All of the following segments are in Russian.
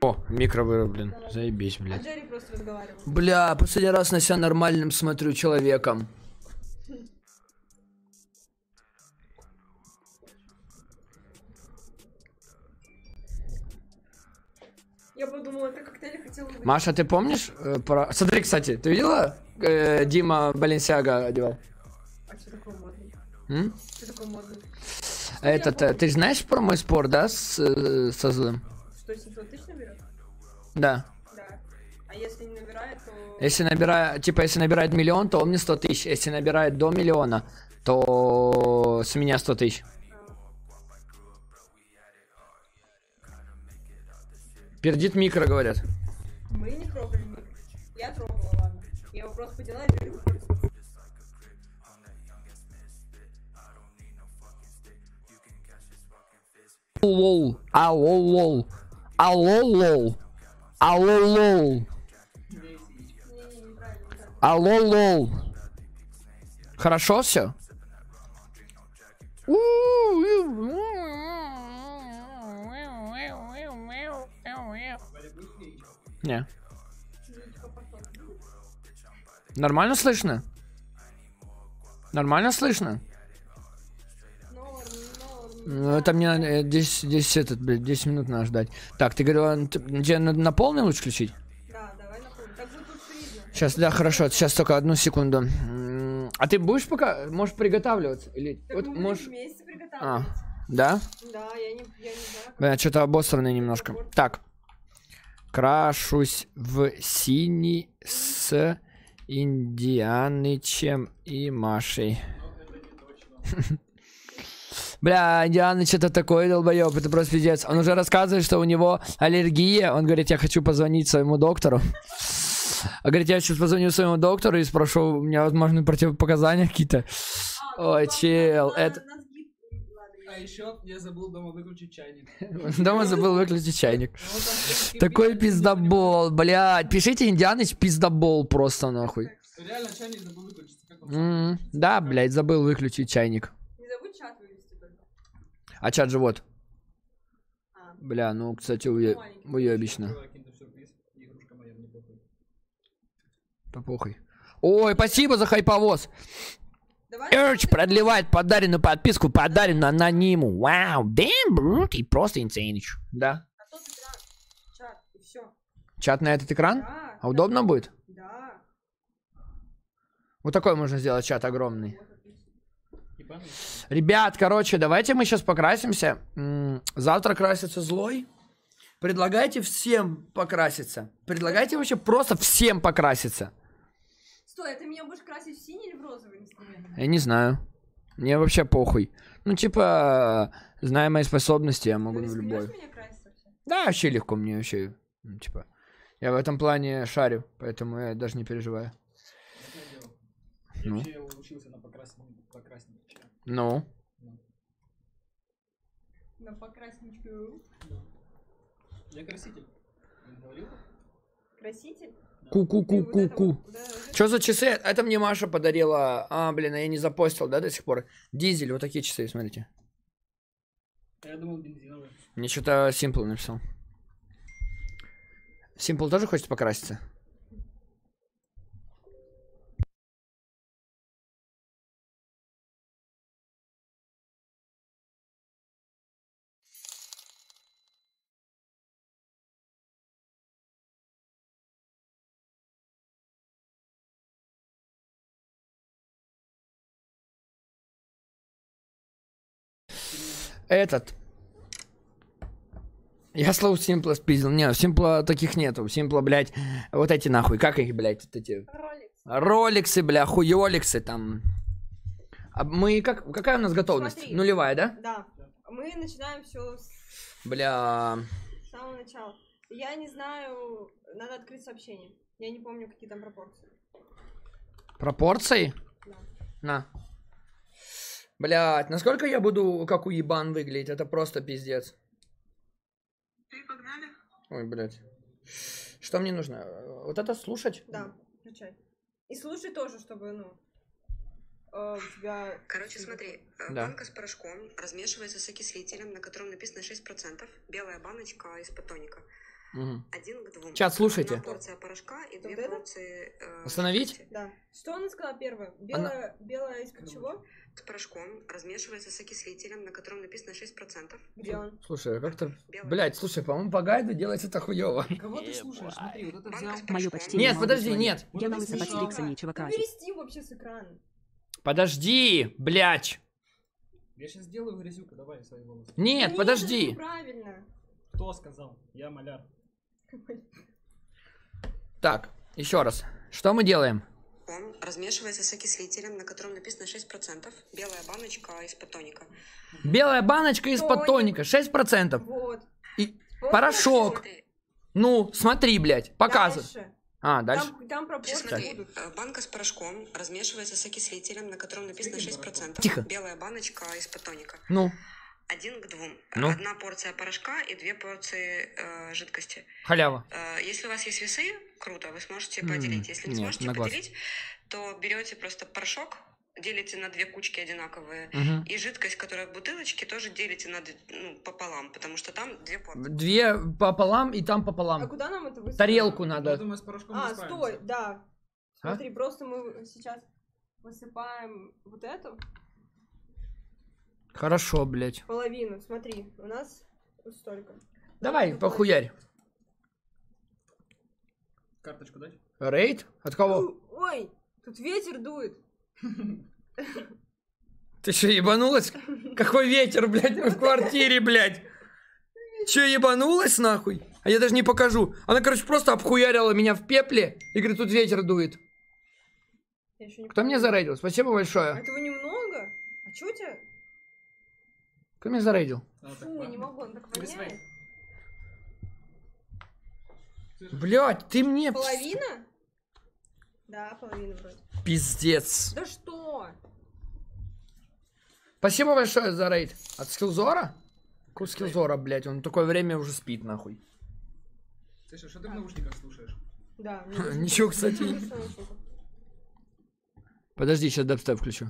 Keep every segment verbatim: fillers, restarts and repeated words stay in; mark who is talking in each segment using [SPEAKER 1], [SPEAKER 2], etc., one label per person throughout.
[SPEAKER 1] О, микро вырублен. Заебись, блядь.
[SPEAKER 2] А Джерри просто разговаривал.
[SPEAKER 1] Бля, последний раз на себя нормальным смотрю человеком.
[SPEAKER 2] Я подумала, ты коктейль хотела бы...
[SPEAKER 1] Маша, ты помнишь э, про... Смотри, кстати, ты видела? Э, Дима Баленсиага одевал.
[SPEAKER 2] А что такое модный?
[SPEAKER 1] М?
[SPEAKER 2] Что такое модный?
[SPEAKER 1] Этот, э, ты знаешь про мой спор, да, с, э, со злым?
[SPEAKER 2] Что, семьсот тысяч наберет?
[SPEAKER 1] Да.
[SPEAKER 2] Да. А если не набирает, то...
[SPEAKER 1] Если набирает, типа, если набирает миллион, то он мне сто тысяч. Если набирает до миллиона, то с меня сто тысяч. Пердит микро, говорят.
[SPEAKER 2] Мы не трогали микро. Я трогала, ладно. Я его просто подняла и Джерри пользовался.
[SPEAKER 1] Лол, алло, лол, алло, лол, алло, лол, алло, лол. Хорошо все? Не. Нормально слышно? Нормально слышно? Ну, это мне э, здесь, здесь этот, блядь, десять минут надо ждать. Так, ты говорила, ты, тебе на, на полный лучше включить?
[SPEAKER 2] Да, давай на полный. Так будет лучше видно.
[SPEAKER 1] Сейчас, да, хорошо, сейчас только одну секунду. М, А ты будешь пока, можешь приготавливаться? Или,
[SPEAKER 2] Так
[SPEAKER 1] вот,
[SPEAKER 2] мы будем
[SPEAKER 1] можешь...
[SPEAKER 2] вместе
[SPEAKER 1] А,
[SPEAKER 2] приготавливать.
[SPEAKER 1] да?
[SPEAKER 2] Да, я не, я не знаю. как-
[SPEAKER 1] Бля, что-то обосранный немножко. Так. Крашусь в синий с Индианычем и Машей. Бля, Индианыч это такой долбоёб, это просто пиздец. Он уже рассказывает, что у него аллергия. Он говорит, я хочу позвонить своему доктору. А говорит, я сейчас позвоню своему доктору и спрошу, у меня возможны противопоказания какие-то. Ой, чел, это...
[SPEAKER 3] А еще я забыл дома выключить чайник.
[SPEAKER 1] Дома забыл выключить чайник. Такой пиздобол, блядь. Пишите Индианыч пиздобол просто нахуй.
[SPEAKER 3] Реально чайник забыл выключить. Как он
[SPEAKER 1] М, Да, блядь, забыл выключить чайник.
[SPEAKER 2] Не забудь чат вывести только.
[SPEAKER 1] А чат же вот.
[SPEAKER 2] А.
[SPEAKER 1] Бля, ну, кстати, уе- уебищно.
[SPEAKER 3] закрыл киндер-сюрприз, и игрушка моя мне похуй.
[SPEAKER 1] Да похуй. Ой, спасибо за хайповоз.
[SPEAKER 2] Давай.
[SPEAKER 1] Эрч продлевает подаренную подписку, подаренную анониму. Вау, damn, bro, ты просто инсейнич. Да.
[SPEAKER 2] А тот экран. Чат, и все.
[SPEAKER 1] Чат на этот экран?
[SPEAKER 2] Да.
[SPEAKER 1] А удобно будет?
[SPEAKER 2] Да.
[SPEAKER 1] Вот такой можно сделать чат огромный.
[SPEAKER 3] Ебаный.
[SPEAKER 1] Ребят, короче, давайте мы сейчас покрасимся. М, Завтра красится злой. Предлагайте всем покраситься. Предлагайте вообще просто всем покраситься.
[SPEAKER 2] Стой, а ты меня будешь красить в синий или в розовый инструмент?
[SPEAKER 1] Я не знаю. Мне вообще похуй. Ну, типа, зная мои способности, я могу
[SPEAKER 2] Ты
[SPEAKER 1] в
[SPEAKER 2] рискнешь
[SPEAKER 1] любой.
[SPEAKER 2] меня красить вообще?
[SPEAKER 1] Да, вообще легко мне вообще. Ну, типа, я в этом плане шарю, поэтому я даже не переживаю.
[SPEAKER 3] Я
[SPEAKER 1] Ну.
[SPEAKER 3] вообще учился на покрасненном покрасненном.
[SPEAKER 1] Ну.
[SPEAKER 2] На покрасничку.
[SPEAKER 3] Я краситель. Я не говорил?
[SPEAKER 2] Краситель?
[SPEAKER 1] Ку-ку-ку-ку-ку. Что за часы? Это мне Маша подарила. А, блин, а я не запостил, да, до сих пор? Дизель, вот такие часы, смотрите.
[SPEAKER 3] А я думал бензиновый.
[SPEAKER 1] Мне что-то Simple написал. Simple тоже хочет покраситься? Этот. Я слово Симпла спиздил. Не, у Симпла таких нету. У Симпла, блядь, вот эти нахуй. Как их, блядь, вот эти?
[SPEAKER 2] Роликс.
[SPEAKER 1] Роликсы, бля, хуёликсы там. А мы, как, какая у нас готовность?
[SPEAKER 2] Смотри.
[SPEAKER 1] Нулевая, да?
[SPEAKER 2] Да. Мы начинаем все с
[SPEAKER 1] Бля.
[SPEAKER 2] самого начала. Я не знаю, надо открыть сообщение. Я не помню, какие там пропорции.
[SPEAKER 1] Пропорции?
[SPEAKER 2] Да.
[SPEAKER 1] На. Блядь, насколько я буду как уебан выглядеть? Это просто пиздец.
[SPEAKER 2] Ты погнали?
[SPEAKER 1] Ой, блядь. Что мне нужно? Вот это слушать?
[SPEAKER 2] Да, включай. И слушай тоже, чтобы, ну, э, у тебя...
[SPEAKER 4] Короче, смотри, э,
[SPEAKER 1] Да.
[SPEAKER 4] банка с порошком размешивается с окислителем, на котором написано шесть процентов, белая баночка из-под тоника.
[SPEAKER 1] Угу.
[SPEAKER 4] Один к двум.
[SPEAKER 1] Чат, слушайте.
[SPEAKER 4] Одна порция порошка и две
[SPEAKER 2] Вот это?
[SPEAKER 4] порции... э,
[SPEAKER 1] Остановить?
[SPEAKER 4] жидкости.
[SPEAKER 2] Да. Что она сказала первое? Белая, белая из-под чего?
[SPEAKER 4] С порошком размешивается с окислителем, на котором написано шесть процентов.
[SPEAKER 2] Где он?
[SPEAKER 1] Слушай, а как-то...
[SPEAKER 4] Белый.
[SPEAKER 1] Блять, слушай, по-моему, по гайду делать это хуёво.
[SPEAKER 3] Кого ты слушаешь? Смотри, вот это взял.
[SPEAKER 4] Банка с
[SPEAKER 5] Моё
[SPEAKER 4] порошком.
[SPEAKER 5] почти
[SPEAKER 1] Нет,
[SPEAKER 5] молодой
[SPEAKER 1] подожди,
[SPEAKER 5] человек.
[SPEAKER 1] нет.
[SPEAKER 3] Вот
[SPEAKER 5] Я
[SPEAKER 3] это
[SPEAKER 5] на лысо
[SPEAKER 3] смешно.
[SPEAKER 5] почти нечего
[SPEAKER 2] Да
[SPEAKER 5] красить.
[SPEAKER 2] перести вообще с экрана.
[SPEAKER 1] Подожди, блядь.
[SPEAKER 3] Я сейчас сделаю грязюку, давай свои волосы.
[SPEAKER 1] Нет,
[SPEAKER 2] это
[SPEAKER 1] подожди.
[SPEAKER 2] неправильно.
[SPEAKER 3] Кто сказал? Я маляр.
[SPEAKER 1] Так, еще раз. Что мы делаем?
[SPEAKER 4] Он размешивается с окислителем, на котором написано шесть процентов. Белая баночка из-под тоника.
[SPEAKER 1] Белая баночка из-под
[SPEAKER 2] Тоник.
[SPEAKER 1] тоника, шесть процентов.
[SPEAKER 2] Вот.
[SPEAKER 1] И
[SPEAKER 2] Вот
[SPEAKER 1] порошок.
[SPEAKER 4] Смотри,
[SPEAKER 1] Ну, смотри, блядь, показывай.
[SPEAKER 2] Дальше.
[SPEAKER 1] А, дальше.
[SPEAKER 2] Там, там
[SPEAKER 4] сейчас
[SPEAKER 2] пропорции
[SPEAKER 4] смотри.
[SPEAKER 2] будут.
[SPEAKER 4] Э, Банка с порошком размешивается с окислителем, на котором написано шесть процентов.
[SPEAKER 1] Тихо.
[SPEAKER 4] Белая баночка из-под тоника.
[SPEAKER 1] Ну,
[SPEAKER 4] Один к двум.
[SPEAKER 1] Ну?
[SPEAKER 4] Одна порция порошка и две порции э, жидкости.
[SPEAKER 1] халява.
[SPEAKER 4] Э, если у вас есть весы, круто, вы сможете
[SPEAKER 1] М,
[SPEAKER 4] поделить. Если не
[SPEAKER 1] нет,
[SPEAKER 4] сможете
[SPEAKER 1] на глаз.
[SPEAKER 4] поделить, то берете просто порошок, делите на две кучки одинаковые.
[SPEAKER 1] Мгм.
[SPEAKER 4] И жидкость, которая в бутылочке, тоже делите на д- ну, пополам, потому что там две порции.
[SPEAKER 1] Две пополам и там
[SPEAKER 2] А
[SPEAKER 1] пополам.
[SPEAKER 2] куда нам это выставить?
[SPEAKER 1] Тарелку
[SPEAKER 3] Я
[SPEAKER 1] надо.
[SPEAKER 3] думаю, с порошком
[SPEAKER 2] А,
[SPEAKER 3] мы
[SPEAKER 2] стой,
[SPEAKER 3] справимся.
[SPEAKER 2] да.
[SPEAKER 1] А?
[SPEAKER 2] Смотри, просто мы сейчас высыпаем вот эту
[SPEAKER 1] Хорошо, блядь.
[SPEAKER 2] половину. Смотри, у нас вот столько.
[SPEAKER 1] Давай,
[SPEAKER 2] Тут
[SPEAKER 1] похуярь.
[SPEAKER 3] Карточку дать?
[SPEAKER 1] Рейд? От кого?
[SPEAKER 2] Ой, тут ветер дует.
[SPEAKER 1] Ты что, ебанулась? Какой ветер, блядь, мы в квартире, блядь. Че, ебанулась нахуй? А я даже не покажу. Она, короче, просто обхуярила меня в пепле и говорит, тут ветер дует.
[SPEAKER 2] Я ещё не
[SPEAKER 1] Кто меня
[SPEAKER 2] помню.
[SPEAKER 1] зарейдил? Спасибо
[SPEAKER 2] А
[SPEAKER 1] большое.
[SPEAKER 2] этого немного? А чё у тебя?
[SPEAKER 1] Кто меня зарейдил?
[SPEAKER 3] А, так,
[SPEAKER 2] Фу,
[SPEAKER 3] ладно.
[SPEAKER 2] не могу, он так
[SPEAKER 3] Или свои.
[SPEAKER 2] воняет.
[SPEAKER 1] Блядь, ты мне...
[SPEAKER 2] Половина? Да, половина вроде.
[SPEAKER 1] Пиздец.
[SPEAKER 2] Да что?
[SPEAKER 1] Спасибо большое за рейд. От Скиллзора? Какой Скиллзора, блядь? Он такое время уже спит, нахуй.
[SPEAKER 3] Слушай, что ты в наушниках слушаешь?
[SPEAKER 2] Да. мне даже
[SPEAKER 1] Ничего,
[SPEAKER 2] интересно.
[SPEAKER 1] кстати.
[SPEAKER 2] Интересно очень.
[SPEAKER 1] Подожди, сейчас дабстеп включу.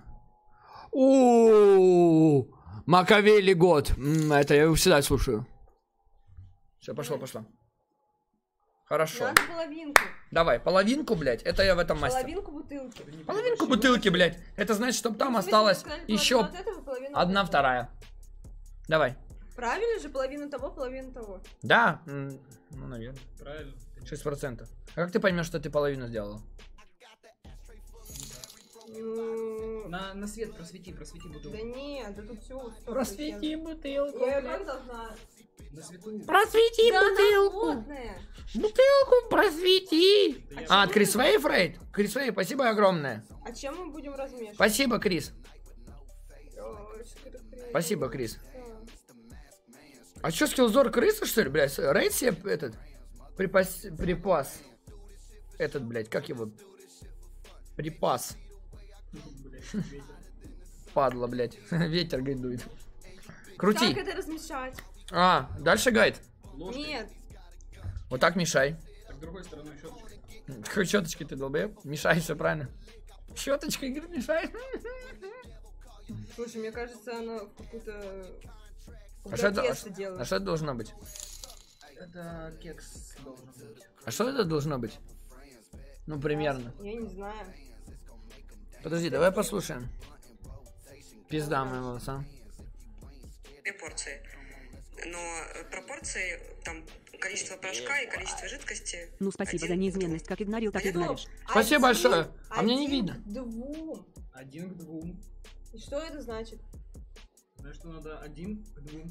[SPEAKER 1] О, Макавелли год. М, Это я его всегда слушаю. Все, пошло, пошло. Хорошо.
[SPEAKER 2] Надо половинку.
[SPEAKER 1] Давай, половинку, блядь. Это я в этом мастер.
[SPEAKER 2] Половинку бутылки.
[SPEAKER 3] Ты не
[SPEAKER 1] Половинку
[SPEAKER 3] переборщи.
[SPEAKER 1] бутылки, блядь. Это значит, чтобы там
[SPEAKER 2] Ну, в смысле,
[SPEAKER 1] осталось
[SPEAKER 2] вы сказали, половину
[SPEAKER 1] еще
[SPEAKER 2] от этого, половину от
[SPEAKER 1] одна
[SPEAKER 2] этого.
[SPEAKER 1] вторая. Давай.
[SPEAKER 2] Правильно же? Половину того, половину того.
[SPEAKER 1] Да? М, Ну, наверное.
[SPEAKER 3] Правильно.
[SPEAKER 1] шесть процентов. А как ты поймешь, что ты половину сделал?
[SPEAKER 2] Ну,
[SPEAKER 3] На, на свет просвети, просвети бутылку.
[SPEAKER 2] да нет, да тут все.
[SPEAKER 1] бутылку.
[SPEAKER 2] Я как должна?
[SPEAKER 3] На свету.
[SPEAKER 1] Просвети
[SPEAKER 2] Да она
[SPEAKER 1] бутылку.
[SPEAKER 2] плотная.
[SPEAKER 1] Бутылку просвети.
[SPEAKER 3] Да я
[SPEAKER 1] А, от
[SPEAKER 2] почему
[SPEAKER 1] Крис
[SPEAKER 2] не-
[SPEAKER 1] Вейв, Рейд? Крис Вейв, спасибо огромное.
[SPEAKER 2] А чем мы будем размешивать?
[SPEAKER 1] Спасибо, Крис.
[SPEAKER 2] Ой, что это хрень.
[SPEAKER 1] Спасибо, Крис.
[SPEAKER 2] Да.
[SPEAKER 1] А чё, Скиллзор крыса, что ли, блядь? Рейд себе этот... Припас... Припас. Этот, блядь, как его? Припас.
[SPEAKER 3] Блядь, ветер.
[SPEAKER 1] Падла, блядь. Ветер, говорит, дует. Крути.
[SPEAKER 2] Как это размешать?
[SPEAKER 1] А, дальше гайд.
[SPEAKER 3] Ложкой.
[SPEAKER 2] Нет.
[SPEAKER 1] Вот так мешай.
[SPEAKER 3] Так другой стороной щеточкой.
[SPEAKER 1] Какой щеточкой ты, долбоеб? Мешай, все правильно. Щеточкой, говорит, мешай.
[SPEAKER 2] Слушай, мне кажется, она в какую-то...
[SPEAKER 1] А что это, а
[SPEAKER 2] тесто
[SPEAKER 1] ш-
[SPEAKER 2] делает.
[SPEAKER 1] а что это должно быть?
[SPEAKER 3] Это кекс должен быть.
[SPEAKER 1] А что это должно быть? Ну, примерно.
[SPEAKER 2] Я не знаю.
[SPEAKER 1] Подожди, давай послушаем. Пизда моего голоса.
[SPEAKER 4] Две порции. Но э, пропорции, там, количество порошка и количество жидкости...
[SPEAKER 5] Ну спасибо
[SPEAKER 4] один
[SPEAKER 5] за
[SPEAKER 4] к
[SPEAKER 5] неизменность, как игнорил, так и
[SPEAKER 2] Ну,
[SPEAKER 5] гноришь.
[SPEAKER 1] Спасибо
[SPEAKER 2] один-
[SPEAKER 1] большое. А мне не
[SPEAKER 2] один
[SPEAKER 1] видно.
[SPEAKER 2] к двум.
[SPEAKER 3] Один к двум.
[SPEAKER 2] И что это значит?
[SPEAKER 3] Знаешь, что надо один к двум.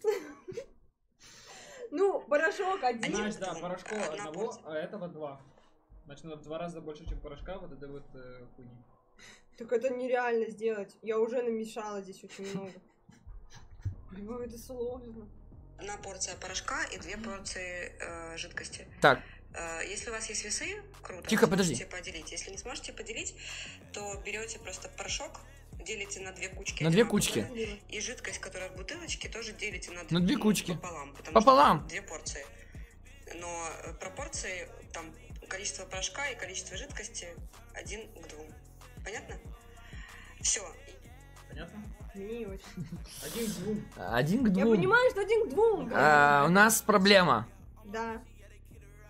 [SPEAKER 2] Ну, порошок один.
[SPEAKER 3] Знаешь, да, порошка
[SPEAKER 4] Одна
[SPEAKER 3] одного,
[SPEAKER 4] порция.
[SPEAKER 3] а этого два. Значит, надо в два раза больше, чем порошка, вот это вот э, хуйни.
[SPEAKER 2] Так это нереально сделать. Я уже намешала здесь очень много. Блин, это сложно.
[SPEAKER 4] Одна порция порошка и две порции э, жидкости.
[SPEAKER 1] Так,
[SPEAKER 4] Э, Если у вас есть весы, круто.
[SPEAKER 1] Тихо,
[SPEAKER 4] вы
[SPEAKER 1] подожди.
[SPEAKER 4] сможете поделить. Если не сможете поделить, то берете просто порошок, делите на две кучки.
[SPEAKER 1] На две
[SPEAKER 4] одинаковые,
[SPEAKER 1] кучки.
[SPEAKER 4] И жидкость, которая в бутылочке, тоже делите на,
[SPEAKER 1] На две
[SPEAKER 4] ну,
[SPEAKER 1] кучки.
[SPEAKER 4] пополам. Потому
[SPEAKER 1] Пополам.
[SPEAKER 4] Что две порции. Но э, пропорции, там, количество порошка и количество жидкости один к двум. Понятно? Все.
[SPEAKER 3] Понятно?
[SPEAKER 2] Мне не очень.
[SPEAKER 3] Один к двум.
[SPEAKER 1] один к
[SPEAKER 2] Я
[SPEAKER 1] двум.
[SPEAKER 2] понимаю, что один к двум. блин.
[SPEAKER 1] А, у нас проблема.
[SPEAKER 2] Да.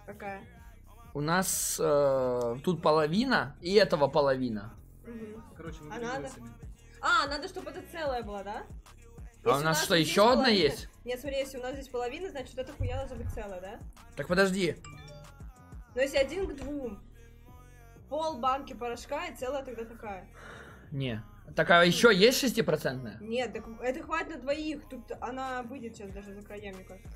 [SPEAKER 2] Какая?
[SPEAKER 1] У нас э, тут половина, и этого половина.
[SPEAKER 2] Угу.
[SPEAKER 3] Короче, мы
[SPEAKER 2] А
[SPEAKER 3] будем
[SPEAKER 2] надо?
[SPEAKER 3] лысыми.
[SPEAKER 2] А, надо, чтобы это целое было, да?
[SPEAKER 1] А у нас что, еще одна есть?
[SPEAKER 2] Нет, смотри, если у нас здесь половина, значит, вот эта хуя должна быть целая, да?
[SPEAKER 1] Так подожди.
[SPEAKER 2] Но если один к двум, пол банки порошка и целая тогда такая.
[SPEAKER 1] Не. Так, а еще есть шестипроцентная?
[SPEAKER 2] Нет, так это хватит на двоих. Тут она выйдет сейчас даже за края, мне кажется.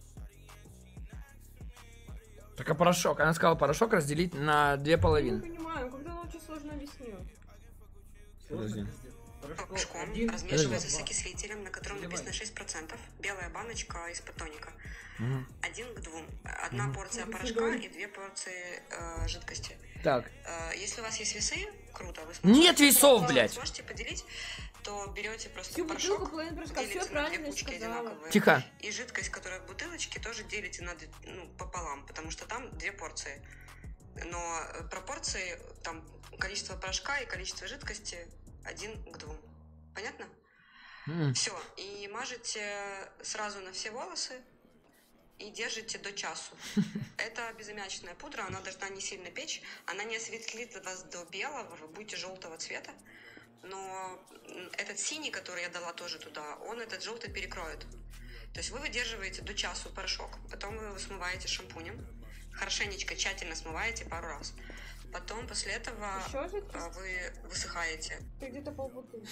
[SPEAKER 1] Так, а порошок? Она сказала порошок разделить на две
[SPEAKER 2] Я не
[SPEAKER 1] половины.
[SPEAKER 2] понимаю, когда она очень сложно объяснила.
[SPEAKER 1] Подожди.
[SPEAKER 4] Порошком
[SPEAKER 3] Один,
[SPEAKER 4] размешивается
[SPEAKER 1] Подожди.
[SPEAKER 4] с окислителем, на котором
[SPEAKER 3] Заливай.
[SPEAKER 4] написано шесть процентов. Белая баночка из-под тоника.
[SPEAKER 1] Мгм.
[SPEAKER 4] Один к двум. Одна
[SPEAKER 1] Мгм.
[SPEAKER 4] порция
[SPEAKER 2] Ну,
[SPEAKER 4] порошка
[SPEAKER 2] фига.
[SPEAKER 4] и две порции э, жидкости.
[SPEAKER 1] Так.
[SPEAKER 4] Э, если у вас есть весы, круто. Вы
[SPEAKER 1] Нет
[SPEAKER 4] сможете-
[SPEAKER 1] весов,
[SPEAKER 4] вы
[SPEAKER 1] блядь.
[SPEAKER 4] Сможете поделить, то берете просто
[SPEAKER 2] Всю бутылку
[SPEAKER 4] порошок,
[SPEAKER 2] половину порошка, все
[SPEAKER 4] делите на две
[SPEAKER 2] правильно
[SPEAKER 4] кучки
[SPEAKER 2] сказала.
[SPEAKER 4] одинаковые.
[SPEAKER 1] Тихо.
[SPEAKER 4] И жидкость, которая в бутылочке, тоже делите на две- ну, пополам, потому что там две порции. Но э, пропорции, там количество порошка и количество жидкости один к двум. Понятно?
[SPEAKER 1] М.
[SPEAKER 4] Все. И мажете сразу на все волосы и держите до часу. Это безаммиачная пудра, она должна не сильно печь, она не осветлит вас до белого, вы будете желтого цвета. Но м, этот синий, который я дала тоже туда, он этот желтый перекроет. То есть вы выдерживаете до часу порошок, потом вы его смываете шампунем, хорошенечко, тщательно смываете пару раз. Потом после этого
[SPEAKER 2] Еще жидкость?
[SPEAKER 4] а, вы высыхаете.
[SPEAKER 2] Ты где-то полбутылки.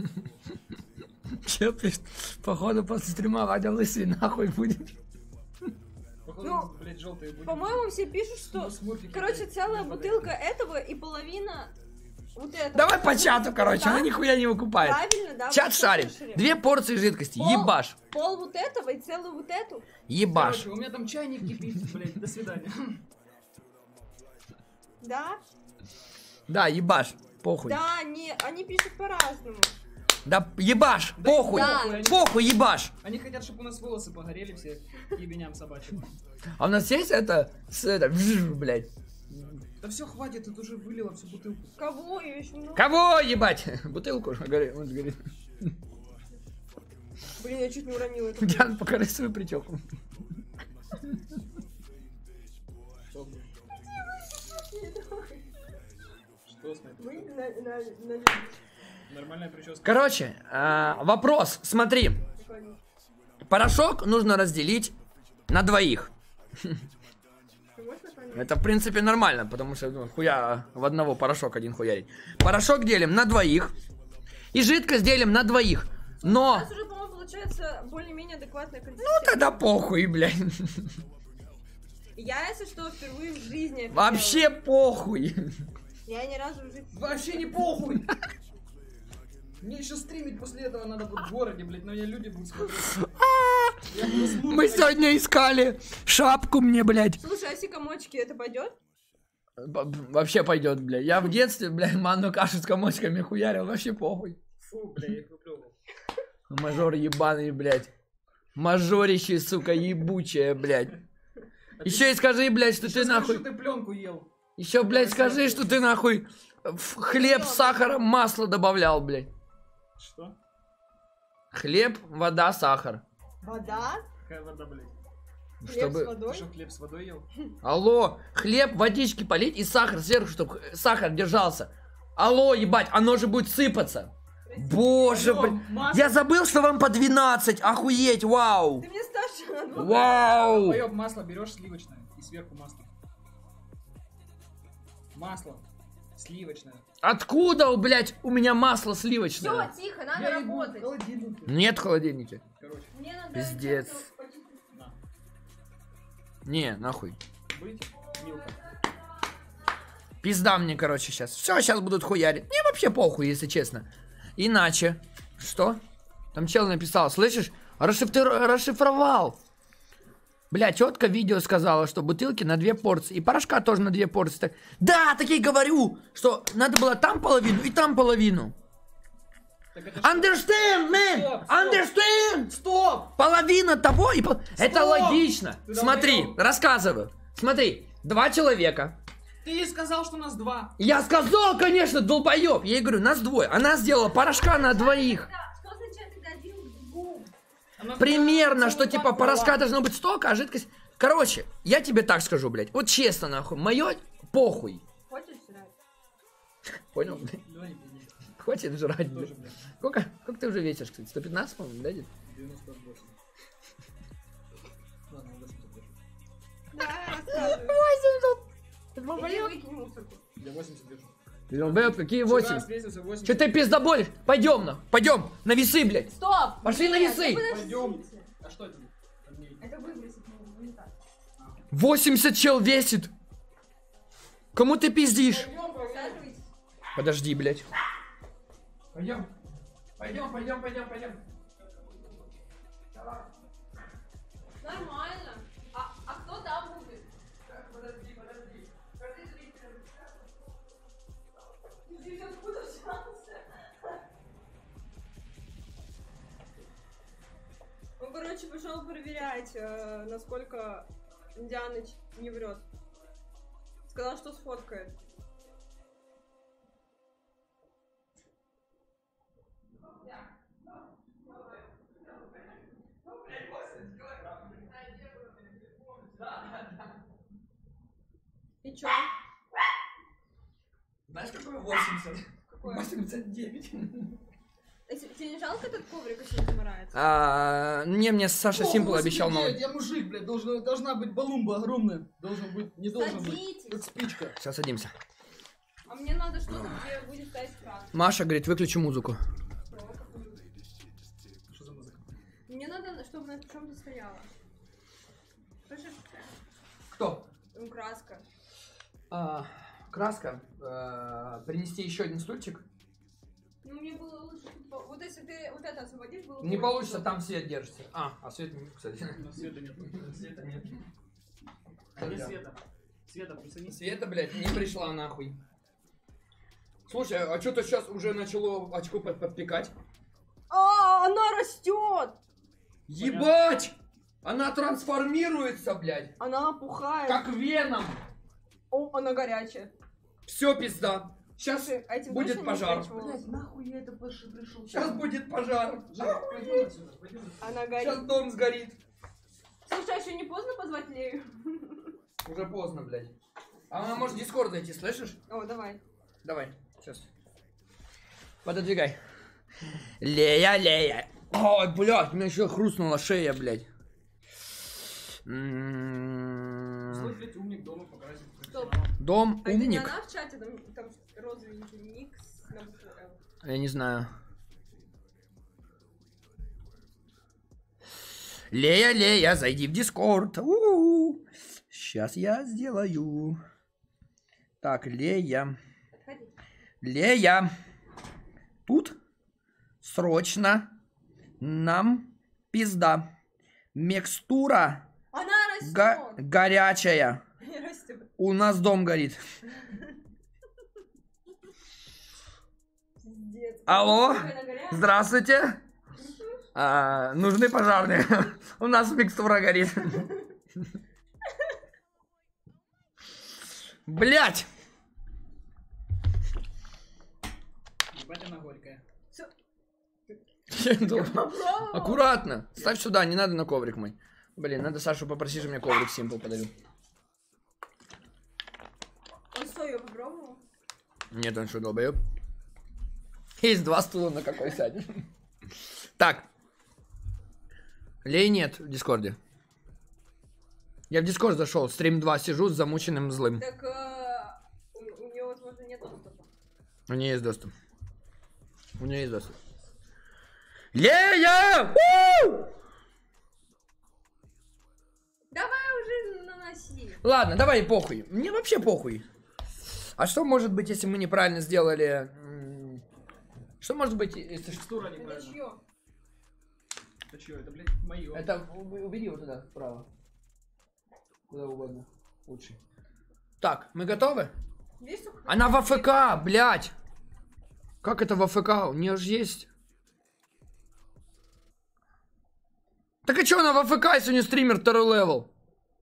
[SPEAKER 1] Че ты? Походу после стрима Вадя лысый нахуй будет.
[SPEAKER 3] Походу,
[SPEAKER 2] Ну,
[SPEAKER 3] блядь, желтые будем.
[SPEAKER 2] По-моему, все пишут, что...
[SPEAKER 3] Ну, смурфики,
[SPEAKER 2] Короче,
[SPEAKER 3] блядь,
[SPEAKER 2] целая
[SPEAKER 3] не
[SPEAKER 2] бутылка этого и половина вот этого.
[SPEAKER 1] Давай по чату, короче,
[SPEAKER 2] Да?
[SPEAKER 1] она нихуя не выкупает.
[SPEAKER 2] Правильно, да?
[SPEAKER 1] Чат
[SPEAKER 2] вы
[SPEAKER 1] шарим.
[SPEAKER 2] слышали?
[SPEAKER 1] Две порции жидкости.
[SPEAKER 2] Пол-
[SPEAKER 1] Ебаш.
[SPEAKER 2] Пол вот этого и целую вот эту.
[SPEAKER 1] Ебаш.
[SPEAKER 3] Короче, у меня там чайник кипит, блядь, до свидания.
[SPEAKER 2] Да?
[SPEAKER 1] Да, ебаш. Похуй.
[SPEAKER 2] Да, они, они пишут по-разному.
[SPEAKER 1] Да ебаш. Похуй.
[SPEAKER 2] Да.
[SPEAKER 1] Похуй, ебаш.
[SPEAKER 3] Они хотят, чтобы у нас волосы погорели все ебеням собачьим.
[SPEAKER 1] А у нас есть это, с это, вжж, блядь.
[SPEAKER 3] Да все, хватит, тут уже вылила всю бутылку.
[SPEAKER 2] Кого? Я еще много.
[SPEAKER 1] Кого ебать? Бутылку же, говорит, он говорит.
[SPEAKER 2] Блин, я чуть не уронила это.
[SPEAKER 1] Диан, покажи свою прическу.
[SPEAKER 3] Что, блядь? Что с моей
[SPEAKER 2] Вы
[SPEAKER 3] прической?
[SPEAKER 2] на, на, на...
[SPEAKER 3] Нормальная прическа.
[SPEAKER 1] Короче, а, вопрос, смотри. Порошок нужно разделить на двоих. Это, в принципе, нормально, потому что ну, хуя в одного порошок один хуярить. Порошок делим на двоих. И жидкость делим на двоих.
[SPEAKER 2] У
[SPEAKER 1] Но...
[SPEAKER 2] нас уже, по-моему, получается более-менее адекватная
[SPEAKER 1] Ну
[SPEAKER 2] консистенция.
[SPEAKER 1] тогда похуй, блядь.
[SPEAKER 2] Я, если что, впервые в жизни это
[SPEAKER 1] Вообще похуй.
[SPEAKER 2] делала. Я ни разу в жизни...
[SPEAKER 3] Вообще не похуй! Мне еще стримить после этого надо будет в городе, блядь, на меня люди будут смотреть. Я буду с
[SPEAKER 1] Мы
[SPEAKER 3] муркой.
[SPEAKER 1] сегодня искали шапку мне, блядь.
[SPEAKER 2] Слушай, а сикомочки это пойдет?
[SPEAKER 1] Б- Вообще пойдет, блядь. Я в детстве, блядь, манную кашу с комочками хуярил. Вообще похуй.
[SPEAKER 3] Фу, бля, я их выплевывал.
[SPEAKER 1] Мажор ебаный, блядь. Мажорище, сука, ебучая, блядь. Еще и скажи, блядь, что ты
[SPEAKER 3] Скажи,
[SPEAKER 1] нахуй...
[SPEAKER 3] что ты пленку ел.
[SPEAKER 1] Еще, блядь, скажи, что ты нахуй в хлеб с сахаром масло добавлял, блядь.
[SPEAKER 3] Что?
[SPEAKER 1] Хлеб, вода, сахар.
[SPEAKER 2] Вода?
[SPEAKER 3] Какая вода, блядь?
[SPEAKER 2] Хлеб с
[SPEAKER 1] Чтобы...
[SPEAKER 3] Ты
[SPEAKER 2] водой?
[SPEAKER 3] что, хлеб с водой ел?
[SPEAKER 1] Алло, хлеб, водички полить и сахар сверху, чтобы сахар держался. Алло, ебать, оно же будет сыпаться. Боже,
[SPEAKER 3] Алло,
[SPEAKER 1] блядь.
[SPEAKER 3] масло.
[SPEAKER 1] Я забыл, что вам по двенадцать. Охуеть, вау.
[SPEAKER 2] Ты мне старше на два.
[SPEAKER 1] Вау.
[SPEAKER 3] Поёб, масло берешь сливочное и сверху масло. Масло сливочное.
[SPEAKER 1] Откуда, блядь, у меня масло
[SPEAKER 2] Все,
[SPEAKER 1] сливочное?
[SPEAKER 2] тихо, надо
[SPEAKER 3] Я ебу в
[SPEAKER 2] работать.
[SPEAKER 3] холодильнике.
[SPEAKER 1] Нет в холодильнике.
[SPEAKER 3] Короче,
[SPEAKER 2] Мне надо...
[SPEAKER 1] Пиздец.
[SPEAKER 3] на,
[SPEAKER 1] Не, нахуй.
[SPEAKER 3] быть, Милка.
[SPEAKER 1] Пизда мне, короче, сейчас. Все, сейчас будут хуярить. Мне вообще похуй, если честно. Иначе. Что? Там чел написал, слышишь? Расшифтер... Расшифровал. Бля, тетка в видео сказала, что бутылки на две порции. И порошка тоже на две порции. Так... Да, так я и говорю, что надо было там половину и там половину.
[SPEAKER 3] Так это
[SPEAKER 1] Understand, man!
[SPEAKER 3] Стоп, стоп.
[SPEAKER 1] Understand!
[SPEAKER 3] Стоп!
[SPEAKER 1] Половина того и... пол- Это логично.
[SPEAKER 3] Ты
[SPEAKER 1] Смотри,
[SPEAKER 3] долбоёб.
[SPEAKER 1] рассказываю. Смотри, два человека.
[SPEAKER 3] Ты сказал, что нас два.
[SPEAKER 1] Я сказал, конечно, долбоеб. Я ей говорю, нас двое. Она сделала порошка на двоих.
[SPEAKER 2] Что означает, когда один к двум?
[SPEAKER 3] Она
[SPEAKER 1] Примерно,
[SPEAKER 3] целую
[SPEAKER 1] что типа
[SPEAKER 3] банку
[SPEAKER 1] порошка
[SPEAKER 3] дала.
[SPEAKER 1] должно быть столько, а жидкость Короче, я тебе так скажу, блядь. Вот честно, нахуй. Мое похуй.
[SPEAKER 2] Хочешь жрать?
[SPEAKER 1] Понял, блядь?
[SPEAKER 3] Давай не пиздишь.
[SPEAKER 1] Хватит жрать,
[SPEAKER 3] Тоже,
[SPEAKER 1] блядь.
[SPEAKER 3] блядь.
[SPEAKER 1] Сколько? Как ты уже весишь, кстати? сто пятнадцать, по-моему, да, дед?
[SPEAKER 3] девяносто восемь. Ладно, восемьдесят вешу.
[SPEAKER 2] Да, рассказывай.
[SPEAKER 1] восемьдесят!
[SPEAKER 2] Иди выкинь мусорку.
[SPEAKER 3] Я восемьдесят вешу.
[SPEAKER 1] Долбоёб, какие
[SPEAKER 3] Вчера
[SPEAKER 1] восемь?
[SPEAKER 3] весился восемьдесят.
[SPEAKER 1] Че ты пиздоболишь? Пойдем, на. Пойдем. На весы, блядь.
[SPEAKER 2] Стоп!
[SPEAKER 1] Пошли на
[SPEAKER 2] Нет,
[SPEAKER 1] весы.
[SPEAKER 2] да подождите.
[SPEAKER 3] Пойдем. А что это? Отмерить.
[SPEAKER 2] Это выбросить нужно, не так.
[SPEAKER 1] восемьдесят чел весит. Кому ты пиздишь?
[SPEAKER 2] Присаживайтесь.
[SPEAKER 1] Подожди, блядь. Пойдем. Пойдем, пойдем, пойдем, пойдем.
[SPEAKER 2] Нормально. А, а кто там будет?
[SPEAKER 1] Подожди, подожди.
[SPEAKER 2] Ты откуда взялся? Он, короче, пошел проверять, э, насколько Дианыч не врет. Сказал, что сфоткает. И чё?
[SPEAKER 1] Знаешь, какое восемьдесят?
[SPEAKER 2] Какое?
[SPEAKER 1] восемьдесят девять.
[SPEAKER 2] А те- тебе не жалко этот коврик, если он замарается?
[SPEAKER 1] А, не, мне Саша Симпл обещал новый.
[SPEAKER 3] Я мужик, блядь, должна, должна быть балумба огромная. Должен быть, не должен быть.
[SPEAKER 2] Садитесь.
[SPEAKER 3] Как спичка.
[SPEAKER 1] Сейчас садимся.
[SPEAKER 2] А мне надо что-то, где будет стоять кран.
[SPEAKER 1] Маша говорит, выключи музыку.
[SPEAKER 3] Что за музыка?
[SPEAKER 2] Мне надо, чтобы на чем-то стояло. Слышишь?
[SPEAKER 1] Кто?
[SPEAKER 2] Там краска.
[SPEAKER 1] А, краска. А, принести еще один стульчик.
[SPEAKER 2] Ну, мне было лучше, типа, вот если ты вот это освободишь, было бы
[SPEAKER 1] Не
[SPEAKER 2] очень
[SPEAKER 1] получится,
[SPEAKER 2] удобно.
[SPEAKER 1] там свет держится. А, а свет, кстати.
[SPEAKER 3] У нас света нет.
[SPEAKER 1] Света нет.
[SPEAKER 3] Где Света? Света, присоедини.
[SPEAKER 1] Света, блядь, не пришла нахуй. Слушай, а что-то сейчас уже начало очко под подпекать.
[SPEAKER 2] А, она растет!
[SPEAKER 1] Ебать! Она трансформируется, блядь.
[SPEAKER 2] Она опухает.
[SPEAKER 1] Как Веном.
[SPEAKER 2] О, она горячая.
[SPEAKER 1] Все, пизда. Сейчас
[SPEAKER 2] Слушай, а этим
[SPEAKER 1] будет
[SPEAKER 2] точно не
[SPEAKER 1] пожар.
[SPEAKER 2] стричь волосы?
[SPEAKER 3] Блядь, нахуй я это пришел?
[SPEAKER 1] Сейчас будет пожар.
[SPEAKER 3] Жень, пойдем отсюда, пойдем отсюда.
[SPEAKER 2] Она
[SPEAKER 1] Сейчас
[SPEAKER 2] горит.
[SPEAKER 1] дом сгорит.
[SPEAKER 2] Слушай, а еще не поздно позвать Лею?
[SPEAKER 1] Уже поздно, блядь. А она может в Дискорд зайти, слышишь?
[SPEAKER 2] О, давай.
[SPEAKER 1] Давай, сейчас. Пододвигай. Лея, Лея. Ой, блядь, у меня еще хрустнула шея, блядь. М-м-м.
[SPEAKER 3] Злой, блядь, умник дома покрасит.
[SPEAKER 2] Стоп.
[SPEAKER 1] Дом
[SPEAKER 2] А это не
[SPEAKER 1] умник.
[SPEAKER 2] она в чате? Там, там розовенький ник на букву Л.
[SPEAKER 1] Я не знаю. Лея, Лея, зайди в Дискорд. Сейчас я сделаю. Так, Лея.
[SPEAKER 2] Отходи.
[SPEAKER 1] Лея. Тут срочно нам пизда. Микстура
[SPEAKER 2] Она растет!
[SPEAKER 1] го- горячая.
[SPEAKER 2] Не растет.
[SPEAKER 1] У нас дом горит.
[SPEAKER 2] Пиздец.
[SPEAKER 1] Алло?
[SPEAKER 2] Какая она горячая.
[SPEAKER 1] Здравствуйте. А, нужны пожарные. У нас микстура горит. Блять!
[SPEAKER 3] Ебать она горькая.
[SPEAKER 2] Всё.
[SPEAKER 1] Аккуратно. Ставь сюда, не надо на коврик мой. Блин, надо Сашу попросить, чтобы мне коврик Симпл подарил.
[SPEAKER 2] Он что, ее попробовал?
[SPEAKER 1] Нет, он что, долбоёб? Есть два стула, на какой сядешь. Так. Лей нет в Дискорде. Я в Дискорд зашел, стрим два сижу с замученным злым.
[SPEAKER 2] Так э, у, у нее, возможно, нет доступа.
[SPEAKER 1] У нее есть доступ. У нее есть доступ. Лея! У!
[SPEAKER 2] Давай уже наноси.
[SPEAKER 1] Ладно, давай похуй. Мне вообще похуй. А что может быть, если мы неправильно сделали... м, Что может быть, если...
[SPEAKER 3] Текстура
[SPEAKER 2] Это
[SPEAKER 3] неправильно.
[SPEAKER 2] чье?
[SPEAKER 3] Это чё, это, блядь, моё.
[SPEAKER 1] Это уб- убери вот туда, вправо. Куда угодно. Лучше. Так, мы готовы?
[SPEAKER 2] Видишь, сколько-
[SPEAKER 1] Она в АФК, блядь! Как это в АФК? У нее же есть... Так а чё она в АФК, если у нее стример второй левел?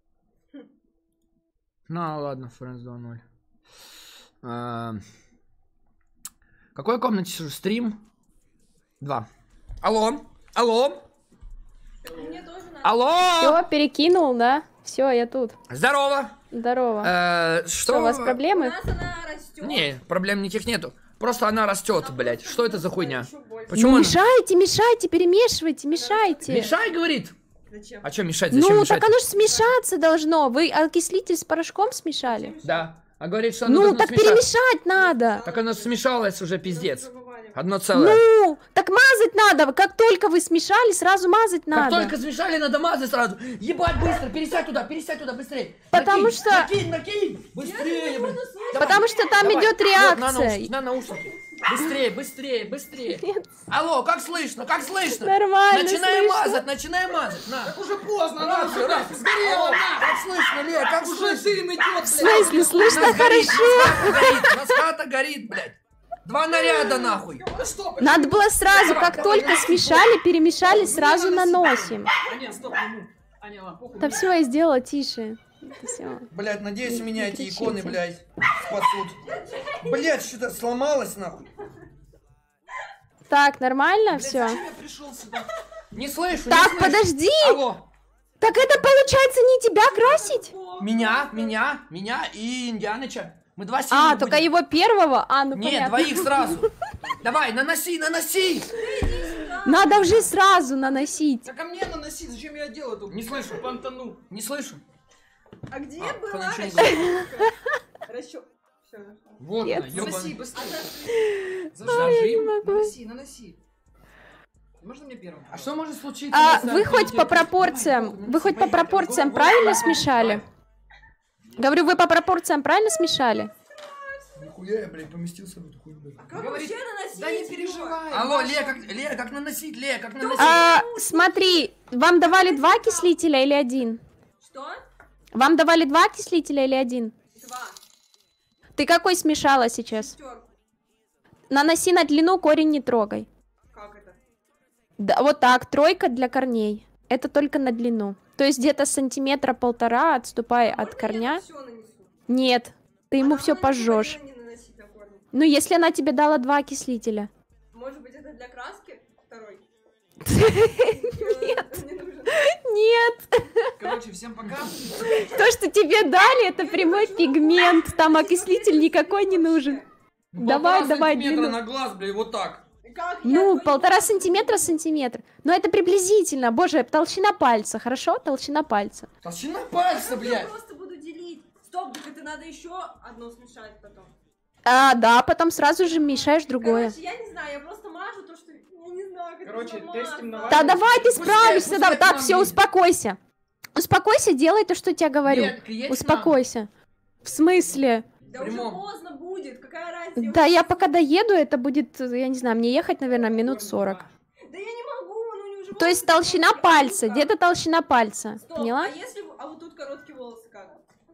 [SPEAKER 1] На, ладно, Friends два ноль. А, в какой комнате сижу? Стрим? Два. Алло? Алло?
[SPEAKER 2] Мне тоже надо.
[SPEAKER 1] Алло?
[SPEAKER 5] Все, перекинул, да? Все, я тут.
[SPEAKER 1] Здорово.
[SPEAKER 5] Здорово.
[SPEAKER 1] Э,
[SPEAKER 5] Что,
[SPEAKER 1] что
[SPEAKER 5] у вас
[SPEAKER 2] У
[SPEAKER 5] проблемы?
[SPEAKER 2] нас она растет.
[SPEAKER 1] Не, проблем никаких нету. Просто она растет, блядь. Что это за хуйня?
[SPEAKER 5] Ну,
[SPEAKER 1] Почему она...
[SPEAKER 5] мешайте, мешайте, перемешивайте, мешайте.
[SPEAKER 1] Мешай, говорит?
[SPEAKER 2] Зачем?
[SPEAKER 1] А что мешать? Зачем
[SPEAKER 5] Ну,
[SPEAKER 1] мешать?
[SPEAKER 5] так оно же смешаться должно. Вы окислитель с порошком смешали?
[SPEAKER 1] Да. А говорит, что оно
[SPEAKER 5] Ну,
[SPEAKER 1] должно
[SPEAKER 5] так
[SPEAKER 1] смешаться.
[SPEAKER 5] перемешать надо.
[SPEAKER 1] Так оно смешалось уже, пиздец. Одно целое.
[SPEAKER 5] Ну, так мазать надо. Как только вы смешали, сразу мазать
[SPEAKER 1] Как
[SPEAKER 5] надо.
[SPEAKER 1] только смешали, надо мазать сразу. Ебать, быстро, пересядь туда, пересядь туда, быстрее.
[SPEAKER 5] Потому
[SPEAKER 1] Накинь,
[SPEAKER 5] что-
[SPEAKER 1] Накинь, накинь, быстрее, блин. Давай,
[SPEAKER 5] Потому что там
[SPEAKER 1] давай.
[SPEAKER 5] идет
[SPEAKER 1] Вот, на
[SPEAKER 5] реакция.
[SPEAKER 1] наушники, на наушники. Быстрее, быстрее, быстрее. Алло, как слышно, как слышно?
[SPEAKER 5] Нормально
[SPEAKER 1] Начинай
[SPEAKER 5] слышно.
[SPEAKER 1] мазать, начинай мазать, на.
[SPEAKER 3] Так уже поздно, она
[SPEAKER 1] Раз,
[SPEAKER 3] уже
[SPEAKER 1] раз.
[SPEAKER 3] сгорела,
[SPEAKER 1] Алло,
[SPEAKER 3] на!
[SPEAKER 1] как слышно, Ле, как
[SPEAKER 3] Уже
[SPEAKER 1] слышно?
[SPEAKER 3] дым идет,
[SPEAKER 5] В смысле, слышно
[SPEAKER 1] Нас горит,
[SPEAKER 5] хорошо?
[SPEAKER 1] нас хата горит, нас хата горит, блядь. Два наряда, нахуй.
[SPEAKER 3] блядь. Стоп,
[SPEAKER 5] Надо было сразу,
[SPEAKER 1] Давай,
[SPEAKER 5] как
[SPEAKER 1] давай,
[SPEAKER 5] только
[SPEAKER 1] давай.
[SPEAKER 5] смешали, перемешали,
[SPEAKER 3] Мне
[SPEAKER 5] сразу
[SPEAKER 3] наносить.
[SPEAKER 5] наносим.
[SPEAKER 3] А нет, стоп, не ну. А не, ладно, похуй.
[SPEAKER 5] Да все, я сделала, тише. Все.
[SPEAKER 1] Блядь, надеюсь, у меня
[SPEAKER 5] Не
[SPEAKER 1] эти
[SPEAKER 5] кричите.
[SPEAKER 1] иконы, блядь, спасут. Блядь, что-то сломалось, нахуй.
[SPEAKER 5] Так, нормально
[SPEAKER 3] Блядь,
[SPEAKER 5] все.
[SPEAKER 3] зачем я пришел сюда?
[SPEAKER 1] Не слышу, не
[SPEAKER 5] Так,
[SPEAKER 1] слышу.
[SPEAKER 5] подожди.
[SPEAKER 1] Алло.
[SPEAKER 5] Так это получается не тебя красить?
[SPEAKER 1] Меня, меня, меня и Индианыча. Мы два сильных
[SPEAKER 5] А,
[SPEAKER 1] будем.
[SPEAKER 5] только его первого? А, ну
[SPEAKER 1] Нет,
[SPEAKER 5] понятно.
[SPEAKER 1] двоих сразу. Давай, наноси, наноси.
[SPEAKER 5] Надо уже сразу наносить.
[SPEAKER 3] Так а мне наносить, зачем я делаю эту
[SPEAKER 1] Не слышу.
[SPEAKER 3] понтану?
[SPEAKER 1] Не слышу.
[SPEAKER 2] А где
[SPEAKER 1] А,
[SPEAKER 2] была
[SPEAKER 1] ничего не говорю.
[SPEAKER 2] расчет? Все, нашла.
[SPEAKER 1] Вот
[SPEAKER 5] Нет.
[SPEAKER 1] она,
[SPEAKER 3] Наноси
[SPEAKER 1] ёбаный.
[SPEAKER 3] быстрее.
[SPEAKER 1] Зажим.
[SPEAKER 5] могу.
[SPEAKER 3] Наноси, наноси. Можно мне первым?
[SPEAKER 1] А что может случиться?
[SPEAKER 5] А
[SPEAKER 1] если
[SPEAKER 5] вы хоть
[SPEAKER 1] отменить
[SPEAKER 5] по
[SPEAKER 1] это?
[SPEAKER 5] пропорциям,
[SPEAKER 1] Давай,
[SPEAKER 5] вы хоть по
[SPEAKER 1] давай,
[SPEAKER 5] пропорциям
[SPEAKER 1] давай,
[SPEAKER 5] правильно
[SPEAKER 1] давай,
[SPEAKER 5] смешали? Говорю, вы по пропорциям правильно смешали?
[SPEAKER 1] давай. Нихуя я, блядь, поместился в эту хуйню.
[SPEAKER 2] Как
[SPEAKER 3] Говорит,
[SPEAKER 2] вообще наносить?
[SPEAKER 3] Да не
[SPEAKER 2] его?
[SPEAKER 3] переживай.
[SPEAKER 1] Алло,
[SPEAKER 3] Маша.
[SPEAKER 1] Лея, как, Лея, как наносить, Лея, как наносить?
[SPEAKER 5] А, смотри, вам давали два окислителя или один?
[SPEAKER 2] Что?
[SPEAKER 5] Вам давали два окислителя или один?
[SPEAKER 2] Два.
[SPEAKER 5] Ты какой смешала сейчас?
[SPEAKER 2] Шестерку.
[SPEAKER 5] Наноси на длину, корень не трогай.
[SPEAKER 2] Как это?
[SPEAKER 5] Да, вот так, тройка для корней. Это только на длину. То есть где-то сантиметра полтора отступай от корня.
[SPEAKER 2] Все нанесу.
[SPEAKER 5] Нет, ты ему
[SPEAKER 2] Она
[SPEAKER 5] все
[SPEAKER 2] мне
[SPEAKER 5] пожжешь.
[SPEAKER 2] говорила не наносить на корни.
[SPEAKER 5] Ну, если она тебе дала два окислителя.
[SPEAKER 2] Может быть, это для краски? Второй.
[SPEAKER 5] Нет.
[SPEAKER 2] Не нужен.
[SPEAKER 5] Нет,
[SPEAKER 3] Короче, всем пока.
[SPEAKER 5] то, что тебе дали, это прямой пигмент. Там окислитель никакой не нужен. Давай,
[SPEAKER 1] Полтора
[SPEAKER 5] давай,
[SPEAKER 1] сантиметра
[SPEAKER 5] длину.
[SPEAKER 1] на глаз, блядь, вот так.
[SPEAKER 2] Как я
[SPEAKER 5] Ну,
[SPEAKER 2] твою-
[SPEAKER 5] полтора сантиметра сантиметр. Но это приблизительно. Боже, толщина пальца, хорошо? Толщина пальца.
[SPEAKER 1] Толщина пальца,
[SPEAKER 2] Я
[SPEAKER 1] блядь.
[SPEAKER 2] просто буду делить. Стоп, так это надо еще одно смешать потом.
[SPEAKER 5] А, да, потом сразу же мешаешь другое.
[SPEAKER 2] Короче, я не знаю, я просто мажу то, что... Я не знаю, как
[SPEAKER 3] Короче,
[SPEAKER 2] это
[SPEAKER 3] тестим на
[SPEAKER 2] мазать.
[SPEAKER 5] Да давай, ты
[SPEAKER 1] Пускай-
[SPEAKER 5] справишься.
[SPEAKER 1] пускай
[SPEAKER 5] давай.
[SPEAKER 1] к
[SPEAKER 5] Так,
[SPEAKER 1] нам
[SPEAKER 5] все,
[SPEAKER 1] едет.
[SPEAKER 5] успокойся. Успокойся, делай то, что я тебе говорю.
[SPEAKER 1] Нет, едь к нам.
[SPEAKER 5] Успокойся. В смысле?
[SPEAKER 2] Да уже
[SPEAKER 1] Прямом.
[SPEAKER 2] поздно будет, какая разница?
[SPEAKER 5] Да, я пока доеду, это будет, я не знаю, мне ехать, наверное, минут сорок.
[SPEAKER 2] Да я не могу, ну не уже
[SPEAKER 5] То есть
[SPEAKER 2] волосы
[SPEAKER 5] толщина
[SPEAKER 2] короткие,
[SPEAKER 5] пальца,
[SPEAKER 2] а
[SPEAKER 5] где-то толщина пальца.
[SPEAKER 2] Стоп,
[SPEAKER 5] Поняла?
[SPEAKER 2] а если... А вот тут короткие волосы как?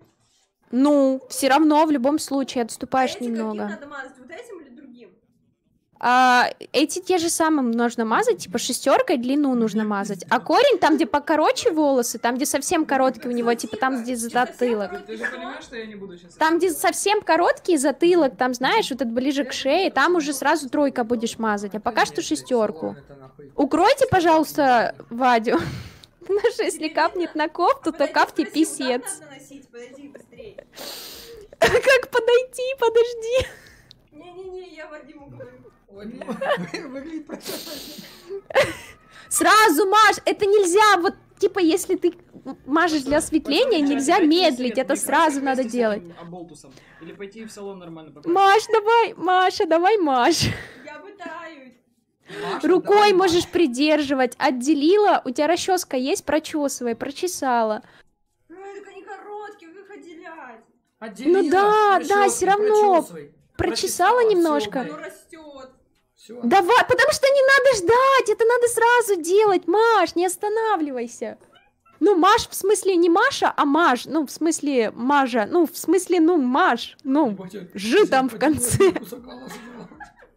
[SPEAKER 5] Ну, все равно в любом случае
[SPEAKER 2] А
[SPEAKER 5] отступаешь
[SPEAKER 2] эти каким
[SPEAKER 5] немного.
[SPEAKER 2] надо мазать, вот этим или другим?
[SPEAKER 5] А, эти те же самым нужно мазать, типа шестеркой длину нужно мазать. А корень, там, где покороче волосы, там, где совсем короткий у него, типа там, где затылок.
[SPEAKER 3] Ты же понимаешь, что я не буду сейчас?
[SPEAKER 5] Там, где совсем короткий затылок, там, знаешь, вот это ближе к шее, там уже сразу тройка будешь мазать, а пока что шестерку. Укройте, пожалуйста, Вадю. Потому что если капнет на кофту, то
[SPEAKER 2] Подойди,
[SPEAKER 5] капте
[SPEAKER 2] спроси, вот так
[SPEAKER 5] писец.
[SPEAKER 2] надо носить, подойди быстрее.
[SPEAKER 5] Как подойти? Подожди.
[SPEAKER 2] Не-не-не, я Вадиму говорю.
[SPEAKER 3] Ой, бля. Выглядит профессионально.
[SPEAKER 5] Сразу мажь. Это нельзя, вот, типа, если ты мажешь для осветления,
[SPEAKER 3] Пацаны,
[SPEAKER 5] нельзя
[SPEAKER 3] давайте
[SPEAKER 5] медлить.
[SPEAKER 3] свет,
[SPEAKER 5] Это
[SPEAKER 3] не
[SPEAKER 5] сразу
[SPEAKER 3] красить
[SPEAKER 5] надо
[SPEAKER 3] вместе с
[SPEAKER 5] делать.
[SPEAKER 3] этим оболтусом. Или пойти в салон нормально покрасить.
[SPEAKER 5] Маш, давай, Маша, давай мажь.
[SPEAKER 2] Я пытаюсь.
[SPEAKER 1] Маша,
[SPEAKER 5] Рукой
[SPEAKER 1] давай,
[SPEAKER 5] можешь придерживать. Отделила, у тебя расческа есть, прочесывай, прочесала.
[SPEAKER 2] Ну, так они короткие, как их отделять?
[SPEAKER 1] Отделила,
[SPEAKER 5] Ну да, да,
[SPEAKER 1] расчесывай,
[SPEAKER 5] всё равно.
[SPEAKER 1] прочесывай.
[SPEAKER 5] Прочесала
[SPEAKER 1] Прочесала,
[SPEAKER 5] немножко.
[SPEAKER 1] всё,
[SPEAKER 2] Оно
[SPEAKER 1] блядь.
[SPEAKER 2] растет.
[SPEAKER 1] Всё.
[SPEAKER 5] Давай, потому что не надо ждать, это надо сразу делать, Маш, не останавливайся. Ну, Маш, в смысле не Маша, а Маш, ну, в смысле Мажа, ну, в смысле, ну, Маш, ну,
[SPEAKER 1] Ебать, я-
[SPEAKER 5] Ж там в конце.
[SPEAKER 1] кусок волоса взяла.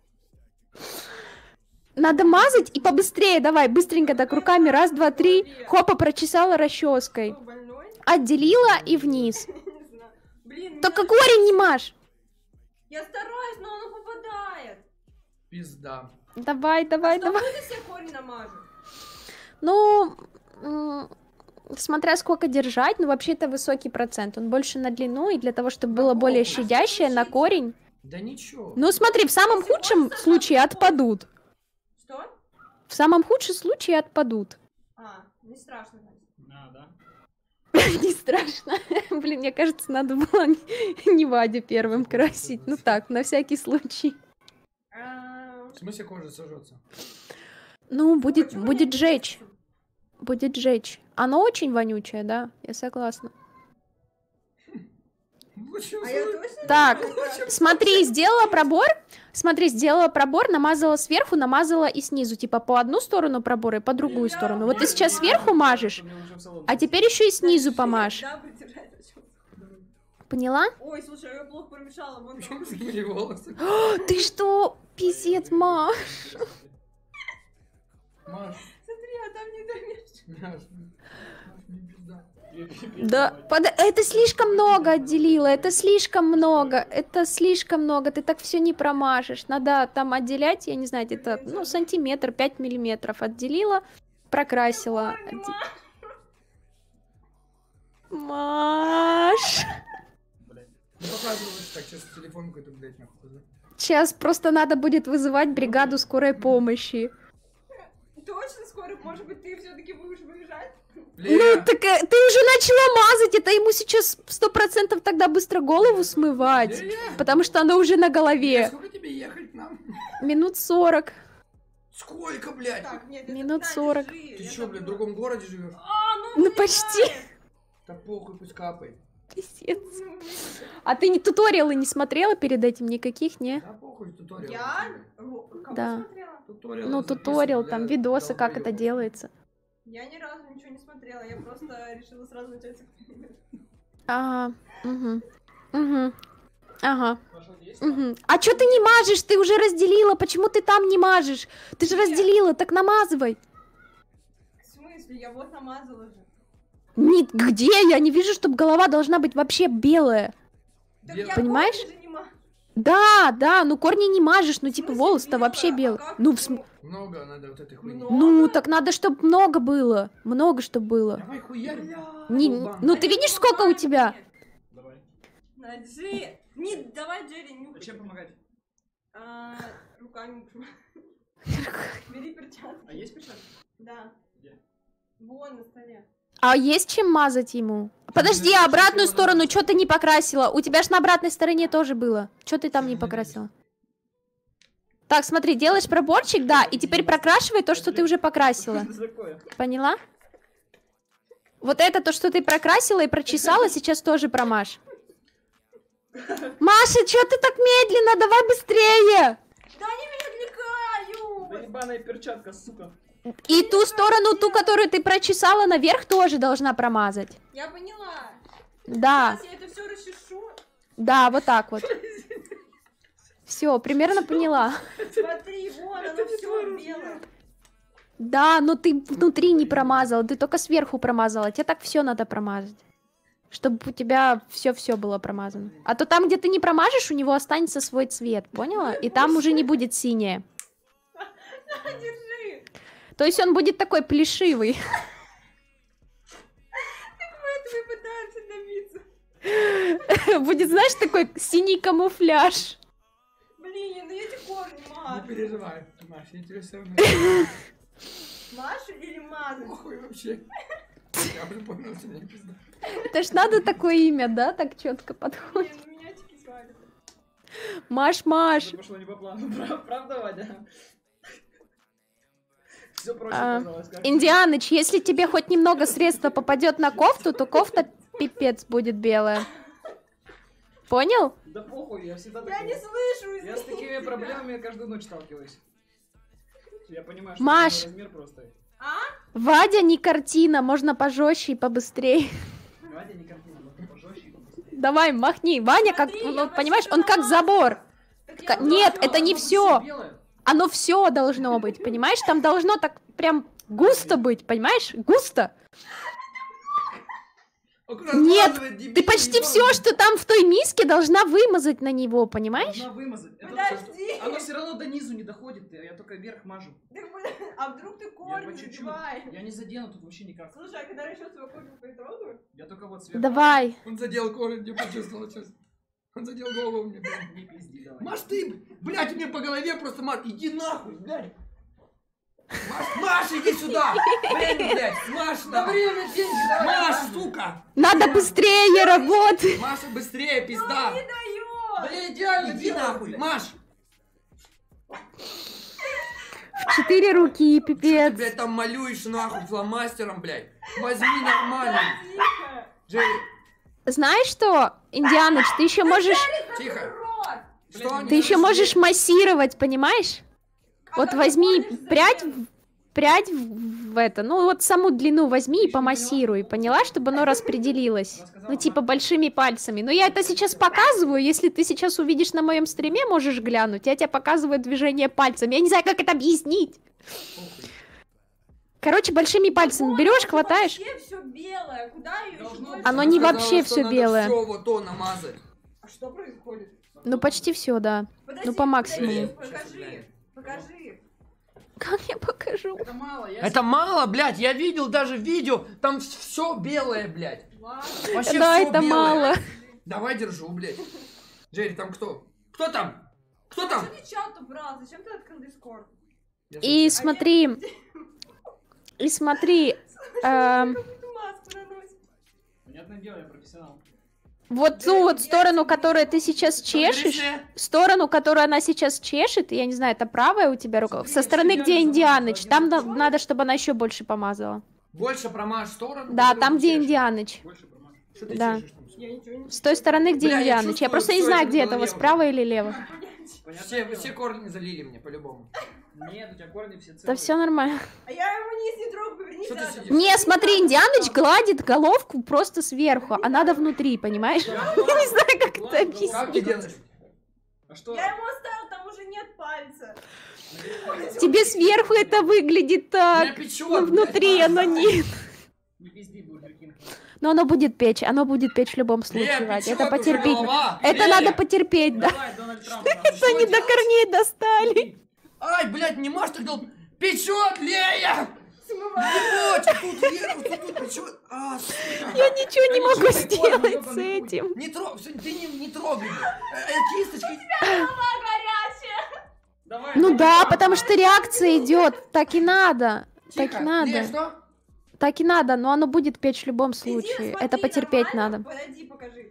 [SPEAKER 5] Надо мазать и побыстрее, давай, быстренько так руками, раз, два, три, хопа, прочесала расческой.
[SPEAKER 2] Кто, больной?
[SPEAKER 5] Отделила и вниз.
[SPEAKER 2] Не знаю. Блин,
[SPEAKER 5] Только
[SPEAKER 2] мне-
[SPEAKER 5] корень не мажь.
[SPEAKER 2] Я стараюсь, но оно попадает.
[SPEAKER 1] Пизда.
[SPEAKER 5] Давай, давай,
[SPEAKER 2] Что
[SPEAKER 5] давай.
[SPEAKER 2] будет, если я корень намажу?
[SPEAKER 5] Ну, м, Смотря сколько держать, ну вообще это высокий процент. Он больше на длину, и для того, чтобы было более щадящее, на корень.
[SPEAKER 3] Да ничего.
[SPEAKER 5] Ну смотри, в самом худшем случае отпадут.
[SPEAKER 2] Что?
[SPEAKER 5] В самом худшем случае отпадут.
[SPEAKER 2] А, не страшно.
[SPEAKER 3] А, да?
[SPEAKER 5] Не страшно. Блин, мне кажется, надо было не- не Вадю первым красить. Ну так, на всякий случай.
[SPEAKER 2] А,
[SPEAKER 3] В смысле кожа сожжется?
[SPEAKER 5] Ну, будет,
[SPEAKER 2] почему
[SPEAKER 5] будет
[SPEAKER 2] нет?
[SPEAKER 5] жечь. Будет жечь. Оно очень вонючее, да, я согласна.
[SPEAKER 2] А я точно
[SPEAKER 5] Так,
[SPEAKER 2] не знаю.
[SPEAKER 5] смотри, сделала пробор. Смотри, сделала пробор, намазала сверху, намазала и снизу. Типа по одну сторону пробора и по другую сторону. Вот ты сейчас сверху мажешь, а теперь еще и снизу помажь.
[SPEAKER 2] Да, придержать, а чё?
[SPEAKER 5] Поняла?
[SPEAKER 2] Ой, слушай, я плохо промешала. Вон
[SPEAKER 3] Почему
[SPEAKER 2] там.
[SPEAKER 3] сгнили волосы?
[SPEAKER 5] Ты что? Пиздец, ма.
[SPEAKER 3] Маш,
[SPEAKER 2] Смотри, а там не домешь.
[SPEAKER 3] Маш, Маш, мне пизда.
[SPEAKER 5] Да, под- это слишком много отделила, это слишком много, это слишком много, ты так все не промажешь. Надо там отделять, я не знаю, где-то, ну, сантиметр, пять миллиметров отделила, прокрасила. Отде- Маш,
[SPEAKER 3] Не показывай так, сейчас телефон какой-то, блядь, нахуй. да?
[SPEAKER 5] сейчас просто надо будет вызывать бригаду скорой помощи.
[SPEAKER 2] Точно скоро, может быть, ты все-таки будешь выезжать?
[SPEAKER 5] Ну,
[SPEAKER 3] Лера,
[SPEAKER 5] так э, ты уже начала мазать, это ему сейчас сто процентов тогда быстро голову смывать, потому что оно уже на голове.
[SPEAKER 3] сколько тебе ехать к нам?
[SPEAKER 5] Минут сорок.
[SPEAKER 3] Сколько, блядь?
[SPEAKER 2] Так, нет, это
[SPEAKER 5] Минут
[SPEAKER 2] на,
[SPEAKER 5] сорок.
[SPEAKER 2] держи,
[SPEAKER 3] Ты
[SPEAKER 2] я
[SPEAKER 3] чё, блядь, в
[SPEAKER 2] забыла.
[SPEAKER 3] другом городе живешь?
[SPEAKER 2] А, ну,
[SPEAKER 5] Ну,
[SPEAKER 2] блин,
[SPEAKER 5] почти.
[SPEAKER 2] знает.
[SPEAKER 3] Да похуй, пусть капает.
[SPEAKER 5] Пиздец.
[SPEAKER 2] Ну, видишь.
[SPEAKER 5] А ты не туториалы не смотрела перед этим никаких, не?
[SPEAKER 3] Да похуй, туториал.
[SPEAKER 2] Я? Ро- Кого
[SPEAKER 5] Да.
[SPEAKER 2] смотрела?
[SPEAKER 3] Туториал
[SPEAKER 5] Ну,
[SPEAKER 3] записывай
[SPEAKER 5] туториал,
[SPEAKER 3] для
[SPEAKER 5] там видосы, как это
[SPEAKER 3] долбоёбов.
[SPEAKER 5] делается.
[SPEAKER 2] Я ни разу ничего не смотрела, я просто решила сразу начать с эксперимента.
[SPEAKER 5] Ага, угу, угу, ага, угу. А чё ты не мажешь? Ты уже разделила, почему ты там не мажешь? Ты же разделила, так намазывай.
[SPEAKER 2] В смысле? Я вот намазала же.
[SPEAKER 5] Нет, где? Я не вижу, чтобы голова должна быть вообще белая.
[SPEAKER 2] Так
[SPEAKER 3] Бел-
[SPEAKER 2] я
[SPEAKER 5] Понимаешь?
[SPEAKER 2] корни же не ма-
[SPEAKER 5] Да, да, ну корни не мажешь, ну типа
[SPEAKER 2] смысле
[SPEAKER 5] волосы-то
[SPEAKER 2] белая?
[SPEAKER 5] вообще
[SPEAKER 2] А
[SPEAKER 5] белые.
[SPEAKER 2] как?
[SPEAKER 5] Ну, в см-
[SPEAKER 3] Много надо вот этой хуйни.
[SPEAKER 2] Много?
[SPEAKER 5] ну, так надо, чтобы много было. Много, чтобы было.
[SPEAKER 3] Давай хуярь.
[SPEAKER 5] Не-
[SPEAKER 3] Долбан.
[SPEAKER 5] ну, ты видишь, сколько у тебя?
[SPEAKER 3] Давай.
[SPEAKER 2] На, держи. Не, давай, Джерри, нюхай.
[SPEAKER 3] Зачем помогать?
[SPEAKER 2] А, руками пожимай. Бери перчатки.
[SPEAKER 3] А есть перчатки?
[SPEAKER 2] Да.
[SPEAKER 3] Где?
[SPEAKER 2] Вон на столе.
[SPEAKER 5] А есть чем мазать ему? Подожди, а обратную сторону что ты не покрасила? У тебя ж на обратной стороне тоже было. Что ты там не покрасила? Так, смотри, делаешь проборчик, да, и теперь прокрашивай то, что ты уже покрасила. Поняла? Вот это то, что ты прокрасила и прочесала, сейчас тоже промажь. Маша, что ты так медленно? Давай быстрее!
[SPEAKER 2] Да они меня отвлекают!
[SPEAKER 3] Да ебаная перчатка, сука.
[SPEAKER 5] И ту сторону, ту, которую ты прочесала наверх, тоже должна промазать.
[SPEAKER 2] Я поняла.
[SPEAKER 5] Да,
[SPEAKER 2] Сейчас я это все расчешу.
[SPEAKER 5] да, вот так вот. Все, примерно поняла.
[SPEAKER 2] Смотри, вон, оно все белое.
[SPEAKER 5] Да, но ты внутри не промазала, ты только сверху промазала. Тебе так все надо промазать. Чтобы у тебя все-все было промазано. А то там, где ты не промажешь, у него останется свой цвет, поняла? И там уже не будет синее.
[SPEAKER 2] На, держи.
[SPEAKER 5] То есть он будет такой плешивый.
[SPEAKER 2] Мы этого и пытаемся добиться.
[SPEAKER 5] Будет, знаешь, такой синий камуфляж.
[SPEAKER 2] Блин, ну эти корни
[SPEAKER 3] Не
[SPEAKER 2] Маш.
[SPEAKER 3] переживай, Маш, я тебе все равно.
[SPEAKER 2] Маша или Маза?
[SPEAKER 3] Похуй вообще. Я уже понял, что мне пизда.
[SPEAKER 5] Это ж надо такое имя, да, так четко подходит.
[SPEAKER 2] Блин, меня чики свалят.
[SPEAKER 5] Маш, Маш.
[SPEAKER 3] Пошло не по плану, прав- правда, Вадя? Все проще
[SPEAKER 5] А,
[SPEAKER 3] оказалось, как?
[SPEAKER 5] Индианыч, если тебе хоть немного средства попадет на кофту, то кофта пипец будет белая. Понял?
[SPEAKER 3] Да похуй, я всегда
[SPEAKER 2] Я не
[SPEAKER 3] такой.
[SPEAKER 2] слышу.
[SPEAKER 3] Я с
[SPEAKER 2] извини.
[SPEAKER 3] такими проблемами каждую ночь сталкиваюсь. Я понимаю, что
[SPEAKER 5] Маш.
[SPEAKER 3] это размер просто.
[SPEAKER 2] А?
[SPEAKER 5] Вадя не картина, можно пожестче и побыстрее.
[SPEAKER 3] Вадя не картина, но пожестче и побыстрее.
[SPEAKER 5] Давай, махни. Ваня, как,
[SPEAKER 2] Смотри,
[SPEAKER 5] ну,
[SPEAKER 2] я
[SPEAKER 5] понимаешь,
[SPEAKER 2] почти
[SPEAKER 5] он как
[SPEAKER 2] намазала.
[SPEAKER 5] забор.
[SPEAKER 2] Так
[SPEAKER 5] Ка-
[SPEAKER 2] я
[SPEAKER 5] Нет,
[SPEAKER 2] намазала.
[SPEAKER 5] это не
[SPEAKER 3] Оно
[SPEAKER 5] все.
[SPEAKER 3] белое.
[SPEAKER 5] Оно все должно быть, понимаешь? Там должно так прям густо быть, понимаешь? Густо. Нет,
[SPEAKER 3] Размазывает, дебил,
[SPEAKER 5] Ты почти
[SPEAKER 3] ебаный.
[SPEAKER 5] все, что там в той миске, должна вымазать на него, понимаешь?
[SPEAKER 3] Должна вымазать. Это
[SPEAKER 2] Подожди.
[SPEAKER 3] всё- Оно все равно до низу не доходит, я только вверх мажу.
[SPEAKER 2] Так, блин, а вдруг ты
[SPEAKER 3] Я
[SPEAKER 2] корни
[SPEAKER 3] по чуть-чуть.
[SPEAKER 2] задеваешь?
[SPEAKER 3] Я не задену тут вообще никак.
[SPEAKER 2] Слушай, а когда расчет свою корни потрогаю?
[SPEAKER 3] Я только вот сверху.
[SPEAKER 5] Давай.
[SPEAKER 1] Он задел корень, не почувствовал сейчас. Он задел голову мне.
[SPEAKER 3] Не пизди, давай.
[SPEAKER 1] Маш, ты, блядь, мне по голове просто, Маш, иди нахуй, блядь. Маш, Маш, иди сюда. Время, блядь, Маш, да время, деньги, давай. Маш, сука.
[SPEAKER 5] Надо быстрее работать.
[SPEAKER 1] Маша, быстрее, пизда.
[SPEAKER 2] Не дает!
[SPEAKER 1] Блин, идеально, иди нахуй. Маш,
[SPEAKER 5] Четыре руки,
[SPEAKER 1] что ты,
[SPEAKER 5] пипец.
[SPEAKER 1] блядь, там малюешь нахуй фломастером, блядь. Возьми нормально.
[SPEAKER 2] Тихо!
[SPEAKER 1] Джерри,
[SPEAKER 5] Знаешь что, Индианыч, ты еще можешь,
[SPEAKER 1] тихо.
[SPEAKER 2] Рот!
[SPEAKER 1] Что они
[SPEAKER 5] ты еще
[SPEAKER 1] нашли?
[SPEAKER 5] можешь массировать, понимаешь?
[SPEAKER 2] А
[SPEAKER 5] Вот
[SPEAKER 2] как
[SPEAKER 5] возьми
[SPEAKER 2] ты корни
[SPEAKER 5] прядь,
[SPEAKER 2] задел?
[SPEAKER 5] в- прядь в в это, ну вот саму длину возьми и помассируй, поняла, чтобы оно распределилось. Ну типа большими пальцами. Но я это сейчас показываю, если ты сейчас увидишь на моем стриме, можешь глянуть, я тебе показываю движение пальцами. Я не знаю, как это объяснить. Короче, большими пальцами
[SPEAKER 2] Вот,
[SPEAKER 5] берешь,
[SPEAKER 2] это
[SPEAKER 5] хватаешь.
[SPEAKER 2] Вообще все белое. Куда ее еще
[SPEAKER 3] Должно
[SPEAKER 2] больше?
[SPEAKER 3] быть.
[SPEAKER 5] Оно
[SPEAKER 1] Она
[SPEAKER 5] не
[SPEAKER 1] сказала,
[SPEAKER 5] вообще
[SPEAKER 1] что
[SPEAKER 5] всё
[SPEAKER 1] надо
[SPEAKER 5] белое.
[SPEAKER 1] всё вот то намазать.
[SPEAKER 2] А что происходит?
[SPEAKER 5] Ну почти все, да.
[SPEAKER 2] Подожди,
[SPEAKER 5] Ну, по максимуму.
[SPEAKER 2] подожди, Покажи, покажи.
[SPEAKER 5] Как я покажу?
[SPEAKER 3] Это мало, я
[SPEAKER 1] Это мало, блядь, я видел даже видео, там все белое, блядь.
[SPEAKER 2] Ладно.
[SPEAKER 1] Вообще
[SPEAKER 5] Да,
[SPEAKER 1] всё
[SPEAKER 5] это
[SPEAKER 1] белое.
[SPEAKER 5] мало.
[SPEAKER 1] Давай держу, блядь. Джерри, там кто? Кто там? Кто там?
[SPEAKER 2] Что ты чат убрал? Зачем ты открыл Дискорд?
[SPEAKER 1] Я
[SPEAKER 5] И
[SPEAKER 1] шучу.
[SPEAKER 5] смотри, и смотри, эм,
[SPEAKER 2] Какую-то маску наносит.
[SPEAKER 3] Понятное дело, я профессионал.
[SPEAKER 5] вот ту вот сторону, которую ты сейчас чешешь,
[SPEAKER 1] Смотри,
[SPEAKER 5] сторону, которую она сейчас чешет, я не знаю, это правая у тебя рука, со стороны, где Индианыч, там на- надо, чтобы она еще больше помазала.
[SPEAKER 1] больше промажь сторону.
[SPEAKER 5] Да,
[SPEAKER 1] которую
[SPEAKER 5] там,
[SPEAKER 1] ты
[SPEAKER 5] где
[SPEAKER 1] чешешь.
[SPEAKER 5] Индианыч.
[SPEAKER 3] Больше промажу.
[SPEAKER 1] Что ты
[SPEAKER 5] Да.
[SPEAKER 1] чешешь там?
[SPEAKER 2] Я ничего не...
[SPEAKER 5] С той стороны, где
[SPEAKER 1] Бля, я
[SPEAKER 5] Индианыч. Я
[SPEAKER 1] чувствую
[SPEAKER 5] просто не
[SPEAKER 1] всё
[SPEAKER 5] знаю,
[SPEAKER 1] это
[SPEAKER 5] где
[SPEAKER 1] в
[SPEAKER 5] это,
[SPEAKER 1] голове
[SPEAKER 5] вот справа или лево.
[SPEAKER 3] Понятное
[SPEAKER 1] Все,
[SPEAKER 3] дело.
[SPEAKER 1] все корни залили мне, по-любому.
[SPEAKER 3] Нет, у тебя корни все целые.
[SPEAKER 5] Да все нормально.
[SPEAKER 2] А я его низ не трогаю, повернись
[SPEAKER 1] Что ты
[SPEAKER 2] задом.
[SPEAKER 1] сидишь?
[SPEAKER 5] Не, смотри, Индианыч гладит головку просто сверху, а надо внутри, понимаешь? Я не знаю, как это
[SPEAKER 1] Как ты
[SPEAKER 5] объяснить.
[SPEAKER 1] делаешь?
[SPEAKER 3] А что?
[SPEAKER 2] Я ему оставил, там уже нет пальца.
[SPEAKER 5] Тебе сверху это выглядит
[SPEAKER 1] Меня
[SPEAKER 5] так,
[SPEAKER 1] печёт,
[SPEAKER 5] но
[SPEAKER 1] блядь,
[SPEAKER 5] внутри
[SPEAKER 1] Маша.
[SPEAKER 5] оно нет.
[SPEAKER 3] Не пизди, Бургер Кинг.
[SPEAKER 5] Но оно будет печь, оно будет печь в любом
[SPEAKER 1] Бля,
[SPEAKER 5] случае, Вадь.
[SPEAKER 1] печёт
[SPEAKER 5] Это
[SPEAKER 1] уже
[SPEAKER 5] потерпеть.
[SPEAKER 1] голова.
[SPEAKER 5] Это
[SPEAKER 1] Бля.
[SPEAKER 5] надо потерпеть, да.
[SPEAKER 3] Давай, Дональд Трамп.
[SPEAKER 5] Что не до корней достали.
[SPEAKER 1] Ай, блядь, не можешь так делать. Печет, Лея!
[SPEAKER 2] Смывай.
[SPEAKER 1] Ебать, тут вверху, тут, тут печет. А, сука.
[SPEAKER 5] Я ничего не могу
[SPEAKER 3] Конечно, прикольно,
[SPEAKER 5] сделать с
[SPEAKER 3] ёбаный хуй.
[SPEAKER 5] этим.
[SPEAKER 1] Не трогай, ты не, не трогай. Э, э, Кисточкой.
[SPEAKER 2] Голова горячая.
[SPEAKER 3] Давай,
[SPEAKER 5] Ну
[SPEAKER 3] Дональд
[SPEAKER 5] да,
[SPEAKER 3] Трамп.
[SPEAKER 5] потому что реакция идет. Так и надо. Так
[SPEAKER 1] Тихо.
[SPEAKER 5] и надо.
[SPEAKER 1] Лея, что?
[SPEAKER 5] Так и надо, но оно будет печь в любом
[SPEAKER 2] Иди,
[SPEAKER 5] случае.
[SPEAKER 2] смотри,
[SPEAKER 5] Это потерпеть
[SPEAKER 2] нормально?
[SPEAKER 5] надо.
[SPEAKER 2] Подойди, покажи.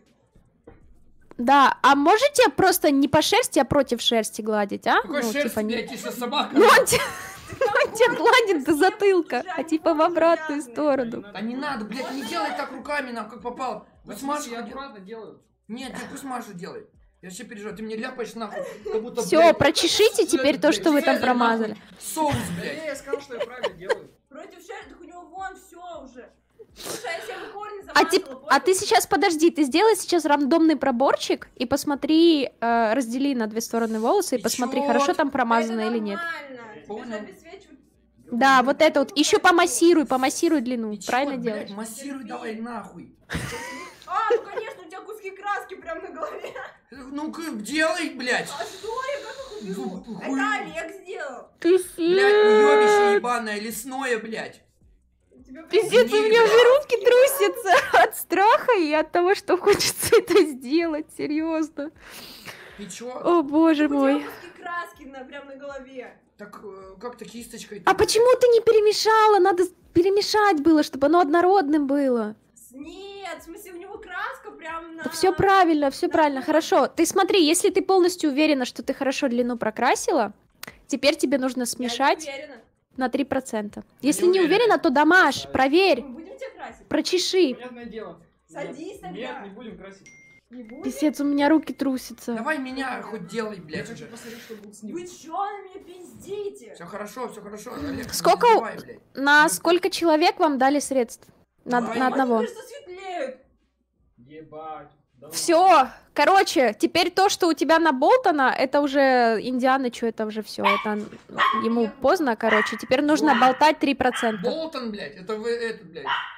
[SPEAKER 5] Да, а можете просто не по шерсти, а против шерсти гладить, а?
[SPEAKER 1] Какой
[SPEAKER 5] Ну,
[SPEAKER 1] шерсть,
[SPEAKER 5] типа, не-
[SPEAKER 1] блядь, если собака?
[SPEAKER 5] Ну, он те- он тебя гладит до затылка, а типа в обратную сторону.
[SPEAKER 1] Да не надо, блядь, не делай так руками, нам как попало.
[SPEAKER 3] Да,
[SPEAKER 1] Пусть
[SPEAKER 3] в смысле,
[SPEAKER 1] Маша
[SPEAKER 3] я
[SPEAKER 1] делает.
[SPEAKER 3] аккуратно делаю.
[SPEAKER 1] Нет, нет, пусть Маша делает. Я вообще переживаю, ты мне ляпаешь нахуй, как будто,
[SPEAKER 5] Все,
[SPEAKER 1] блядь,
[SPEAKER 5] прочешите
[SPEAKER 1] это,
[SPEAKER 5] теперь то,
[SPEAKER 1] блядь,
[SPEAKER 5] что вы там
[SPEAKER 1] Цезарь,
[SPEAKER 5] промазали.
[SPEAKER 1] нахуй, Соус,
[SPEAKER 3] Да
[SPEAKER 1] блядь.
[SPEAKER 3] я сказал, что я правильно делаю.
[SPEAKER 2] Против шерсти, так у него вон все уже. Слушай, а если я бы корни
[SPEAKER 5] А,
[SPEAKER 2] замазала,
[SPEAKER 5] тип- а ты сейчас, подожди, ты сделай сейчас рандомный проборчик и посмотри, э, раздели на две стороны волосы и
[SPEAKER 1] И
[SPEAKER 5] посмотри,
[SPEAKER 1] чё?
[SPEAKER 5] хорошо там
[SPEAKER 2] Это
[SPEAKER 5] промазано или нет.
[SPEAKER 2] нормально. Тебе
[SPEAKER 1] Понял.
[SPEAKER 2] же обесцвечивают.
[SPEAKER 5] Да, вот это вот. Еще помассируй, помассируй длину.
[SPEAKER 1] И чё,
[SPEAKER 5] Правильно
[SPEAKER 1] блядь,
[SPEAKER 5] делаешь?
[SPEAKER 1] массируй давай нахуй.
[SPEAKER 2] А, ну конечно, у тебя куски краски прям на голове.
[SPEAKER 1] Ну-ка, делай, блядь.
[SPEAKER 2] А что я как их уберу?
[SPEAKER 1] Ну,
[SPEAKER 2] Это
[SPEAKER 1] хуй.
[SPEAKER 2] Олег сделал.
[SPEAKER 5] Ты
[SPEAKER 1] Блядь, уёбище ебаное, лесное, блядь.
[SPEAKER 2] Тебе
[SPEAKER 5] Пиздец, у
[SPEAKER 1] Извини,
[SPEAKER 5] меня
[SPEAKER 1] блядь.
[SPEAKER 5] уже руки трусятся от страха и от того, что хочется это сделать, серьезно.
[SPEAKER 1] И чё?
[SPEAKER 5] О боже
[SPEAKER 2] У тебя
[SPEAKER 5] мой.
[SPEAKER 2] куски краски на, прям на голове.
[SPEAKER 1] Так э, как-то кисточкой.
[SPEAKER 5] А почему ты не перемешала? Надо с- перемешать было, чтобы оно однородным было.
[SPEAKER 2] С- Нет, в смысле, у него краска прям на...
[SPEAKER 5] Все правильно, все правильно. Хорошо. Ты смотри, если ты полностью уверена, что ты хорошо длину прокрасила, теперь тебе нужно
[SPEAKER 2] Я
[SPEAKER 5] смешать
[SPEAKER 2] не уверена.
[SPEAKER 5] на три процента.
[SPEAKER 1] Я
[SPEAKER 5] Если
[SPEAKER 1] не
[SPEAKER 5] не
[SPEAKER 1] уверена.
[SPEAKER 5] уверена, то домашь, проверь,
[SPEAKER 2] Мы будем тебя красить?
[SPEAKER 5] прочеши.
[SPEAKER 3] Понятное дело.
[SPEAKER 2] Садись тогда.
[SPEAKER 3] Нет, не будем красить.
[SPEAKER 2] Не будем?
[SPEAKER 5] Писец, у меня руки трусятся.
[SPEAKER 1] Давай меня хоть делай,
[SPEAKER 3] Я
[SPEAKER 1] блядь,
[SPEAKER 3] хочу
[SPEAKER 1] уже.
[SPEAKER 3] посмотреть, что будет с ним.
[SPEAKER 2] Вы чё на меня пиздите?
[SPEAKER 1] Все хорошо, все хорошо. Олег,
[SPEAKER 5] Сколько
[SPEAKER 1] не
[SPEAKER 5] у-
[SPEAKER 1] забивай, блядь.
[SPEAKER 5] На сколько человек вам дали средств? На,
[SPEAKER 1] Давай.
[SPEAKER 5] на одного.
[SPEAKER 2] Они, кажется, светлеют.
[SPEAKER 3] Ебать. Да ну.
[SPEAKER 5] Все, короче, теперь то, что у тебя наболтано, это уже Индиана, что это уже все, это ему поздно, короче, теперь нужно болтать три процента.
[SPEAKER 1] Болтон, блядь, это вы, это, блядь.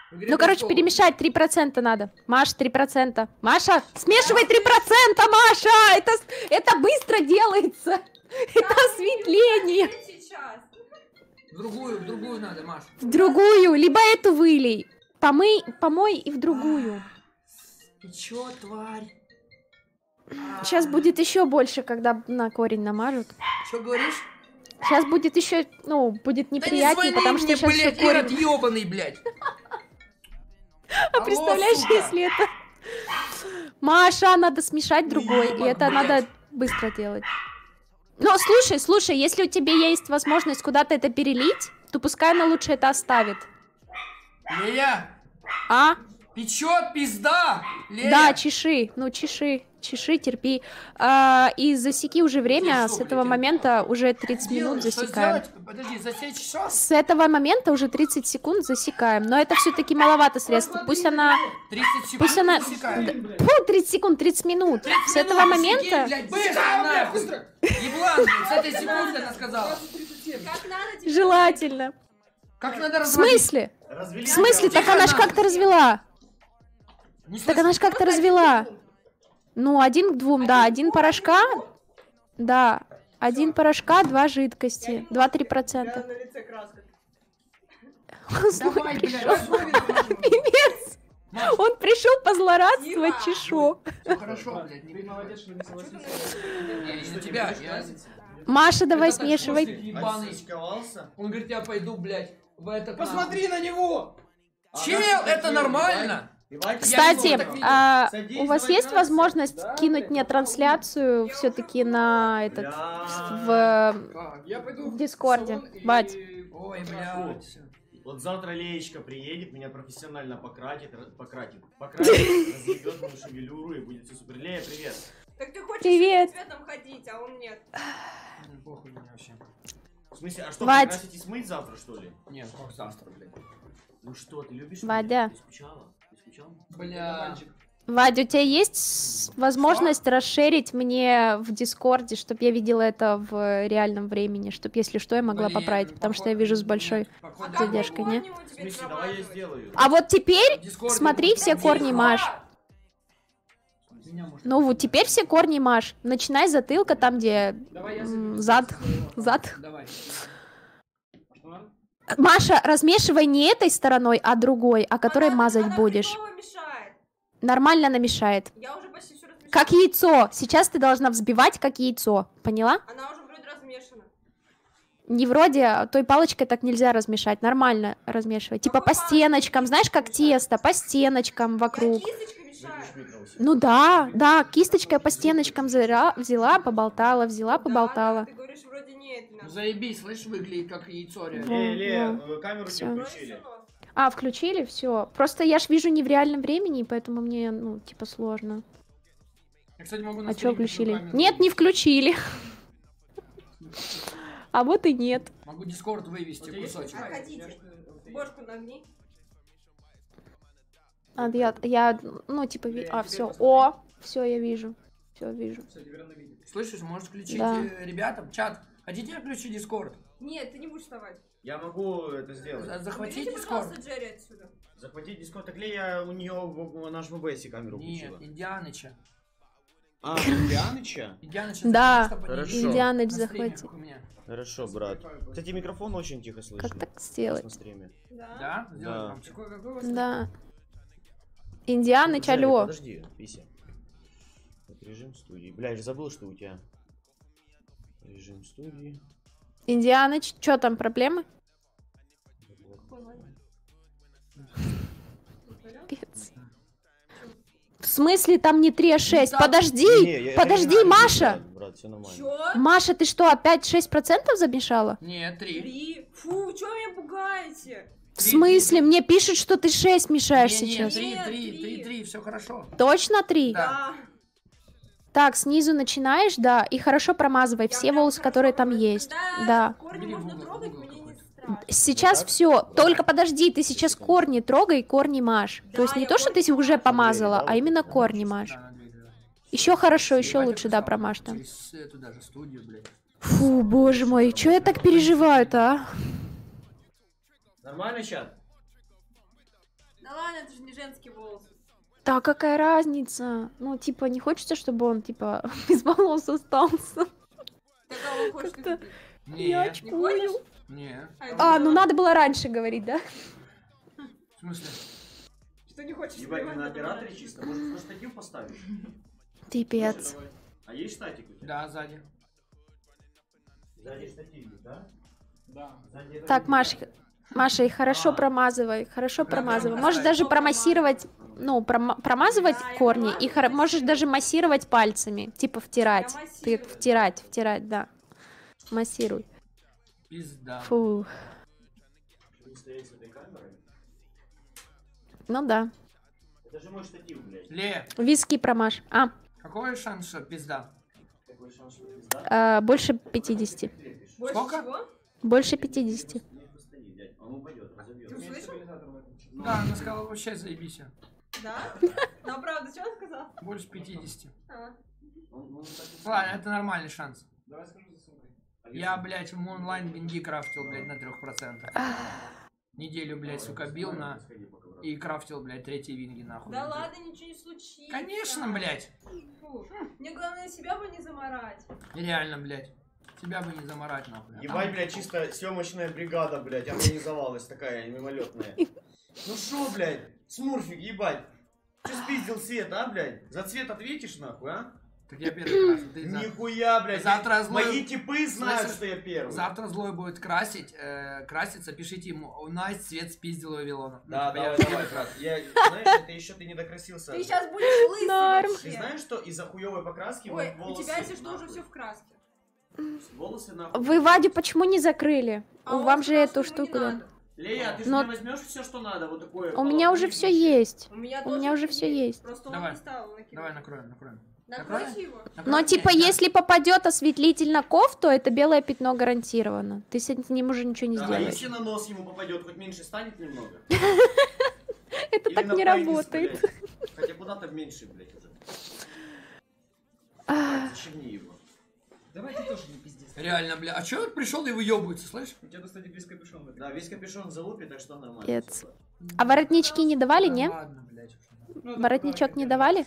[SPEAKER 5] Ну, короче, перемешать три процента надо. Маша, три процента. Маша, смешивай три процента, Маша! Это, это быстро делается. Это осветление.
[SPEAKER 2] Сейчас.
[SPEAKER 1] В другую, в другую надо, Маш.
[SPEAKER 5] В другую, либо эту вылей. Помой, помой и в другую.
[SPEAKER 1] Ты чё, тварь?
[SPEAKER 5] Сейчас будет еще больше, когда на корень намажут.
[SPEAKER 1] Что говоришь?
[SPEAKER 5] Сейчас будет еще, ну, будет неприятнее,
[SPEAKER 1] да не
[SPEAKER 5] потому что
[SPEAKER 1] мне,
[SPEAKER 5] сейчас
[SPEAKER 1] блядь,
[SPEAKER 5] все корень.
[SPEAKER 1] Ирод ёбаный, блядь.
[SPEAKER 5] А
[SPEAKER 1] Алло,
[SPEAKER 5] представляешь,
[SPEAKER 1] сука.
[SPEAKER 5] если это... Маша, надо смешать другой, и
[SPEAKER 1] ёбан,
[SPEAKER 5] это
[SPEAKER 1] блядь.
[SPEAKER 5] надо быстро делать. Ну, слушай, слушай, если у тебя есть возможность куда-то это перелить, то пускай она лучше это оставит.
[SPEAKER 1] Лея,
[SPEAKER 5] А?
[SPEAKER 1] печет пизда! Лея.
[SPEAKER 5] Да, чеши, ну чеши, чеши, терпи. А, и засеки уже время,
[SPEAKER 1] Что,
[SPEAKER 5] с этого
[SPEAKER 1] блядь,
[SPEAKER 5] момента уже тридцать минут
[SPEAKER 1] Делай, что
[SPEAKER 5] засекаем.
[SPEAKER 1] сделать? Подожди, засечь что?
[SPEAKER 5] С этого момента уже тридцать секунд засекаем, но это все-таки маловато средств. Пусть она...
[SPEAKER 1] тридцать секунд
[SPEAKER 5] Пусть она...
[SPEAKER 1] засекаем.
[SPEAKER 5] Фу, тридцать секунд, тридцать минут. С этого
[SPEAKER 1] Минут
[SPEAKER 5] момента...
[SPEAKER 1] засеки, блядь, быстро, нахуй. Еблан, блядь, с этой секунды она сказала.
[SPEAKER 2] Как надо тебе?
[SPEAKER 5] Желательно.
[SPEAKER 1] Как надо
[SPEAKER 5] В
[SPEAKER 1] разводить?
[SPEAKER 5] смысле?
[SPEAKER 6] Развели.
[SPEAKER 5] В смысле? Так
[SPEAKER 1] Тихо,
[SPEAKER 5] она ж
[SPEAKER 1] нахуй.
[SPEAKER 5] как-то развела.
[SPEAKER 1] Не
[SPEAKER 5] Так
[SPEAKER 1] слышу.
[SPEAKER 5] она ж как-то развела. Ну, один к двум, да. Один порошка. Да. Один порошка, два жидкости. Два-три процента.
[SPEAKER 2] На лице краска.
[SPEAKER 1] Давай, блядь,
[SPEAKER 5] пришел.
[SPEAKER 1] разводим.
[SPEAKER 5] Пипец. Он пришел позлорадствовать,
[SPEAKER 2] Тихо.
[SPEAKER 5] чешу.
[SPEAKER 1] Всё хорошо, блядь, не
[SPEAKER 3] Ты
[SPEAKER 1] переживай.
[SPEAKER 3] молодец, что не согласился.
[SPEAKER 1] Я не на тебя, я...
[SPEAKER 5] Маша, давай
[SPEAKER 1] Это так
[SPEAKER 5] смешивай.
[SPEAKER 1] после ебаный.
[SPEAKER 6] Отсечковался?
[SPEAKER 1] Он говорит, я пойду, блядь, в этот...
[SPEAKER 3] Посмотри на него!
[SPEAKER 1] Чел, это нормально.
[SPEAKER 5] Кстати,
[SPEAKER 1] так видел.
[SPEAKER 5] а,
[SPEAKER 6] Садись,
[SPEAKER 5] у вас
[SPEAKER 6] давай
[SPEAKER 5] есть
[SPEAKER 6] драться.
[SPEAKER 5] возможность
[SPEAKER 3] Да,
[SPEAKER 5] кинуть
[SPEAKER 3] блядь,
[SPEAKER 5] мне
[SPEAKER 3] попробуй.
[SPEAKER 5] трансляцию все-таки на этот
[SPEAKER 6] Бля.
[SPEAKER 5] в
[SPEAKER 3] Я пойду
[SPEAKER 5] В Дискорде.
[SPEAKER 3] салон и-
[SPEAKER 5] Бать.
[SPEAKER 1] Ой, блядь.
[SPEAKER 6] Вот завтра Леечка приедет, меня профессионально пократит, р- пократит, пократит, разъебет мою шевелюру и будет все супер. Лея, привет.
[SPEAKER 2] Так ты хочешь
[SPEAKER 5] Привет.
[SPEAKER 2] с цветом ходить, а он нет.
[SPEAKER 1] Ну, похуй мне вообще.
[SPEAKER 6] В смысле, а что,
[SPEAKER 5] Вадь.
[SPEAKER 6] покрасить и смыть завтра, что ли?
[SPEAKER 1] Нет, как завтра, блядь.
[SPEAKER 6] Ну что, ты любишь
[SPEAKER 5] Вадя.
[SPEAKER 6] меня? Ты скучала? Ты скучал?
[SPEAKER 1] Бля.
[SPEAKER 5] Вадя, у тебя есть с- возможность расширить мне в Дискорде, чтобы я видела это в реальном времени, чтобы, если что, я могла
[SPEAKER 1] Блин,
[SPEAKER 5] поправить, потому что я
[SPEAKER 1] походу,
[SPEAKER 5] вижу с
[SPEAKER 1] нет,
[SPEAKER 5] большой.
[SPEAKER 1] походу,
[SPEAKER 2] Как
[SPEAKER 5] Задержка,
[SPEAKER 2] корни
[SPEAKER 5] не?
[SPEAKER 2] ему
[SPEAKER 6] В
[SPEAKER 2] теперь
[SPEAKER 6] смысле, давай я
[SPEAKER 2] срабатывать?
[SPEAKER 6] сделаю.
[SPEAKER 5] А вот теперь
[SPEAKER 1] В Дискорде
[SPEAKER 5] смотри все
[SPEAKER 1] будет.
[SPEAKER 5] корни, Маш.
[SPEAKER 1] Меня может-
[SPEAKER 5] Ну вот теперь все корни, Маш. Начинай с затылка, там, где
[SPEAKER 3] Давай я
[SPEAKER 5] м,
[SPEAKER 3] заберу.
[SPEAKER 5] зад. Зад.
[SPEAKER 1] Давай.
[SPEAKER 3] Что?
[SPEAKER 5] Маша, размешивай не этой стороной, а другой, а которой
[SPEAKER 2] Она-
[SPEAKER 5] мазать
[SPEAKER 2] она
[SPEAKER 5] будешь.
[SPEAKER 2] хреново мешает.
[SPEAKER 5] Нормально намешает.
[SPEAKER 2] Я уже почти все размешала.
[SPEAKER 5] Как яйцо. Сейчас ты должна взбивать, как яйцо. Поняла?
[SPEAKER 2] Она уже вроде размешана.
[SPEAKER 5] Не вроде, а той палочкой так нельзя размешать. Нормально размешивать. Типа по
[SPEAKER 2] Какой палочкой?
[SPEAKER 5] стеночкам, знаешь, как тесто, по стеночкам
[SPEAKER 2] Я
[SPEAKER 5] вокруг.
[SPEAKER 2] кисточкой мешаю.
[SPEAKER 5] Ну да, да, кисточкой по стеночкам взяла, взяла, поболтала, взяла,
[SPEAKER 2] Да,
[SPEAKER 5] поболтала.
[SPEAKER 2] да, ты говоришь, вроде нет.
[SPEAKER 1] Ну заебись, слышь, выглядит как яйцо реально.
[SPEAKER 5] Во.
[SPEAKER 6] Лея, Лея,
[SPEAKER 5] во.
[SPEAKER 6] э, камеру
[SPEAKER 5] Всё.
[SPEAKER 6] тебе включили.
[SPEAKER 5] А, включили, все. Просто я ж вижу не в реальном времени, поэтому мне, ну, типа, сложно.
[SPEAKER 1] Я, кстати, могу на
[SPEAKER 5] А что
[SPEAKER 1] стриме
[SPEAKER 5] включили?
[SPEAKER 1] другую камеру
[SPEAKER 5] Нет, не
[SPEAKER 1] вывести.
[SPEAKER 5] включили. А вот и нет.
[SPEAKER 1] Могу Дискорд вывести кусочек.
[SPEAKER 2] А хотите? Бошку нагни.
[SPEAKER 5] А, я, я, ну, типа, ви- а, все. О, все, я вижу. Все, вижу.
[SPEAKER 3] Всё, теперь она видит.
[SPEAKER 1] Слышишь, можешь включить
[SPEAKER 5] Да.
[SPEAKER 1] э, ребятам чат. Хотите я включу Дискорд?
[SPEAKER 2] Нет, ты не будешь вставать.
[SPEAKER 6] Я могу это сделать.
[SPEAKER 1] За- Захватить
[SPEAKER 2] Уберите,
[SPEAKER 1] Дискорд?
[SPEAKER 2] пожалуйста, Джерри отсюда.
[SPEAKER 6] Захватить дискорд. Так Лея у нее в наш ВБС камеру
[SPEAKER 1] Нет,
[SPEAKER 6] включила.
[SPEAKER 1] Индианыча.
[SPEAKER 6] А, Индианыча?
[SPEAKER 1] Индианыча
[SPEAKER 5] Да.
[SPEAKER 1] захвати, чтоб они
[SPEAKER 6] Хорошо.
[SPEAKER 1] не-
[SPEAKER 5] Индианыч
[SPEAKER 1] на стриме,
[SPEAKER 5] захвати.
[SPEAKER 1] как у меня.
[SPEAKER 6] Хорошо, брат. Кстати, микрофон очень тихо слышно.
[SPEAKER 5] Как так
[SPEAKER 6] На
[SPEAKER 5] сделать?
[SPEAKER 6] стриме.
[SPEAKER 2] Да.
[SPEAKER 1] Да? Сделай
[SPEAKER 6] Да.
[SPEAKER 1] громче.
[SPEAKER 3] Какой, какой у вас
[SPEAKER 5] Да. Индианыч,
[SPEAKER 6] Джерри,
[SPEAKER 5] алло.
[SPEAKER 6] Подожди, Пися. Вот режим студии. Бля, я же забыл, что у тебя. Режим студии.
[SPEAKER 5] Индианыч, что там, проблемы? Пипец. В смысле там не три, а шесть?
[SPEAKER 1] так.
[SPEAKER 5] Подожди,
[SPEAKER 6] Не, я-
[SPEAKER 5] подожди,
[SPEAKER 6] я-
[SPEAKER 5] Маша.
[SPEAKER 6] Брат, брат, все нормально.
[SPEAKER 2] Чё?
[SPEAKER 5] Маша, ты что, опять шесть процентов замешала?
[SPEAKER 1] Нет, три.
[SPEAKER 2] Три. Фу, чё вы меня пугаете?
[SPEAKER 5] В смысле? Мне пишут, что ты шесть мешаешь
[SPEAKER 1] Не, не,
[SPEAKER 5] сейчас.
[SPEAKER 1] три,
[SPEAKER 2] Нет,
[SPEAKER 1] три,
[SPEAKER 2] три.
[SPEAKER 1] три, три, все хорошо.
[SPEAKER 5] Точно три?
[SPEAKER 1] Да.
[SPEAKER 5] Так, снизу начинаешь, да, и хорошо промазывай
[SPEAKER 2] Я
[SPEAKER 5] все
[SPEAKER 2] прям
[SPEAKER 5] волосы,
[SPEAKER 2] хорошо
[SPEAKER 5] которые там
[SPEAKER 2] промазываю.
[SPEAKER 5] есть.
[SPEAKER 2] Когда
[SPEAKER 5] Да.
[SPEAKER 2] корни
[SPEAKER 1] Бери в
[SPEAKER 2] можно
[SPEAKER 1] угол,
[SPEAKER 2] трогать,
[SPEAKER 1] в угол
[SPEAKER 2] мне не
[SPEAKER 1] какой-то.
[SPEAKER 2] страшно.
[SPEAKER 5] Сейчас
[SPEAKER 6] так?
[SPEAKER 5] все.
[SPEAKER 6] Да.
[SPEAKER 5] Только подожди, ты сейчас корни трогай, корни маш.
[SPEAKER 2] Да,
[SPEAKER 5] То есть не
[SPEAKER 2] я
[SPEAKER 5] то, что ты
[SPEAKER 2] корни
[SPEAKER 5] уже
[SPEAKER 2] мажу.
[SPEAKER 5] помазала,
[SPEAKER 6] Да,
[SPEAKER 5] а именно
[SPEAKER 6] да,
[SPEAKER 5] корни маш.
[SPEAKER 1] Да, на дверь, да.
[SPEAKER 5] Еще хорошо, еще
[SPEAKER 1] Ебать,
[SPEAKER 5] лучше,
[SPEAKER 1] это
[SPEAKER 5] да,
[SPEAKER 1] самое.
[SPEAKER 5] промажь там.
[SPEAKER 1] Через эту даже студию, блядь.
[SPEAKER 5] Фу, боже мой, что я так переживаю-то, а?
[SPEAKER 6] Нормально, чат?
[SPEAKER 2] это же не женский волос.
[SPEAKER 5] Да какая разница? Ну, типа, не хочется, чтобы он, типа, без волос остался.
[SPEAKER 2] Так, а он хочет
[SPEAKER 5] Как-то-
[SPEAKER 2] купить.
[SPEAKER 5] Я
[SPEAKER 1] Не,
[SPEAKER 5] очкую.
[SPEAKER 1] не.
[SPEAKER 2] это
[SPEAKER 5] А, ну
[SPEAKER 2] что?
[SPEAKER 5] надо было раньше говорить, да?
[SPEAKER 1] В смысле?
[SPEAKER 2] Что не хочешь
[SPEAKER 6] Ебать, ты
[SPEAKER 2] снимать,
[SPEAKER 6] на
[SPEAKER 2] это
[SPEAKER 6] операторе
[SPEAKER 2] правда.
[SPEAKER 6] чисто. Может, на штатив поставишь?
[SPEAKER 5] Пипец.
[SPEAKER 6] Давай. А есть штатик у тебя?
[SPEAKER 1] Да, сзади.
[SPEAKER 6] Сзади штатив, да?
[SPEAKER 3] Да.
[SPEAKER 6] Сзади это
[SPEAKER 5] Так,
[SPEAKER 6] не
[SPEAKER 5] Маш,
[SPEAKER 6] так.
[SPEAKER 5] Маша, и хорошо
[SPEAKER 6] А.
[SPEAKER 5] промазывай, хорошо
[SPEAKER 1] Прям
[SPEAKER 5] промазывай.
[SPEAKER 1] прям
[SPEAKER 5] Можешь
[SPEAKER 1] оставь.
[SPEAKER 5] даже промассировать, ну, прома- промазывать
[SPEAKER 2] Да, я
[SPEAKER 5] корни, и
[SPEAKER 2] промазываю,
[SPEAKER 5] хоро- можешь
[SPEAKER 2] массирую.
[SPEAKER 5] даже массировать пальцами, типа втирать.
[SPEAKER 2] Я
[SPEAKER 5] Ты
[SPEAKER 2] массирую.
[SPEAKER 5] втирать, втирать, да. Массируй.
[SPEAKER 1] Пизда.
[SPEAKER 5] Фу.
[SPEAKER 6] Ты стоять с этой камерой?
[SPEAKER 5] Ну да.
[SPEAKER 6] Это же мой штатив, блядь.
[SPEAKER 1] Ле,
[SPEAKER 5] Виски промажь. А,
[SPEAKER 1] какой шанс, что пизда?
[SPEAKER 6] Какой шанс, что пизда?
[SPEAKER 5] э, больше пятидесяти.
[SPEAKER 6] Трепишь.
[SPEAKER 2] Больше
[SPEAKER 1] Сколько?
[SPEAKER 2] чего?
[SPEAKER 5] Больше пятидесяти.
[SPEAKER 6] Не постоит, дядь. Он упадет, разобьет.
[SPEAKER 2] Ты услышал?
[SPEAKER 3] Стабилизатор в этом.
[SPEAKER 1] Да, она сказала, вообще заебись.
[SPEAKER 2] Да? Ну, правда, что он сказал?
[SPEAKER 1] Больше пятидесяти.
[SPEAKER 2] А.
[SPEAKER 6] Он- он так и
[SPEAKER 1] Ладно,
[SPEAKER 6] стоит.
[SPEAKER 1] это нормальный шанс.
[SPEAKER 3] Давай скажу за сумкой.
[SPEAKER 6] А
[SPEAKER 1] Я,
[SPEAKER 6] если-
[SPEAKER 1] блядь, в онлайн бинги крафтил, блядь, на трех процентах. Неделю, блядь, сука, бил на...
[SPEAKER 6] Сходи по коврам.
[SPEAKER 1] И крафтил, блядь, третьи винги, нахуй.
[SPEAKER 2] Да ладно, ничего не случится.
[SPEAKER 1] Конечно, блядь.
[SPEAKER 2] Фу. Мне главное себя бы не заморать.
[SPEAKER 1] Реально, блядь. Тебя бы не заморать, нахуй. А
[SPEAKER 6] Ебать,
[SPEAKER 1] там-
[SPEAKER 6] блядь, чисто съемочная бригада, блядь, организовалась такая мимолетная. Ну шо, блядь, смурфик, ебать. Че спиздил свет, а, блядь? За цвет ответишь, нахуй, а?
[SPEAKER 1] Так я первый крафтил. Ты за-
[SPEAKER 6] Нихуя, блядь.
[SPEAKER 1] Завтра злой-
[SPEAKER 6] Мои типы знают,
[SPEAKER 1] Слышишь?
[SPEAKER 6] что я первый.
[SPEAKER 1] Завтра злой будет красить, э, краситься, пишите ему, у нас цвет спиздил Вавилона. Ну,
[SPEAKER 6] Да,
[SPEAKER 1] типа,
[SPEAKER 6] давай,
[SPEAKER 1] я-
[SPEAKER 6] давай, брат. Я, знаешь, это еще ты не докрасился.
[SPEAKER 2] Ты сейчас будешь лысый
[SPEAKER 5] Норм.
[SPEAKER 6] Ты
[SPEAKER 2] вообще.
[SPEAKER 6] знаешь, что из-за хуевой покраски
[SPEAKER 2] Ой,
[SPEAKER 6] вот
[SPEAKER 2] у
[SPEAKER 6] волосы...
[SPEAKER 2] тебя, если что, уже
[SPEAKER 6] нахуй.
[SPEAKER 2] все в краске.
[SPEAKER 6] Волосы нахуй.
[SPEAKER 5] Вы Вадю почему не закрыли?
[SPEAKER 2] А
[SPEAKER 5] У
[SPEAKER 2] он
[SPEAKER 5] Вам же
[SPEAKER 2] сказал,
[SPEAKER 5] эту
[SPEAKER 2] что ему не
[SPEAKER 5] штуку... да.
[SPEAKER 2] надо.
[SPEAKER 6] Лея, ты же
[SPEAKER 5] Но-
[SPEAKER 6] мне возьмешь все, что надо, вот такое.
[SPEAKER 5] У меня уже все есть.
[SPEAKER 2] У меня,
[SPEAKER 5] У
[SPEAKER 2] тоже
[SPEAKER 5] меня уже всё есть.
[SPEAKER 2] Просто
[SPEAKER 1] Давай.
[SPEAKER 2] он не стал накидывать.
[SPEAKER 1] Давай накроем, накроем.
[SPEAKER 2] Накройте его.
[SPEAKER 1] Накроем?
[SPEAKER 5] Но типа,
[SPEAKER 1] Нет,
[SPEAKER 5] если попадет осветлитель на кофту, это белое пятно гарантировано. Ты с ним уже ничего не
[SPEAKER 6] Да, а
[SPEAKER 5] сделаешь.
[SPEAKER 6] если на нос ему попадет, хоть меньше станет немного?
[SPEAKER 5] Это
[SPEAKER 6] Или
[SPEAKER 5] так
[SPEAKER 6] на
[SPEAKER 5] не
[SPEAKER 6] пенис,
[SPEAKER 5] работает.
[SPEAKER 6] блядь? Хотя куда-то меньше, блядь, уже.
[SPEAKER 5] Ах,
[SPEAKER 6] Зашибни его.
[SPEAKER 3] Давай ты тоже не пиздец.
[SPEAKER 1] Реально, бля. А чё он пришел и выебывается, слышь?
[SPEAKER 3] У тебя, кстати, весь капюшон в этом.
[SPEAKER 6] Да, весь капюшон в залупе, так что нормально.
[SPEAKER 5] Пец. А воротнички не давали,
[SPEAKER 1] Да
[SPEAKER 5] не?
[SPEAKER 1] Ладно, блядь. уже.
[SPEAKER 3] Ну, это
[SPEAKER 5] Воротничок
[SPEAKER 3] подарок
[SPEAKER 5] не
[SPEAKER 3] от
[SPEAKER 5] давали?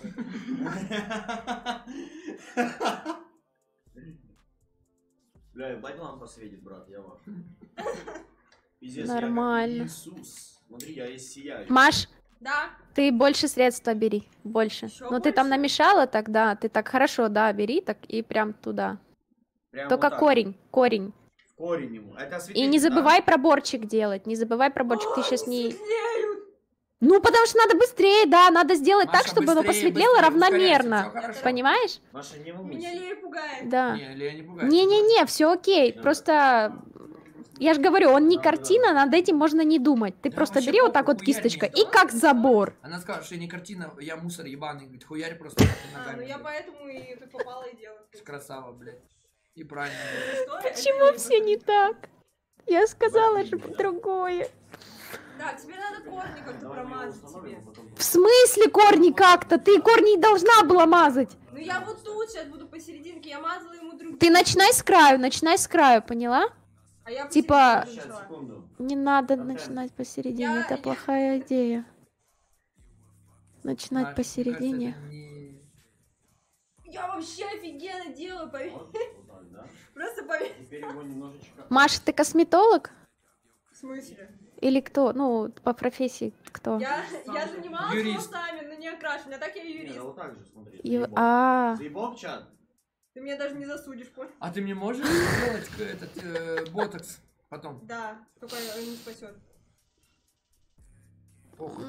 [SPEAKER 6] Бля, ебать лампа светит, брат, я ваш. Пиздец, я как
[SPEAKER 5] Нормально.
[SPEAKER 6] Иисус. Смотри, я есть сияю.
[SPEAKER 5] Маш,
[SPEAKER 2] Да.
[SPEAKER 5] ты больше средства бери. Больше.
[SPEAKER 2] Ещё
[SPEAKER 5] Ну ты там
[SPEAKER 2] больше?
[SPEAKER 5] намешала тогда, ты так хорошо, да, бери так и прям туда.
[SPEAKER 6] Прям
[SPEAKER 5] Только
[SPEAKER 6] вот так,
[SPEAKER 5] корень, корень.
[SPEAKER 6] в корень ему. Это
[SPEAKER 5] И
[SPEAKER 6] осветитель,
[SPEAKER 5] не
[SPEAKER 6] да?
[SPEAKER 5] забывай проборчик делать, не забывай проборчик, ты сейчас не...
[SPEAKER 2] Светлеют.
[SPEAKER 5] Ну, потому что надо быстрее, да, надо сделать так,
[SPEAKER 1] Маша,
[SPEAKER 5] чтобы оно
[SPEAKER 1] быстрее,
[SPEAKER 5] посветлело
[SPEAKER 1] быстрее,
[SPEAKER 5] равномерно.
[SPEAKER 1] ускоряйся, всё хорошо.
[SPEAKER 5] Понимаешь?
[SPEAKER 6] Маша, не
[SPEAKER 2] Меня
[SPEAKER 6] волнуйся.
[SPEAKER 2] Лея пугает.
[SPEAKER 5] Да.
[SPEAKER 1] Не, Лея, не пугай.
[SPEAKER 5] Не-не-не, все окей.
[SPEAKER 6] Да.
[SPEAKER 5] Просто я же говорю, он не
[SPEAKER 6] Да, да,
[SPEAKER 5] картина,
[SPEAKER 6] да.
[SPEAKER 5] над этим можно не думать. Ты
[SPEAKER 1] Да
[SPEAKER 5] просто
[SPEAKER 1] вообще
[SPEAKER 5] бери вот так
[SPEAKER 1] похуй,
[SPEAKER 5] вот
[SPEAKER 1] хуярь
[SPEAKER 5] кисточкой
[SPEAKER 1] мне.
[SPEAKER 5] и как забор.
[SPEAKER 1] Она сказала, что я не картина, я мусор ебаный. Говорит, хуярь просто
[SPEAKER 2] А,
[SPEAKER 1] ногами.
[SPEAKER 2] ну я
[SPEAKER 1] блядь.
[SPEAKER 2] поэтому и тут попала и делаю.
[SPEAKER 1] Красава, блядь. И правильно, блядь.
[SPEAKER 2] История,
[SPEAKER 5] Почему
[SPEAKER 2] это
[SPEAKER 5] все не так? Я сказала же
[SPEAKER 6] Да.
[SPEAKER 5] другое.
[SPEAKER 2] Да, тебе надо корни как-то
[SPEAKER 6] Давай мы его
[SPEAKER 2] промазать
[SPEAKER 6] установим,
[SPEAKER 2] тебе.
[SPEAKER 6] а потом-
[SPEAKER 5] В смысле корни как-то? Ты корни не должна была мазать.
[SPEAKER 2] Ну я вот тут сейчас буду посерединке, я мазала ему другие.
[SPEAKER 5] Ты начинай с краю, начинай с краю, поняла?
[SPEAKER 2] А я
[SPEAKER 5] типа-
[SPEAKER 2] посерединке
[SPEAKER 6] Сейчас,
[SPEAKER 2] начала.
[SPEAKER 6] секунду.
[SPEAKER 5] Не надо
[SPEAKER 6] Ага.
[SPEAKER 5] начинать посередине,
[SPEAKER 2] Я-
[SPEAKER 5] это
[SPEAKER 2] я-
[SPEAKER 5] плохая идея. Начинать
[SPEAKER 1] Маш, мне
[SPEAKER 5] посередине.
[SPEAKER 1] кажется, это не-
[SPEAKER 2] Я вообще офигенно делаю, поверь.
[SPEAKER 6] Вот, вот так, да?
[SPEAKER 2] Просто поверь.
[SPEAKER 6] Теперь его немножечко...
[SPEAKER 5] Маша, ты косметолог?
[SPEAKER 2] В смысле?
[SPEAKER 5] Или кто? Ну, по профессии кто?
[SPEAKER 2] Я, я занималась
[SPEAKER 1] Юрист.
[SPEAKER 2] волосами, но не окрашиваю. А так я
[SPEAKER 6] Не,
[SPEAKER 2] юрист.
[SPEAKER 6] да вот так же, смотри.
[SPEAKER 5] Ю-
[SPEAKER 6] заебал.
[SPEAKER 5] А,
[SPEAKER 6] Заебал, чат?
[SPEAKER 2] Ты меня даже не засудишь, понял?
[SPEAKER 1] А ты мне можешь сделать к- этот э, ботокс потом?
[SPEAKER 2] Да, только он не спасет.
[SPEAKER 1] Похуй.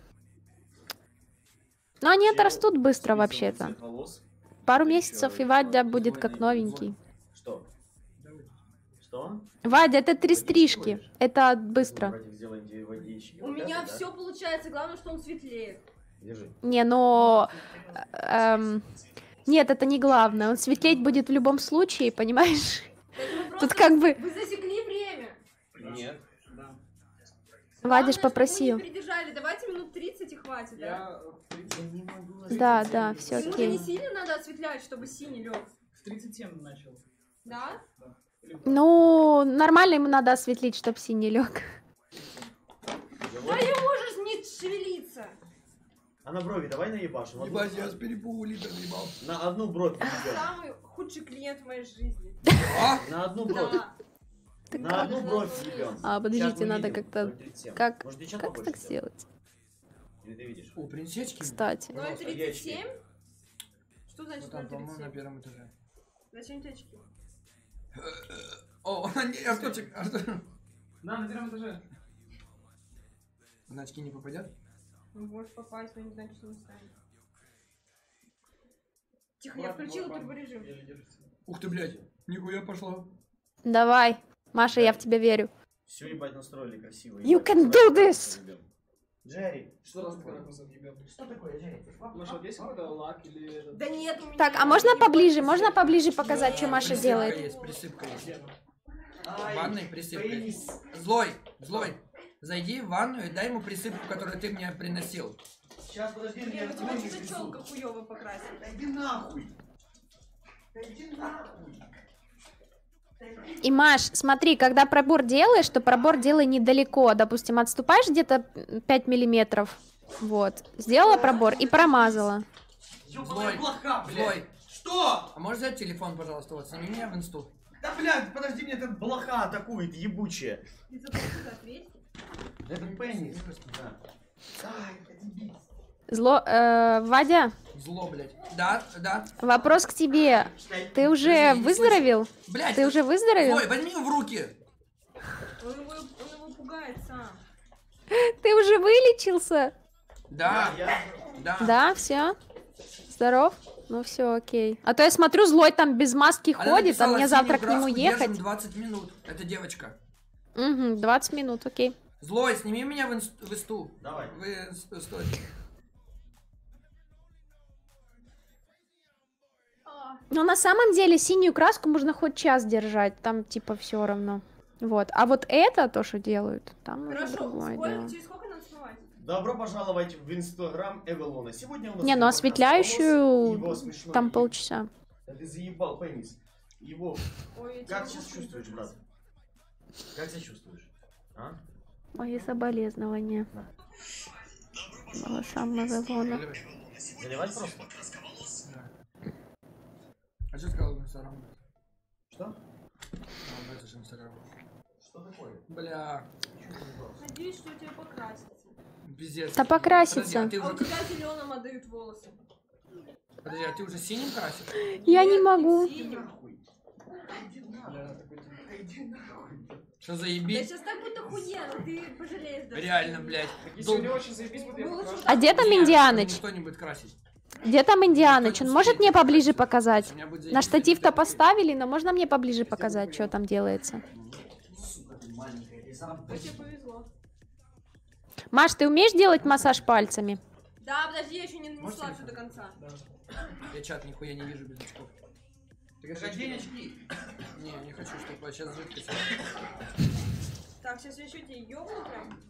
[SPEAKER 5] ну они
[SPEAKER 6] Чел
[SPEAKER 5] отрастут быстро
[SPEAKER 6] спиздил
[SPEAKER 5] вообще-то.
[SPEAKER 6] цвет волос.
[SPEAKER 5] Пару
[SPEAKER 6] Еще
[SPEAKER 5] месяцев, и
[SPEAKER 6] еще
[SPEAKER 5] Вадя
[SPEAKER 6] один
[SPEAKER 5] будет
[SPEAKER 6] двойной
[SPEAKER 5] как новенький.
[SPEAKER 6] Что? Что?
[SPEAKER 5] Вадя, это три
[SPEAKER 6] Водички
[SPEAKER 5] стрижки.
[SPEAKER 6] будешь?
[SPEAKER 5] Это
[SPEAKER 6] Ну,
[SPEAKER 5] быстро.
[SPEAKER 6] братик, сделайте водички.
[SPEAKER 2] У
[SPEAKER 6] Вот
[SPEAKER 2] меня
[SPEAKER 6] это, да?
[SPEAKER 2] все получается, главное, что он светлеет.
[SPEAKER 6] Держи.
[SPEAKER 5] Не, но... эм, Нет, это не главное. Он светлеть будет в любом случае, понимаешь?
[SPEAKER 2] Так мы
[SPEAKER 5] Тут
[SPEAKER 2] просто-
[SPEAKER 5] как бы...
[SPEAKER 2] Вы засекли время.
[SPEAKER 6] Нет.
[SPEAKER 3] Да.
[SPEAKER 5] Вадя ж
[SPEAKER 2] Главное, чтобы
[SPEAKER 5] попросил.
[SPEAKER 2] Мы не передержали. Давайте минут тридцать и хватит, да?
[SPEAKER 3] Я в тридцать
[SPEAKER 6] не могу
[SPEAKER 5] Да, да, все
[SPEAKER 2] Ему же
[SPEAKER 5] окей.
[SPEAKER 2] не сильно надо осветлять, чтобы синий лег.
[SPEAKER 3] в тридцать семь начал.
[SPEAKER 2] Да?
[SPEAKER 5] Ну, нормально ему надо осветлить, чтоб синий лег.
[SPEAKER 2] Да не можешь не шевелиться. нравится.
[SPEAKER 6] А на брови давай наебашь. Вот
[SPEAKER 3] Ебать, я с перепугу литр наебал.
[SPEAKER 6] на одну бровь
[SPEAKER 2] Это
[SPEAKER 6] ебем.
[SPEAKER 2] самый худший клиент в моей жизни.
[SPEAKER 6] На одну бровь.
[SPEAKER 2] Да.
[SPEAKER 6] На одну бровь ебем.
[SPEAKER 5] А, подождите, надо как-то... Как,
[SPEAKER 6] Может, девчат
[SPEAKER 5] как
[SPEAKER 6] побольше
[SPEAKER 5] так
[SPEAKER 6] сделать?
[SPEAKER 5] сделать?
[SPEAKER 6] Или ты видишь?
[SPEAKER 3] О, принцесски.
[SPEAKER 5] Кстати.
[SPEAKER 2] ноль тридцать семь? Что значит
[SPEAKER 3] Вот там,
[SPEAKER 2] ноль
[SPEAKER 3] по-моему,
[SPEAKER 2] тридцать
[SPEAKER 3] на
[SPEAKER 2] семь?
[SPEAKER 3] первом этаже.
[SPEAKER 2] Зачем тебе очки?
[SPEAKER 3] О, не, Артурчик, Артур. На, на первом этаже. На очки не попадет?
[SPEAKER 2] Ну, можешь попасть, но не знаю, что не станет. Тихо, я включила турборежим.
[SPEAKER 3] Ух ты, блядь. Нихуя пошло.
[SPEAKER 5] Давай. Маша, я в тебя верю.
[SPEAKER 6] Все, ебать, настроили красиво.
[SPEAKER 5] You
[SPEAKER 6] ебать.
[SPEAKER 5] can
[SPEAKER 6] Давай,
[SPEAKER 5] do this!
[SPEAKER 6] ебем. Джерри,
[SPEAKER 3] Что раз ебем?
[SPEAKER 6] что такое, Джерри?
[SPEAKER 3] Маша, вот есть какой-то лак или этот?
[SPEAKER 2] Да нет, у меня...
[SPEAKER 5] Так, а можно поближе? Можно поближе показать, что Маша
[SPEAKER 3] Присыпка
[SPEAKER 5] делает?
[SPEAKER 3] есть, присыпка есть.
[SPEAKER 6] Ай,
[SPEAKER 3] В ванной присыпка
[SPEAKER 6] пенис.
[SPEAKER 3] есть. Злой, злой. Зайди в ванную и дай ему присыпку, которую ты мне приносил.
[SPEAKER 6] Сейчас, подожди,
[SPEAKER 2] Блин,
[SPEAKER 6] я
[SPEAKER 2] у тебя
[SPEAKER 6] тебя не
[SPEAKER 2] что-то челка хуёво покрасила.
[SPEAKER 6] Да иди нахуй. Да иди нахуй.
[SPEAKER 5] И, Маш, смотри, когда пробор делаешь, то пробор делай недалеко. Допустим, отступаешь где-то пять миллиметров. Вот. Сделала пробор и промазала.
[SPEAKER 6] Ёбаная блоха, блядь.
[SPEAKER 3] Злой.
[SPEAKER 6] Что?
[SPEAKER 3] А можешь взять телефон, пожалуйста, вот, сними меня в инсту.
[SPEAKER 6] Да, блядь, подожди, мне этот блоха атакует, ебучая.
[SPEAKER 2] Ты забыл ответь?
[SPEAKER 6] Это пенис. Да. Ай, это дебил.
[SPEAKER 5] Зло... Э, Вадя,
[SPEAKER 3] Зло, блядь. Да, да.
[SPEAKER 5] вопрос к тебе. Ты уже
[SPEAKER 3] Подожди, я не
[SPEAKER 5] выздоровел?
[SPEAKER 3] Блядь.
[SPEAKER 5] Ты уже выздоровел?
[SPEAKER 3] Злой, возьми его в руки.
[SPEAKER 2] Он его, он его пугает сам.
[SPEAKER 5] Ты уже вылечился?
[SPEAKER 3] Да,
[SPEAKER 6] Я,
[SPEAKER 3] да.
[SPEAKER 5] Да, все. Здоров? Ну все, окей. А то я смотрю, злой там без маски
[SPEAKER 3] Она
[SPEAKER 5] ходит, а
[SPEAKER 3] написала,
[SPEAKER 5] мне завтра к
[SPEAKER 3] «Синюю
[SPEAKER 5] нему
[SPEAKER 3] краску держим
[SPEAKER 5] ехать.
[SPEAKER 3] двадцать минут. Это девочка.
[SPEAKER 5] Угу, двадцать минут, окей.
[SPEAKER 3] Злой, сними меня в, инст... в инсту.
[SPEAKER 6] Давай.
[SPEAKER 3] Вы инст- стой.
[SPEAKER 5] Но на самом деле синюю краску можно хоть час держать, там типа все равно. Вот. А вот это, то, что делают, там уже
[SPEAKER 2] Хорошо,
[SPEAKER 5] другое
[SPEAKER 2] сколько,
[SPEAKER 5] дело.
[SPEAKER 2] через сколько надо смывать?
[SPEAKER 6] Добро пожаловать в инстаграм Эвелона. Сегодня у нас...
[SPEAKER 5] Не, ну
[SPEAKER 6] подкаст
[SPEAKER 5] осветляющую
[SPEAKER 6] его смешной
[SPEAKER 5] там
[SPEAKER 6] вид.
[SPEAKER 5] полчаса.
[SPEAKER 6] Да ты заебал, пенис. Его.
[SPEAKER 2] Ой, я
[SPEAKER 6] Как
[SPEAKER 2] тебя
[SPEAKER 6] сейчас
[SPEAKER 2] могу
[SPEAKER 6] чувствуешь, брат? Как себя чувствуешь? А?
[SPEAKER 5] Мои соболезнования. Волосам Мавелона.
[SPEAKER 6] Заливать просто?
[SPEAKER 3] А что сказал в инстаграм?
[SPEAKER 6] Что?
[SPEAKER 3] А, это же инстаграм.
[SPEAKER 6] Что такое?
[SPEAKER 3] Бля.
[SPEAKER 2] Надеюсь, что у тебя покрасится.
[SPEAKER 3] Пиздец.
[SPEAKER 5] Да покрасится.
[SPEAKER 3] Подожди, а ты
[SPEAKER 2] А у
[SPEAKER 3] уже...
[SPEAKER 2] тебя зеленым отдают волосы.
[SPEAKER 3] Подожди, а ты уже синим красишь?
[SPEAKER 5] Я не
[SPEAKER 2] Нет,
[SPEAKER 5] могу.
[SPEAKER 2] синим.
[SPEAKER 3] Что
[SPEAKER 2] Да
[SPEAKER 3] заебись?
[SPEAKER 2] сейчас так будет охуенно, ты пожалеешь даже.
[SPEAKER 3] Реально, блядь.
[SPEAKER 7] Если у него очень заебись, будет я
[SPEAKER 2] Ну, лучше
[SPEAKER 7] покрашу.
[SPEAKER 5] А где там
[SPEAKER 3] Нет,
[SPEAKER 5] Индианыч?
[SPEAKER 3] Никто не будет красить.
[SPEAKER 5] Где там Индианыч? Он может мне поближе показать?
[SPEAKER 3] У меня будет
[SPEAKER 5] На
[SPEAKER 3] заебись,
[SPEAKER 5] штатив-то
[SPEAKER 3] если ты-
[SPEAKER 5] поставили, но можно мне поближе показать, что там делается?
[SPEAKER 2] Ну, тебе повезло.
[SPEAKER 5] Маш, ты умеешь делать массаж пальцами?
[SPEAKER 2] Да, подожди, я еще не
[SPEAKER 3] Можешь
[SPEAKER 2] нанесла
[SPEAKER 3] телефон?
[SPEAKER 2] все до конца.
[SPEAKER 3] Я чат нихуя не вижу без очков.
[SPEAKER 6] Так это денежки.
[SPEAKER 3] Не, не хочу, чтобы сейчас жидкость.
[SPEAKER 2] Так, сейчас я еще тебе ёбну прям.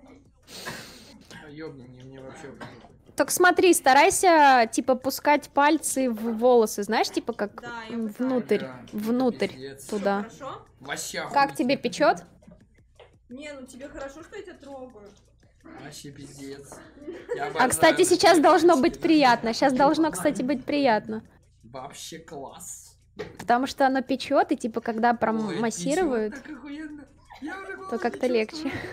[SPEAKER 3] Ёбни, мне, мне вообще...
[SPEAKER 5] Так смотри, старайся, типа, пускать пальцы в волосы, знаешь, типа, как
[SPEAKER 2] Да, я
[SPEAKER 5] м,
[SPEAKER 2] пытаюсь.
[SPEAKER 5] внутрь,
[SPEAKER 3] Да,
[SPEAKER 5] внутрь,
[SPEAKER 3] пиздец.
[SPEAKER 5] туда.
[SPEAKER 2] Хорошо?
[SPEAKER 3] Вообще
[SPEAKER 5] Как
[SPEAKER 3] охуительно.
[SPEAKER 5] тебе печет?
[SPEAKER 2] Не, ну тебе хорошо, что я тебя трогаю.
[SPEAKER 3] Вообще пиздец. Я
[SPEAKER 5] А,
[SPEAKER 3] обожаю
[SPEAKER 5] кстати,
[SPEAKER 3] такие
[SPEAKER 5] сейчас должно быть
[SPEAKER 3] штуки.
[SPEAKER 5] приятно. Сейчас должно, кстати, быть приятно.
[SPEAKER 3] Вообще класс.
[SPEAKER 5] Потому что оно печет, и типа, когда
[SPEAKER 3] Ой,
[SPEAKER 5] промассируют,
[SPEAKER 3] писюн, так охуенно. Я уже
[SPEAKER 5] то
[SPEAKER 3] голову
[SPEAKER 5] как-то
[SPEAKER 3] не
[SPEAKER 5] легче.
[SPEAKER 3] чувствую.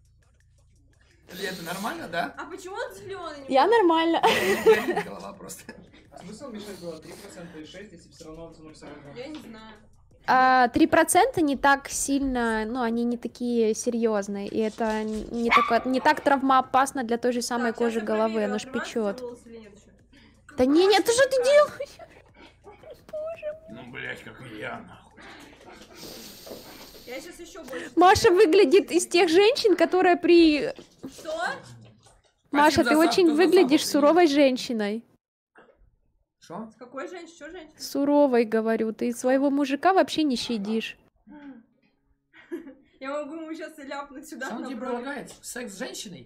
[SPEAKER 3] Это нормально, да?
[SPEAKER 2] А почему он зеленый?
[SPEAKER 5] Я нормально.
[SPEAKER 3] Болит голова просто.
[SPEAKER 7] Смысл мешать было три процента и шесть, если все равно ноль сорок два.
[SPEAKER 2] Я не знаю.
[SPEAKER 5] А, три процента не так сильно, ну, они не такие серьезные, и это не, такое, не так травмоопасно для той же самой
[SPEAKER 2] Так,
[SPEAKER 5] кожи
[SPEAKER 2] сейчас я
[SPEAKER 5] головы,
[SPEAKER 2] проверю,
[SPEAKER 5] оно ж
[SPEAKER 2] отрывается
[SPEAKER 5] печет.
[SPEAKER 2] волос или нет ещё.
[SPEAKER 5] Да не, нет, ты что ты делаешь?
[SPEAKER 3] Ну, блять, как и я, нахуй.
[SPEAKER 2] Я сейчас еще больше.
[SPEAKER 5] Маша выглядит из тех женщин, которые при...
[SPEAKER 2] Что?
[SPEAKER 5] Маша,
[SPEAKER 3] за
[SPEAKER 5] ты
[SPEAKER 3] сам-
[SPEAKER 5] очень
[SPEAKER 3] кто за
[SPEAKER 5] выглядишь
[SPEAKER 3] самого
[SPEAKER 5] суровой женщиной.
[SPEAKER 3] Что?
[SPEAKER 2] С какой женщиной? Что женщина?
[SPEAKER 5] Суровой, говорю. Ты своего мужика вообще не щадишь.
[SPEAKER 2] Я могу ему сейчас и ляпнуть сюда.
[SPEAKER 3] Что он
[SPEAKER 2] на
[SPEAKER 3] тебе
[SPEAKER 2] брови.
[SPEAKER 3] предлагает? Секс с женщиной?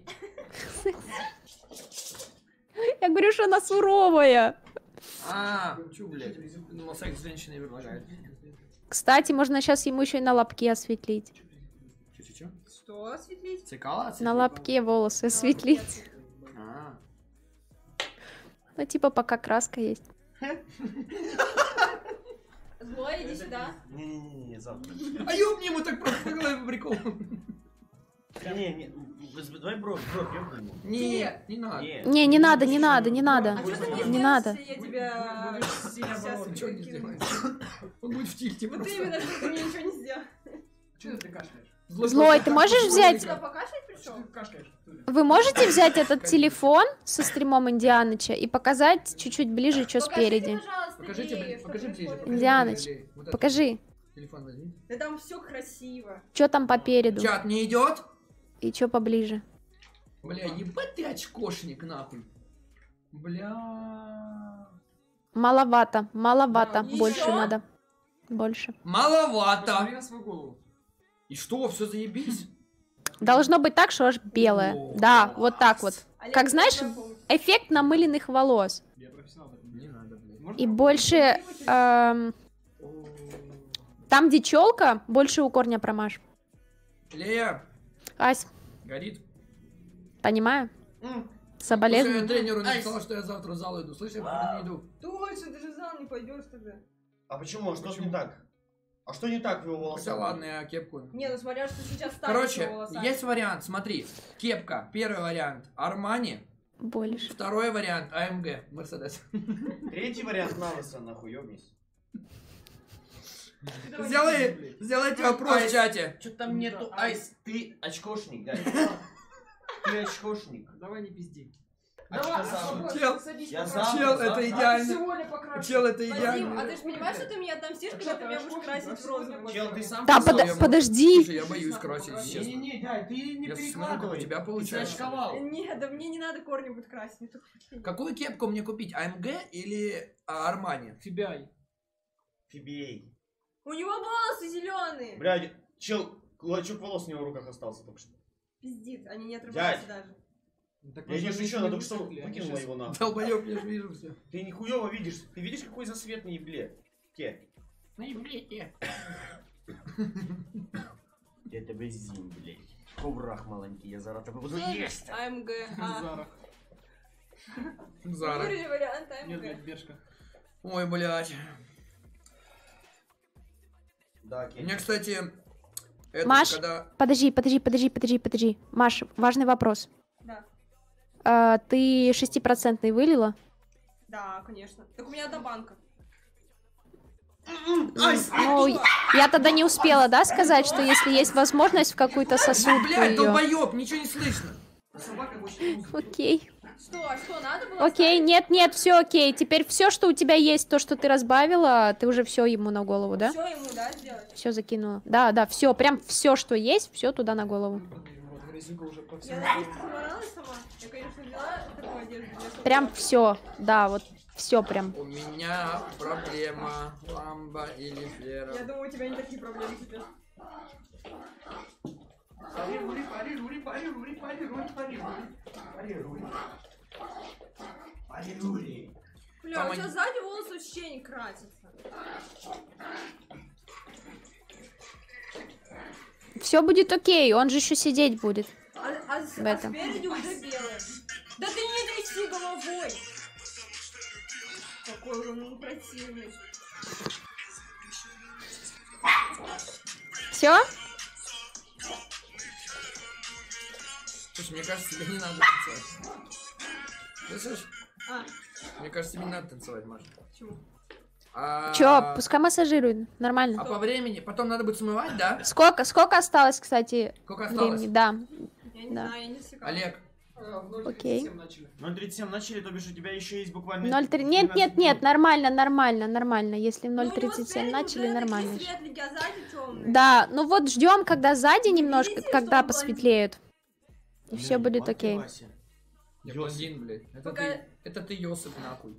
[SPEAKER 5] Я говорю, что она суровая.
[SPEAKER 3] А, чу, блядь. Думал, секс с женщиной предлагает.
[SPEAKER 5] Кстати, можно сейчас ему еще и на лобке осветлить.
[SPEAKER 3] Чё-чё-чё?
[SPEAKER 2] Что осветлить?
[SPEAKER 3] Цикала?
[SPEAKER 5] На лобке волосы осветлить.
[SPEAKER 3] А,
[SPEAKER 5] Ну, типа, пока краска есть.
[SPEAKER 2] Злой, иди сюда.
[SPEAKER 6] Не-не-не, завтра.
[SPEAKER 3] А ёбни ему так просто по голове по приколу.
[SPEAKER 6] Не, не, давай бро, бро, ёбни ему.
[SPEAKER 3] Не, не надо.
[SPEAKER 5] Не, не надо, не надо, не надо.
[SPEAKER 2] А что ты мне
[SPEAKER 5] Не
[SPEAKER 2] сделаешь,
[SPEAKER 5] надо.
[SPEAKER 2] если я тебя сейчас
[SPEAKER 3] Ничего не
[SPEAKER 2] кину?
[SPEAKER 3] сделает. Он будет в тильте
[SPEAKER 2] Вот
[SPEAKER 3] просто.
[SPEAKER 2] именно, что ты мне ничего не сделал.
[SPEAKER 7] Чё ты кашляешь?
[SPEAKER 5] Злой, ты можешь взять...
[SPEAKER 2] Сюда покашлять пришел?
[SPEAKER 7] Ты кашляешь.
[SPEAKER 5] Вы можете взять этот телефон со стримом Индианыча и показать чуть-чуть ближе, что спереди?
[SPEAKER 2] Пожалуйста,
[SPEAKER 3] Покажите,
[SPEAKER 2] ей,
[SPEAKER 3] блин,
[SPEAKER 2] что
[SPEAKER 3] покажи ближе.
[SPEAKER 2] происходит.
[SPEAKER 3] покажи
[SPEAKER 5] Индианыч,
[SPEAKER 3] ближе. Вот это.
[SPEAKER 5] Покажи,
[SPEAKER 3] Телефон возьми.
[SPEAKER 2] Да там все красиво.
[SPEAKER 5] что там попереду
[SPEAKER 3] Чат не идет?
[SPEAKER 5] и что поближе.
[SPEAKER 3] Бля, ебать ты очкошник, нахуй. Бля.
[SPEAKER 5] Маловато, маловато,
[SPEAKER 2] Да,
[SPEAKER 5] больше
[SPEAKER 2] ещё?
[SPEAKER 5] надо. Больше.
[SPEAKER 3] Маловато.
[SPEAKER 7] Посмотри на свою голову.
[SPEAKER 3] И что, все заебись?
[SPEAKER 5] Должно быть так, что аж белое.
[SPEAKER 3] О,
[SPEAKER 5] Да, вот так вот.
[SPEAKER 2] Олег,
[SPEAKER 5] Как
[SPEAKER 2] я
[SPEAKER 5] знаешь,
[SPEAKER 2] тебя помню.
[SPEAKER 5] эффект намыленных волос.
[SPEAKER 7] Я профессионал в этом.
[SPEAKER 3] Не надо, блядь.
[SPEAKER 7] Можно
[SPEAKER 5] И
[SPEAKER 7] попробовать?
[SPEAKER 5] больше... эм, там, где челка, больше у корня промажь.
[SPEAKER 3] Лея,
[SPEAKER 5] Ась,
[SPEAKER 3] горит.
[SPEAKER 5] понимаю?
[SPEAKER 6] М,
[SPEAKER 3] Слушай,
[SPEAKER 5] Соболезную.
[SPEAKER 3] я тренеру написала, что я завтра в зал иду. Слышь, я пока не иду.
[SPEAKER 2] Точно, ты же в зал не пойдешь тогда.
[SPEAKER 6] А почему? Что
[SPEAKER 3] Почему?
[SPEAKER 6] не так? А что не так в его
[SPEAKER 3] Хотя
[SPEAKER 6] волосах?
[SPEAKER 3] ладно, я кепку.
[SPEAKER 2] Не, ну смотря, что сейчас станет
[SPEAKER 3] Короче,
[SPEAKER 2] его волосами.
[SPEAKER 3] есть вариант, смотри. Кепка, первый вариант Армани,
[SPEAKER 5] Больше.
[SPEAKER 3] второй вариант АМГ, Мерседес.
[SPEAKER 6] Третий вариант Наваса, нахуй, ёбнись.
[SPEAKER 2] Давай,
[SPEAKER 3] Сделай, сделайте вопрос в чате.
[SPEAKER 6] Что там нету айс? Ты очкошник, да? Ты очкошник.
[SPEAKER 7] Давай не пизди.
[SPEAKER 6] А
[SPEAKER 7] Давай,
[SPEAKER 6] что сам?
[SPEAKER 7] спокойно,
[SPEAKER 3] Чел,
[SPEAKER 7] садись,
[SPEAKER 6] я
[SPEAKER 7] покрась.
[SPEAKER 6] сам.
[SPEAKER 3] Чел,
[SPEAKER 6] завтра.
[SPEAKER 3] это
[SPEAKER 6] А ты
[SPEAKER 3] идеально.
[SPEAKER 7] Сегодня покрась.
[SPEAKER 3] Чел, это
[SPEAKER 2] Вадим,
[SPEAKER 3] идеально.
[SPEAKER 2] а ты же понимаешь, что ты меня отомстишь, когда ты меня будешь красить в розовый?
[SPEAKER 6] Чел, ты сам
[SPEAKER 5] Да,
[SPEAKER 6] сказал,
[SPEAKER 5] под-
[SPEAKER 6] я могу-
[SPEAKER 5] подожди.
[SPEAKER 3] Слушай, я боюсь красить, честно.
[SPEAKER 6] Не-не-не, дядь, ты не
[SPEAKER 3] Я смотрю, как у
[SPEAKER 6] перекладывай.
[SPEAKER 3] тебя
[SPEAKER 6] Ты
[SPEAKER 3] получается.
[SPEAKER 6] очковал.
[SPEAKER 2] Нет, да мне не надо корни будет красить. мне только хуйня.
[SPEAKER 3] Какую кепку мне купить, АМГ или а, Армани?
[SPEAKER 7] Фибиай.
[SPEAKER 6] Ти би эй.
[SPEAKER 2] У него волосы зеленые.
[SPEAKER 6] Блядь, чел, клочок волос у него в руках остался только что.
[SPEAKER 2] Пиздит, они не отрываются
[SPEAKER 6] Дядь.
[SPEAKER 2] даже.
[SPEAKER 7] Так
[SPEAKER 6] Я не
[SPEAKER 7] нужно
[SPEAKER 6] шучу,
[SPEAKER 7] их
[SPEAKER 6] она
[SPEAKER 7] не
[SPEAKER 6] только что
[SPEAKER 7] высохли, они
[SPEAKER 6] выкинула
[SPEAKER 7] щас-
[SPEAKER 6] его нахуй.
[SPEAKER 3] Долбоёб, я же вижу все.
[SPEAKER 6] Ты нихуево видишь. Ты видишь, какой засвет на ебле? Ке. Я тебе зим, блядь. Коврах маленький, я зараз тебе буду есть.
[SPEAKER 2] АМГ. А.
[SPEAKER 7] Зара.
[SPEAKER 3] Зара.
[SPEAKER 2] Выбери вариант
[SPEAKER 7] Нет, блядь,
[SPEAKER 2] АМГ.
[SPEAKER 7] бешка.
[SPEAKER 3] Ой, блядь.
[SPEAKER 6] Да, Ке.
[SPEAKER 3] Мне, кстати, это
[SPEAKER 5] Маш?
[SPEAKER 3] когда...
[SPEAKER 5] Подожди, подожди, подожди, подожди, подожди. Маш, важный вопрос.
[SPEAKER 2] Да.
[SPEAKER 5] А, ты шестипроцентный вылила?
[SPEAKER 2] Да, конечно. Так у меня одна банка.
[SPEAKER 5] Ну, я тогда не успела, да, сказать, что если есть возможность в какую-то сосудку
[SPEAKER 3] Блядь,
[SPEAKER 5] ее.
[SPEAKER 3] долбоёб, ничего не слышно.
[SPEAKER 7] Собака больше не будет.
[SPEAKER 5] Окей.
[SPEAKER 2] Что, а что, надо было?
[SPEAKER 5] Окей, нет, нет, все окей. Теперь все, что у тебя есть, то, что ты разбавила, ты уже все ему на голову, да?
[SPEAKER 2] Все ему, да, сделать?
[SPEAKER 5] Все закинула. Да, да, все, прям все, что есть, все туда на голову.
[SPEAKER 7] Вот грязюка уже по
[SPEAKER 2] Я
[SPEAKER 7] всему
[SPEAKER 2] надеюсь,
[SPEAKER 7] телу.
[SPEAKER 2] ты заморалась сама. Я, конечно, взяла такую одежду. для того,
[SPEAKER 5] Прям
[SPEAKER 2] чтобы-
[SPEAKER 5] все, да, вот все прям.
[SPEAKER 3] У меня проблема. Ламба или фера.
[SPEAKER 2] Я думаю, у тебя не такие проблемы сейчас.
[SPEAKER 6] Парируй, парируй, парируй, парируй, парируй. Парируй. Парируй.
[SPEAKER 2] Бля, у
[SPEAKER 3] Помоги.
[SPEAKER 2] тебя сзади волосы вообще не красятся.
[SPEAKER 5] Все будет окей, он же еще сидеть будет.
[SPEAKER 2] А, а с-
[SPEAKER 5] В
[SPEAKER 2] а
[SPEAKER 5] этом.
[SPEAKER 2] спереди уже белые. Да ты не тряси головой. Какой он противный.
[SPEAKER 5] Все?
[SPEAKER 3] Слушай, мне кажется, тебе не надо танцевать. Слышишь?
[SPEAKER 2] А,
[SPEAKER 3] Мне кажется, тебе не надо танцевать, Маша.
[SPEAKER 2] почему?
[SPEAKER 3] А...
[SPEAKER 5] Че, пускай массажирует, нормально.
[SPEAKER 3] А по времени? Потом надо будет смывать, да?
[SPEAKER 5] Сколько, сколько осталось, кстати,
[SPEAKER 3] Сколько осталось?
[SPEAKER 5] времени? Да.
[SPEAKER 2] Я не
[SPEAKER 5] Да.
[SPEAKER 2] знаю, я не засекала.
[SPEAKER 3] Олег,
[SPEAKER 7] А, в ноль
[SPEAKER 5] Окей.
[SPEAKER 7] тридцать семь начали.
[SPEAKER 6] ноль тридцать семь начали, то бишь у тебя еще есть буквально...
[SPEAKER 5] ноль три. Нет,
[SPEAKER 6] двенадцать
[SPEAKER 5] нет, нет,
[SPEAKER 6] минут.
[SPEAKER 5] нормально, нормально, нормально. Если в
[SPEAKER 2] Ну, у
[SPEAKER 5] ноль
[SPEAKER 2] него
[SPEAKER 5] тридцать семь
[SPEAKER 2] спереди
[SPEAKER 5] начали,
[SPEAKER 2] уже
[SPEAKER 5] нормально.
[SPEAKER 2] такие светленькие, а сзади темные.
[SPEAKER 5] Да, ну вот ждем, когда сзади немножко,
[SPEAKER 2] видите,
[SPEAKER 5] когда
[SPEAKER 2] что он
[SPEAKER 5] посветлеют. И
[SPEAKER 6] Бля,
[SPEAKER 5] все будет
[SPEAKER 6] ебать ты,
[SPEAKER 5] окей.
[SPEAKER 6] Вася.
[SPEAKER 3] я
[SPEAKER 6] Ёсип.
[SPEAKER 3] блондин, блядь. Это
[SPEAKER 2] Пока-
[SPEAKER 3] ты, это ты Йосип, нахуй.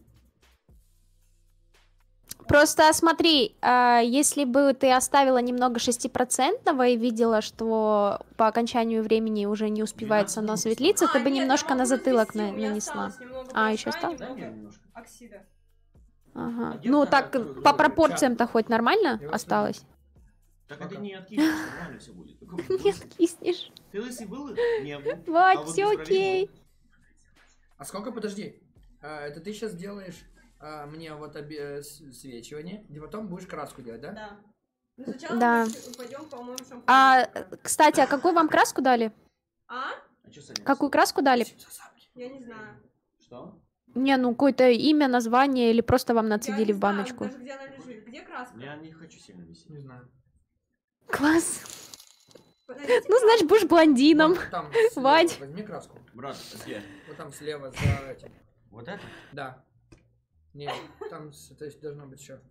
[SPEAKER 5] Просто смотри, а, если бы ты оставила немного шестипроцентного и видела, что по окончанию времени уже не успевается оно светлиться, ты
[SPEAKER 2] А,
[SPEAKER 5] бы
[SPEAKER 2] нет,
[SPEAKER 5] немножко
[SPEAKER 2] я
[SPEAKER 5] на
[SPEAKER 2] могу
[SPEAKER 5] затылок
[SPEAKER 2] навести,
[SPEAKER 5] на-
[SPEAKER 2] у меня
[SPEAKER 5] нанесла.
[SPEAKER 2] осталось немного
[SPEAKER 5] А, еще
[SPEAKER 2] порошка,
[SPEAKER 5] осталось?
[SPEAKER 6] Дай мне
[SPEAKER 2] немного
[SPEAKER 6] немножко.
[SPEAKER 2] оксида.
[SPEAKER 5] Ага.
[SPEAKER 6] А где
[SPEAKER 5] Ну
[SPEAKER 6] та,
[SPEAKER 5] так,
[SPEAKER 6] которую
[SPEAKER 5] по
[SPEAKER 6] говорю?
[SPEAKER 5] пропорциям-то хоть нормально
[SPEAKER 3] Я вас
[SPEAKER 5] осталось?
[SPEAKER 6] Так это не откинешь, нормально все будет.
[SPEAKER 5] Нет, киснешь.
[SPEAKER 6] Ты лысый был? Не был.
[SPEAKER 5] Вадь,
[SPEAKER 6] А вот
[SPEAKER 5] все
[SPEAKER 6] без бровей
[SPEAKER 5] окей.
[SPEAKER 6] был.
[SPEAKER 3] А сколько, подожди? А, это ты сейчас делаешь а, мне вот обе- свечивание, и потом будешь краску делать, да?
[SPEAKER 2] Да. Ну, сначала
[SPEAKER 5] Да.
[SPEAKER 2] мы пойдем, по-моему, шампунь.
[SPEAKER 5] А, кстати, а какую вам краску дали?
[SPEAKER 2] А?
[SPEAKER 6] А чё Саня
[SPEAKER 5] Какую
[SPEAKER 6] написал?
[SPEAKER 5] краску дали?
[SPEAKER 2] Я не знаю.
[SPEAKER 6] Что?
[SPEAKER 5] Не, ну какое-то имя, название или просто вам
[SPEAKER 2] Я
[SPEAKER 5] нацедили
[SPEAKER 2] не
[SPEAKER 5] в
[SPEAKER 2] знаю
[SPEAKER 5] баночку?
[SPEAKER 2] даже, где она лежит. Где краска?
[SPEAKER 6] Я не хочу сильно висеть.
[SPEAKER 3] Не знаю.
[SPEAKER 5] Класс.
[SPEAKER 2] Подойдите
[SPEAKER 5] Ну, значит, будешь блондином.
[SPEAKER 3] Вот там слева
[SPEAKER 5] Вадь.
[SPEAKER 3] возьми краску.
[SPEAKER 6] Брат, где?
[SPEAKER 3] Вот там слева за этим.
[SPEAKER 6] Вот это?
[SPEAKER 3] Да. Нет, там, с- то есть, должно быть еще.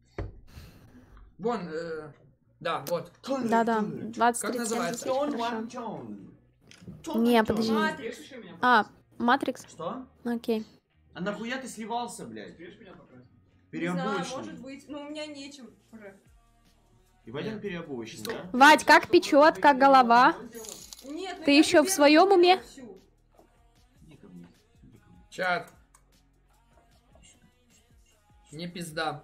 [SPEAKER 3] Вон, э, да, вот.
[SPEAKER 5] Да-да, двадцать
[SPEAKER 3] Как
[SPEAKER 5] тридцать
[SPEAKER 3] называется?
[SPEAKER 5] тысяч,
[SPEAKER 6] Тон,
[SPEAKER 5] хорошо.
[SPEAKER 6] ван, тон.
[SPEAKER 5] Не, подожди.
[SPEAKER 2] Матрикс.
[SPEAKER 7] Пиши меня.
[SPEAKER 5] А, Матрикс?
[SPEAKER 6] Что?
[SPEAKER 5] Окей.
[SPEAKER 6] А нахуя ты сливался, блядь?
[SPEAKER 7] Пиши меня покрасить.
[SPEAKER 2] Не знаю,
[SPEAKER 6] Переобувочный.
[SPEAKER 2] может быть. Ну, у меня нечем уже.
[SPEAKER 6] И пойдем переобувочный, да?
[SPEAKER 5] Вадь, как печет, как голова?
[SPEAKER 2] Нет, ну
[SPEAKER 5] Ты
[SPEAKER 2] я
[SPEAKER 5] еще
[SPEAKER 2] же
[SPEAKER 5] в
[SPEAKER 2] первую
[SPEAKER 5] своем уме?
[SPEAKER 2] сделала всю.
[SPEAKER 6] Иди ко мне, иди ко мне.
[SPEAKER 3] Чат. Не пизда.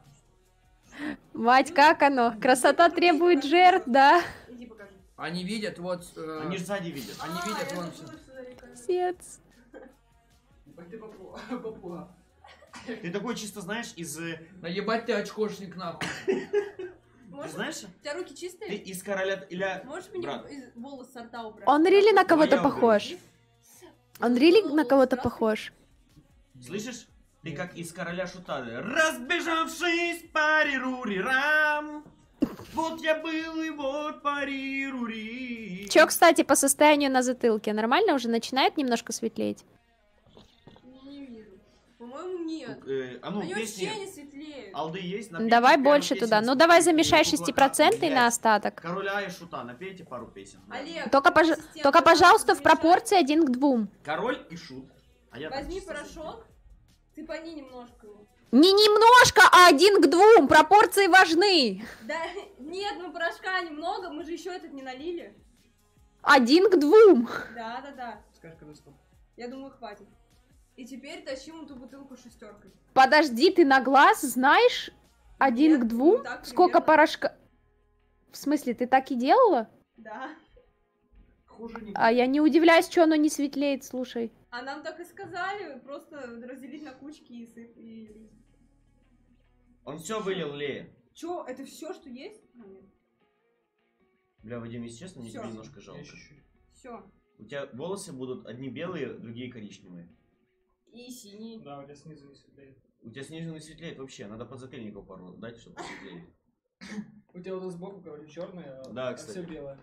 [SPEAKER 5] Вадь, как оно? Красота требует жертв, да?
[SPEAKER 2] Иди покажи.
[SPEAKER 3] Они видят, вот. э,
[SPEAKER 6] Они же сзади видят.
[SPEAKER 3] Они
[SPEAKER 2] А,
[SPEAKER 3] видят
[SPEAKER 2] я
[SPEAKER 3] вон
[SPEAKER 2] забыла,
[SPEAKER 3] всё.
[SPEAKER 2] что за река.
[SPEAKER 5] Пиздец.
[SPEAKER 7] Ебать ты попуга. Попуга.
[SPEAKER 6] Ты такой чисто, знаешь, из... э,
[SPEAKER 3] Наебать ты очкошник нахуй.
[SPEAKER 6] Ты
[SPEAKER 2] Можешь-
[SPEAKER 6] знаешь,
[SPEAKER 2] У тебя руки
[SPEAKER 6] ты
[SPEAKER 2] чистые?
[SPEAKER 6] из короля... Или...
[SPEAKER 2] Можешь мне
[SPEAKER 6] Брат.
[SPEAKER 2] из- волос со рта убрать?
[SPEAKER 5] Он рили на кого-то
[SPEAKER 6] Моя
[SPEAKER 5] похож. Он рили на кого-то похож.
[SPEAKER 6] Слышишь? Ты как из короля шута. Разбежавшись, парирури-рам. Вот я был и вот парирури.
[SPEAKER 5] Чё, кстати, по состоянию на затылке? Нормально уже начинает немножко светлеть?
[SPEAKER 2] Не вижу. По-моему, нет.
[SPEAKER 6] Э, а ну,
[SPEAKER 2] Они вообще
[SPEAKER 6] песни...
[SPEAKER 2] не светлеют.
[SPEAKER 6] Алды есть?
[SPEAKER 5] Ну,
[SPEAKER 6] Напейте
[SPEAKER 5] давай
[SPEAKER 6] прямо
[SPEAKER 5] больше
[SPEAKER 6] песен
[SPEAKER 5] туда.
[SPEAKER 6] с-
[SPEAKER 5] Ну давай
[SPEAKER 6] с-
[SPEAKER 5] замешай
[SPEAKER 6] с-
[SPEAKER 5] шестипроцентный
[SPEAKER 6] блядь.
[SPEAKER 5] на остаток.
[SPEAKER 6] Короля и шута, напейте пару песен. да.
[SPEAKER 2] Олег,
[SPEAKER 5] Только,
[SPEAKER 2] твой
[SPEAKER 5] пож-
[SPEAKER 2] ассистент,
[SPEAKER 5] только, пожалуйста, в
[SPEAKER 2] замешай.
[SPEAKER 5] пропорции один к двум.
[SPEAKER 6] Король и шут. А я так
[SPEAKER 2] Возьми
[SPEAKER 6] чисто
[SPEAKER 2] порошок, сыпани немножко его.
[SPEAKER 5] Не немножко, а один к двум. Пропорции важны.
[SPEAKER 2] Да, нет, ну порошка немного, мы же еще этот не налили.
[SPEAKER 5] Один к двум.
[SPEAKER 2] Да, да, да.
[SPEAKER 7] Скажешь, когда стоп.
[SPEAKER 2] Я думаю, хватит. И теперь тащим эту бутылку шестеркой.
[SPEAKER 5] Подожди, ты на глаз знаешь один
[SPEAKER 2] Нет,
[SPEAKER 5] к
[SPEAKER 2] ну
[SPEAKER 5] двум?
[SPEAKER 2] так
[SPEAKER 5] Сколько
[SPEAKER 2] примерно.
[SPEAKER 5] порошка? В смысле, ты так и делала?
[SPEAKER 2] Да.
[SPEAKER 7] Хуже не
[SPEAKER 5] А я не удивляюсь, что оно не светлеет, слушай.
[SPEAKER 2] А нам так и сказали, просто разделить на кучки и сыпь. И...
[SPEAKER 6] Он все вылил, Лея.
[SPEAKER 2] Чё, это все, что есть? А, нет.
[SPEAKER 6] Бля, Вадим, если честно, мне
[SPEAKER 2] Всё.
[SPEAKER 6] тебя немножко жалко.
[SPEAKER 2] Все.
[SPEAKER 6] У тебя волосы будут одни белые, другие коричневые.
[SPEAKER 2] И синий.
[SPEAKER 7] Да, у тебя снизу не светлеет.
[SPEAKER 6] У тебя снизу не светлеет вообще, надо подзатыльников пару дать, чтобы посветлее.
[SPEAKER 7] У тебя вот сбоку, короче, черное, а,
[SPEAKER 6] Да,
[SPEAKER 7] а
[SPEAKER 6] кстати.
[SPEAKER 7] все белое.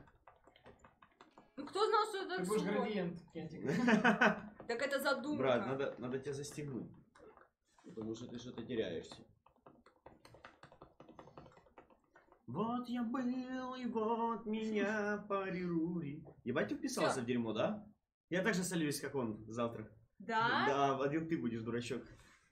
[SPEAKER 2] Ну кто знал, что это
[SPEAKER 7] Ты
[SPEAKER 2] так
[SPEAKER 7] будешь
[SPEAKER 2] свой?
[SPEAKER 7] градиент, Кентик.
[SPEAKER 2] Так это задумка.
[SPEAKER 6] Брат, надо, надо тебя застегнуть. Потому что ты что-то теряешься. Вот я был, и вот меня парирури. Ебать, ты вписался
[SPEAKER 2] Всё.
[SPEAKER 6] в дерьмо, да? Я так же солюсь, как он, завтра.
[SPEAKER 2] Да?
[SPEAKER 6] Да, один ты будешь, дурачок.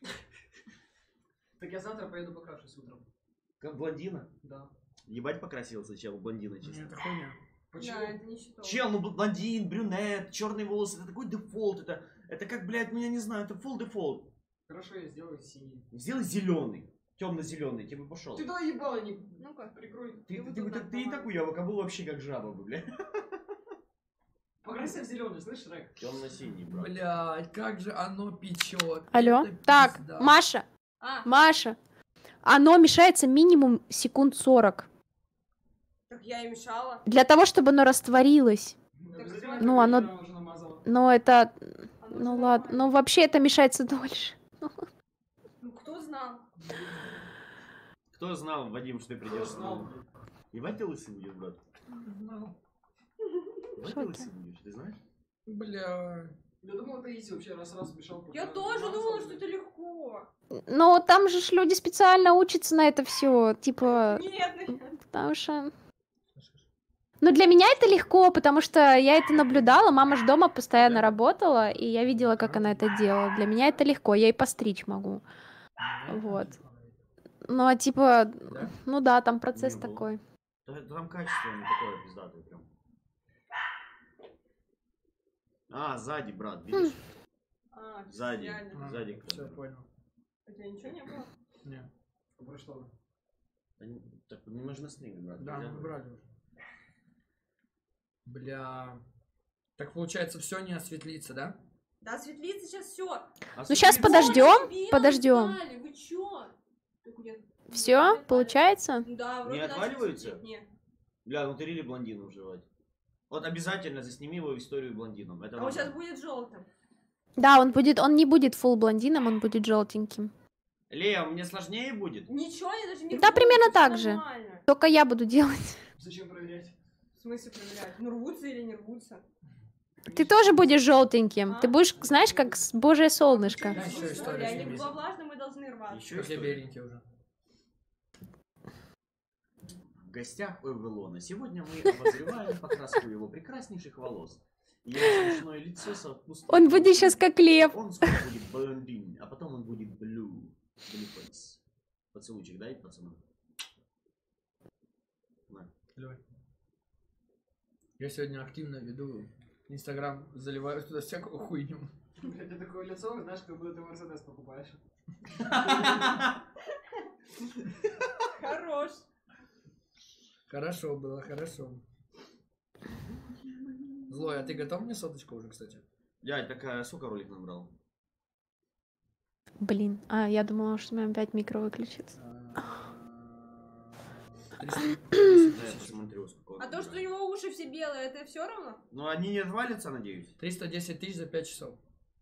[SPEAKER 7] Так я завтра поеду покрашусь утром.
[SPEAKER 6] Как блондина.
[SPEAKER 7] Да.
[SPEAKER 6] Ебать покрасился чел, блондина,
[SPEAKER 3] Не,
[SPEAKER 6] честно.
[SPEAKER 3] это хуйня.
[SPEAKER 7] Почему?
[SPEAKER 2] Да, это не считал.
[SPEAKER 6] Чел, ну блондин, брюнет, черные волосы, это такой дефолт, это, это как, блядь, ну я не знаю, это full дефолт.
[SPEAKER 7] Хорошо, я сделаю синий.
[SPEAKER 6] Сделай зеленый, темно-зеленый, тебе бы пошел.
[SPEAKER 7] Ты давай ебало не
[SPEAKER 2] Ну-ка.
[SPEAKER 7] прикрой.
[SPEAKER 6] Ты,
[SPEAKER 2] Ты вот
[SPEAKER 6] ты, бы
[SPEAKER 2] туда
[SPEAKER 6] так- ты и так уябок, а был вообще как жаба бы, бля.
[SPEAKER 7] Покрасься в зеленый, слышишь, Рек?
[SPEAKER 6] Темно-синий, брат.
[SPEAKER 3] Блядь, как же оно печет.
[SPEAKER 5] Алло?
[SPEAKER 3] Это
[SPEAKER 5] Так,
[SPEAKER 3] пизда.
[SPEAKER 5] Маша,
[SPEAKER 2] А,
[SPEAKER 5] Маша. Оно мешается минимум секунд сорок.
[SPEAKER 2] так я и мешала.
[SPEAKER 5] Для того, чтобы оно растворилось.
[SPEAKER 7] Обязательно,
[SPEAKER 5] Ну,
[SPEAKER 7] как
[SPEAKER 5] оно-
[SPEAKER 7] вечером уже намазала.
[SPEAKER 5] Но это...
[SPEAKER 2] Оно
[SPEAKER 5] Ну
[SPEAKER 2] же
[SPEAKER 5] ладно.
[SPEAKER 2] нормально.
[SPEAKER 5] Ну вообще это мешается дольше.
[SPEAKER 2] Ну кто знал?
[SPEAKER 6] Кто знал, Вадим, что ты
[SPEAKER 7] Кто
[SPEAKER 6] придешь?
[SPEAKER 7] знал?
[SPEAKER 6] Ебать ты лысый будешь, брат.
[SPEAKER 3] Ну,
[SPEAKER 6] Ебать ты
[SPEAKER 5] Шоке.
[SPEAKER 6] лысый будешь, ты знаешь?
[SPEAKER 3] бля.
[SPEAKER 7] Я думал, это изи, вообще раз-раз мешал.
[SPEAKER 2] Я
[SPEAKER 7] пока
[SPEAKER 2] тоже
[SPEAKER 7] намазал,
[SPEAKER 2] думала, что
[SPEAKER 7] блядь.
[SPEAKER 2] это легко.
[SPEAKER 5] Ну там же ж люди специально учатся на это все. Типа...
[SPEAKER 2] Нет, ну,
[SPEAKER 5] Потому что... Ну, для меня это легко, потому что я это наблюдала, мама ж дома постоянно работала, и я видела, как она это делала. Для меня это легко, я и постричь могу. Вот. Ну, а типа,
[SPEAKER 3] Да?
[SPEAKER 5] ну да, там процесс
[SPEAKER 6] Не было.
[SPEAKER 5] такой.
[SPEAKER 6] Да, да там качество не такое пиздатое прям. А, сзади, брат, видишь?
[SPEAKER 2] А,
[SPEAKER 6] Сзади,
[SPEAKER 2] реально.
[SPEAKER 6] сзади.
[SPEAKER 3] Все, понял.
[SPEAKER 2] У тебя ничего не было?
[SPEAKER 3] Не.
[SPEAKER 7] Прошло.
[SPEAKER 6] Они- Так, ну мы же на снимем, брат.
[SPEAKER 3] Да,
[SPEAKER 6] нельзя
[SPEAKER 3] мы
[SPEAKER 6] же.
[SPEAKER 3] брали уже. Бля. Так получается, все не осветлится, да?
[SPEAKER 2] Да, светлится сейчас все.
[SPEAKER 6] А
[SPEAKER 5] Ну сейчас
[SPEAKER 6] светлится-
[SPEAKER 5] подождем, подождем.
[SPEAKER 2] Вы чё? Так, нет.
[SPEAKER 5] Все, получается?
[SPEAKER 2] Да, вроде
[SPEAKER 6] Не
[SPEAKER 2] начал
[SPEAKER 6] отваливаются?
[SPEAKER 2] светлеть. Не.
[SPEAKER 6] Бля, ну ты рили блондина вживать. Вот обязательно засними его историю блондином. Это
[SPEAKER 2] А он
[SPEAKER 6] важно.
[SPEAKER 2] сейчас будет желтым.
[SPEAKER 5] Да, он будет, он не будет фул блондином, он будет желтеньким.
[SPEAKER 6] Лея, мне сложнее будет?
[SPEAKER 2] Ничего, я даже не
[SPEAKER 5] Да,
[SPEAKER 2] рву,
[SPEAKER 5] примерно
[SPEAKER 2] всё
[SPEAKER 5] так же.
[SPEAKER 2] нормально.
[SPEAKER 5] Только я буду делать.
[SPEAKER 7] Зачем проверять?
[SPEAKER 2] В смысле проверять? Ну рвутся или не рвутся?
[SPEAKER 5] Ты тоже будешь желтеньким.
[SPEAKER 2] А?
[SPEAKER 5] Ты будешь, знаешь, как с- божье солнышко.
[SPEAKER 1] Да, еще история
[SPEAKER 2] Я
[SPEAKER 1] с
[SPEAKER 2] не
[SPEAKER 1] ними.
[SPEAKER 2] была влажной, мы должны рваться.
[SPEAKER 6] Еще
[SPEAKER 1] Как я
[SPEAKER 6] история.
[SPEAKER 1] беленький уже.
[SPEAKER 6] В гостях у Эвелона. Сегодня мы обозреваем покраску его прекраснейших волос. Его смешное лицо со вкусом.
[SPEAKER 5] Он будет сейчас как лев.
[SPEAKER 6] Он скоро будет блондин, а потом он будет blue. Blue face. Поцелуйчик дай, пацаны. На.
[SPEAKER 1] Давай. Я сегодня активно веду Инстаграм, заливаю туда всякую хуйню.
[SPEAKER 7] Блядь, у тебя такое лицо, знаешь, как будто ты Мерседес покупаешь.
[SPEAKER 2] Хорош.
[SPEAKER 1] Хорошо было, хорошо. Злой, а ты готов мне соточку уже, кстати?
[SPEAKER 6] Дядь, такая, сколько ролик набрал?
[SPEAKER 5] Блин, а я думала, что у меня опять микро выключится.
[SPEAKER 1] триста
[SPEAKER 6] Да, я посмотрю, сколько он
[SPEAKER 2] А то,
[SPEAKER 6] набрал.
[SPEAKER 2] что у него уши все белые, это все равно?
[SPEAKER 6] Ну, они не отвалятся, надеюсь?
[SPEAKER 1] триста десять тысяч за пять часов.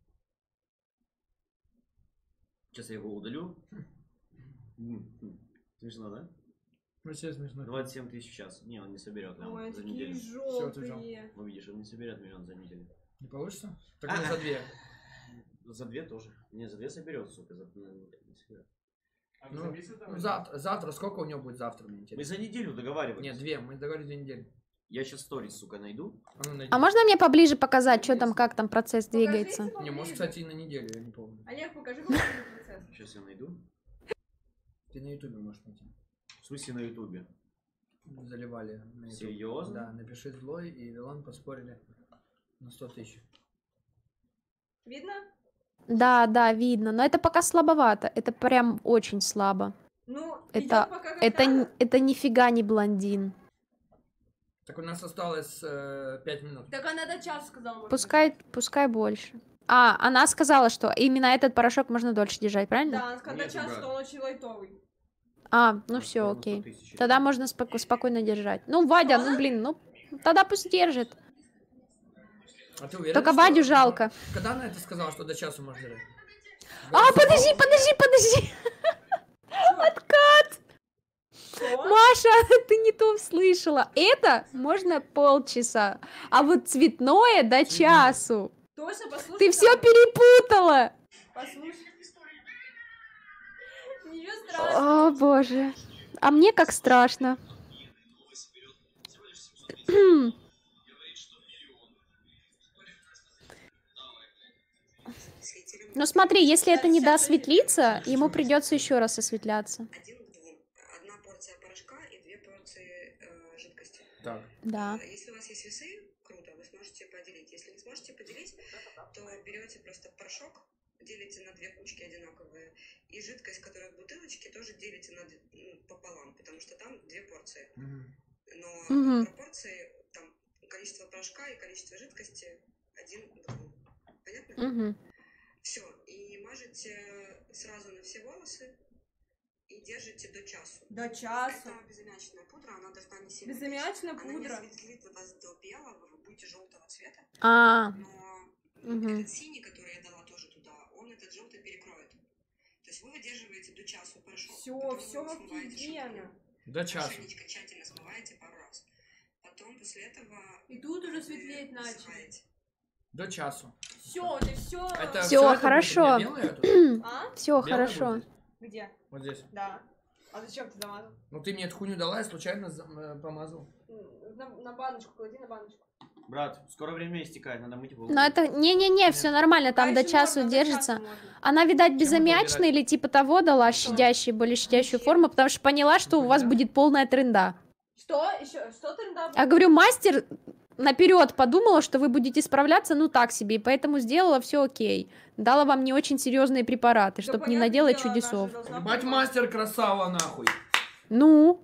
[SPEAKER 6] Сейчас я его удалю. М, м. Смешно, да?
[SPEAKER 1] Вообще смешно.
[SPEAKER 6] двадцать семь тысяч в час. Не, он не соберет миллион
[SPEAKER 2] Ой,
[SPEAKER 6] за
[SPEAKER 2] такие
[SPEAKER 6] неделю.
[SPEAKER 1] Всё, ты взял.
[SPEAKER 2] желтые.
[SPEAKER 6] Ну, видишь, он не соберет миллион за неделю.
[SPEAKER 1] Не получится? Так ну за две.
[SPEAKER 6] За две тоже. Не, за две соберет, сука. За... ну, не соберет.
[SPEAKER 7] А вы
[SPEAKER 1] Ну,
[SPEAKER 7] за месяц
[SPEAKER 1] ну,
[SPEAKER 7] давали?
[SPEAKER 1] завтра, завтра, сколько у него будет завтра, мне
[SPEAKER 6] Мы
[SPEAKER 1] интересно?
[SPEAKER 6] за неделю договаривались.
[SPEAKER 1] Нет, две, мы договорились две недели.
[SPEAKER 6] Я сейчас сторис, сука, найду.
[SPEAKER 1] А, ну, найди.
[SPEAKER 5] А можно мне поближе показать, что там, как там процесс двигается?
[SPEAKER 2] Покажите
[SPEAKER 1] Не, может,
[SPEAKER 2] поближе.
[SPEAKER 1] кстати, и на неделю, я не помню.
[SPEAKER 2] Олег, покажи поближе процесс.
[SPEAKER 6] Сейчас я найду.
[SPEAKER 1] Ты на ютубе можешь найти.
[SPEAKER 6] В смысле на ютубе?
[SPEAKER 1] Заливали на YouTube.
[SPEAKER 6] Серьезно?
[SPEAKER 1] Да, напиши злой, и Вилан поспорили на сто тысяч.
[SPEAKER 2] Видно?
[SPEAKER 5] Да, да, видно, но это пока слабовато, это прям очень слабо.
[SPEAKER 2] Ну,
[SPEAKER 5] Это-
[SPEAKER 2] идёт пока как
[SPEAKER 5] Это,
[SPEAKER 2] надо.
[SPEAKER 5] н- это нифига не блондин.
[SPEAKER 1] Так у нас осталось э, пять минут.
[SPEAKER 2] Так она до часу сказала. может
[SPEAKER 5] Пускай, пускай больше. А, она сказала, что именно этот порошок можно дольше держать,
[SPEAKER 2] быть.
[SPEAKER 5] правильно?
[SPEAKER 2] Да, она сказала до
[SPEAKER 6] Нет,
[SPEAKER 2] часу,
[SPEAKER 6] брат.
[SPEAKER 2] что он очень лайтовый.
[SPEAKER 5] А, ну
[SPEAKER 6] На
[SPEAKER 5] все,
[SPEAKER 6] сто- на сто
[SPEAKER 5] окей.
[SPEAKER 6] тысяч.
[SPEAKER 5] Тогда можно споко- спокойно держать. Ну, Вадя, ну блин, ну тогда пусть держит.
[SPEAKER 1] А ты уверен,
[SPEAKER 5] Только
[SPEAKER 1] что-
[SPEAKER 5] Вадю жалко.
[SPEAKER 1] Когда она это сказала, что до часу можно держать?
[SPEAKER 5] А, подожди, подожди, подожди. Откат.
[SPEAKER 2] Что?
[SPEAKER 5] Маша, ты не то услышала. Это можно полчаса, а вот цветное до часу.
[SPEAKER 2] Точно, послушай.
[SPEAKER 5] Ты все
[SPEAKER 2] там.
[SPEAKER 5] перепутала.
[SPEAKER 2] Послушай. Ничего страшного.
[SPEAKER 5] О, боже. А мне как страшно. Ну смотри, если это не досветлится, ему придется еще раз осветляться.
[SPEAKER 4] Один к двум. Одна порция порошка и две порции э, жидкости.
[SPEAKER 1] Так.
[SPEAKER 5] Да.
[SPEAKER 4] Э, Если у вас есть весы, круто, вы сможете поделить. Если не сможете поделить, то берете просто порошок, делите на две кучки одинаковые, и жидкость, которая в бутылочке, тоже делите на, д- ну, пополам, потому что там две порции.
[SPEAKER 1] Мгм.
[SPEAKER 4] Но
[SPEAKER 5] Мгм.
[SPEAKER 4] пропорции, там, количество порошка и количество жидкости один к двум. Понятно?
[SPEAKER 5] Мгм.
[SPEAKER 4] Все. И мажете сразу на все волосы и держите до часу.
[SPEAKER 2] До часу.
[SPEAKER 4] Это безаммиачная пудра, она должна не сильно
[SPEAKER 2] Безаммиачная
[SPEAKER 4] печь. Она не
[SPEAKER 2] пудра.
[SPEAKER 4] осветлит вас до белого, вы будете желтого цвета,
[SPEAKER 5] А,
[SPEAKER 4] но
[SPEAKER 5] Мгм.
[SPEAKER 4] этот синий, который я дала тоже туда, он этот желтый перекроет. То есть вы выдерживаете до часу порошок.
[SPEAKER 2] Все,
[SPEAKER 4] потом
[SPEAKER 2] все
[SPEAKER 4] вы смываете
[SPEAKER 2] офигенно.
[SPEAKER 4] шампунем.
[SPEAKER 1] До часу.
[SPEAKER 4] Хорошенечко, тщательно смываете пару раз. Потом после этого
[SPEAKER 2] И тут уже
[SPEAKER 4] вы
[SPEAKER 2] светлеть начали.
[SPEAKER 4] высыхаете.
[SPEAKER 1] До часу.
[SPEAKER 2] Все, ты все.
[SPEAKER 1] Это
[SPEAKER 5] Всё,
[SPEAKER 1] всё это будет?
[SPEAKER 5] хорошо.
[SPEAKER 1] У меня белое тут?
[SPEAKER 2] А?
[SPEAKER 5] все
[SPEAKER 1] Белое
[SPEAKER 5] хорошо.
[SPEAKER 1] будет?
[SPEAKER 2] Где?
[SPEAKER 1] Вот здесь.
[SPEAKER 2] Да. А зачем ты замазал?
[SPEAKER 1] Ну ты мне эту хуйню дала, я случайно за- э, помазал.
[SPEAKER 2] М, На, на баночку, клади на баночку.
[SPEAKER 6] Брат, скоро время истекает, надо мыть голову.
[SPEAKER 5] Но это не-не-не, все нормально, там
[SPEAKER 2] А
[SPEAKER 5] до
[SPEAKER 2] ещё
[SPEAKER 5] часу
[SPEAKER 2] можно, до
[SPEAKER 5] держится.
[SPEAKER 2] часу можно.
[SPEAKER 5] Она, видать,
[SPEAKER 1] Чем
[SPEAKER 5] безаммиачная или типа того дала щадящий, более щадящую форму, потому что поняла, что у вас будет полная тренда.
[SPEAKER 2] Что? Еще? Что ты надо?
[SPEAKER 5] Я говорю, мастер наперед подумала, что вы будете справляться, ну так себе, и поэтому сделала все окей. Дала вам не очень серьезные препараты,
[SPEAKER 2] Да,
[SPEAKER 5] чтобы не
[SPEAKER 2] понятное
[SPEAKER 5] наделать
[SPEAKER 2] дело, она же
[SPEAKER 5] чудесов.
[SPEAKER 2] должна
[SPEAKER 1] Ебать,
[SPEAKER 2] понимать.
[SPEAKER 1] мастер красава нахуй.
[SPEAKER 5] Ну.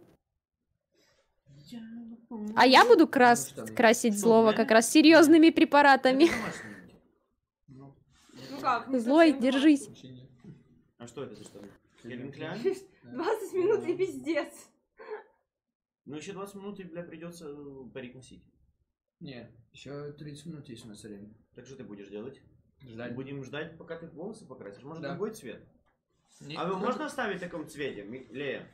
[SPEAKER 5] А я буду крас-
[SPEAKER 1] Ну, что,
[SPEAKER 5] красить
[SPEAKER 6] что,
[SPEAKER 5] злого
[SPEAKER 6] блядь?
[SPEAKER 5] как раз серьезными препаратами.
[SPEAKER 6] Это домашний.
[SPEAKER 1] Ну,
[SPEAKER 2] как? Не
[SPEAKER 5] Злой,
[SPEAKER 2] совсем
[SPEAKER 5] держись.
[SPEAKER 6] А что это ты что? Кельвин Кляйн?
[SPEAKER 2] двадцать минут и пиздец.
[SPEAKER 6] Ну еще двадцать минут и, бля, придется парик носить.
[SPEAKER 3] Не, еще тридцать минут есть у нас время.
[SPEAKER 6] Так что ты будешь делать?
[SPEAKER 3] Ждать.
[SPEAKER 6] Будем ждать, пока ты волосы покрасишь. Может,
[SPEAKER 3] Да.
[SPEAKER 6] другой цвет?
[SPEAKER 3] Не-
[SPEAKER 6] А его можно оставить в таком цвете, Ми- Лея?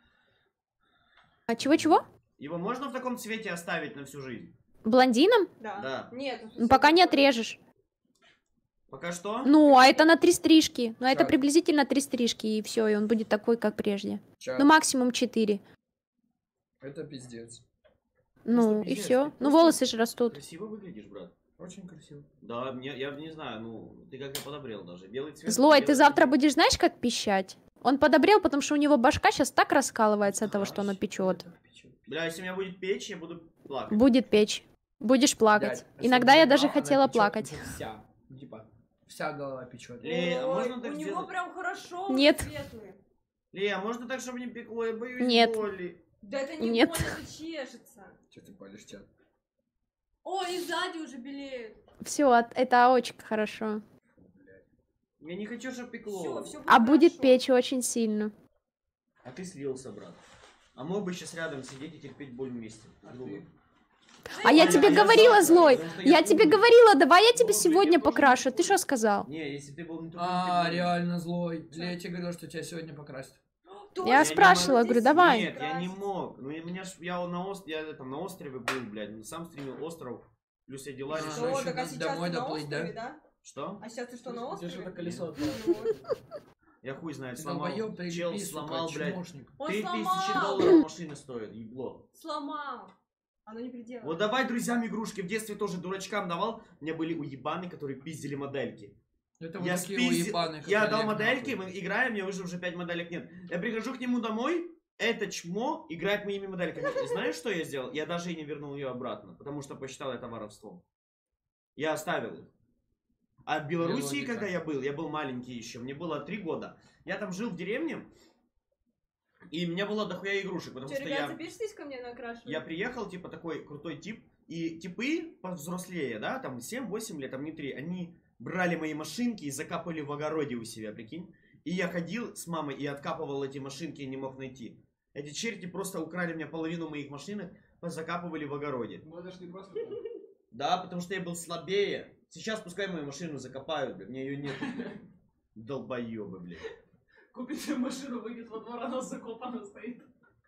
[SPEAKER 5] А чего-чего?
[SPEAKER 6] Его можно в таком цвете оставить на всю жизнь?
[SPEAKER 5] Блондином?
[SPEAKER 2] Да.
[SPEAKER 6] Да.
[SPEAKER 2] Нет.
[SPEAKER 5] Ну, пока не отрежешь.
[SPEAKER 6] Пока что?
[SPEAKER 5] Ну, а это на три стрижки. Ну, это
[SPEAKER 3] Так.
[SPEAKER 5] приблизительно три стрижки, и все, и он будет такой, как прежде.
[SPEAKER 3] Чат.
[SPEAKER 5] Ну, максимум четыре.
[SPEAKER 3] Это пиздец.
[SPEAKER 5] Ну, и
[SPEAKER 6] пиздец,
[SPEAKER 5] все.
[SPEAKER 6] ты
[SPEAKER 5] Ну,
[SPEAKER 6] просто
[SPEAKER 5] волосы же растут.
[SPEAKER 6] Красиво выглядишь, брат.
[SPEAKER 3] Очень красиво.
[SPEAKER 6] Да, мне, я не знаю, ну, ты как-то подобрел даже. Белый цвет.
[SPEAKER 5] Злой, ты
[SPEAKER 6] белый
[SPEAKER 5] завтра
[SPEAKER 6] цвет.
[SPEAKER 5] будешь, знаешь, как пищать? Он подобрел, потому что у него башка сейчас так раскалывается от того, что оно печет.
[SPEAKER 6] Бля, если у меня будет печь, я буду плакать.
[SPEAKER 5] Будет печь. Будешь плакать.
[SPEAKER 3] Блядь,
[SPEAKER 5] Иногда я
[SPEAKER 3] особенно
[SPEAKER 5] даже
[SPEAKER 3] она
[SPEAKER 5] хотела
[SPEAKER 3] печёт
[SPEAKER 5] плакать.
[SPEAKER 3] уже Вся. Ну, типа, вся голова печет.
[SPEAKER 6] Лея, а
[SPEAKER 2] Ой,
[SPEAKER 6] можно так
[SPEAKER 2] у него
[SPEAKER 6] сделать?
[SPEAKER 2] прям хорошо.
[SPEAKER 5] Нет.
[SPEAKER 2] светлый.
[SPEAKER 6] Лея, а можно так, чтобы не пекло? Я боюсь
[SPEAKER 5] Нет.
[SPEAKER 6] боли.
[SPEAKER 2] Да это не
[SPEAKER 5] Нет.
[SPEAKER 2] больно, это чешется.
[SPEAKER 3] Че ты палишь, чат?
[SPEAKER 2] О, и сзади уже белеет.
[SPEAKER 5] Все, это очень хорошо.
[SPEAKER 6] Я не хочу, чтобы пекло.
[SPEAKER 2] Все, все
[SPEAKER 5] А будет печь очень сильно.
[SPEAKER 6] А ты слился, брат. А мог бы сейчас рядом сидеть и терпеть боль вместе.
[SPEAKER 3] А
[SPEAKER 6] Друга.
[SPEAKER 3] ты?
[SPEAKER 5] А я
[SPEAKER 6] Я-
[SPEAKER 5] тебе
[SPEAKER 6] я
[SPEAKER 5] говорила,
[SPEAKER 6] завтра,
[SPEAKER 5] Злой.
[SPEAKER 6] потому что я
[SPEAKER 5] Я тебе
[SPEAKER 6] помню.
[SPEAKER 5] говорила, давай я тебе
[SPEAKER 6] Ну,
[SPEAKER 5] сегодня
[SPEAKER 6] я тоже
[SPEAKER 5] покрашу.
[SPEAKER 6] не
[SPEAKER 5] Ты что сказал?
[SPEAKER 6] Не, если ты был не тупым,
[SPEAKER 3] А,
[SPEAKER 6] ты был-
[SPEAKER 3] реально злой. Лея тебе говорила, что тебя сегодня покрасят.
[SPEAKER 5] Я
[SPEAKER 6] не
[SPEAKER 5] спрашивала,
[SPEAKER 6] могу.
[SPEAKER 5] говорю, давай.
[SPEAKER 6] Нет, я не мог. Ну, я- меня ж, я на, ост... я, там, на острове был, блядь. Сам стримил остров. Плюс я дела
[SPEAKER 3] А,
[SPEAKER 6] решал.
[SPEAKER 3] ну,
[SPEAKER 2] Что,
[SPEAKER 3] ещё
[SPEAKER 2] так а
[SPEAKER 3] до-
[SPEAKER 2] сейчас
[SPEAKER 3] домой
[SPEAKER 2] ты на
[SPEAKER 3] доплыть, да?
[SPEAKER 2] острове, да?
[SPEAKER 6] Что?
[SPEAKER 2] А сейчас ты что, на
[SPEAKER 7] Тебе
[SPEAKER 2] острове?
[SPEAKER 7] что-то колесо отпало.
[SPEAKER 2] Вот.
[SPEAKER 6] Я хуй знает,
[SPEAKER 3] Ты
[SPEAKER 6] сломал.
[SPEAKER 3] долбоёб, ты
[SPEAKER 6] Чел
[SPEAKER 3] пи,
[SPEAKER 6] сломал,
[SPEAKER 3] сука,
[SPEAKER 6] блядь.
[SPEAKER 3] чмошник.
[SPEAKER 2] Он
[SPEAKER 6] Три тысячи
[SPEAKER 2] сломал!
[SPEAKER 6] долларов машина стоит, ебло.
[SPEAKER 2] Сломал. Оно не приделано.
[SPEAKER 6] Вот давай друзьям игрушки. В детстве тоже дурачкам давал. У меня были уебаны, которые пиздили модельки.
[SPEAKER 3] Это вот
[SPEAKER 6] Я
[SPEAKER 3] такие
[SPEAKER 6] спиздил,
[SPEAKER 3] уебаны, как
[SPEAKER 6] я
[SPEAKER 3] Олег,
[SPEAKER 6] дал
[SPEAKER 3] нахуй.
[SPEAKER 6] модельки, мы играем, мне уже уже пять моделек нет. Я прихожу к нему домой, это чмо играет моими модельками. И знаешь, что я сделал? Я даже и не вернул ее обратно, потому что посчитал это воровством. Я оставил их. А в Белоруссии,
[SPEAKER 3] Логика.
[SPEAKER 6] когда я был, я был маленький еще, мне было три года. Я там жил в деревне, и у меня было дохуя игрушек, потому
[SPEAKER 2] Что,
[SPEAKER 6] что
[SPEAKER 2] ребят,
[SPEAKER 6] я...
[SPEAKER 2] запишитесь ко мне на окрашивание?
[SPEAKER 6] Я приехал, типа, такой крутой тип, и типы повзрослее, да, там семь-восемь лет, там не три, они брали мои машинки и закапывали в огороде у себя, прикинь. И я ходил с мамой и откапывал эти машинки и не мог найти. Эти черти просто украли у меня половину моих машинок, закапывали в огороде.
[SPEAKER 7] Ну это ж не просто.
[SPEAKER 6] Да, потому что я был слабее. Сейчас пускай мою машину закопают, блядь, мне ее нет. Долбоебы, блядь.
[SPEAKER 7] Купит себе машину, выйдет во двор, она закопана стоит.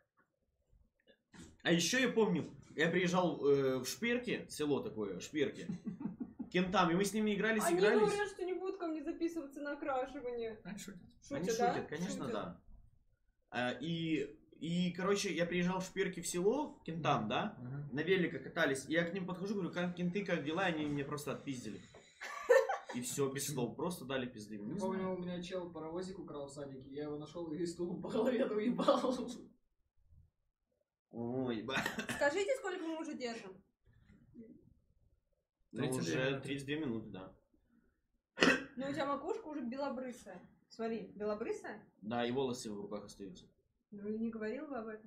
[SPEAKER 6] А еще я помню, я приезжал э, в Шперки, село такое, Шперки, кентам, и мы с ними игрались,
[SPEAKER 2] Они
[SPEAKER 6] игрались.
[SPEAKER 2] говорят, что не будут ко мне записываться на окрашивание.
[SPEAKER 3] А, шутит.
[SPEAKER 6] Они
[SPEAKER 2] Шутят, да?
[SPEAKER 6] шутят, конечно,
[SPEAKER 2] Шутят.
[SPEAKER 6] да. А, и, и, короче, я приезжал в Шперки в село, к кентам, да,
[SPEAKER 3] Ага.
[SPEAKER 6] на великах катались, и я к ним подхожу, говорю, как кенты, как дела, они мне просто отпиздили. И все, без слов, просто дали пизды. Не
[SPEAKER 7] Я
[SPEAKER 6] знаю.
[SPEAKER 7] помню, у меня чел паровозик украл в садике, я его нашел и стулом по голове уебал.
[SPEAKER 6] Ой, ба.
[SPEAKER 2] Скажите, сколько мы уже держим?
[SPEAKER 6] Ну,
[SPEAKER 3] тридцать две
[SPEAKER 6] уже
[SPEAKER 3] минуты.
[SPEAKER 6] тридцать две минуты, да.
[SPEAKER 2] Ну, у тебя макушка уже белобрысая. Смотри, белобрысая?
[SPEAKER 6] Да, и волосы в руках остаются.
[SPEAKER 2] Ну, и не говорил бы об этом.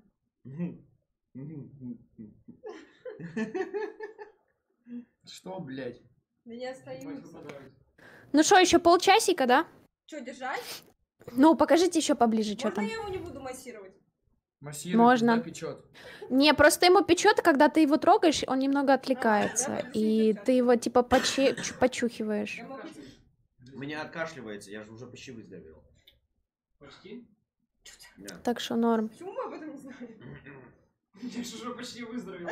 [SPEAKER 3] Что, блядь?
[SPEAKER 2] Да не остаются.
[SPEAKER 5] Ну что, еще полчасика, да?
[SPEAKER 2] Что, держать?
[SPEAKER 5] Ну, покажите еще поближе, что
[SPEAKER 2] Можно
[SPEAKER 5] там.
[SPEAKER 2] я его не буду массировать?
[SPEAKER 3] Массирует,
[SPEAKER 5] Можно.
[SPEAKER 3] да, печет.
[SPEAKER 5] Не, просто ему печет, когда ты его трогаешь, он немного отвлекается.
[SPEAKER 2] да,
[SPEAKER 5] И
[SPEAKER 2] печет.
[SPEAKER 5] ты его типа поче- чу- почухиваешь.
[SPEAKER 2] Я могу...
[SPEAKER 6] Меня откашливается, я же уже почти выздоровел.
[SPEAKER 7] Почти?
[SPEAKER 6] Да.
[SPEAKER 5] Так что норм.
[SPEAKER 2] Почему мы об этом не знаем?
[SPEAKER 7] Я же уже почти выздоровел.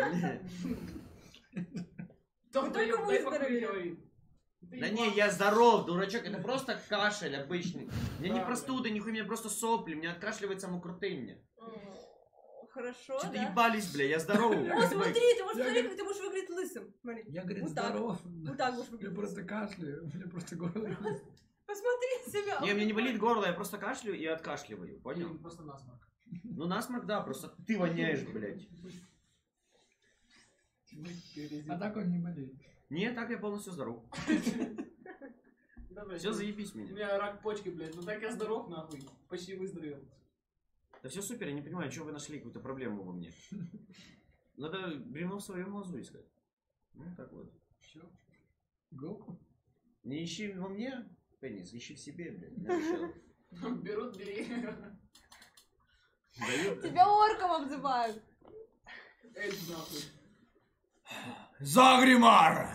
[SPEAKER 2] Вы
[SPEAKER 7] Том
[SPEAKER 2] только
[SPEAKER 7] даёт, дай
[SPEAKER 2] выздоровели.
[SPEAKER 7] покурить, говорит. Ты
[SPEAKER 6] Да
[SPEAKER 7] ебал.
[SPEAKER 6] не, я здоров, дурачок, это просто кашель обычный. У меня не
[SPEAKER 7] Да,
[SPEAKER 6] простуда, нихуя, у меня просто сопли, меня откашливается мукрутый мне.
[SPEAKER 2] М, Хорошо,
[SPEAKER 6] Что-то
[SPEAKER 2] да?
[SPEAKER 6] ебались, бля, я здоровый.
[SPEAKER 2] О, смотри, ты можешь
[SPEAKER 3] Я
[SPEAKER 2] смотреть,
[SPEAKER 3] говорю-
[SPEAKER 2] как ты будешь выглядеть лысым. Смотри.
[SPEAKER 3] Я, говорит,
[SPEAKER 2] Вот так.
[SPEAKER 3] здоров.
[SPEAKER 2] Вот так будешь
[SPEAKER 3] Я
[SPEAKER 2] выглядеть.
[SPEAKER 3] просто кашляю, у меня просто горло.
[SPEAKER 2] Посмотри себя.
[SPEAKER 6] Не, мне не болит горло, я просто кашляю и откашливаю, понял?
[SPEAKER 7] Или просто насморк.
[SPEAKER 6] Ну насморк, да, просто ты воняешь, блядь.
[SPEAKER 3] А так он не болеет.
[SPEAKER 6] Не, так я полностью здоров.
[SPEAKER 7] Да, блядь,
[SPEAKER 6] Все,
[SPEAKER 7] у
[SPEAKER 6] заебись меня.
[SPEAKER 7] меня рак почки, блядь, ну так я здоров, нахуй. Почти выздоровел.
[SPEAKER 6] Да все супер, я не понимаю, что вы нашли какую-то проблему во мне. Надо бревно в своем глазу искать. Ну, так вот.
[SPEAKER 3] Все. Иголку?
[SPEAKER 6] Не ищи во мне, пенис, ищи в себе, блядь. Я решил.
[SPEAKER 7] Берут, бери.
[SPEAKER 6] Дают.
[SPEAKER 2] Тебя орком обзывают.
[SPEAKER 7] Эльф нахуй.
[SPEAKER 6] Загримар!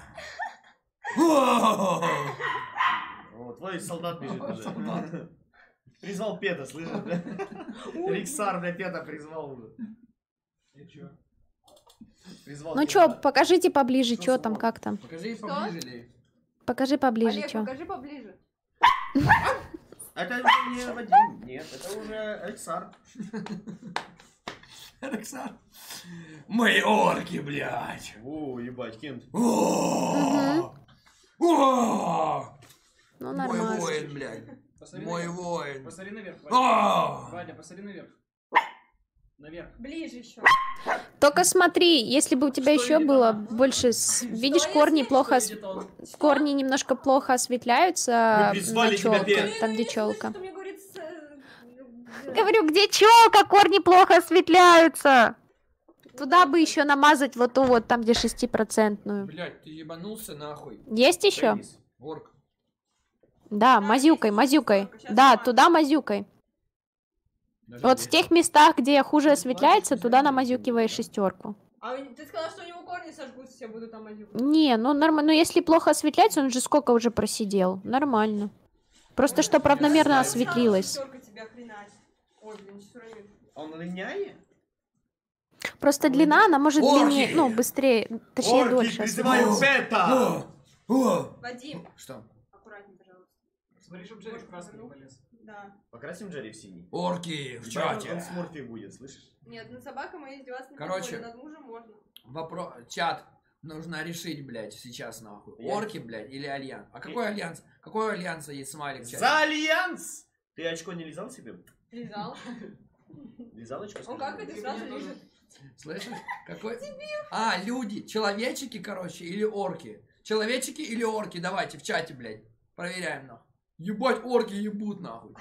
[SPEAKER 6] О, твой солдат бежит уже. Призвал Пета, слышишь, да? Риксар, бля, Пета призвал уже.
[SPEAKER 3] И чё?
[SPEAKER 6] Призвал
[SPEAKER 5] Ну
[SPEAKER 6] Пета.
[SPEAKER 5] чё, покажите поближе,
[SPEAKER 6] Что
[SPEAKER 5] чё
[SPEAKER 6] с
[SPEAKER 5] там,
[SPEAKER 6] тобой?
[SPEAKER 5] как там.
[SPEAKER 3] Покажи
[SPEAKER 2] Что?
[SPEAKER 3] поближе, Лей.
[SPEAKER 5] Покажи поближе,
[SPEAKER 2] Олег,
[SPEAKER 5] чё.
[SPEAKER 2] покажи поближе.
[SPEAKER 6] Это уже не Вадим, нет, это уже Риксар.
[SPEAKER 3] Рексар. Мои орки, блядь.
[SPEAKER 6] О, ебать, Кент.
[SPEAKER 3] О! О!
[SPEAKER 5] Ну,
[SPEAKER 3] Мой
[SPEAKER 5] нормально.
[SPEAKER 3] воин, блядь.
[SPEAKER 7] Посмотри
[SPEAKER 3] Мой
[SPEAKER 7] наверх.
[SPEAKER 3] воин.
[SPEAKER 7] Посмотри наверх, Вадя.
[SPEAKER 3] О!
[SPEAKER 7] Вадя, посмотри наверх. Наверх.
[SPEAKER 2] Ближе еще.
[SPEAKER 5] Только смотри, если бы у тебя
[SPEAKER 7] Что
[SPEAKER 5] еще
[SPEAKER 7] видит
[SPEAKER 5] было
[SPEAKER 7] она?
[SPEAKER 5] больше... с- Видишь,
[SPEAKER 2] если-
[SPEAKER 5] корни плохо... ос-
[SPEAKER 7] Видит он.
[SPEAKER 5] Корни немножко плохо осветляются
[SPEAKER 6] Мы призвали
[SPEAKER 5] на
[SPEAKER 6] тебя,
[SPEAKER 5] челке,
[SPEAKER 6] Пет.
[SPEAKER 5] там где
[SPEAKER 2] Ну,
[SPEAKER 5] челка.
[SPEAKER 2] что мне говорит с... э,
[SPEAKER 5] Говорю, где челка, корни плохо осветляются. Туда бы еще намазать вот ту вот, там где шестипроцентную.
[SPEAKER 3] Блядь, ты ебанулся нахуй.
[SPEAKER 5] Есть еще?
[SPEAKER 6] Пенис.
[SPEAKER 3] Орк.
[SPEAKER 5] Да,
[SPEAKER 2] Да,
[SPEAKER 5] мазюкой,
[SPEAKER 2] есть
[SPEAKER 5] мазюкой.
[SPEAKER 2] шестерка, щас
[SPEAKER 5] Да,
[SPEAKER 2] намажу.
[SPEAKER 5] туда мазюкой.
[SPEAKER 3] Даже
[SPEAKER 5] Вот в
[SPEAKER 3] есть.
[SPEAKER 5] тех местах, где хуже осветляется, туда намазюкиваешь шестерку.
[SPEAKER 2] А у- ты сказал, что у него корни сожгутся, все будут там один.
[SPEAKER 5] Не, ну нормально. Ну если плохо осветляется, он же сколько уже просидел. Нормально. Просто чтоб равномерно осветлилось.
[SPEAKER 2] Шестерка тебя хренать. Ой, блин, что ли?
[SPEAKER 6] Он линяет?
[SPEAKER 5] Просто длина, она может
[SPEAKER 3] Орки!
[SPEAKER 5] длиннее, ну, быстрее, точнее,
[SPEAKER 6] Орки,
[SPEAKER 5] дольше
[SPEAKER 6] призываю
[SPEAKER 5] осветляться.
[SPEAKER 6] Пета!
[SPEAKER 3] О! О!
[SPEAKER 2] Вадим,
[SPEAKER 3] Что?
[SPEAKER 2] аккуратнее, пожалуйста.
[SPEAKER 7] Смотри, чтоб Джерри в красный не полез.
[SPEAKER 2] Да.
[SPEAKER 6] Покрасим Джерри в синий.
[SPEAKER 3] Орки в
[SPEAKER 6] Ебать, он-
[SPEAKER 3] чате.
[SPEAKER 6] Он с Морфи будет, слышишь?
[SPEAKER 2] Нет, над собакой моей издеваться не
[SPEAKER 3] Короче.
[SPEAKER 2] позволено, над мужем можно.
[SPEAKER 3] Вопрос. Чат. Нужно решить, блядь, сейчас нахуй.
[SPEAKER 6] Я-
[SPEAKER 3] Орки, блядь, или альянс? А какой альянс? Какой у альянса есть смайлик в чате?
[SPEAKER 6] За альянс! Ты очко не лизал себе?
[SPEAKER 2] Лизал.
[SPEAKER 6] Лизал очко?
[SPEAKER 2] Он
[SPEAKER 6] скажи?
[SPEAKER 2] как это сразу лежит.
[SPEAKER 3] Слышишь? Какой? А, люди. Человечики, короче, или орки? Человечики или орки? Давайте в чате, блядь. Проверяем, нахуй. Ебать, орки ебут, нахуй.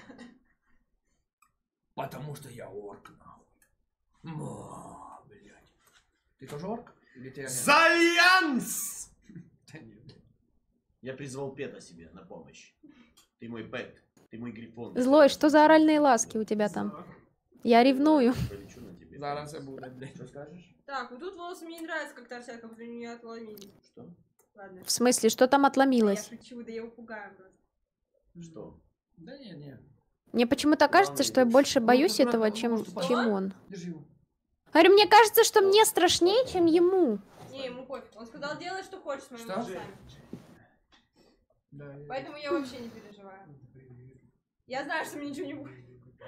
[SPEAKER 3] Потому что я орк, нахуй. Ма, блядь. Ты тоже орк? Или ты альянс?
[SPEAKER 6] За альянс!
[SPEAKER 3] Да нет, блядь.
[SPEAKER 6] Я призвал Пета себе на помощь. Ты мой Пет, ты мой грифон.
[SPEAKER 5] Злой, что за оральные ласки у тебя там? Я ревную.
[SPEAKER 6] Полечу на тебе.
[SPEAKER 3] Зараз я буду, блядь.
[SPEAKER 6] Что скажешь?
[SPEAKER 2] Так, вот тут волосы мне не нравятся, как торчат, как будто они меня отломили.
[SPEAKER 6] Что?
[SPEAKER 2] Ладно.
[SPEAKER 5] В смысле, что там
[SPEAKER 2] Я
[SPEAKER 5] отломилось?
[SPEAKER 2] шучу, да я его пугаю просто.
[SPEAKER 6] Что?
[SPEAKER 3] Да нет, нет.
[SPEAKER 5] Мне почему-то кажется, что я больше боюсь этого, чем, чем он.
[SPEAKER 3] Держи его.
[SPEAKER 5] Говорю, мне кажется, что мне страшнее, чем ему.
[SPEAKER 2] Не, ему пофиг. Он сказал, делай, что хочешь с моими
[SPEAKER 3] Что?
[SPEAKER 2] волосами.
[SPEAKER 3] Да, я-
[SPEAKER 2] Поэтому я вообще не переживаю. Я знаю, что мне ничего не будет.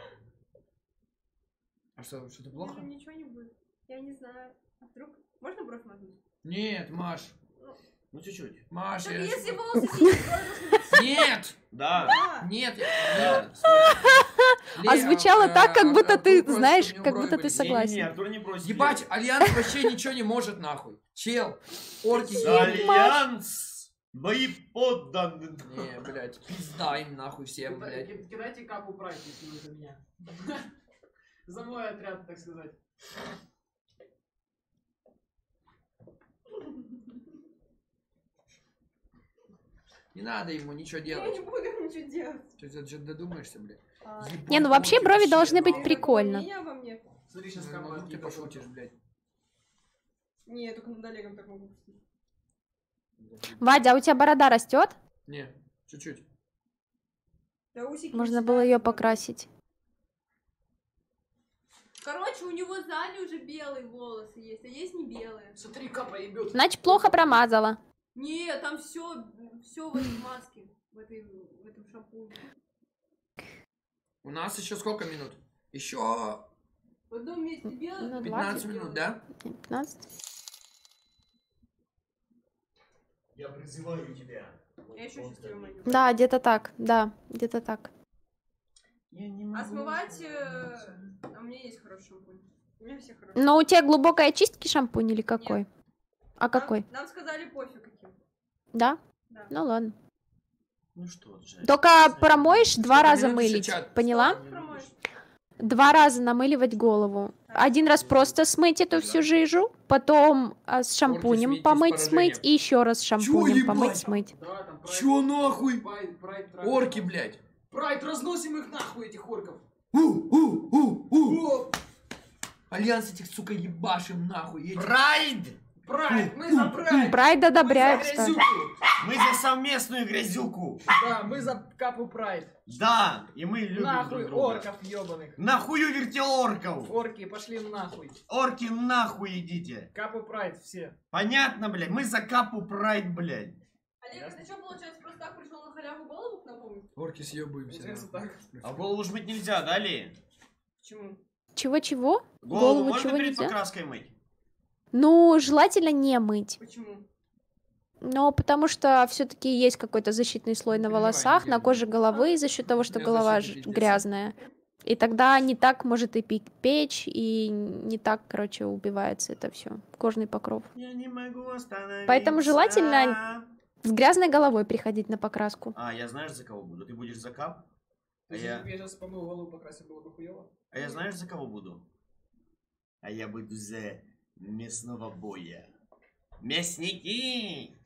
[SPEAKER 3] А что, что-то
[SPEAKER 2] Мне
[SPEAKER 3] плохо?
[SPEAKER 2] же ничего не будет. Я не знаю. А вдруг? Можно бровь мазнуть?
[SPEAKER 3] Нет, Маш.
[SPEAKER 6] Ну чуть-чуть.
[SPEAKER 3] Маш,
[SPEAKER 2] Так
[SPEAKER 3] я-
[SPEAKER 2] если волосы синие, брови должны быть-
[SPEAKER 3] Нет!
[SPEAKER 6] Да.
[SPEAKER 2] Да.
[SPEAKER 3] Нет, я... нет, слушай.
[SPEAKER 5] А
[SPEAKER 3] Лея,
[SPEAKER 5] звучало
[SPEAKER 3] э,
[SPEAKER 5] так, как будто
[SPEAKER 3] Артур
[SPEAKER 5] ты
[SPEAKER 3] просит,
[SPEAKER 5] знаешь,
[SPEAKER 3] чтобы у него
[SPEAKER 5] как
[SPEAKER 3] брови
[SPEAKER 5] будто ты
[SPEAKER 3] были.
[SPEAKER 5] согласен.
[SPEAKER 6] Не-не-не, Артур не просит.
[SPEAKER 3] Ебать, Альянс вообще ничего не может, нахуй. Чел, орки...
[SPEAKER 6] За альянс! Мои подданные.
[SPEAKER 3] Не, блядь, пизда им нахуй всем,
[SPEAKER 7] Кида-
[SPEAKER 3] блядь.
[SPEAKER 7] ки- Кидайте капу прайд, если вы за меня. За мой отряд, так сказать.
[SPEAKER 3] Не надо ему ничего
[SPEAKER 2] Я
[SPEAKER 3] делать.
[SPEAKER 2] не буду ему ничего делать.
[SPEAKER 3] Ты что додумаешься, блядь?
[SPEAKER 2] А,
[SPEAKER 3] Ебать,
[SPEAKER 5] Не, ну вообще
[SPEAKER 3] орки
[SPEAKER 5] брови должны быть
[SPEAKER 3] нахуй.
[SPEAKER 5] прикольно.
[SPEAKER 2] Меня обо мне.
[SPEAKER 7] Смотри, сейчас
[SPEAKER 3] Ну,
[SPEAKER 7] капа
[SPEAKER 3] ну, ты пошутишь, блядь.
[SPEAKER 2] Не, я только над Олегом так могу пустить.
[SPEAKER 5] Вадя, а у тебя борода растет?
[SPEAKER 3] Не, чуть-чуть.
[SPEAKER 2] Да усики
[SPEAKER 5] Можно
[SPEAKER 2] всегда
[SPEAKER 5] было ее
[SPEAKER 2] растут.
[SPEAKER 5] покрасить.
[SPEAKER 2] Короче, у него сзади уже белые волосы есть, а есть не белые.
[SPEAKER 7] Смотри, капа ебет.
[SPEAKER 5] Значит, плохо промазала.
[SPEAKER 2] Не, там все, все в этой маске, в, этой, в этом шампуне.
[SPEAKER 3] У нас еще сколько минут? Еще
[SPEAKER 2] В одном месте белый,
[SPEAKER 5] Ну,
[SPEAKER 2] в другом
[SPEAKER 3] пятнадцать
[SPEAKER 2] белый.
[SPEAKER 3] минут, да?
[SPEAKER 5] пятнадцать.
[SPEAKER 6] Я призываю тебя.
[SPEAKER 2] Я еще счастливый могу.
[SPEAKER 5] Да, где-то так, да, где-то так.
[SPEAKER 6] Я не
[SPEAKER 2] А
[SPEAKER 6] могу.
[SPEAKER 2] смывать... э, А у меня есть хороший шампунь. У меня все хорошие.
[SPEAKER 5] Но у тебя глубокой очистки шампунь или какой? А какой?
[SPEAKER 2] Нам, нам сказали пофиг каким.
[SPEAKER 5] Да?
[SPEAKER 2] Да.
[SPEAKER 5] Ну ладно.
[SPEAKER 6] Ну что, Джерри?
[SPEAKER 5] Только промоешь, два
[SPEAKER 3] Сколько
[SPEAKER 5] раза
[SPEAKER 3] минут еще
[SPEAKER 5] мылить.
[SPEAKER 3] чат?
[SPEAKER 5] Поняла?
[SPEAKER 2] Промоешь.
[SPEAKER 5] Два раза намыливать голову. один раз просто смыть эту всю жижу, потом а, с шампунем
[SPEAKER 3] смейте с
[SPEAKER 5] помыть,
[SPEAKER 3] поражением.
[SPEAKER 5] смыть и еще раз с шампунем помыть,
[SPEAKER 3] ебать?
[SPEAKER 5] смыть.
[SPEAKER 7] Да, там прайд.
[SPEAKER 3] Чё нахуй?
[SPEAKER 7] Прайд, прайд, прайд.
[SPEAKER 3] Орки, блядь.
[SPEAKER 7] Прайд, разносим их нахуй, этих орков.
[SPEAKER 3] У, у, у, у. Альянс этих, сука, ебашим нахуй. Этих-
[SPEAKER 6] Прайд!
[SPEAKER 7] Прайд, мы за прайд.
[SPEAKER 5] Прайд одобряет,
[SPEAKER 7] Мы за
[SPEAKER 5] кстати.
[SPEAKER 7] грязюку.
[SPEAKER 6] Мы за совместную грязюку.
[SPEAKER 7] Да, мы за капу прайд.
[SPEAKER 6] Да, и мы любим
[SPEAKER 7] Нахуй
[SPEAKER 6] друг друга.
[SPEAKER 7] орков ебаных.
[SPEAKER 6] Нахую вертелорков.
[SPEAKER 7] Орки, пошли нахуй.
[SPEAKER 6] Орки нахуй идите.
[SPEAKER 7] Капу прайд все.
[SPEAKER 6] Понятно, блядь? Мы за капу прайд, блядь.
[SPEAKER 2] Олег, это что, получается, просто так пришел на халяву голову напомнить?
[SPEAKER 3] Орки съебываемся.
[SPEAKER 7] Получается
[SPEAKER 3] нахуй.
[SPEAKER 7] так.
[SPEAKER 6] А голову жмыть нельзя, да, Ли?
[SPEAKER 2] Почему?
[SPEAKER 5] Чего-чего?
[SPEAKER 6] Голову,
[SPEAKER 5] Голову
[SPEAKER 6] можно
[SPEAKER 5] чего
[SPEAKER 6] перед
[SPEAKER 5] нельзя?
[SPEAKER 6] покраской мыть?
[SPEAKER 5] Ну, желательно не мыть.
[SPEAKER 2] Почему?
[SPEAKER 5] Но потому что все-таки есть какой-то защитный слой на
[SPEAKER 3] переживай,
[SPEAKER 5] волосах,
[SPEAKER 3] не
[SPEAKER 5] на
[SPEAKER 3] делай.
[SPEAKER 5] коже головы из-за счет того, что
[SPEAKER 3] Я
[SPEAKER 5] голова
[SPEAKER 3] защиту
[SPEAKER 5] ж-
[SPEAKER 3] пиздец.
[SPEAKER 5] грязная. И тогда не так может и пи- печь, и не так, короче, убивается это все. Кожный покров.
[SPEAKER 6] Я не могу остановиться.
[SPEAKER 5] Поэтому желательно- С грязной головой приходить на покраску.
[SPEAKER 6] А, я знаешь, за кого буду? Ты будешь за кап? А
[SPEAKER 7] Если
[SPEAKER 6] я,
[SPEAKER 7] бы я сейчас помыл голову, покрасил, было бы хуёво.
[SPEAKER 6] а я знаешь, за кого буду? А я буду за мясного боя. Мясники!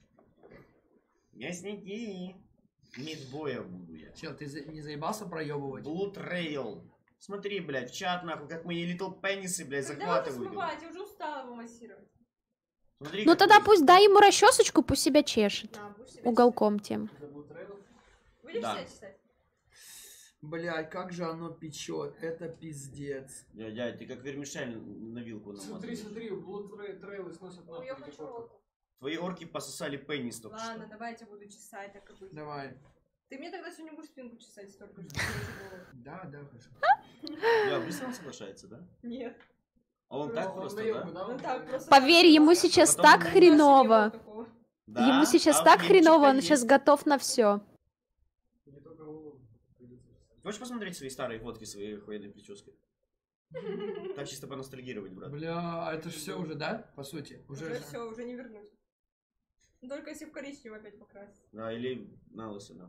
[SPEAKER 6] Мясники! Мидбоя буду я.
[SPEAKER 3] Чел, ты за- не заебался проебывать?
[SPEAKER 6] Blue Trail. Смотри, блядь, в чат, нахуй, как мои Little Пенисы, блядь,
[SPEAKER 2] Когда уже
[SPEAKER 6] захватывают. его.
[SPEAKER 2] смывать? Я уже устала его массировать.
[SPEAKER 6] Смотри,
[SPEAKER 5] Ну
[SPEAKER 6] как
[SPEAKER 5] тогда
[SPEAKER 6] мы-
[SPEAKER 5] пусть дай ему расчесочку, пусть себя чешет.
[SPEAKER 2] На, будешь себя
[SPEAKER 5] Уголком тем.
[SPEAKER 7] Забыл трейл.
[SPEAKER 2] чесать? Будешь
[SPEAKER 6] Да.
[SPEAKER 2] себя чесать?
[SPEAKER 3] Блядь, как же оно печет. Это пиздец.
[SPEAKER 6] Дядь, дядь, ты как вермишель на вилку
[SPEAKER 7] Смотри,
[SPEAKER 6] намазываешь.
[SPEAKER 7] смотри, блуд трейлы сносят
[SPEAKER 2] Ну,
[SPEAKER 7] нахуй.
[SPEAKER 2] я
[SPEAKER 7] этих
[SPEAKER 2] хочу
[SPEAKER 7] орков.
[SPEAKER 2] волку.
[SPEAKER 6] Твои орки пососали пенис только
[SPEAKER 2] Ладно,
[SPEAKER 6] что.
[SPEAKER 2] давай я тебя буду чесать, так и быть.
[SPEAKER 3] Давай.
[SPEAKER 2] Ты мне тогда сегодня будешь спинку чесать столько, что я забыла.
[SPEAKER 3] Да, да, хорошо.
[SPEAKER 6] Бля, быстро он соглашается, да?
[SPEAKER 2] Нет.
[SPEAKER 6] А он
[SPEAKER 7] Ну,
[SPEAKER 6] так
[SPEAKER 7] он
[SPEAKER 6] просто,
[SPEAKER 7] наебу,
[SPEAKER 6] да?
[SPEAKER 2] Он так просто...
[SPEAKER 5] Поверь, ему сейчас
[SPEAKER 6] Потом
[SPEAKER 5] так
[SPEAKER 6] у меня
[SPEAKER 5] хреново.
[SPEAKER 6] Да?
[SPEAKER 5] Ему сейчас
[SPEAKER 6] А
[SPEAKER 5] так
[SPEAKER 6] блинчика
[SPEAKER 5] хреново, он
[SPEAKER 6] есть.
[SPEAKER 5] сейчас готов на все.
[SPEAKER 7] Не только голову придется чесать.
[SPEAKER 6] Хочешь посмотреть свои старые фотки своей охуенной прической? Так чисто поностальгировать, брат.
[SPEAKER 3] Бля, это ж все уже, да? По сути. Уже.
[SPEAKER 2] Уже все, уже не вернуть. Только если в коричневый опять покрасить.
[SPEAKER 6] Да, или на лысо, да.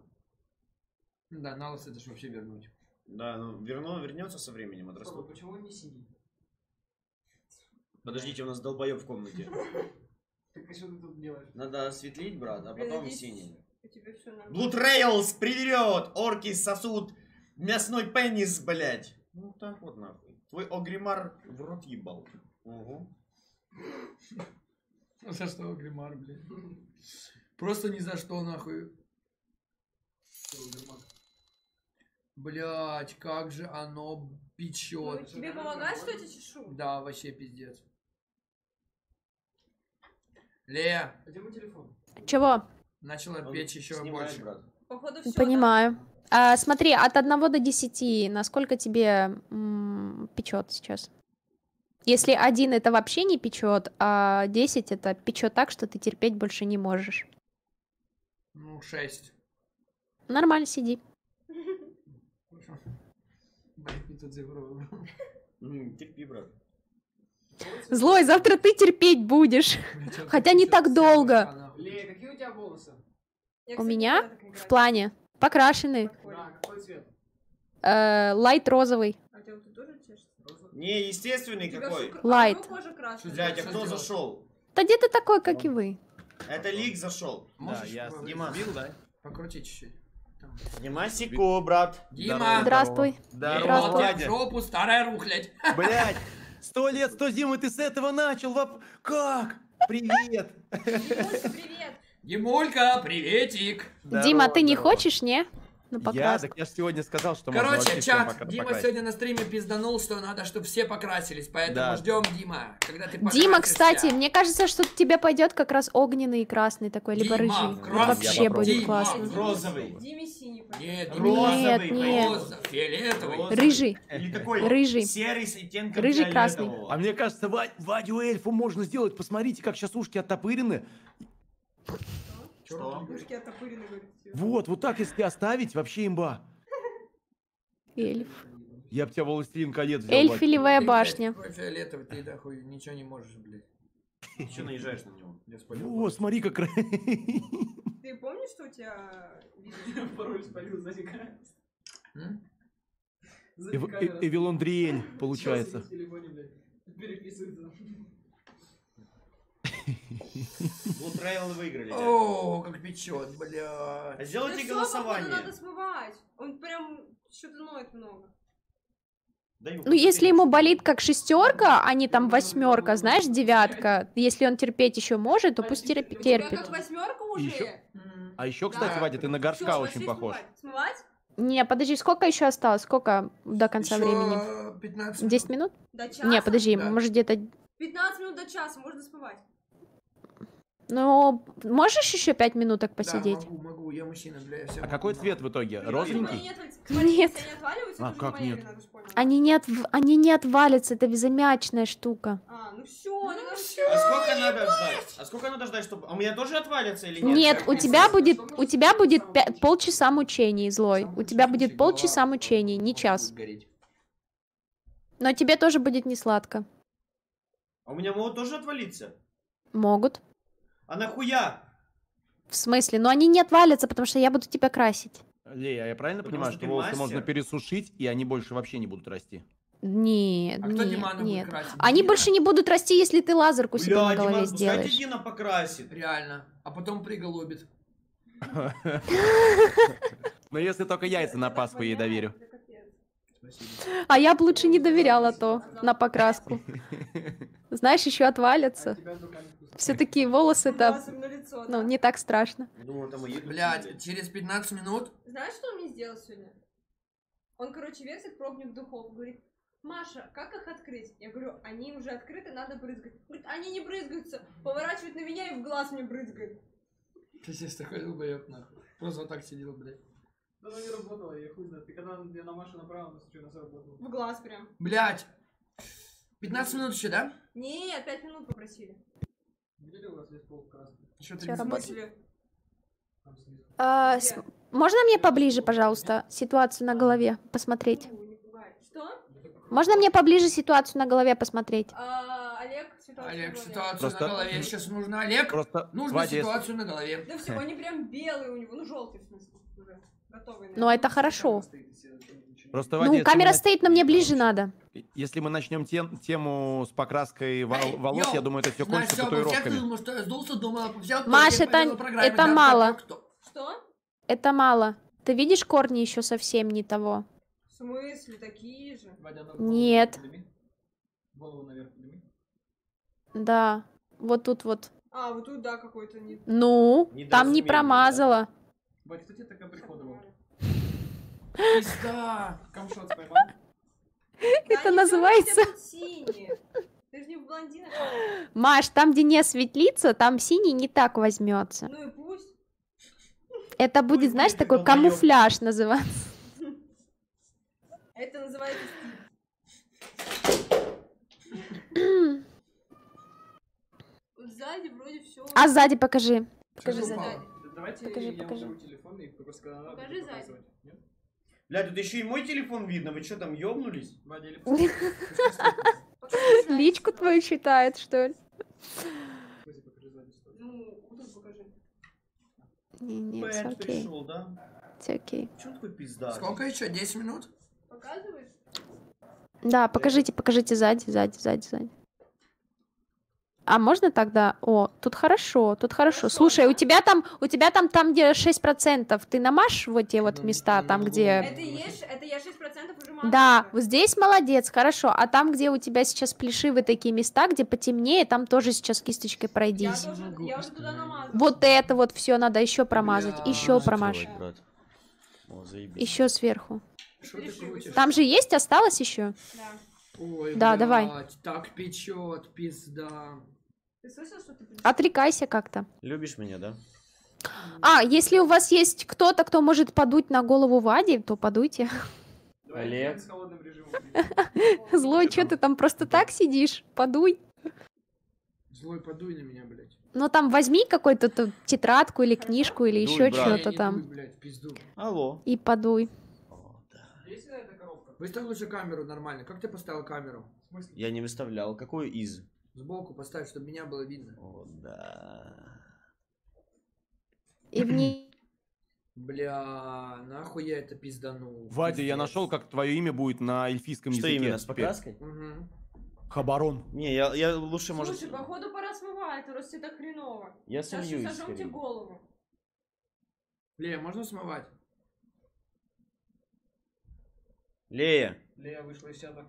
[SPEAKER 3] Да, на лысо это ж вообще вернуть.
[SPEAKER 6] Да, ну верно, вернется со временем,
[SPEAKER 7] Стоп, а
[SPEAKER 6] отрастут.
[SPEAKER 7] почему он не синий?
[SPEAKER 6] Подождите, у нас долбоеб в комнате.
[SPEAKER 7] Так а что ты тут делаешь?
[SPEAKER 6] Надо осветлить, брат, а
[SPEAKER 2] Блин,
[SPEAKER 6] потом
[SPEAKER 2] надеюсь,
[SPEAKER 6] синий.
[SPEAKER 2] У тебя все нормально.
[SPEAKER 6] Blue Trails, привет! Орки сосут мясной пенис, блядь. Ну так вот нахуй. Твой Огримар в рот ебал. Угу.
[SPEAKER 3] За что Гримар, блядь? Просто ни за что, нахуй. Блять, как же оно
[SPEAKER 2] Ну,
[SPEAKER 3] печет.
[SPEAKER 2] тебе помогает, что я тебя чешу?
[SPEAKER 3] Да, вообще пиздец. Лея,
[SPEAKER 7] А где мой телефон?
[SPEAKER 5] Чего?
[SPEAKER 3] начала
[SPEAKER 6] Он
[SPEAKER 3] печь еще
[SPEAKER 6] снимает,
[SPEAKER 3] больше.
[SPEAKER 6] брат.
[SPEAKER 2] Походу все.
[SPEAKER 5] Понимаю. А, смотри, от одного до десяти, насколько тебе м, печет сейчас? Если один это вообще не печет, а десять это печет так, что ты терпеть больше не можешь.
[SPEAKER 3] Ну, шесть.
[SPEAKER 5] Нормально сиди.
[SPEAKER 3] Блять, не тут цифру выбрал.
[SPEAKER 6] М, Терпи, брат.
[SPEAKER 5] Злой, завтра ты терпеть будешь.
[SPEAKER 3] Блядь, я
[SPEAKER 5] Хотя не
[SPEAKER 3] хочу
[SPEAKER 5] так
[SPEAKER 3] вся
[SPEAKER 5] долго.
[SPEAKER 3] башка, нахуй.
[SPEAKER 7] Лея, какие у тебя волосы?
[SPEAKER 2] Я,
[SPEAKER 5] У
[SPEAKER 2] кстати,
[SPEAKER 5] меня
[SPEAKER 2] никогда так не
[SPEAKER 5] в
[SPEAKER 2] красила.
[SPEAKER 5] плане покрашены.
[SPEAKER 2] Прикольно.
[SPEAKER 7] Да, какой цвет?
[SPEAKER 5] Э, лайт розовый.
[SPEAKER 2] А у тебя тут тоже чешется?
[SPEAKER 7] Розовый?
[SPEAKER 6] Не, естественный
[SPEAKER 2] У тебя
[SPEAKER 6] какой.
[SPEAKER 2] всё кр-
[SPEAKER 5] Лайт.
[SPEAKER 2] а у него кожа красная.
[SPEAKER 6] Дядя,
[SPEAKER 3] Что
[SPEAKER 6] кто
[SPEAKER 3] сделать?
[SPEAKER 6] зашел?
[SPEAKER 5] Да где ты такой, как и вы?
[SPEAKER 6] Это Лик зашел.
[SPEAKER 3] Можешь
[SPEAKER 8] я
[SPEAKER 3] по-
[SPEAKER 6] Дима.
[SPEAKER 8] Бил, да?
[SPEAKER 3] покрути чуть-чуть. Там.
[SPEAKER 6] Димасику, брат.
[SPEAKER 3] Дима!
[SPEAKER 5] Здравствуй.
[SPEAKER 8] Здорово,
[SPEAKER 5] Здравствуй.
[SPEAKER 3] Ебать,
[SPEAKER 8] дядя.
[SPEAKER 3] жопу, старая рухлядь.
[SPEAKER 8] Блять, сто лет, сто зим, и ты с этого начал. Воп- Как? Привет.
[SPEAKER 2] Димуся, привет.
[SPEAKER 3] Димулька, приветик.
[SPEAKER 5] Дима, ты не
[SPEAKER 8] Здорово.
[SPEAKER 5] хочешь, не? Ну,
[SPEAKER 8] Я,
[SPEAKER 5] покраску.
[SPEAKER 8] так я же сегодня сказал, что можно
[SPEAKER 3] Короче,
[SPEAKER 8] вообще всем
[SPEAKER 3] чат,
[SPEAKER 8] покра-
[SPEAKER 3] Дима
[SPEAKER 8] покрасить.
[SPEAKER 3] сегодня на стриме пизданул, что надо, чтобы все покрасились, поэтому
[SPEAKER 8] Да.
[SPEAKER 3] ждем Дима, когда ты
[SPEAKER 5] Дима,
[SPEAKER 3] покрасишься.
[SPEAKER 5] кстати, мне кажется, что тебе пойдет как раз огненный и красный такой, либо
[SPEAKER 3] Дима,
[SPEAKER 5] рыжий.
[SPEAKER 3] красный.
[SPEAKER 5] Вот вообще
[SPEAKER 8] Я
[SPEAKER 5] будет
[SPEAKER 3] попробую.
[SPEAKER 5] классно.
[SPEAKER 3] Дима.
[SPEAKER 6] Розовый.
[SPEAKER 2] Диме синий. пойдет.
[SPEAKER 3] Нет,
[SPEAKER 5] Нет,
[SPEAKER 6] Розовый,
[SPEAKER 5] нет.
[SPEAKER 3] роза, фиолетовый.
[SPEAKER 6] Розовый.
[SPEAKER 5] Рыжий.
[SPEAKER 6] Или такой
[SPEAKER 5] Рыжий.
[SPEAKER 6] серый с оттенком
[SPEAKER 5] Рыжий, красный.
[SPEAKER 6] фиолетового.
[SPEAKER 8] А мне кажется, Ва- Вадю эльфу можно сделать. Посмотрите, как сейчас ушки оттопырены.
[SPEAKER 6] Что?
[SPEAKER 2] Ушки оттопырены, говорит. всё.
[SPEAKER 8] Вот, вот так если оставить, вообще имба.
[SPEAKER 5] Эльф.
[SPEAKER 8] Я бы тебя властелин колец взял. Вадь.
[SPEAKER 5] Эльфилевая
[SPEAKER 3] Ты, блядь,
[SPEAKER 5] башня.
[SPEAKER 3] такой фиолетовый, ты да хуй, ничего не можешь, блядь.
[SPEAKER 6] Ты что наезжаешь на него? Я спалил.
[SPEAKER 8] О, смотри, как... ра-
[SPEAKER 2] Ты помнишь, что у тебя видео?
[SPEAKER 7] Пароль спалил сзади камеры.
[SPEAKER 3] М?
[SPEAKER 7] Сзади
[SPEAKER 8] Эв-
[SPEAKER 7] камеры.
[SPEAKER 8] э- Эвилон Дриэль,
[SPEAKER 7] Чё
[SPEAKER 8] получается.
[SPEAKER 7] сидит в телефоне, блядь? Переписывается.
[SPEAKER 6] Вот Travel выиграли. дядя.
[SPEAKER 3] О, как печет, бля.
[SPEAKER 6] Сделайте
[SPEAKER 2] Да всё,
[SPEAKER 6] голосование.
[SPEAKER 2] походу, надо смывать. Он прям что-то ноет много.
[SPEAKER 6] Даю.
[SPEAKER 5] Ну, если ему болит как шестерка, а не там восьмерка, знаешь, девятка, если он терпеть еще может, то пусть терп-
[SPEAKER 2] У тебя
[SPEAKER 5] терпит.
[SPEAKER 2] как восьмерка уже?
[SPEAKER 8] ещё-
[SPEAKER 3] М.
[SPEAKER 8] А еще, кстати,
[SPEAKER 2] Да.
[SPEAKER 8] Вадя, ты на горшка
[SPEAKER 2] Всё,
[SPEAKER 8] очень
[SPEAKER 2] пошли
[SPEAKER 8] похож.
[SPEAKER 2] смывать. Смывать?
[SPEAKER 5] Не, подожди, сколько еще осталось? Сколько до конца
[SPEAKER 3] Ещё
[SPEAKER 5] времени?
[SPEAKER 3] пятнадцать
[SPEAKER 5] десять минут?
[SPEAKER 2] До часа?
[SPEAKER 5] Не, подожди,
[SPEAKER 3] Да.
[SPEAKER 5] может где-то...
[SPEAKER 2] пятнадцать минут до часа, можно смывать.
[SPEAKER 5] Ну, можешь еще пять минуток
[SPEAKER 3] Да,
[SPEAKER 5] посидеть?
[SPEAKER 3] могу, могу, я мужчина, бля, я всё
[SPEAKER 8] А
[SPEAKER 3] могу,
[SPEAKER 8] какой
[SPEAKER 3] нахуй.
[SPEAKER 8] цвет в итоге?
[SPEAKER 2] Они
[SPEAKER 8] Розовенький?
[SPEAKER 2] не отвалятся. Смотри,
[SPEAKER 5] Нет.
[SPEAKER 2] если они отваливаются,
[SPEAKER 8] А,
[SPEAKER 2] то
[SPEAKER 8] как
[SPEAKER 2] уже моя
[SPEAKER 8] нет?
[SPEAKER 2] вина, ты ж понял.
[SPEAKER 5] Они не, отв- они не отвалятся, это безымячная штука.
[SPEAKER 2] А, ну все, ну все.
[SPEAKER 6] А сколько надо ждать? А сколько надо ждать, чтобы... А у меня тоже отвалится или нет?
[SPEAKER 5] Нет, у тебя будет, у тебя будет пя- полчаса мучений, злой.
[SPEAKER 3] Самый
[SPEAKER 5] У тебя
[SPEAKER 3] лучший
[SPEAKER 5] будет
[SPEAKER 3] голова
[SPEAKER 5] полчаса
[SPEAKER 3] вот
[SPEAKER 5] мучений, не
[SPEAKER 3] будет
[SPEAKER 5] час.
[SPEAKER 3] гореть.
[SPEAKER 5] Но тебе тоже будет не сладко.
[SPEAKER 6] А у меня могут тоже отвалиться?
[SPEAKER 5] Могут.
[SPEAKER 6] А нахуя?
[SPEAKER 5] В смысле? Но они не отвалятся, потому что я буду тебя красить.
[SPEAKER 8] Лея, я правильно
[SPEAKER 6] Потому
[SPEAKER 8] понимаю,
[SPEAKER 6] что
[SPEAKER 8] что
[SPEAKER 6] ты
[SPEAKER 8] волосы
[SPEAKER 6] мастер?
[SPEAKER 8] можно пересушить, и они больше вообще не будут расти?
[SPEAKER 5] Нет,
[SPEAKER 3] А кто
[SPEAKER 5] нет,
[SPEAKER 3] Димана будет
[SPEAKER 5] нет.
[SPEAKER 3] красить?
[SPEAKER 5] Они
[SPEAKER 3] Дина?
[SPEAKER 5] больше не будут расти, если ты лазерку себе
[SPEAKER 6] Бля,
[SPEAKER 5] на голове
[SPEAKER 6] Диман, пускай
[SPEAKER 5] сделаешь.
[SPEAKER 6] Дина покрасит.
[SPEAKER 3] Реально. А потом приголубит.
[SPEAKER 8] Но если только яйца на Пасху ей доверю.
[SPEAKER 3] Спасибо.
[SPEAKER 5] А я бы лучше не доверяла то на покраску. Знаешь, еще отвалятся. Все-таки волосы это,
[SPEAKER 2] На лицо,
[SPEAKER 5] ну,
[SPEAKER 2] да.
[SPEAKER 5] не так страшно.
[SPEAKER 6] Думаю, там и едут.
[SPEAKER 3] Блядь, через пятнадцать минут.
[SPEAKER 2] Знаешь, что он мне сделал сегодня? Он, короче, вертит пробник духов, говорит, Маша, как их открыть? Я говорю, они уже открыты, надо брызгать. Говорит, они не брызгаются. Поворачивает на меня и в глаз мне брызгает.
[SPEAKER 3] Ты здесь такой долбоёб, нахуй. Просто вот так сидел, блядь.
[SPEAKER 7] Да она не работала, я хуй знает. Ты когда я на Машу направил, она случайно заработала.
[SPEAKER 2] В глаз прям.
[SPEAKER 3] Блядь. пятнадцать минут еще, да?
[SPEAKER 2] Нет, пять минут попросили.
[SPEAKER 7] Где ли у вас есть пол красный?
[SPEAKER 3] Что
[SPEAKER 5] Всё
[SPEAKER 2] В
[SPEAKER 5] работает.
[SPEAKER 2] смысле?
[SPEAKER 7] Там снизу.
[SPEAKER 5] А, с- Можно мне поближе, пожалуйста, ситуацию на голове посмотреть?
[SPEAKER 2] Фу, не пугай. Что?
[SPEAKER 5] Можно мне поближе ситуацию на голове посмотреть?
[SPEAKER 2] А, Олег, ситуация.
[SPEAKER 3] Олег,
[SPEAKER 2] в голове.
[SPEAKER 3] ситуацию
[SPEAKER 8] Просто-
[SPEAKER 3] на голове сейчас нужно. Олег,
[SPEAKER 8] Просто,
[SPEAKER 3] нужно
[SPEAKER 8] Вадя, если-
[SPEAKER 3] ситуацию на голове.
[SPEAKER 2] Да все, они прям белые у него, ну желтый в смысле уже. Готовый.
[SPEAKER 5] Ну, это хорошо.
[SPEAKER 8] Просто, Вадя,
[SPEAKER 5] Ну,
[SPEAKER 8] если мы
[SPEAKER 5] камера
[SPEAKER 8] на-
[SPEAKER 5] стоит, но мне ближе надо.
[SPEAKER 8] Если мы начнем тем- тему с покраской вол-
[SPEAKER 3] Эй,
[SPEAKER 8] волос,
[SPEAKER 3] йоу,
[SPEAKER 8] я думаю, это все
[SPEAKER 3] знаешь,
[SPEAKER 8] кончится
[SPEAKER 3] всё, обо всех
[SPEAKER 8] татуировками.
[SPEAKER 3] думал, что я сдулся, думал, взял
[SPEAKER 5] Маш,
[SPEAKER 3] только
[SPEAKER 5] это-
[SPEAKER 3] по программе,
[SPEAKER 5] это
[SPEAKER 3] да,
[SPEAKER 5] мало.
[SPEAKER 3] кто-
[SPEAKER 2] Что?
[SPEAKER 5] Это мало. Ты видишь, корни еще совсем не того.
[SPEAKER 2] В смысле, такие же?
[SPEAKER 7] Вадя, она
[SPEAKER 5] Нет.
[SPEAKER 7] голову подними. Голову наверх подними.
[SPEAKER 5] Да. Вот тут вот.
[SPEAKER 2] А, вот тут, да, какой-то не...
[SPEAKER 5] Ну, там не
[SPEAKER 6] Недоразумение,
[SPEAKER 5] промазала.
[SPEAKER 7] Вадя, кто тебе такая приходила?
[SPEAKER 3] Пизда.
[SPEAKER 7] Камшот поймал?
[SPEAKER 5] Это называется-
[SPEAKER 2] синие. Ты же не в блондинах.
[SPEAKER 5] Маш, там, где не осветлится, там синий не так возьмется.
[SPEAKER 2] Ну и пусть.
[SPEAKER 5] Это будет,
[SPEAKER 6] Ой,
[SPEAKER 5] знаешь,
[SPEAKER 6] ты
[SPEAKER 5] такой
[SPEAKER 6] долбоёб.
[SPEAKER 5] камуфляж называется.
[SPEAKER 2] Это называется стиль. Сзади вроде все.
[SPEAKER 5] А сзади покажи.
[SPEAKER 3] Покажи
[SPEAKER 5] сзади.
[SPEAKER 3] сзади.
[SPEAKER 7] Давайте
[SPEAKER 5] Покажи,
[SPEAKER 7] я
[SPEAKER 5] покажи.
[SPEAKER 7] уберу телефон и просто когда надо,
[SPEAKER 2] Покажи
[SPEAKER 7] буду
[SPEAKER 2] сзади.
[SPEAKER 7] показывать. Нет?
[SPEAKER 6] Бля, тут еще и мой телефон видно. Вы что там, ёбнулись?
[SPEAKER 7] Вадя, или
[SPEAKER 2] Покажи сзади.
[SPEAKER 5] Личку твою читает, что ли?
[SPEAKER 7] Пусть покажи сзади, стой.
[SPEAKER 2] Ну, вот тут покажи.
[SPEAKER 5] Не, не, все
[SPEAKER 6] Бэт
[SPEAKER 5] окей.
[SPEAKER 6] пришел, да?
[SPEAKER 5] Все окей.
[SPEAKER 6] Чё такой пизда?
[SPEAKER 3] Сколько еще? десять минут?
[SPEAKER 2] Показываешь?
[SPEAKER 5] Да, покажите, покажите сзади, сзади, сзади, сзади. А можно тогда? О, тут хорошо, тут хорошо.
[SPEAKER 2] Хорошо,
[SPEAKER 5] Слушай, у
[SPEAKER 2] да.
[SPEAKER 5] тебя там, у тебя там, там, где шесть процентов, ты намажь вот те вот
[SPEAKER 3] Ну,
[SPEAKER 5] места,
[SPEAKER 3] ну,
[SPEAKER 5] там,
[SPEAKER 3] ну,
[SPEAKER 5] где...
[SPEAKER 2] Это и есть, это я шесть процентов уже мазала.
[SPEAKER 5] Да, вот здесь молодец, хорошо. А там, где у тебя сейчас плешивые такие места, где потемнее, там тоже сейчас кисточкой
[SPEAKER 2] Я
[SPEAKER 5] пройдись.
[SPEAKER 2] тоже, я уже туда намазала.
[SPEAKER 5] Вот это вот все надо еще промазать,
[SPEAKER 3] Бля.
[SPEAKER 5] еще промажь,
[SPEAKER 6] О, заебись.
[SPEAKER 5] еще сверху.
[SPEAKER 3] Что ты крутишь?
[SPEAKER 5] Там же есть, осталось еще?
[SPEAKER 2] Да.
[SPEAKER 3] Ой,
[SPEAKER 5] Да, давай.
[SPEAKER 3] блядь, так печет, пизда.
[SPEAKER 2] Ты слышал, что ты пришел?
[SPEAKER 5] Отрекайся как-то.
[SPEAKER 6] Любишь меня, да?
[SPEAKER 5] А, если у вас есть кто-то, кто может подуть на голову Вади, то подуйте.
[SPEAKER 7] Давай
[SPEAKER 6] Олег.
[SPEAKER 7] с холодным режимом.
[SPEAKER 5] Злой, что ты там просто так сидишь? Подуй.
[SPEAKER 3] Злой, подуй на меня, блядь.
[SPEAKER 5] Ну там возьми какую-то тут тетрадку или книжку или
[SPEAKER 6] Дуй,
[SPEAKER 5] еще
[SPEAKER 6] брат.
[SPEAKER 5] что-то
[SPEAKER 3] Не, не
[SPEAKER 5] там
[SPEAKER 3] дуй, блядь, пизду.
[SPEAKER 6] Алло.
[SPEAKER 5] и подуй.
[SPEAKER 6] О, да.
[SPEAKER 7] Есть ли эта коробка?
[SPEAKER 3] Выставь лучше камеру нормально. Как ты поставил камеру?
[SPEAKER 7] В смысле?
[SPEAKER 6] Я не выставлял. Какой из?
[SPEAKER 3] Сбоку поставь, чтобы меня было видно.
[SPEAKER 6] О, да.
[SPEAKER 5] И в ней
[SPEAKER 3] Бля, нахуй я это пизданул.
[SPEAKER 8] Вадя, я
[SPEAKER 3] Пиздец.
[SPEAKER 8] нашел, как твое имя будет на эльфийском
[SPEAKER 6] Что
[SPEAKER 8] языке.
[SPEAKER 6] именно, с
[SPEAKER 8] теперь.
[SPEAKER 6] покраской?
[SPEAKER 3] Мгм.
[SPEAKER 8] Хабарон.
[SPEAKER 6] Не, я, я лучше, может...
[SPEAKER 2] Слушай, походу пора смывать, раз тебе так хреново.
[SPEAKER 6] Я
[SPEAKER 2] Сейчас
[SPEAKER 6] солью
[SPEAKER 2] еще сожжем тебе
[SPEAKER 6] скорее.
[SPEAKER 2] голову.
[SPEAKER 3] Лея, можно смывать?
[SPEAKER 6] Лея.
[SPEAKER 7] Лея вышла из чата.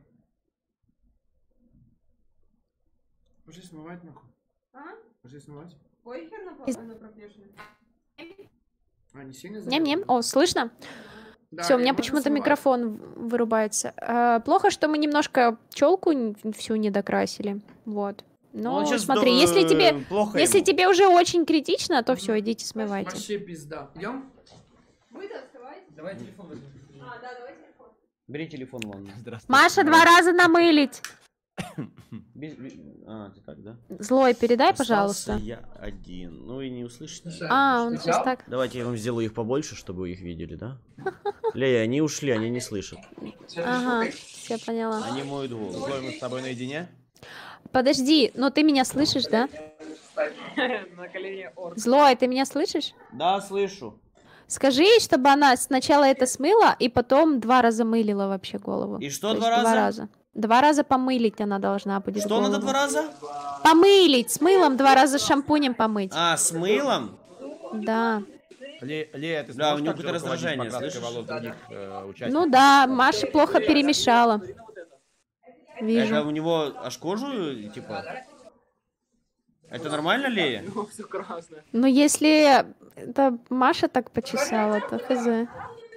[SPEAKER 3] Пошли смывать, нахуй.
[SPEAKER 2] А?
[SPEAKER 3] Пошли смывать.
[SPEAKER 2] Ой, хер на,
[SPEAKER 5] Из-
[SPEAKER 2] на проплешину.
[SPEAKER 3] А, не сильно
[SPEAKER 5] Ням-ням. О, слышно?
[SPEAKER 3] Да,
[SPEAKER 5] Все, у
[SPEAKER 3] Лея,
[SPEAKER 5] меня
[SPEAKER 3] можно
[SPEAKER 5] почему-то
[SPEAKER 3] смывать?
[SPEAKER 5] микрофон в- вырубается. Э, плохо, что мы немножко челку всю не докрасили. Вот.
[SPEAKER 6] Ну,
[SPEAKER 5] Ну,
[SPEAKER 6] он щас
[SPEAKER 5] смотри,
[SPEAKER 6] до-
[SPEAKER 5] если тебе,
[SPEAKER 6] плохо
[SPEAKER 5] если
[SPEAKER 6] ему.
[SPEAKER 5] тебе уже очень критично, то все, идите смывайте.
[SPEAKER 3] Вообще пизда. Идем?
[SPEAKER 2] Вы-то оставайтесь.
[SPEAKER 7] Давай телефон возьмем.
[SPEAKER 2] А, да, давай телефон.
[SPEAKER 6] Бери телефон, ладно.
[SPEAKER 8] Здравствуйте.
[SPEAKER 5] Маша, два раза намылить.
[SPEAKER 6] Без- без- А, ты так, да?
[SPEAKER 5] Злой, передай,
[SPEAKER 6] Остался
[SPEAKER 5] пожалуйста.
[SPEAKER 6] я один. Ну и не услышите.
[SPEAKER 5] А, он сейчас так.
[SPEAKER 6] Давайте я вам сделаю их побольше, чтобы вы их видели, да? Лея, они ушли, они не слышат.
[SPEAKER 5] Ага, все поняла.
[SPEAKER 6] Они моют голову.
[SPEAKER 8] Злой, мы с тобой наедине?
[SPEAKER 5] Подожди, но ты меня слышишь, да?
[SPEAKER 7] На колени орк.
[SPEAKER 5] Злой, ты меня слышишь?
[SPEAKER 6] Да, слышу.
[SPEAKER 5] Скажи ей, чтобы она сначала это смыла, и потом два раза мылила вообще голову.
[SPEAKER 6] И что
[SPEAKER 5] То есть
[SPEAKER 6] два раза?
[SPEAKER 5] Два раза. Два раза помылить она должна будет
[SPEAKER 6] Что надо
[SPEAKER 5] голову.
[SPEAKER 6] два раза?
[SPEAKER 5] Помылить, с мылом два раза шампунем помыть.
[SPEAKER 6] А, с мылом?
[SPEAKER 5] Да.
[SPEAKER 8] Ле- Лея, ты
[SPEAKER 6] Да, у
[SPEAKER 8] сможешь
[SPEAKER 6] него
[SPEAKER 8] также
[SPEAKER 6] какое-то
[SPEAKER 8] руководить
[SPEAKER 6] раздражение,
[SPEAKER 8] покраской
[SPEAKER 6] слышишь?
[SPEAKER 8] волос других э, участников?
[SPEAKER 5] Ну да, Маша плохо перемешала.
[SPEAKER 6] Это
[SPEAKER 5] Вижу.
[SPEAKER 6] у него аж кожу, типа? Это нормально, Лея?
[SPEAKER 7] Ну, все красное.
[SPEAKER 5] Ну если это Маша так почесала, то хз.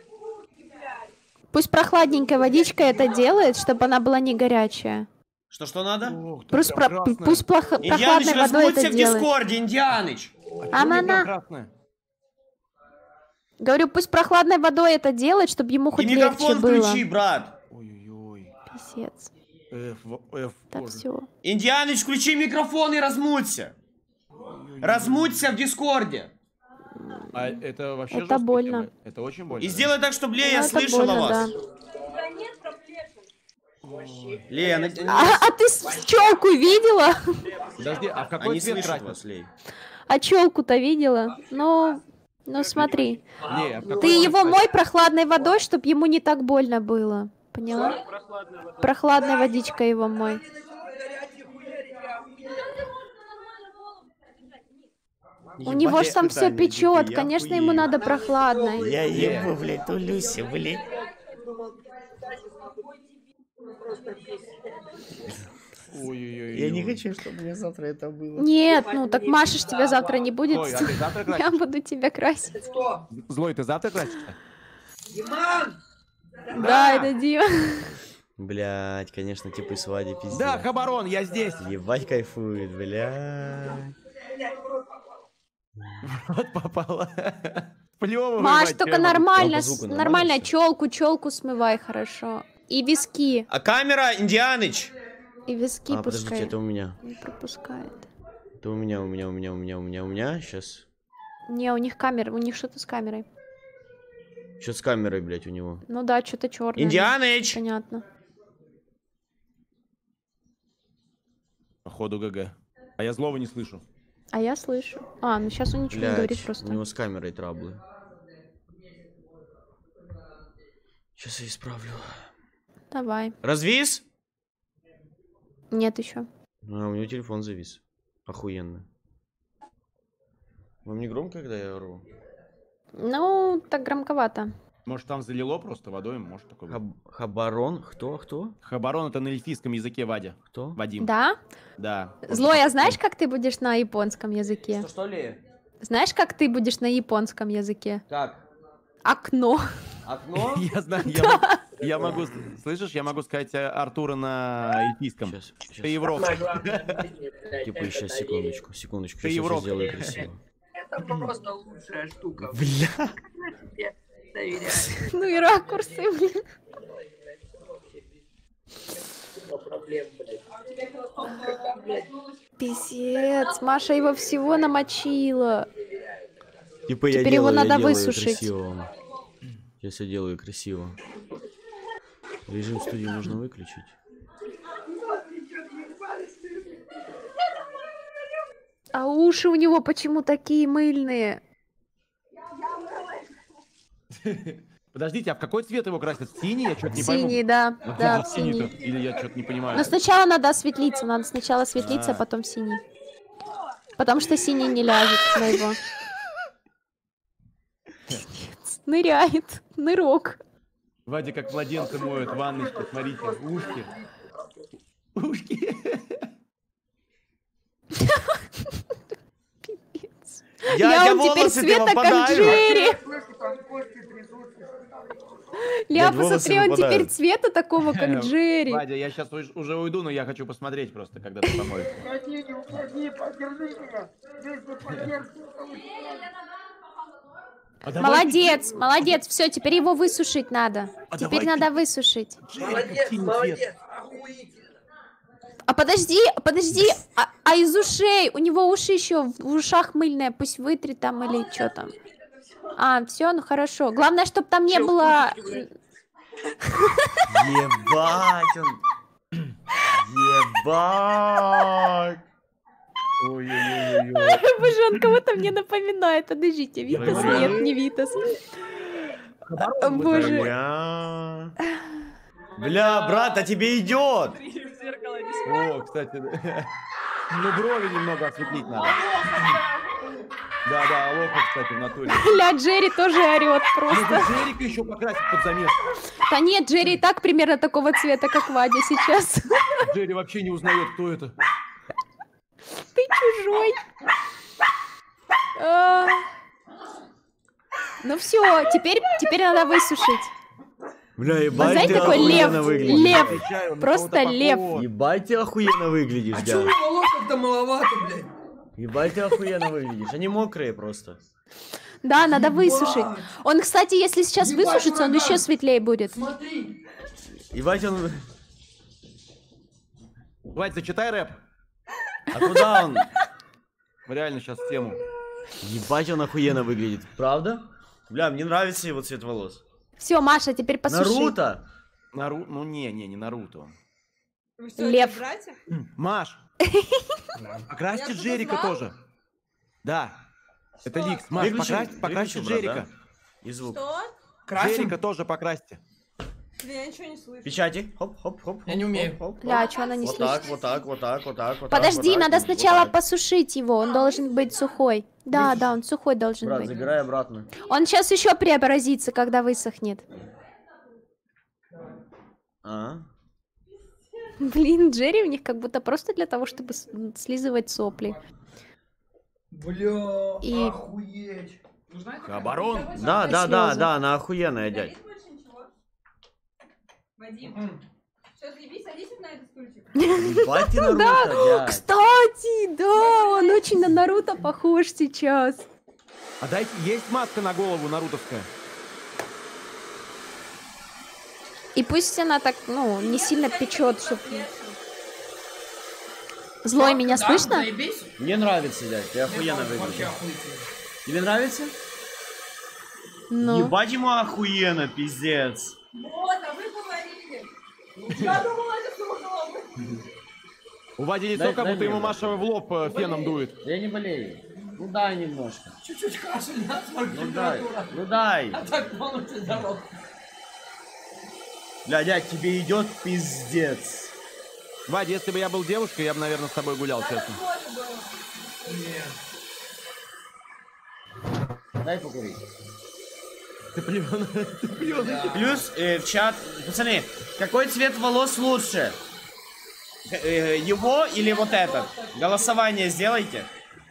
[SPEAKER 5] Пусть прохладненькая водичка это делает, чтобы она была не горячая.
[SPEAKER 6] Что-что надо?
[SPEAKER 8] Ох, тут
[SPEAKER 5] Пусть,
[SPEAKER 8] прям
[SPEAKER 5] про-
[SPEAKER 8] красная.
[SPEAKER 5] пусть плохо-
[SPEAKER 6] Индианыч,
[SPEAKER 5] прохладной водой
[SPEAKER 6] размуйся
[SPEAKER 5] это
[SPEAKER 6] в
[SPEAKER 5] делает.
[SPEAKER 6] Дискорде, Индианыч!
[SPEAKER 8] А чё у
[SPEAKER 5] Она
[SPEAKER 8] меня прям
[SPEAKER 5] на-
[SPEAKER 8] красная?
[SPEAKER 5] Говорю, пусть прохладной водой это делает, чтобы ему
[SPEAKER 6] И
[SPEAKER 5] хоть легче
[SPEAKER 6] микрофон
[SPEAKER 5] было.
[SPEAKER 6] включи, брат!
[SPEAKER 8] Ой-ой-ой.
[SPEAKER 5] Писец.
[SPEAKER 8] F, в- F,
[SPEAKER 5] Так,
[SPEAKER 8] боже.
[SPEAKER 5] все.
[SPEAKER 6] Индианыч, включи микрофон и размуйся! Размуйся в Дискорде!
[SPEAKER 8] А это вообще
[SPEAKER 5] Это
[SPEAKER 8] жёсткая
[SPEAKER 5] больно.
[SPEAKER 8] тема? Это очень больно.
[SPEAKER 6] И
[SPEAKER 8] да?
[SPEAKER 6] сделай так, чтобы Лея
[SPEAKER 5] Ну, это
[SPEAKER 6] слышала
[SPEAKER 5] больно,
[SPEAKER 6] вас.
[SPEAKER 5] да.
[SPEAKER 6] Лея, она...
[SPEAKER 5] А, а ты с- челку видела?
[SPEAKER 8] Подожди, а в какой
[SPEAKER 6] Они
[SPEAKER 8] цвет
[SPEAKER 6] слышат
[SPEAKER 8] красить?
[SPEAKER 6] вас, Лей.
[SPEAKER 5] А челку-то видела? Ну, ну смотри.
[SPEAKER 8] Не, а в какой
[SPEAKER 5] Ты
[SPEAKER 8] цвет
[SPEAKER 5] его
[SPEAKER 8] красить?
[SPEAKER 5] мой прохладной водой, чтобы ему не так больно было. Поняла? Прохладной водичкой его мой. У него же там все печет, конечно, ему надо прохладной.
[SPEAKER 6] Я ебу, блядь, ту Люси, блядь.
[SPEAKER 8] Ой-ой-ой.
[SPEAKER 6] Я не хочу, чтобы у меня завтра это было.
[SPEAKER 5] Нет, ну так Маша ж тебя завтра не будет.
[SPEAKER 8] Злой, а ты завтра
[SPEAKER 5] Я
[SPEAKER 8] красишь?
[SPEAKER 5] буду тебя красить.
[SPEAKER 8] Злой, ты завтра красишься?
[SPEAKER 5] Да, это Дима.
[SPEAKER 6] Блядь, конечно, типы свадьбы пиздец.
[SPEAKER 8] Да, Хабарон, я здесь.
[SPEAKER 6] Ебать кайфует, блядь.
[SPEAKER 8] Вот попала. Плёво.
[SPEAKER 5] Маш, только нормально,
[SPEAKER 6] Там по звуку
[SPEAKER 5] с-
[SPEAKER 6] нормально
[SPEAKER 5] нормально,
[SPEAKER 6] всё?
[SPEAKER 5] челку, челку смывай хорошо. И виски,
[SPEAKER 6] А камера, Индианыч!
[SPEAKER 5] и виски
[SPEAKER 6] А, подождите,
[SPEAKER 5] пускай
[SPEAKER 6] это у меня.
[SPEAKER 5] не пропускает.
[SPEAKER 6] Это у меня, у меня, у меня, у меня, у меня, у меня. Сейчас.
[SPEAKER 5] Не, у них камера, у них что-то с камерой.
[SPEAKER 6] Что с камерой, блядь, у него?
[SPEAKER 5] Ну да, что-то черное.
[SPEAKER 6] Индианыч!
[SPEAKER 5] Понятно.
[SPEAKER 8] Походу ГГ. А я злого не слышу.
[SPEAKER 5] А я слышу. А, ну сейчас он ничего не говорит
[SPEAKER 6] Блядь,
[SPEAKER 5] просто.
[SPEAKER 6] у него с камерой траблы. Сейчас я исправлю.
[SPEAKER 5] Давай.
[SPEAKER 6] Развис?
[SPEAKER 5] Нет еще.
[SPEAKER 6] А, у него телефон завис. Охуенно. Вам не громко, когда я ору?
[SPEAKER 5] Ну, так громковато.
[SPEAKER 8] Может, там залило просто водой, может такое быть.
[SPEAKER 6] Хаб- Хабарон? Кто? Кто?
[SPEAKER 8] Хабарон это на эльфийском языке Вадя.
[SPEAKER 6] Кто?
[SPEAKER 8] Вадим.
[SPEAKER 5] Да?
[SPEAKER 8] Да.
[SPEAKER 5] Злой, а знаешь, как ты будешь на японском языке?
[SPEAKER 6] Что, что ли?
[SPEAKER 5] Знаешь, как ты будешь на японском языке?
[SPEAKER 6] Как?
[SPEAKER 5] Окно.
[SPEAKER 6] Окно?
[SPEAKER 8] Я знаю, я, могу, я могу, слышишь, я могу сказать э, Артура на эльфийском.
[SPEAKER 6] Сейчас,
[SPEAKER 8] Ты
[SPEAKER 6] сейчас.
[SPEAKER 8] Европа.
[SPEAKER 6] Типа, сейчас, секундочку, секундочку.
[SPEAKER 8] Ты
[SPEAKER 6] Сейчас я
[SPEAKER 8] Европа.
[SPEAKER 6] сделаю красиво.
[SPEAKER 9] Это просто лучшая штука.
[SPEAKER 6] Бля.
[SPEAKER 9] Я доверяю.
[SPEAKER 5] Ну и ракурсы, блин.
[SPEAKER 9] Проблем, блядь.
[SPEAKER 5] Писец, Маша его всего намочила.
[SPEAKER 6] Типа я
[SPEAKER 5] Теперь его
[SPEAKER 6] делаю, я
[SPEAKER 5] надо
[SPEAKER 6] делаю
[SPEAKER 5] высушить.
[SPEAKER 6] красиво. Сейчас я делаю красиво. Режим студии можно выключить.
[SPEAKER 5] А уши у него почему такие мыльные?
[SPEAKER 8] Подождите, а в какой цвет его красят? Синий? Я что-то не пойму.
[SPEAKER 5] Синий, да.
[SPEAKER 8] А
[SPEAKER 5] Да,
[SPEAKER 8] где
[SPEAKER 5] в
[SPEAKER 8] же синий-то?
[SPEAKER 5] синий.
[SPEAKER 8] Или я что-то не понимаю?
[SPEAKER 5] Но сначала надо осветлиться. Надо сначала осветлиться, а
[SPEAKER 8] А.
[SPEAKER 5] потом синий. Потому что синий не ляжет на его. Ныряет. Нырок.
[SPEAKER 8] Вадя как младенца моют в ванночке. Смотрите, ушки. Ушки.
[SPEAKER 5] Я он теперь цвета как Джерри. Ля, посмотри, он теперь цвета такого, как Джерри.
[SPEAKER 8] Вадя, я сейчас уже уйду, но я хочу посмотреть просто, когда ты помоешься. А
[SPEAKER 5] Молодец, молодец. Все, теперь его высушить надо.
[SPEAKER 8] А
[SPEAKER 5] Теперь
[SPEAKER 8] давайте-
[SPEAKER 5] надо высушить.
[SPEAKER 9] Молодец, молодец, охуительно.
[SPEAKER 5] А подожди, подожди, а, а из ушей? У него уши еще в ушах мыльные, пусть вытрет там или что там. А, все, ну хорошо. Главное, чтобы там не было...
[SPEAKER 6] Ебать он. Ебать.
[SPEAKER 8] Ой-ой-ой-ой.
[SPEAKER 5] Боже, он кого-то мне напоминает. Подождите, Витас?
[SPEAKER 8] Бля.
[SPEAKER 5] Нет, не Витас. О, Боже.
[SPEAKER 6] Бля. Бля, брат, а тебе идет.
[SPEAKER 8] О, кстати, да. Ну брови немного осветлить надо. Да, да, лоха, кстати, в натуре.
[SPEAKER 5] Ля, Джерри тоже орет
[SPEAKER 8] Ну,
[SPEAKER 5] просто.
[SPEAKER 8] Джерика еще покрасить под замес.
[SPEAKER 5] Да нет, Джерри и так примерно такого цвета, как Вадя сейчас.
[SPEAKER 8] Джерри вообще не узнает, кто это.
[SPEAKER 5] Ты чужой. А. Ну все, теперь, теперь надо высушить.
[SPEAKER 6] Бля,
[SPEAKER 5] Вот
[SPEAKER 6] ебать,
[SPEAKER 5] знаете,
[SPEAKER 6] ты
[SPEAKER 5] такой лев,
[SPEAKER 6] охуенно выглядишь.
[SPEAKER 5] лев,
[SPEAKER 8] Отвечаю, на
[SPEAKER 5] просто
[SPEAKER 8] кого-то
[SPEAKER 5] лев.
[SPEAKER 8] похож.
[SPEAKER 6] Ебать, ты охуенно выглядишь,
[SPEAKER 3] А чё у
[SPEAKER 6] да.
[SPEAKER 3] него локов-то маловато, блядь?
[SPEAKER 6] Ебать, ты охуенно выглядишь. Они мокрые просто.
[SPEAKER 5] Да, надо высушить. Он, кстати, если сейчас
[SPEAKER 3] Ебать,
[SPEAKER 5] высушится, он
[SPEAKER 3] ураган.
[SPEAKER 5] еще светлее будет.
[SPEAKER 3] Смотри.
[SPEAKER 6] Ебать, он...
[SPEAKER 8] Вадь, зачитай рэп.
[SPEAKER 6] А куда он?
[SPEAKER 8] Реально сейчас тему.
[SPEAKER 6] Ебать, он охуенно выглядит. Правда? Бля, мне нравится его цвет волос.
[SPEAKER 5] Все, Маша, теперь посуши.
[SPEAKER 6] Наруто?
[SPEAKER 8] Нару... Ну не, не, не Наруто.
[SPEAKER 2] Вы что,
[SPEAKER 5] Лев.
[SPEAKER 2] опять братья?
[SPEAKER 8] Маш, покрасьте
[SPEAKER 2] Я что-то
[SPEAKER 8] Джерика
[SPEAKER 2] знала?
[SPEAKER 8] тоже. Да. Это
[SPEAKER 2] Что?
[SPEAKER 8] Ликс. Маш,
[SPEAKER 6] Выключи-
[SPEAKER 8] покрасьте, покрасьте
[SPEAKER 6] выключи, брат,
[SPEAKER 8] Джерика.
[SPEAKER 6] да? И звук.
[SPEAKER 2] Что?
[SPEAKER 3] Красим?
[SPEAKER 8] Джерика тоже покрасьте.
[SPEAKER 2] Блин, я ничего не слышу.
[SPEAKER 6] Печати. Хоп, хоп, хоп.
[SPEAKER 3] Я не
[SPEAKER 6] хоп,
[SPEAKER 3] умею.
[SPEAKER 6] хоп, хоп,
[SPEAKER 5] Бля,
[SPEAKER 6] хоп.
[SPEAKER 5] а чё она не
[SPEAKER 6] Вот
[SPEAKER 5] слышит?
[SPEAKER 6] так, вот так, вот так, вот так, вот так.
[SPEAKER 5] Подожди,
[SPEAKER 6] вот так,
[SPEAKER 5] надо
[SPEAKER 6] и вот
[SPEAKER 5] сначала
[SPEAKER 6] так.
[SPEAKER 5] посушить его. Он должен быть сухой. Да, да, он сухой должен
[SPEAKER 6] Брат,
[SPEAKER 5] быть.
[SPEAKER 6] забирай обратно.
[SPEAKER 5] Он сейчас еще преобразится, когда высохнет.
[SPEAKER 6] А?
[SPEAKER 5] Блин, Джерри у них как будто просто для того, чтобы с- слизывать сопли.
[SPEAKER 3] Бля,
[SPEAKER 5] И-
[SPEAKER 3] охуеть.
[SPEAKER 8] Оборон.
[SPEAKER 6] Да, да, да,
[SPEAKER 5] слезы.
[SPEAKER 6] да, она охуенная, дядь.
[SPEAKER 2] Горит больше ничего? Вадим,
[SPEAKER 3] М.
[SPEAKER 2] сейчас ебись, садись вот на этот стульчик.
[SPEAKER 6] Ебать ты Наруто, дядь.
[SPEAKER 5] Кстати, да, он очень на Наруто похож сейчас.
[SPEAKER 8] А дайте, есть маска на голову нарутовская?
[SPEAKER 5] И пусть она так, ну, не сильно печет, чтобы... Злой, меня
[SPEAKER 3] Да,
[SPEAKER 5] слышно?
[SPEAKER 3] заебись?
[SPEAKER 6] Мне нравится, дядь, ты охуенно
[SPEAKER 3] Вообще
[SPEAKER 6] выглядишь.
[SPEAKER 3] охуительно.
[SPEAKER 6] Тебе нравится?
[SPEAKER 5] Ну.
[SPEAKER 6] Ебать ему охуенно, пиздец.
[SPEAKER 2] Вот, а вы говорили. Я думала, это трудно.
[SPEAKER 8] У Вади лицо,
[SPEAKER 6] Дай-
[SPEAKER 8] как
[SPEAKER 6] дай
[SPEAKER 8] будто
[SPEAKER 6] мне,
[SPEAKER 8] ему
[SPEAKER 6] да.
[SPEAKER 8] Маша в лоб э, феном дует.
[SPEAKER 6] Я не болею. Ну дай немножко.
[SPEAKER 3] Чуть-чуть кашель, на смотри,
[SPEAKER 6] Ну дай.
[SPEAKER 3] температура.
[SPEAKER 6] Ну дай.
[SPEAKER 3] А так полностью здоров.
[SPEAKER 6] Бля, дядь, тебе идет пиздец.
[SPEAKER 8] Вадя, если бы я был девушкой, я бы, наверное, с тобой гулял, честно.
[SPEAKER 3] Нет.
[SPEAKER 6] Дай покурить.
[SPEAKER 8] Ты плён. Ты плён.
[SPEAKER 6] Плюс э, в чат. Пацаны, какой цвет волос лучше? Э, э, его или вот этот? Голосование сделайте.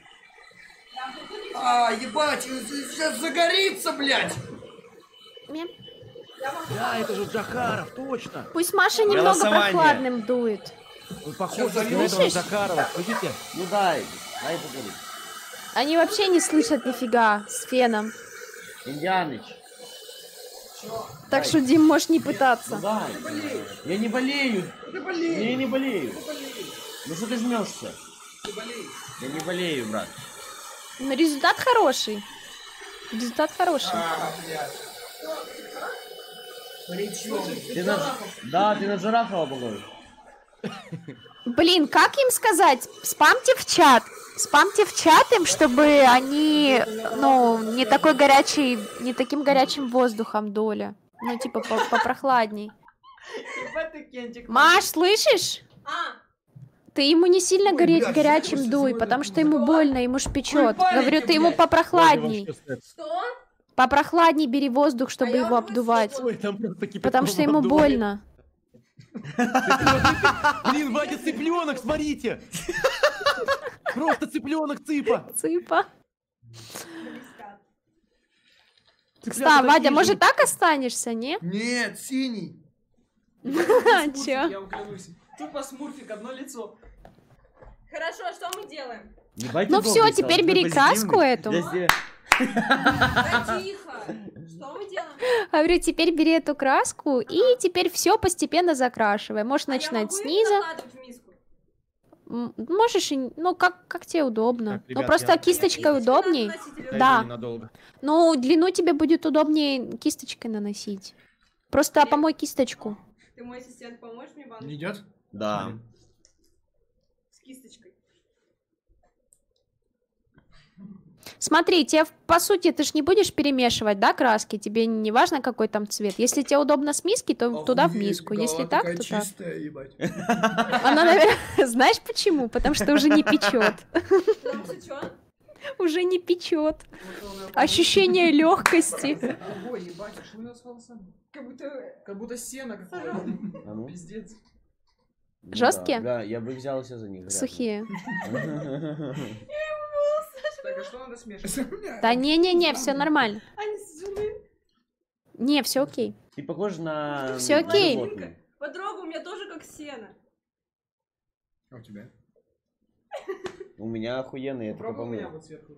[SPEAKER 3] А, ебать, сейчас загорится, блядь.
[SPEAKER 5] Мя.
[SPEAKER 8] Да, это же Джахаров, точно.
[SPEAKER 5] Пусть Маша немного
[SPEAKER 6] Голосование.
[SPEAKER 5] прохладным дует.
[SPEAKER 8] Он похож
[SPEAKER 3] Сейчас
[SPEAKER 8] на этого
[SPEAKER 5] слышишь?
[SPEAKER 8] Джахарова. Слышите?
[SPEAKER 6] Ну дай. Дай покурить.
[SPEAKER 5] Они вообще не слышат нифига с феном.
[SPEAKER 6] Индианыч.
[SPEAKER 5] Так что, Дим, можешь не пытаться.
[SPEAKER 6] Дай. Я не болею.
[SPEAKER 3] Ты болеешь.
[SPEAKER 6] Я не болею.
[SPEAKER 3] Ты болеешь.
[SPEAKER 6] Ну что ты жмешься?
[SPEAKER 3] Ты болеешь.
[SPEAKER 6] Я не болею, брат.
[SPEAKER 5] Но результат хороший. Результат хороший.
[SPEAKER 3] А, блядь. Причем?
[SPEAKER 6] Ты на... Да, ты на Джарахова похож.
[SPEAKER 5] Блин, как им сказать? Спамьте в чат. Спамьте в чат им, чтобы они, ну, не такой горячий, не таким горячим воздухом дули. Ну, типа, по- попрохладней.
[SPEAKER 7] Ебать ты, Кентик.
[SPEAKER 5] Маш, слышишь?
[SPEAKER 2] А,
[SPEAKER 5] Ты ему не сильно
[SPEAKER 3] Ой,
[SPEAKER 5] горе-
[SPEAKER 3] блядь,
[SPEAKER 5] горячим
[SPEAKER 3] что
[SPEAKER 5] дуй,
[SPEAKER 3] сегодня
[SPEAKER 5] потому
[SPEAKER 3] тут
[SPEAKER 5] что ему
[SPEAKER 2] было?
[SPEAKER 5] больно, ему ж печет.
[SPEAKER 3] палите,
[SPEAKER 5] Говорю, ты ему
[SPEAKER 3] блядь.
[SPEAKER 5] попрохладней.
[SPEAKER 2] что?
[SPEAKER 5] Попрохладней бери воздух, чтобы
[SPEAKER 2] А я
[SPEAKER 5] его
[SPEAKER 2] уже
[SPEAKER 5] обдувать.
[SPEAKER 2] высыпала.
[SPEAKER 8] Ой, там просто кипяток
[SPEAKER 5] Потому что ему
[SPEAKER 8] обдувает.
[SPEAKER 5] больно.
[SPEAKER 8] Блин, Вадя, цыпленок, смотрите! Просто цыпленок цыпа!
[SPEAKER 5] Цыпа.
[SPEAKER 2] Близко.
[SPEAKER 5] Кстати, Вадя,
[SPEAKER 8] такие
[SPEAKER 5] может
[SPEAKER 8] же.
[SPEAKER 5] так останешься, не?
[SPEAKER 3] Нет, синий.
[SPEAKER 7] Смурфик,
[SPEAKER 5] Чё?
[SPEAKER 7] я вам клянусь. Тупо смурфик, одно лицо.
[SPEAKER 2] Хорошо, а что мы делаем?
[SPEAKER 6] Ебать,
[SPEAKER 5] Ну
[SPEAKER 6] ты
[SPEAKER 5] все,
[SPEAKER 6] добрый
[SPEAKER 5] теперь
[SPEAKER 6] стал,
[SPEAKER 5] бери
[SPEAKER 6] такой
[SPEAKER 5] краску
[SPEAKER 6] позитивный.
[SPEAKER 5] эту.
[SPEAKER 6] Я себе-
[SPEAKER 2] Да тихо. Что мы делаем?
[SPEAKER 5] Говорю, теперь бери эту краску и теперь все постепенно закрашивай. Можешь
[SPEAKER 2] А я
[SPEAKER 5] начинать
[SPEAKER 2] могу их
[SPEAKER 5] снизу.
[SPEAKER 2] закладывать в миску?
[SPEAKER 5] М, Можешь, и- ну как, как тебе удобно.
[SPEAKER 8] Так,
[SPEAKER 5] ну
[SPEAKER 8] ребят,
[SPEAKER 5] просто
[SPEAKER 8] я-
[SPEAKER 5] кисточкой
[SPEAKER 2] Кисточкой надо
[SPEAKER 5] удобней.
[SPEAKER 2] носить или
[SPEAKER 8] Дай
[SPEAKER 5] Да.
[SPEAKER 8] мне ненадолго.
[SPEAKER 5] Ну, длину тебе будет удобнее кисточкой наносить. Просто помой кисточку.
[SPEAKER 2] Ты мой ассистент, поможешь мне банку?
[SPEAKER 3] Не идет?
[SPEAKER 6] Да.
[SPEAKER 2] С кисточкой.
[SPEAKER 5] Смотри, тебе, в- по сути, ты ж не будешь перемешивать, да, краски? Тебе не важно, какой там цвет. Если тебе удобно с миски, то туда в
[SPEAKER 3] Охуеть,
[SPEAKER 5] миску.
[SPEAKER 3] голова
[SPEAKER 5] Если так,
[SPEAKER 3] такая
[SPEAKER 5] то так.
[SPEAKER 3] чистая, ебать.
[SPEAKER 5] Она, наверное, знаешь почему? Потому что уже не печет.
[SPEAKER 2] Потому что что?
[SPEAKER 5] Уже не печет. Ощущение легкости.
[SPEAKER 7] Ой, ебать, а что у него с волосами?
[SPEAKER 2] Как будто...
[SPEAKER 7] Как будто сено какое-то.
[SPEAKER 6] А ну?
[SPEAKER 7] Пиздец.
[SPEAKER 6] Ну
[SPEAKER 5] Жесткие?
[SPEAKER 6] Да, да, я бы взялся за них. грязно.
[SPEAKER 5] Сухие.
[SPEAKER 7] Так, а что надо смешивать?
[SPEAKER 5] Да не-не-не, все нормально.
[SPEAKER 2] Они сжены.
[SPEAKER 5] Не, все окей.
[SPEAKER 6] Ты похож на...
[SPEAKER 5] Всё
[SPEAKER 6] на
[SPEAKER 5] окей.
[SPEAKER 6] животное.
[SPEAKER 2] Подруга у меня тоже как сено.
[SPEAKER 3] А у тебя?
[SPEAKER 6] У меня охуенные, я только
[SPEAKER 7] Попробуй у меня
[SPEAKER 6] помыл.
[SPEAKER 7] вот сверху.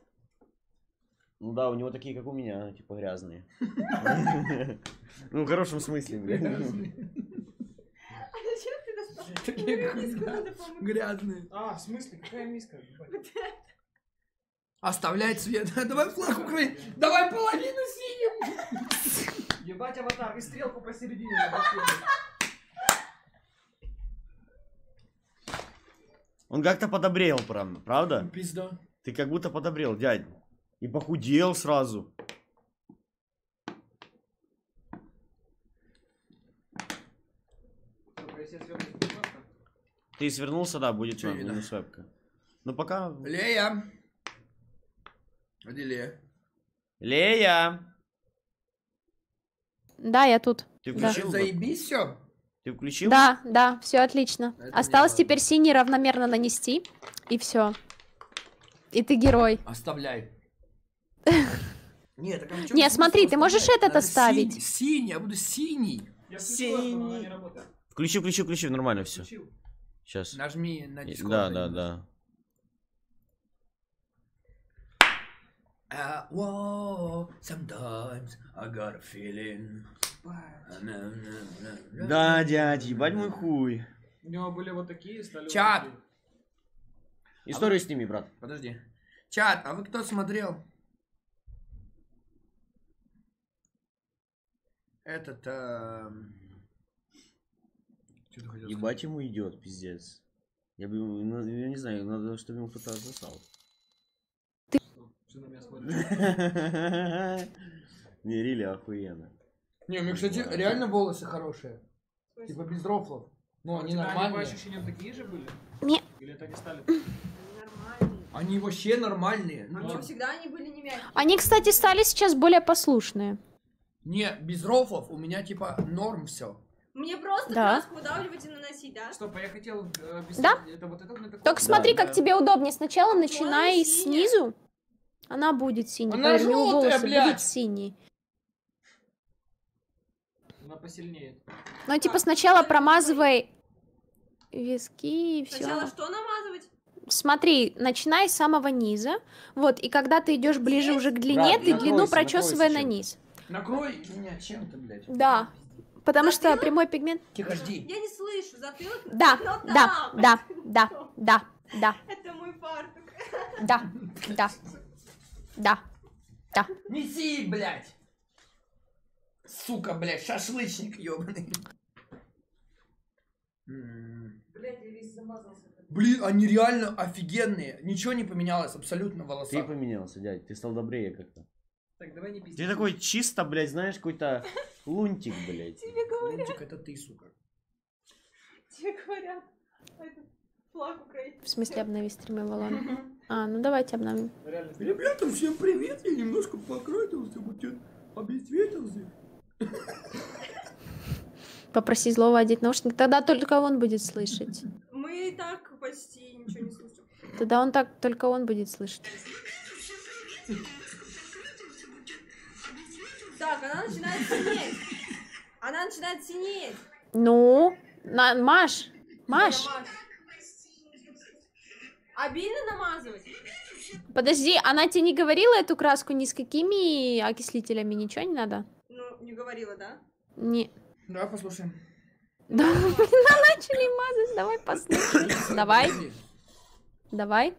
[SPEAKER 6] Ну да, у него такие, как у меня, типа грязные. Ну, в хорошем смысле, блин.
[SPEAKER 2] А зачем ты достал?
[SPEAKER 3] Такие
[SPEAKER 2] Мою миску надо помыть.
[SPEAKER 3] грязные.
[SPEAKER 7] А, в смысле? Какая миска? Ебать.
[SPEAKER 3] Оставляй цвет. Давай флаг Украины. Давай половину синим.
[SPEAKER 7] Ебать, аватар, и стрелку посередине надо кинуть.
[SPEAKER 6] Он как-то подобрел, прям, правда?
[SPEAKER 3] Пизда.
[SPEAKER 6] Ты как будто подобрел, дядь. И похудел сразу.
[SPEAKER 7] Только если я сверху немножко.
[SPEAKER 6] Ты свернулся, да, будет
[SPEAKER 3] Чё
[SPEAKER 6] на
[SPEAKER 3] видно?
[SPEAKER 6] минус вебка. Ну пока...
[SPEAKER 3] Лея. Где Лея?
[SPEAKER 6] Лея!
[SPEAKER 5] Да, я тут.
[SPEAKER 6] Ты
[SPEAKER 5] Да.
[SPEAKER 6] включил?
[SPEAKER 3] Заебись все.
[SPEAKER 6] Ты включил?
[SPEAKER 5] Да, да, все отлично.
[SPEAKER 3] Это
[SPEAKER 5] Осталось
[SPEAKER 3] не
[SPEAKER 5] теперь синий равномерно нанести. И все. И ты герой.
[SPEAKER 3] Оставляй. Нет, так а в чём
[SPEAKER 5] Не,
[SPEAKER 3] смысл
[SPEAKER 5] смотри, ты можешь
[SPEAKER 3] оставлять?
[SPEAKER 5] этот
[SPEAKER 3] Надо
[SPEAKER 5] оставить.
[SPEAKER 3] Синий, синий, я буду синий.
[SPEAKER 7] Я включил, но она не работает.
[SPEAKER 6] Включи, включи, включи, нормально все.
[SPEAKER 7] Включил.
[SPEAKER 6] Сейчас.
[SPEAKER 3] Нажми на Discord.
[SPEAKER 6] Да, да, да.
[SPEAKER 3] Uh, whoa, sometimes I got a feeling.
[SPEAKER 6] Да, дядь, ебать мой хуй.
[SPEAKER 7] У него были вот такие, стали вот
[SPEAKER 3] Чат.
[SPEAKER 7] такие.
[SPEAKER 6] Историю сними, брат.
[SPEAKER 3] Подожди. Чат, а вы кто смотрел? Этот... эм, Что ты хотел
[SPEAKER 6] Ебать ему идет, пиздец. Я бы, ему- ну, я не знаю, надо, чтобы ему кто-то засал.
[SPEAKER 7] Что на меня смотришь?
[SPEAKER 6] Не, рили охуенно.
[SPEAKER 3] Не, у меня, кстати, реально волосы хорошие. Типа без рофлов. Ну,
[SPEAKER 7] У
[SPEAKER 3] они
[SPEAKER 7] тебя они по
[SPEAKER 3] нормальные.
[SPEAKER 7] ощущениям такие же были?
[SPEAKER 5] Не.
[SPEAKER 7] Или это они стали?
[SPEAKER 2] Нормально.
[SPEAKER 3] Они вообще нормальные.
[SPEAKER 2] А
[SPEAKER 3] Ну,
[SPEAKER 2] что, всегда они были не мягкие?
[SPEAKER 5] Они, кстати, стали сейчас более послушные.
[SPEAKER 3] не, без рофлов у меня типа норм все.
[SPEAKER 2] Мне просто
[SPEAKER 5] Да.
[SPEAKER 2] краску выдавливать и наносить, да?
[SPEAKER 7] Стоп, а я хотел э, объяснить.
[SPEAKER 5] Да.
[SPEAKER 7] Это вот это, это
[SPEAKER 5] Только смотри,
[SPEAKER 6] да.
[SPEAKER 5] как тебе удобнее. Сначала начинай
[SPEAKER 2] синяя.
[SPEAKER 5] снизу. Она будет синей.
[SPEAKER 3] Она
[SPEAKER 5] Поверь, у него
[SPEAKER 3] желтая,
[SPEAKER 5] волосы
[SPEAKER 3] блядь.
[SPEAKER 5] будут синие.
[SPEAKER 7] Она посильнее.
[SPEAKER 5] Но типа сначала промазывай виски и
[SPEAKER 2] Сначала
[SPEAKER 5] все.
[SPEAKER 2] что намазывать?
[SPEAKER 5] Смотри, начинай с самого низа. Вот, и когда ты идешь ближе уже к длине,
[SPEAKER 6] Брат,
[SPEAKER 5] ты
[SPEAKER 6] накройся,
[SPEAKER 5] длину
[SPEAKER 6] накройся
[SPEAKER 5] прочесывай на
[SPEAKER 6] чем-то.
[SPEAKER 5] низ.
[SPEAKER 3] Накрой меня чем-то, блядь.
[SPEAKER 5] Да. Потому что прямой пигмент.
[SPEAKER 3] Тихо, жди.
[SPEAKER 2] Я не слышу, затылок?
[SPEAKER 5] Да,
[SPEAKER 2] Ну
[SPEAKER 5] да,
[SPEAKER 2] там.
[SPEAKER 5] да, да, да, да,
[SPEAKER 2] Это мой фартук.
[SPEAKER 5] да, да, да, да.
[SPEAKER 3] Неси, блядь. Сука, блядь, шашлычник, ёбаный. М.
[SPEAKER 7] Блять, я весь замазался.
[SPEAKER 3] Блин, они реально офигенные. Ничего не поменялось абсолютно в
[SPEAKER 8] Ты
[SPEAKER 3] волосах.
[SPEAKER 8] поменялся, дядь, ты стал добрее как-то.
[SPEAKER 7] Так, давай не пиздись.
[SPEAKER 6] Ты такой чисто, блядь, знаешь, какой-то лунтик, блядь.
[SPEAKER 2] Тебе говорят,
[SPEAKER 3] Лунтик, это ты, сука.
[SPEAKER 2] тебе говорят. Это флаг Украины.
[SPEAKER 5] В смысле обнови стримы, Валон? А, ну давайте обновим.
[SPEAKER 7] Реально.
[SPEAKER 3] Ребята, всем привет. Я немножко покрытился, вот я обесцветился.
[SPEAKER 5] Попроси злого одеть наушники, тогда только он будет слышать.
[SPEAKER 2] Мы и так почти ничего не слышим.
[SPEAKER 5] Тогда он так, только он будет слышать.
[SPEAKER 2] Так, она начинает синеть. Она начинает синеть.
[SPEAKER 5] Ну, на, Маш, Маш,
[SPEAKER 2] Намаз- Обильно намазывать?
[SPEAKER 5] подожди, она тебе не говорила эту краску ни с какими окислителями, ничего не надо?
[SPEAKER 2] Ну, не говорила, да?
[SPEAKER 5] Не.
[SPEAKER 3] Давай послушаем.
[SPEAKER 5] Да, начали мазать, давай послушаем. Давай, давай.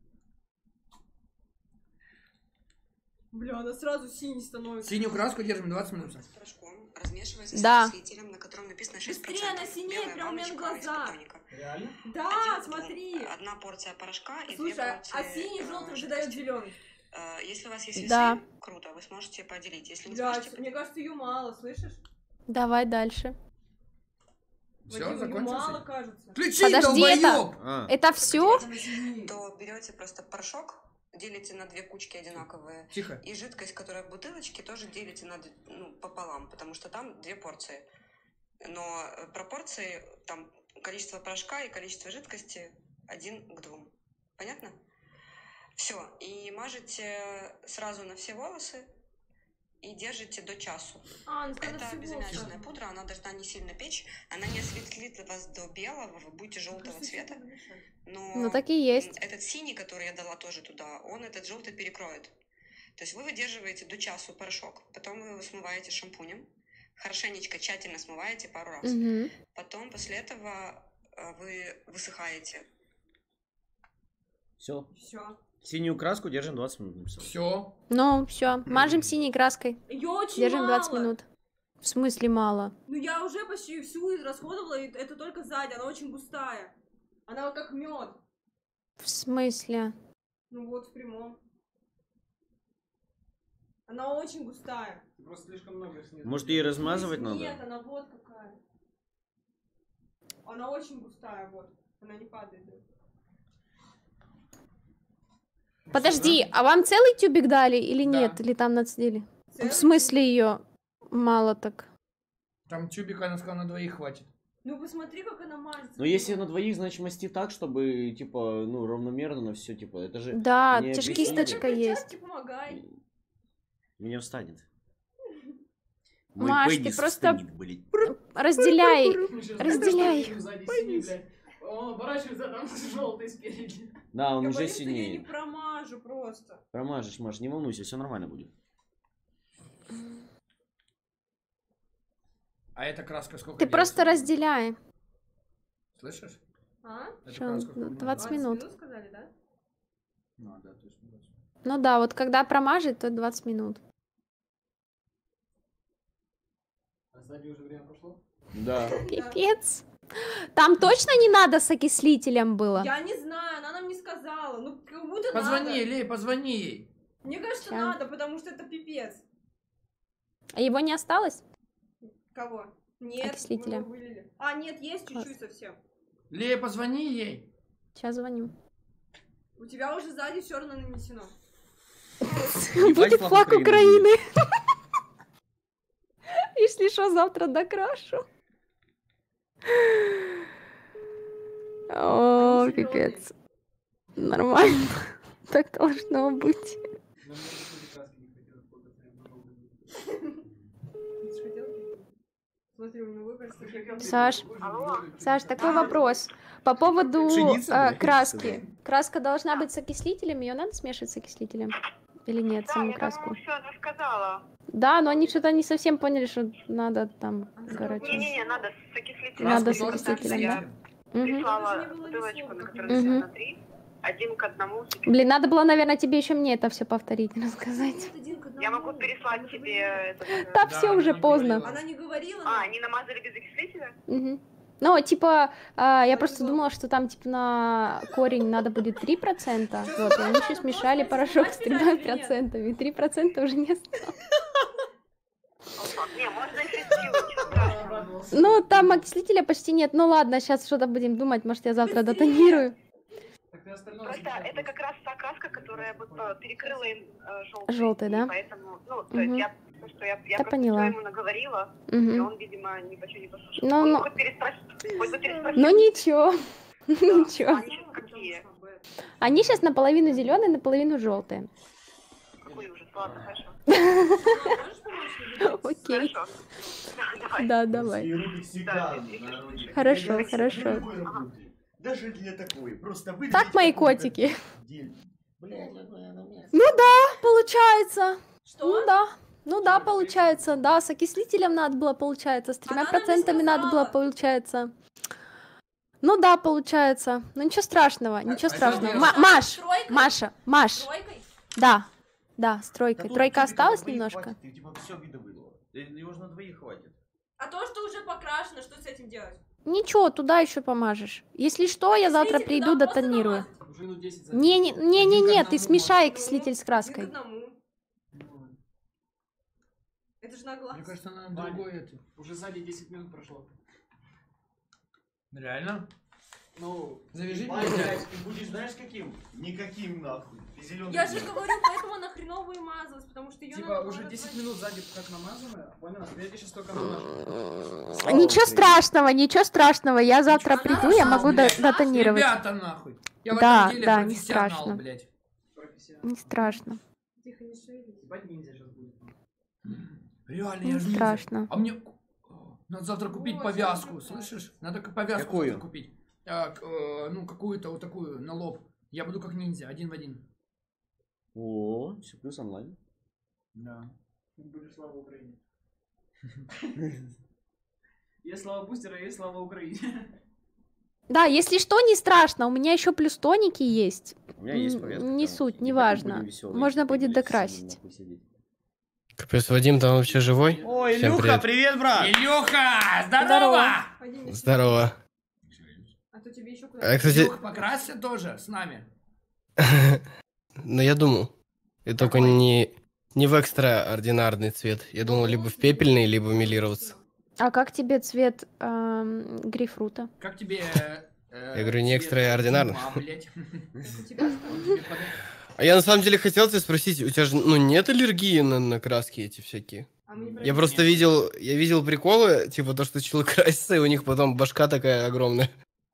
[SPEAKER 2] Бля, она сразу синий становится.
[SPEAKER 3] Синюю краску держим двадцать минут.
[SPEAKER 4] С порошком размешивается
[SPEAKER 5] Да.
[SPEAKER 4] с окислителем, на котором написано шесть процентов.
[SPEAKER 2] Быстрее она синеет,
[SPEAKER 4] Белая
[SPEAKER 2] прям у меня на
[SPEAKER 4] баночка
[SPEAKER 2] глазах.
[SPEAKER 4] из-под тоника.
[SPEAKER 7] Реально?
[SPEAKER 2] Да,
[SPEAKER 4] Один,
[SPEAKER 2] смотри.
[SPEAKER 4] ну, одна порция порошка и две
[SPEAKER 2] Слушай, а-
[SPEAKER 4] порции
[SPEAKER 2] а синий
[SPEAKER 4] э,
[SPEAKER 2] желтый же
[SPEAKER 4] жидкости.
[SPEAKER 2] дает зеленый.
[SPEAKER 4] Э, Если у вас есть весы,
[SPEAKER 5] Да.
[SPEAKER 4] круто, вы сможете поделить. Если не
[SPEAKER 2] Бля,
[SPEAKER 4] сможете,
[SPEAKER 2] мне кажется, ее мало, слышишь?
[SPEAKER 5] Давай дальше.
[SPEAKER 3] Все,
[SPEAKER 2] Вадим, её
[SPEAKER 3] закончился?
[SPEAKER 2] мало, кажется.
[SPEAKER 3] Включи,
[SPEAKER 5] Подожди, это-
[SPEAKER 3] долбоёб!
[SPEAKER 6] А,
[SPEAKER 5] Это все?
[SPEAKER 4] то берете просто порошок, делите на две кучки одинаковые.
[SPEAKER 3] Тихо.
[SPEAKER 4] И жидкость, которая в бутылочке, тоже делите на, д- ну, пополам, потому что там две порции. Но э, пропорции, там количество порошка и количество жидкости один к двум. Понятно? Все. И мажете сразу на все волосы и держите до часу.
[SPEAKER 2] А, ну сказала
[SPEAKER 4] Это
[SPEAKER 2] всего.
[SPEAKER 4] безаммиачная пудра, она должна не сильно печь, она не осветлит вас до белого, вы будете желтого цвета. Но
[SPEAKER 5] Ну так и есть.
[SPEAKER 4] этот синий, который я дала тоже туда, он этот желтый перекроет. То есть вы выдерживаете до часу порошок, потом вы его смываете шампунем, хорошенечко, тщательно смываете пару раз.
[SPEAKER 5] Мгм.
[SPEAKER 4] Потом после этого э, вы высыхаете.
[SPEAKER 6] все.
[SPEAKER 2] Все.
[SPEAKER 6] Синюю краску держим двадцать минут, написал.
[SPEAKER 3] Все.
[SPEAKER 5] Ну, все, мажем синей краской.
[SPEAKER 2] Ее очень
[SPEAKER 5] Держим
[SPEAKER 2] мало.
[SPEAKER 5] двадцать минут. В смысле мало?
[SPEAKER 2] Ну я уже почти всю израсходовала, и это только сзади, она очень густая. Она вот как мед.
[SPEAKER 5] В смысле?
[SPEAKER 2] Ну вот в прямом. Она очень густая.
[SPEAKER 7] Ты просто слишком много снега.
[SPEAKER 6] Может, ее размазывать
[SPEAKER 2] Нет,
[SPEAKER 6] надо?
[SPEAKER 2] она вот какая. Она очень густая, вот. Она не падает. даже.
[SPEAKER 5] Подожди, а вам целый тюбик дали или
[SPEAKER 3] Да.
[SPEAKER 5] нет? Или там нацедили?
[SPEAKER 2] Целый
[SPEAKER 5] В смысле ее мало так?
[SPEAKER 3] Там тюбика, она сказала, на двоих хватит.
[SPEAKER 2] Ну посмотри, как она мажется.
[SPEAKER 6] Но если на двоих, значит, масти так, чтобы, типа, ну, равномерно на все, типа, это же...
[SPEAKER 5] Да,
[SPEAKER 6] не
[SPEAKER 5] у тебя ж
[SPEAKER 6] объяснили.
[SPEAKER 5] кисточка есть.
[SPEAKER 2] Перчатки, помогай.
[SPEAKER 6] Меня встанет.
[SPEAKER 5] Маш, ты
[SPEAKER 6] пенис
[SPEAKER 5] просто-
[SPEAKER 6] встанет, блядь.
[SPEAKER 5] Разделяй.
[SPEAKER 7] Мы щас
[SPEAKER 5] Разделяй.
[SPEAKER 7] видим сзади синий, блядь. Он оборачивается, а там желтый спереди.
[SPEAKER 6] Да, он
[SPEAKER 2] Я
[SPEAKER 6] уже
[SPEAKER 2] боюсь, что я не
[SPEAKER 6] синее.
[SPEAKER 2] промажу просто.
[SPEAKER 6] Промажешь, Маш, не волнуйся, все нормально будет.
[SPEAKER 3] А эта краска сколько
[SPEAKER 5] Ты
[SPEAKER 3] держится?
[SPEAKER 5] просто разделяй.
[SPEAKER 3] Слышишь?
[SPEAKER 2] А?
[SPEAKER 3] Эта
[SPEAKER 5] Шо,
[SPEAKER 3] краска сколько
[SPEAKER 5] двадцать
[SPEAKER 3] может?
[SPEAKER 5] минут.
[SPEAKER 2] сказали, да?
[SPEAKER 3] Ну, да, то есть двадцать.
[SPEAKER 5] Ну да, вот когда промажет, то двадцать минут.
[SPEAKER 7] А сзади уже время прошло?
[SPEAKER 6] Да.
[SPEAKER 5] Пипец. Там точно не надо с окислителем было?
[SPEAKER 2] Я не знаю, она нам не сказала. Ну, как будто
[SPEAKER 3] Позвони,
[SPEAKER 2] надо.
[SPEAKER 3] Лей, позвони ей.
[SPEAKER 2] Мне кажется,
[SPEAKER 5] Ща.
[SPEAKER 2] надо, потому что это пипец.
[SPEAKER 5] А его не осталось?
[SPEAKER 2] Кого? Нет,
[SPEAKER 5] Окислителя.
[SPEAKER 2] мы его вылили. А, нет, есть
[SPEAKER 5] Класс.
[SPEAKER 2] чуть-чуть совсем.
[SPEAKER 3] Лея, позвони ей.
[SPEAKER 5] Сейчас звоню.
[SPEAKER 2] У тебя уже сзади все равно нанесено.
[SPEAKER 5] Будет флаг Украины. Если что, завтра докрашу. О,
[SPEAKER 2] Они зелёные.
[SPEAKER 5] пипец. Нормально. Так должно быть.
[SPEAKER 7] Нам нужно краски не хотелось фототься.
[SPEAKER 2] Ты ж хотел? Смотри, у меня выброс.
[SPEAKER 5] Саш, Саш, такой вопрос. По поводу
[SPEAKER 6] Пшеница,
[SPEAKER 5] э,
[SPEAKER 6] блядь,
[SPEAKER 5] краски. Краска должна быть с окислителем, ее надо смешивать с окислителем? Или нет, саму краску?
[SPEAKER 10] все рассказала.
[SPEAKER 5] Да, но они что-то не совсем поняли, что надо там, короче.
[SPEAKER 10] Не-не-не, надо с окислителем.
[SPEAKER 5] Надо с
[SPEAKER 3] Краску тоже
[SPEAKER 5] окислителем,
[SPEAKER 10] Я
[SPEAKER 5] да. Мгм.
[SPEAKER 10] прислала
[SPEAKER 2] Даже не было ни
[SPEAKER 10] бутылочку,
[SPEAKER 2] слова,
[SPEAKER 10] на
[SPEAKER 2] как
[SPEAKER 10] которой
[SPEAKER 5] Мгм.
[SPEAKER 10] написано три. Один к одному. с окислителем.
[SPEAKER 5] Блин, надо было, наверное, тебе еще мне это все повторить, рассказать.
[SPEAKER 10] Я могу переслать тебе этот... э,
[SPEAKER 5] Да,
[SPEAKER 3] Да,
[SPEAKER 5] все
[SPEAKER 3] она
[SPEAKER 5] уже
[SPEAKER 3] не
[SPEAKER 5] поздно.
[SPEAKER 3] говорила.
[SPEAKER 2] Она не говорила.
[SPEAKER 10] А,
[SPEAKER 2] нам.
[SPEAKER 10] они намазали без окислителя?
[SPEAKER 5] Мгм. Ну, типа, а, я просто думала, что там, типа, на корень надо будет три процента. Вот, и они еще смешали порошок с тремя процентами. три процента уже не осталось.
[SPEAKER 10] Не, можно и шестью, ничего страшного.
[SPEAKER 5] Ну, там окислителя почти нет. Ну ладно, сейчас что-то будем думать, может, я завтра дотонирую.
[SPEAKER 10] Просто это как раз та краска, которая вот э, перекрыла им э, желтый.
[SPEAKER 5] Желтый, да?
[SPEAKER 10] Поэтому, ну, то есть
[SPEAKER 5] Мгм.
[SPEAKER 10] я, то, что я, я
[SPEAKER 5] Да,
[SPEAKER 10] просто
[SPEAKER 5] поняла.
[SPEAKER 10] всё ему наговорила,
[SPEAKER 5] Мгм.
[SPEAKER 10] и он, видимо, ни по чему не послушал.
[SPEAKER 5] Ну,
[SPEAKER 10] Он
[SPEAKER 5] ну.
[SPEAKER 10] хоть переспросил, хоть бы переспросил.
[SPEAKER 5] Ну ничего, ничего.
[SPEAKER 10] Они сейчас какие?
[SPEAKER 5] Они сейчас наполовину зеленые, наполовину желтые.
[SPEAKER 10] Какой ужас, ладно, хорошо.
[SPEAKER 5] Окей.
[SPEAKER 10] Хорошо. Давай.
[SPEAKER 5] Да, давай.
[SPEAKER 6] И руки всегда на руке.
[SPEAKER 5] Хорошо,
[SPEAKER 6] Для
[SPEAKER 5] хорошо.
[SPEAKER 6] любой работы. Даже для такой. Просто выдавить
[SPEAKER 5] Так, мои
[SPEAKER 6] какой-то
[SPEAKER 5] котики.
[SPEAKER 6] дель. Блядь, я твоя на место.
[SPEAKER 5] Ну да, получается.
[SPEAKER 2] Что?
[SPEAKER 5] Ну да. Ну да, получается. Да, с окислителем надо было, получается. С тремя
[SPEAKER 2] Она нам не
[SPEAKER 5] процентами надо было,
[SPEAKER 2] сказала.
[SPEAKER 5] получается. Ну да, получается. Ну ничего страшного, ничего
[SPEAKER 3] а
[SPEAKER 5] страшного.
[SPEAKER 3] что
[SPEAKER 5] Ма-
[SPEAKER 3] делать?
[SPEAKER 5] Маш,
[SPEAKER 2] Тройкой?
[SPEAKER 5] Маша, Маш.
[SPEAKER 2] Тройкой?
[SPEAKER 5] Да, да, с
[SPEAKER 6] Да
[SPEAKER 5] тройкой.
[SPEAKER 6] тут
[SPEAKER 5] Тройка
[SPEAKER 6] тебе
[SPEAKER 5] осталась
[SPEAKER 6] двоих
[SPEAKER 5] немножко?
[SPEAKER 6] хватит, Ты типа все видовыдала. Его же на двоих хватит.
[SPEAKER 2] А то, что уже покрашено, что с этим делать?
[SPEAKER 5] Ничего, туда еще помажешь. Если что, я завтра
[SPEAKER 2] Окислитель
[SPEAKER 5] приду,
[SPEAKER 2] туда просто
[SPEAKER 5] дотонирую.
[SPEAKER 2] намазать.
[SPEAKER 7] Уже минут десять за-
[SPEAKER 5] Не, не, не, не,
[SPEAKER 3] Один к
[SPEAKER 5] не, ты
[SPEAKER 3] одному
[SPEAKER 5] смешай
[SPEAKER 2] Ну,
[SPEAKER 5] окислитель с
[SPEAKER 2] один к
[SPEAKER 5] краской.
[SPEAKER 2] одному. Это же на глаз.
[SPEAKER 3] Мне кажется, она
[SPEAKER 7] Ваня.
[SPEAKER 3] другой это.
[SPEAKER 7] Уже сзади десять минут прошло.
[SPEAKER 3] Реально?
[SPEAKER 7] Ну,
[SPEAKER 3] Завяжи
[SPEAKER 6] Ваня,
[SPEAKER 3] меня.
[SPEAKER 6] блядь, ты будешь знаешь каким? Никаким нахуй. Ты зеленый.
[SPEAKER 2] Я же говорю, поэтому она хреново и мазалась, потому что ее
[SPEAKER 7] типа уже десять минут сзади как намазано, поняла? Я тебе сейчас только намажу.
[SPEAKER 5] Ничего страшного, ничего страшного. Я завтра
[SPEAKER 2] Она
[SPEAKER 5] приду, я могу до-
[SPEAKER 2] расслабилась.
[SPEAKER 5] дотонировать.
[SPEAKER 3] Ребята, нахуй. Я в
[SPEAKER 5] Да,
[SPEAKER 3] этом деле
[SPEAKER 5] да, не
[SPEAKER 3] профессионал,
[SPEAKER 5] страшно.
[SPEAKER 3] блядь.
[SPEAKER 7] Профессионал.
[SPEAKER 5] Не страшно,
[SPEAKER 2] Тихо, не шевелись.
[SPEAKER 7] Ебать ниндзя сейчас будет.
[SPEAKER 3] Реально,
[SPEAKER 5] не
[SPEAKER 3] я же ниндзя.
[SPEAKER 5] страшно.
[SPEAKER 3] А мне... Надо завтра купить
[SPEAKER 2] Вот,
[SPEAKER 3] повязку,
[SPEAKER 2] завтра.
[SPEAKER 3] слышишь? Надо к- повязку
[SPEAKER 8] Какую?
[SPEAKER 3] завтра купить. А, к- э, ну, какую-то вот такую, на лоб. Я буду как ниндзя, один в один.
[SPEAKER 8] О, все плюс онлайн.
[SPEAKER 3] Да.
[SPEAKER 7] Будешь слава Украине. Есть слава бустера, есть слава Украине.
[SPEAKER 5] Да, если что, не страшно. У меня еще плюс тоники есть.
[SPEAKER 8] У меня есть
[SPEAKER 5] М,
[SPEAKER 8] повестка.
[SPEAKER 5] не
[SPEAKER 8] там.
[SPEAKER 5] суть,
[SPEAKER 8] Не
[SPEAKER 5] неважно.
[SPEAKER 8] будем весёлые,
[SPEAKER 5] Можно
[SPEAKER 8] ты,
[SPEAKER 5] будет
[SPEAKER 8] блядь,
[SPEAKER 5] докрасить.
[SPEAKER 8] нахуй сидеть.
[SPEAKER 11] Капец, Вадим там вообще живой?
[SPEAKER 6] Ой,
[SPEAKER 11] Всем
[SPEAKER 6] Илюха,
[SPEAKER 11] привет.
[SPEAKER 6] привет, брат!
[SPEAKER 3] Илюха, здорово!
[SPEAKER 5] Здорово.
[SPEAKER 2] Пойди мне
[SPEAKER 11] Здорово.
[SPEAKER 2] А то тебе еще
[SPEAKER 11] А,
[SPEAKER 2] куда-то.
[SPEAKER 11] кстати,
[SPEAKER 3] Илюха, покрасься тоже с нами.
[SPEAKER 11] ну я думал. И только не, не в экстраординарный цвет. Я думал, либо в пепельный, либо милироваться.
[SPEAKER 5] А как тебе цвет эм, грейпфрута?
[SPEAKER 3] Как тебе... э,
[SPEAKER 11] Я говорю, не
[SPEAKER 3] цвет
[SPEAKER 11] экстраординарно.
[SPEAKER 3] ума, блядь?
[SPEAKER 2] У тебя что?
[SPEAKER 3] Он тебе подойдет?
[SPEAKER 11] А я на самом деле хотел тебя спросить, у тебя же ну, нет аллергии на, на краски эти всякие?
[SPEAKER 2] А мы не
[SPEAKER 11] Я просто видел, я видел приколы, типа то, что челы красятся, и у них потом башка такая огромная.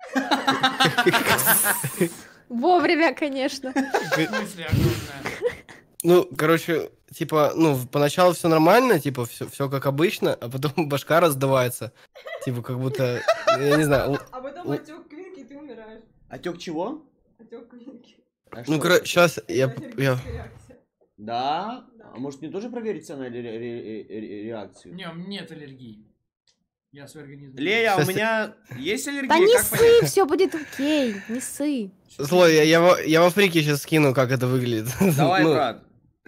[SPEAKER 5] Вовремя, конечно.
[SPEAKER 3] В смысле огромная?
[SPEAKER 11] Ну, короче, типа, ну, поначалу все нормально, типа, все, все как обычно, а потом башка раздувается. Типа, как будто, я не знаю, л-
[SPEAKER 2] А потом
[SPEAKER 11] л-
[SPEAKER 2] отек квинки, и ты умираешь.
[SPEAKER 6] Отек чего?
[SPEAKER 2] Отек квинки.
[SPEAKER 6] А
[SPEAKER 11] ну,
[SPEAKER 6] что
[SPEAKER 11] короче,
[SPEAKER 6] это?
[SPEAKER 11] сейчас я,
[SPEAKER 2] Это
[SPEAKER 11] я...
[SPEAKER 2] аллергическая реакция.
[SPEAKER 6] Да?
[SPEAKER 2] Да.
[SPEAKER 6] А может мне тоже провериться на ре- ре- ре- ре- реакцию?
[SPEAKER 3] Не, у меня нет аллергии. Я свой организм...
[SPEAKER 6] Лея, у
[SPEAKER 11] Кстати-
[SPEAKER 6] меня есть аллергия?
[SPEAKER 5] Да не
[SPEAKER 6] Как
[SPEAKER 5] ссы, все будет окей, не ссы.
[SPEAKER 11] Злой, я, я, во- я во фрике сейчас скину, как это выглядит.
[SPEAKER 6] понять? Давай,
[SPEAKER 11] Ну,
[SPEAKER 6] брат.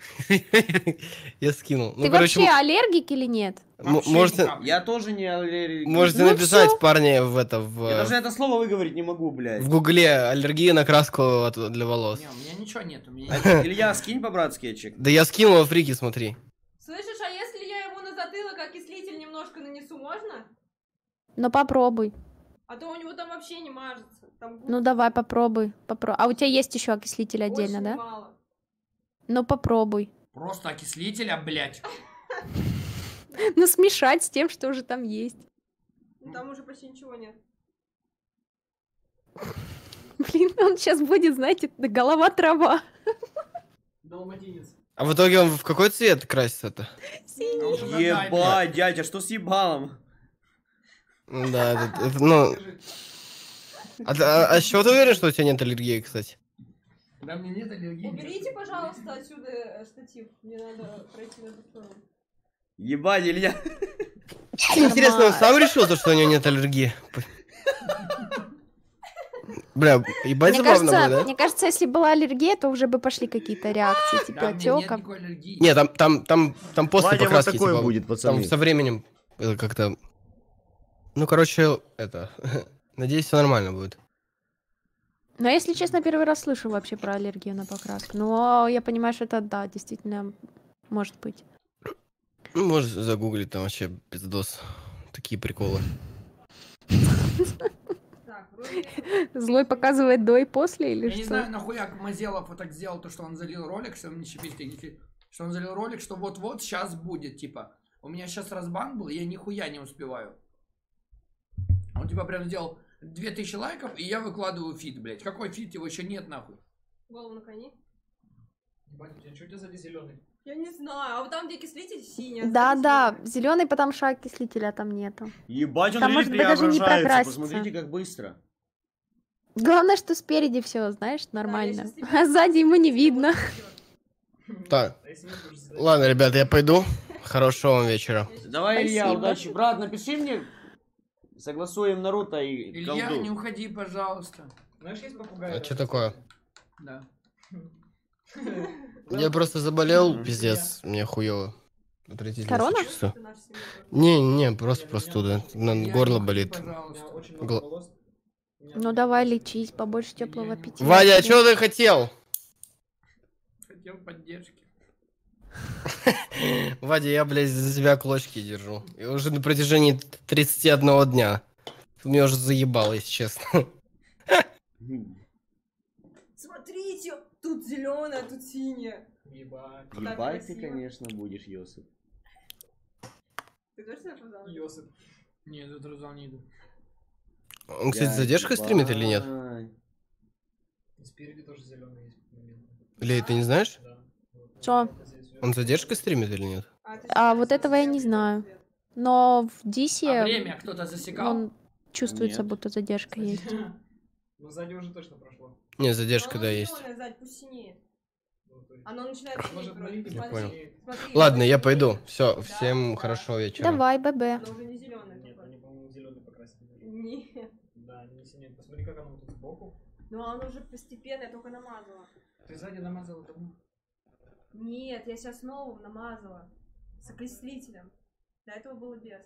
[SPEAKER 11] Я скинул. Ну,
[SPEAKER 5] Ты
[SPEAKER 11] короче,
[SPEAKER 5] вообще аллергик или нет?
[SPEAKER 11] м-
[SPEAKER 3] Вообще
[SPEAKER 11] можете,
[SPEAKER 3] никак.
[SPEAKER 6] Я тоже не аллергик.
[SPEAKER 11] можете
[SPEAKER 5] Ну
[SPEAKER 11] написать,
[SPEAKER 5] всё.
[SPEAKER 11] парни, в это, в,
[SPEAKER 6] Я даже это слово выговорить не могу, блядь.
[SPEAKER 11] в гугле аллергия на краску от- для волос.
[SPEAKER 3] Не, у меня ничего нет. У меня...
[SPEAKER 6] А, Илья, скинь по-братски чек.
[SPEAKER 11] Да я скинул во фрике, смотри.
[SPEAKER 2] Слышишь, а если я ему на затылок окислитель немножко нанесу, можно?
[SPEAKER 5] Ну попробуй.
[SPEAKER 2] А то у него там вообще не мажется. Там
[SPEAKER 5] Ну давай попробуй. Попро... А у тебя есть еще окислитель отдельно,
[SPEAKER 2] очень
[SPEAKER 5] да?
[SPEAKER 2] мало.
[SPEAKER 5] Ну попробуй.
[SPEAKER 3] Просто окислителя, блядь.
[SPEAKER 5] Ну смешать с тем, что уже там есть.
[SPEAKER 2] Ну, там уже почти ничего нет.
[SPEAKER 5] Блин, он сейчас будет, знаете, голова трава.
[SPEAKER 7] Далматинец.
[SPEAKER 11] А в итоге он в какой цвет красится-то?
[SPEAKER 3] А уже надай, блядь.
[SPEAKER 6] Ебать, дядя, что с ебалом?
[SPEAKER 11] Да, это, это, ну... А, ты- а, а с чего ты уверен, что у тебя нет аллергии, кстати?
[SPEAKER 3] Да мне нет аллергии.
[SPEAKER 2] Уберите, пожалуйста, отсюда э, штатив. Мне надо пройти на эту сторону.
[SPEAKER 6] Ебать, Илья.
[SPEAKER 11] Интересно, он сам решил, то, что у него нет аллергии? Бля, ебать
[SPEAKER 5] Мне
[SPEAKER 11] забавно
[SPEAKER 5] кажется,
[SPEAKER 11] было, да?
[SPEAKER 5] мне кажется, если была аллергия, то уже бы пошли какие-то реакции, типа
[SPEAKER 3] Да, у меня нет
[SPEAKER 5] отека.
[SPEAKER 3] никакой аллергии.
[SPEAKER 11] Не, там, там, там, там после
[SPEAKER 8] Вадя вот
[SPEAKER 11] покраски,
[SPEAKER 8] такой
[SPEAKER 11] типа,
[SPEAKER 8] будет,
[SPEAKER 11] там
[SPEAKER 8] пацаны.
[SPEAKER 11] со временем это как-то Ну, короче, это... Надеюсь, все нормально будет.
[SPEAKER 5] Но, если честно, первый раз слышу вообще про аллергию на покраску. Но я понимаю, что это, да, действительно может быть.
[SPEAKER 11] Ну, можешь загуглить, там вообще пиздос. Такие приколы.
[SPEAKER 5] Злой показывает до и после или
[SPEAKER 3] Я не
[SPEAKER 5] что?
[SPEAKER 3] знаю, нахуя Мазелов вот так сделал, то, что он залил ролик, что мне пишите, что он залил ролик, что вот-вот сейчас будет, типа. У меня сейчас разбан был, я нихуя не успеваю. Он типа прям сделал две тысячи лайков, и я выкладываю фит, блядь. Какой фит? Его еще нет, нахуй.
[SPEAKER 2] Голову наклони.
[SPEAKER 7] Ебать, а что у тебя за зеленый?
[SPEAKER 2] Я не знаю, а вот там, где окислитель, синий.
[SPEAKER 5] Да, да, зеленый, потому что окислителя там нету.
[SPEAKER 6] Ебать, он
[SPEAKER 5] Там, может быть, даже не
[SPEAKER 6] преображается.
[SPEAKER 5] прокрасится.
[SPEAKER 6] Посмотрите, как быстро.
[SPEAKER 5] Главное, что спереди все, знаешь, нормально. А сзади ему не видно.
[SPEAKER 11] Так. Ладно, ребят, я пойду. Хорошего вам вечера.
[SPEAKER 6] Давай, Илья,
[SPEAKER 5] Спасибо.
[SPEAKER 6] удачи. Брат, напиши мне. Согласуем Наруто и
[SPEAKER 3] Илья,
[SPEAKER 6] колду.
[SPEAKER 3] не уходи, пожалуйста.
[SPEAKER 7] Знаешь, есть попугай?
[SPEAKER 11] А что такое?
[SPEAKER 3] Да.
[SPEAKER 11] Я просто заболел, пиздец, мне хуёво. Отвратительное
[SPEAKER 5] Корона?
[SPEAKER 11] чувство. Не, не, просто простуда. На горло болит. Гла-
[SPEAKER 5] Ну давай лечись, побольше теплого питья.
[SPEAKER 11] Вадя, а что ты хотел?
[SPEAKER 3] Хотел поддержки.
[SPEAKER 11] Вадя, я, блядь, за тебя клочки держу. И уже на протяжении тридцати одного дня. Ты меня уже заебал, если честно.
[SPEAKER 2] Смотрите, тут зеленая, тут синяя.
[SPEAKER 7] Ебать.
[SPEAKER 2] Так
[SPEAKER 6] Ебать ты,
[SPEAKER 2] красиво.
[SPEAKER 6] конечно, будешь, Йосип.
[SPEAKER 2] Ты точно опоздал?
[SPEAKER 7] Йосип.
[SPEAKER 3] Нет, тут разал не иду.
[SPEAKER 11] Он, кстати, с задержкой стримит или нет?
[SPEAKER 7] И спереди тоже зеленый есть момент.
[SPEAKER 11] Лей, ты не знаешь?
[SPEAKER 5] Что?
[SPEAKER 11] Он с задержкой стримит или нет?
[SPEAKER 5] А вот этого я не знаю. Но в Дисе
[SPEAKER 3] А время кто-то засекал?
[SPEAKER 5] он чувствуется,
[SPEAKER 6] Нет.
[SPEAKER 5] будто задержка есть.
[SPEAKER 7] Ну, сзади уже точно прошло.
[SPEAKER 11] Не, задержка, да,
[SPEAKER 2] Оно
[SPEAKER 11] есть.
[SPEAKER 2] зелёное, Зать, пусть синеет.
[SPEAKER 7] Ну, то есть-
[SPEAKER 2] Оно начинает синеть
[SPEAKER 7] Может,
[SPEAKER 2] вроде.
[SPEAKER 7] налить?
[SPEAKER 11] Я
[SPEAKER 2] Смотри,
[SPEAKER 11] понял.
[SPEAKER 2] смотри,
[SPEAKER 11] Ладно,
[SPEAKER 2] оно
[SPEAKER 11] я
[SPEAKER 2] синеет.
[SPEAKER 11] пойду. Все,
[SPEAKER 2] Да,
[SPEAKER 11] всем
[SPEAKER 2] да.
[SPEAKER 11] хорошего вечера.
[SPEAKER 5] Давай, ББ.
[SPEAKER 2] Оно уже не зеленое.
[SPEAKER 7] Нет, они, по-моему, зеленый покрасили.
[SPEAKER 2] Нет.
[SPEAKER 7] Да, они не синеют. Посмотри, как оно тут сбоку.
[SPEAKER 2] Ну оно уже постепенно, я только намазала.
[SPEAKER 7] Ты сзади намазал тому.
[SPEAKER 2] Нет, я сейчас новым намазала. С окислителем. До этого было без.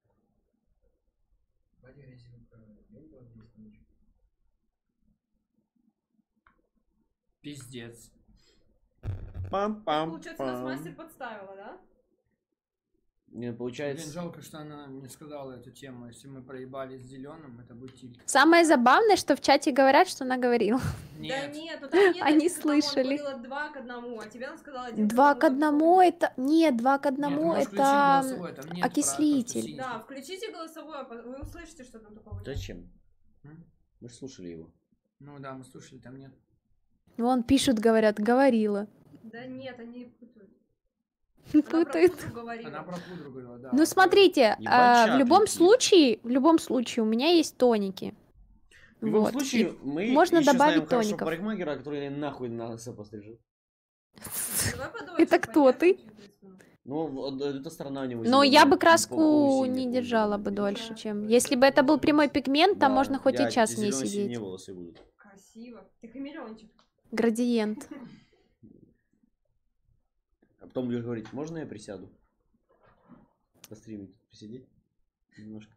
[SPEAKER 7] Вадя резину правильно. Я не знаю, здесь ничего.
[SPEAKER 3] Пиздец.
[SPEAKER 6] Пам-пам.
[SPEAKER 2] Получается, нас мастер подставила, да?
[SPEAKER 6] Не,
[SPEAKER 3] Блин,
[SPEAKER 6] получается...
[SPEAKER 3] жалко, что она не сказала эту тему. Если мы проебали с зеленым, это будет тильт.
[SPEAKER 5] Самое забавное, что в чате говорят, что она говорила.
[SPEAKER 2] Да
[SPEAKER 3] Нет.
[SPEAKER 2] нет, тут там нет.
[SPEAKER 5] Они
[SPEAKER 2] тут, по-моему,
[SPEAKER 5] слышали.
[SPEAKER 2] было два к одному, а тебе она сказала один к
[SPEAKER 5] Два к
[SPEAKER 2] одному.
[SPEAKER 5] одному это... Нет, два к
[SPEAKER 3] Нет,
[SPEAKER 5] одному
[SPEAKER 3] можешь включить
[SPEAKER 5] это
[SPEAKER 3] голосовое, там нет про то, что
[SPEAKER 5] окислитель.
[SPEAKER 3] синий.
[SPEAKER 2] Да, включите голосовое, по- вы услышите, что там такого. нет.
[SPEAKER 6] Зачем?
[SPEAKER 3] М?
[SPEAKER 6] Мы же слушали его.
[SPEAKER 3] Ну да, мы слушали, там нет.
[SPEAKER 5] Вон пишут, говорят, говорила.
[SPEAKER 2] Да нет, они путают. Она про
[SPEAKER 5] Путают.
[SPEAKER 2] пудру говорила.
[SPEAKER 3] Она про пудру говорила, да.
[SPEAKER 5] Ну смотрите,
[SPEAKER 6] Ебать,
[SPEAKER 5] а, в
[SPEAKER 6] чат
[SPEAKER 5] любом
[SPEAKER 6] летит.
[SPEAKER 5] случае, в любом случае у меня есть тоники.
[SPEAKER 6] В любом
[SPEAKER 5] Вот.
[SPEAKER 6] случае,
[SPEAKER 5] И
[SPEAKER 6] мы
[SPEAKER 5] можно
[SPEAKER 6] еще
[SPEAKER 5] добавить
[SPEAKER 6] знаем хорошего
[SPEAKER 5] тоников.
[SPEAKER 6] парикмахера, который нахуй на нас пострижет.
[SPEAKER 2] Давай подольше
[SPEAKER 5] Это кто ты?
[SPEAKER 2] подержим, чуть-чуть.
[SPEAKER 6] Ну, вот эта сторона у него
[SPEAKER 5] Но
[SPEAKER 6] зелёная,
[SPEAKER 5] я бы
[SPEAKER 6] по-
[SPEAKER 5] краску
[SPEAKER 6] по-синей
[SPEAKER 5] не
[SPEAKER 6] такой.
[SPEAKER 5] держала бы дольше, чем... Если бы это был прямой пигмент, там
[SPEAKER 6] Да,
[SPEAKER 5] можно хоть
[SPEAKER 6] я-
[SPEAKER 5] и час
[SPEAKER 6] эти
[SPEAKER 5] не
[SPEAKER 6] зелёно-синие
[SPEAKER 5] сидеть.
[SPEAKER 6] волосы будут.
[SPEAKER 2] Красиво. Ты хамелеончик.
[SPEAKER 5] Градиент.
[SPEAKER 6] А потом будешь говорить, можно я присяду? Постримить, посидеть? Немножко.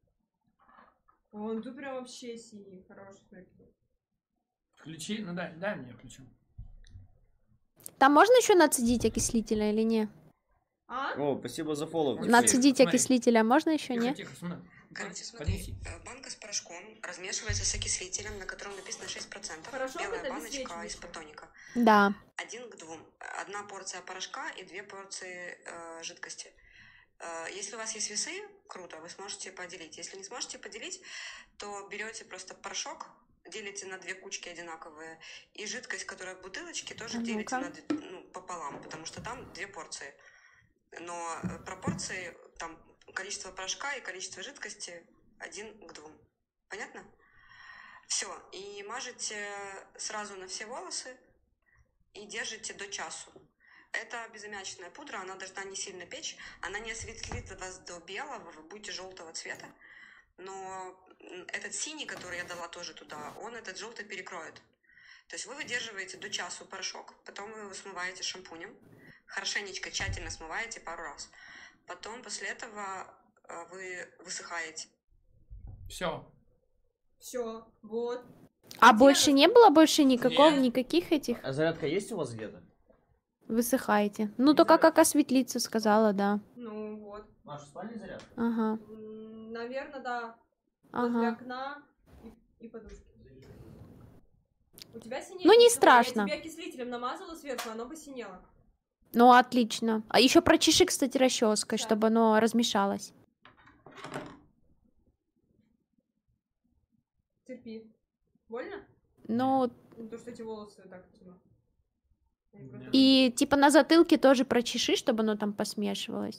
[SPEAKER 2] Он тут прям вообще синий, хороший такой.
[SPEAKER 3] Включи, ну дай, дай мне, я включу.
[SPEAKER 5] Там можно еще нацедить окислителя или не?
[SPEAKER 2] А?
[SPEAKER 6] О, спасибо за фоллоу.
[SPEAKER 3] Вот
[SPEAKER 5] Нацедить
[SPEAKER 3] смотри.
[SPEAKER 5] окислителя можно еще,
[SPEAKER 3] Тихо,
[SPEAKER 5] не?
[SPEAKER 3] тихо, смотри.
[SPEAKER 4] Короче, смотри,
[SPEAKER 3] Поднеси.
[SPEAKER 4] э, банка с порошком размешивается с окислителем, на котором написано шесть процентов.
[SPEAKER 2] Порошок
[SPEAKER 4] Белая
[SPEAKER 2] это
[SPEAKER 4] баночка
[SPEAKER 2] обесцвечивающее.
[SPEAKER 4] из-под тоника.
[SPEAKER 5] Да.
[SPEAKER 4] Один к двум. Одна порция порошка и две порции э, жидкости. Э, если у вас есть весы, круто, вы сможете поделить. Если не сможете поделить, то берете просто порошок, делите на две кучки одинаковые, и жидкость, которая в бутылочке, тоже
[SPEAKER 5] А
[SPEAKER 4] делите
[SPEAKER 5] ну-ка.
[SPEAKER 4] на, д- ну, пополам, потому что там две порции. Но э, пропорции, там количество порошка и количество жидкости один к двум. Понятно? Все. И мажете сразу на все волосы и держите до часу. Это безаммиачная пудра, она должна не сильно печь, она не осветлит вас до белого, вы будете желтого цвета, но этот синий, который я дала тоже туда, он этот желтый перекроет. То есть вы выдерживаете до часу порошок, потом вы его смываете шампунем, хорошенечко, тщательно смываете пару раз. Потом после этого э, вы высыхаете.
[SPEAKER 3] Все.
[SPEAKER 2] Все, вот.
[SPEAKER 5] А больше не было больше никакого,
[SPEAKER 6] Нет.
[SPEAKER 5] никаких этих?
[SPEAKER 6] А зарядка есть у вас где-то?
[SPEAKER 5] Высыхаете. Ну, только как осветлиться сказала, да.
[SPEAKER 2] Ну вот.
[SPEAKER 6] Маша, в спальне зарядка?
[SPEAKER 5] Ага.
[SPEAKER 2] Наверное, да. Возле
[SPEAKER 5] Ага.
[SPEAKER 2] окна и, и подушки. У тебя синеет.
[SPEAKER 5] Ну, не
[SPEAKER 2] Смотри,
[SPEAKER 5] страшно.
[SPEAKER 2] Я тебе окислителем намазала сверху, оно посинело.
[SPEAKER 5] Ну, отлично. А еще прочеши, кстати, расческой, чтобы оно размешалось.
[SPEAKER 2] Терпи. Больно?
[SPEAKER 5] Ну,
[SPEAKER 2] Ну, то, что эти волосы так, типа. Они просто-
[SPEAKER 5] и типа на затылке тоже прочеши, чтобы оно там посмешивалось.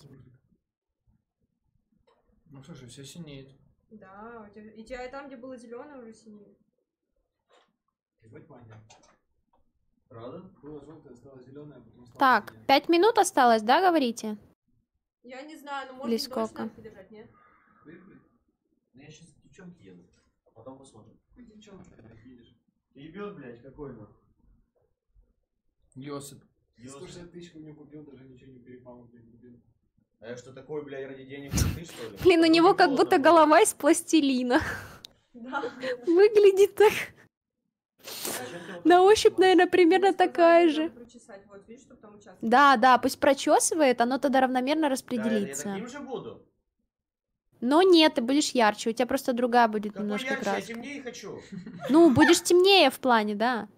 [SPEAKER 3] Ну слушай, все синеет.
[SPEAKER 2] Да, у тебя... и тебя и там, где было зеленое, уже синеет.
[SPEAKER 6] Правда?
[SPEAKER 7] Было желтое, стало зеленое, потом стало
[SPEAKER 5] Так,
[SPEAKER 7] синее.
[SPEAKER 5] пять минут осталось, да, говорите?
[SPEAKER 2] Я не знаю, но
[SPEAKER 5] Или
[SPEAKER 2] можно дольше
[SPEAKER 5] сколько?
[SPEAKER 2] надо подержать, нет?
[SPEAKER 6] Ну я сейчас девчонки еду, а потом посмотрим.
[SPEAKER 7] Девчонка, как видишь.
[SPEAKER 6] Ебет, блядь, какой нахуй.
[SPEAKER 3] Йосип.
[SPEAKER 7] сто шестьдесят тысяч мне купил, даже ничего не перепал, не купил.
[SPEAKER 6] А я что такой, блядь, ради денег ты что ли?
[SPEAKER 5] Блин, у него как
[SPEAKER 6] Прикольно,
[SPEAKER 5] будто
[SPEAKER 6] блядь.
[SPEAKER 5] голова из пластилина.
[SPEAKER 2] Да.
[SPEAKER 5] Выглядит так.
[SPEAKER 6] Зачем ты вот
[SPEAKER 5] На
[SPEAKER 6] так
[SPEAKER 5] ощупь,
[SPEAKER 6] делаешь?
[SPEAKER 5] наверное, примерно
[SPEAKER 2] Сказали,
[SPEAKER 5] такая
[SPEAKER 2] надо
[SPEAKER 5] же.
[SPEAKER 2] прочесать. Вот, видишь, чтобы там участок.
[SPEAKER 5] Да, да, пусть прочесывает, оно тогда равномерно
[SPEAKER 6] Да, я
[SPEAKER 5] распределится.
[SPEAKER 6] таким же буду.
[SPEAKER 5] Но нет, ты будешь ярче, у тебя просто другая будет
[SPEAKER 6] Какой
[SPEAKER 5] немножко
[SPEAKER 6] ярче, я
[SPEAKER 5] краска.
[SPEAKER 6] темнее хочу.
[SPEAKER 5] Ну, будешь темнее в плане, да.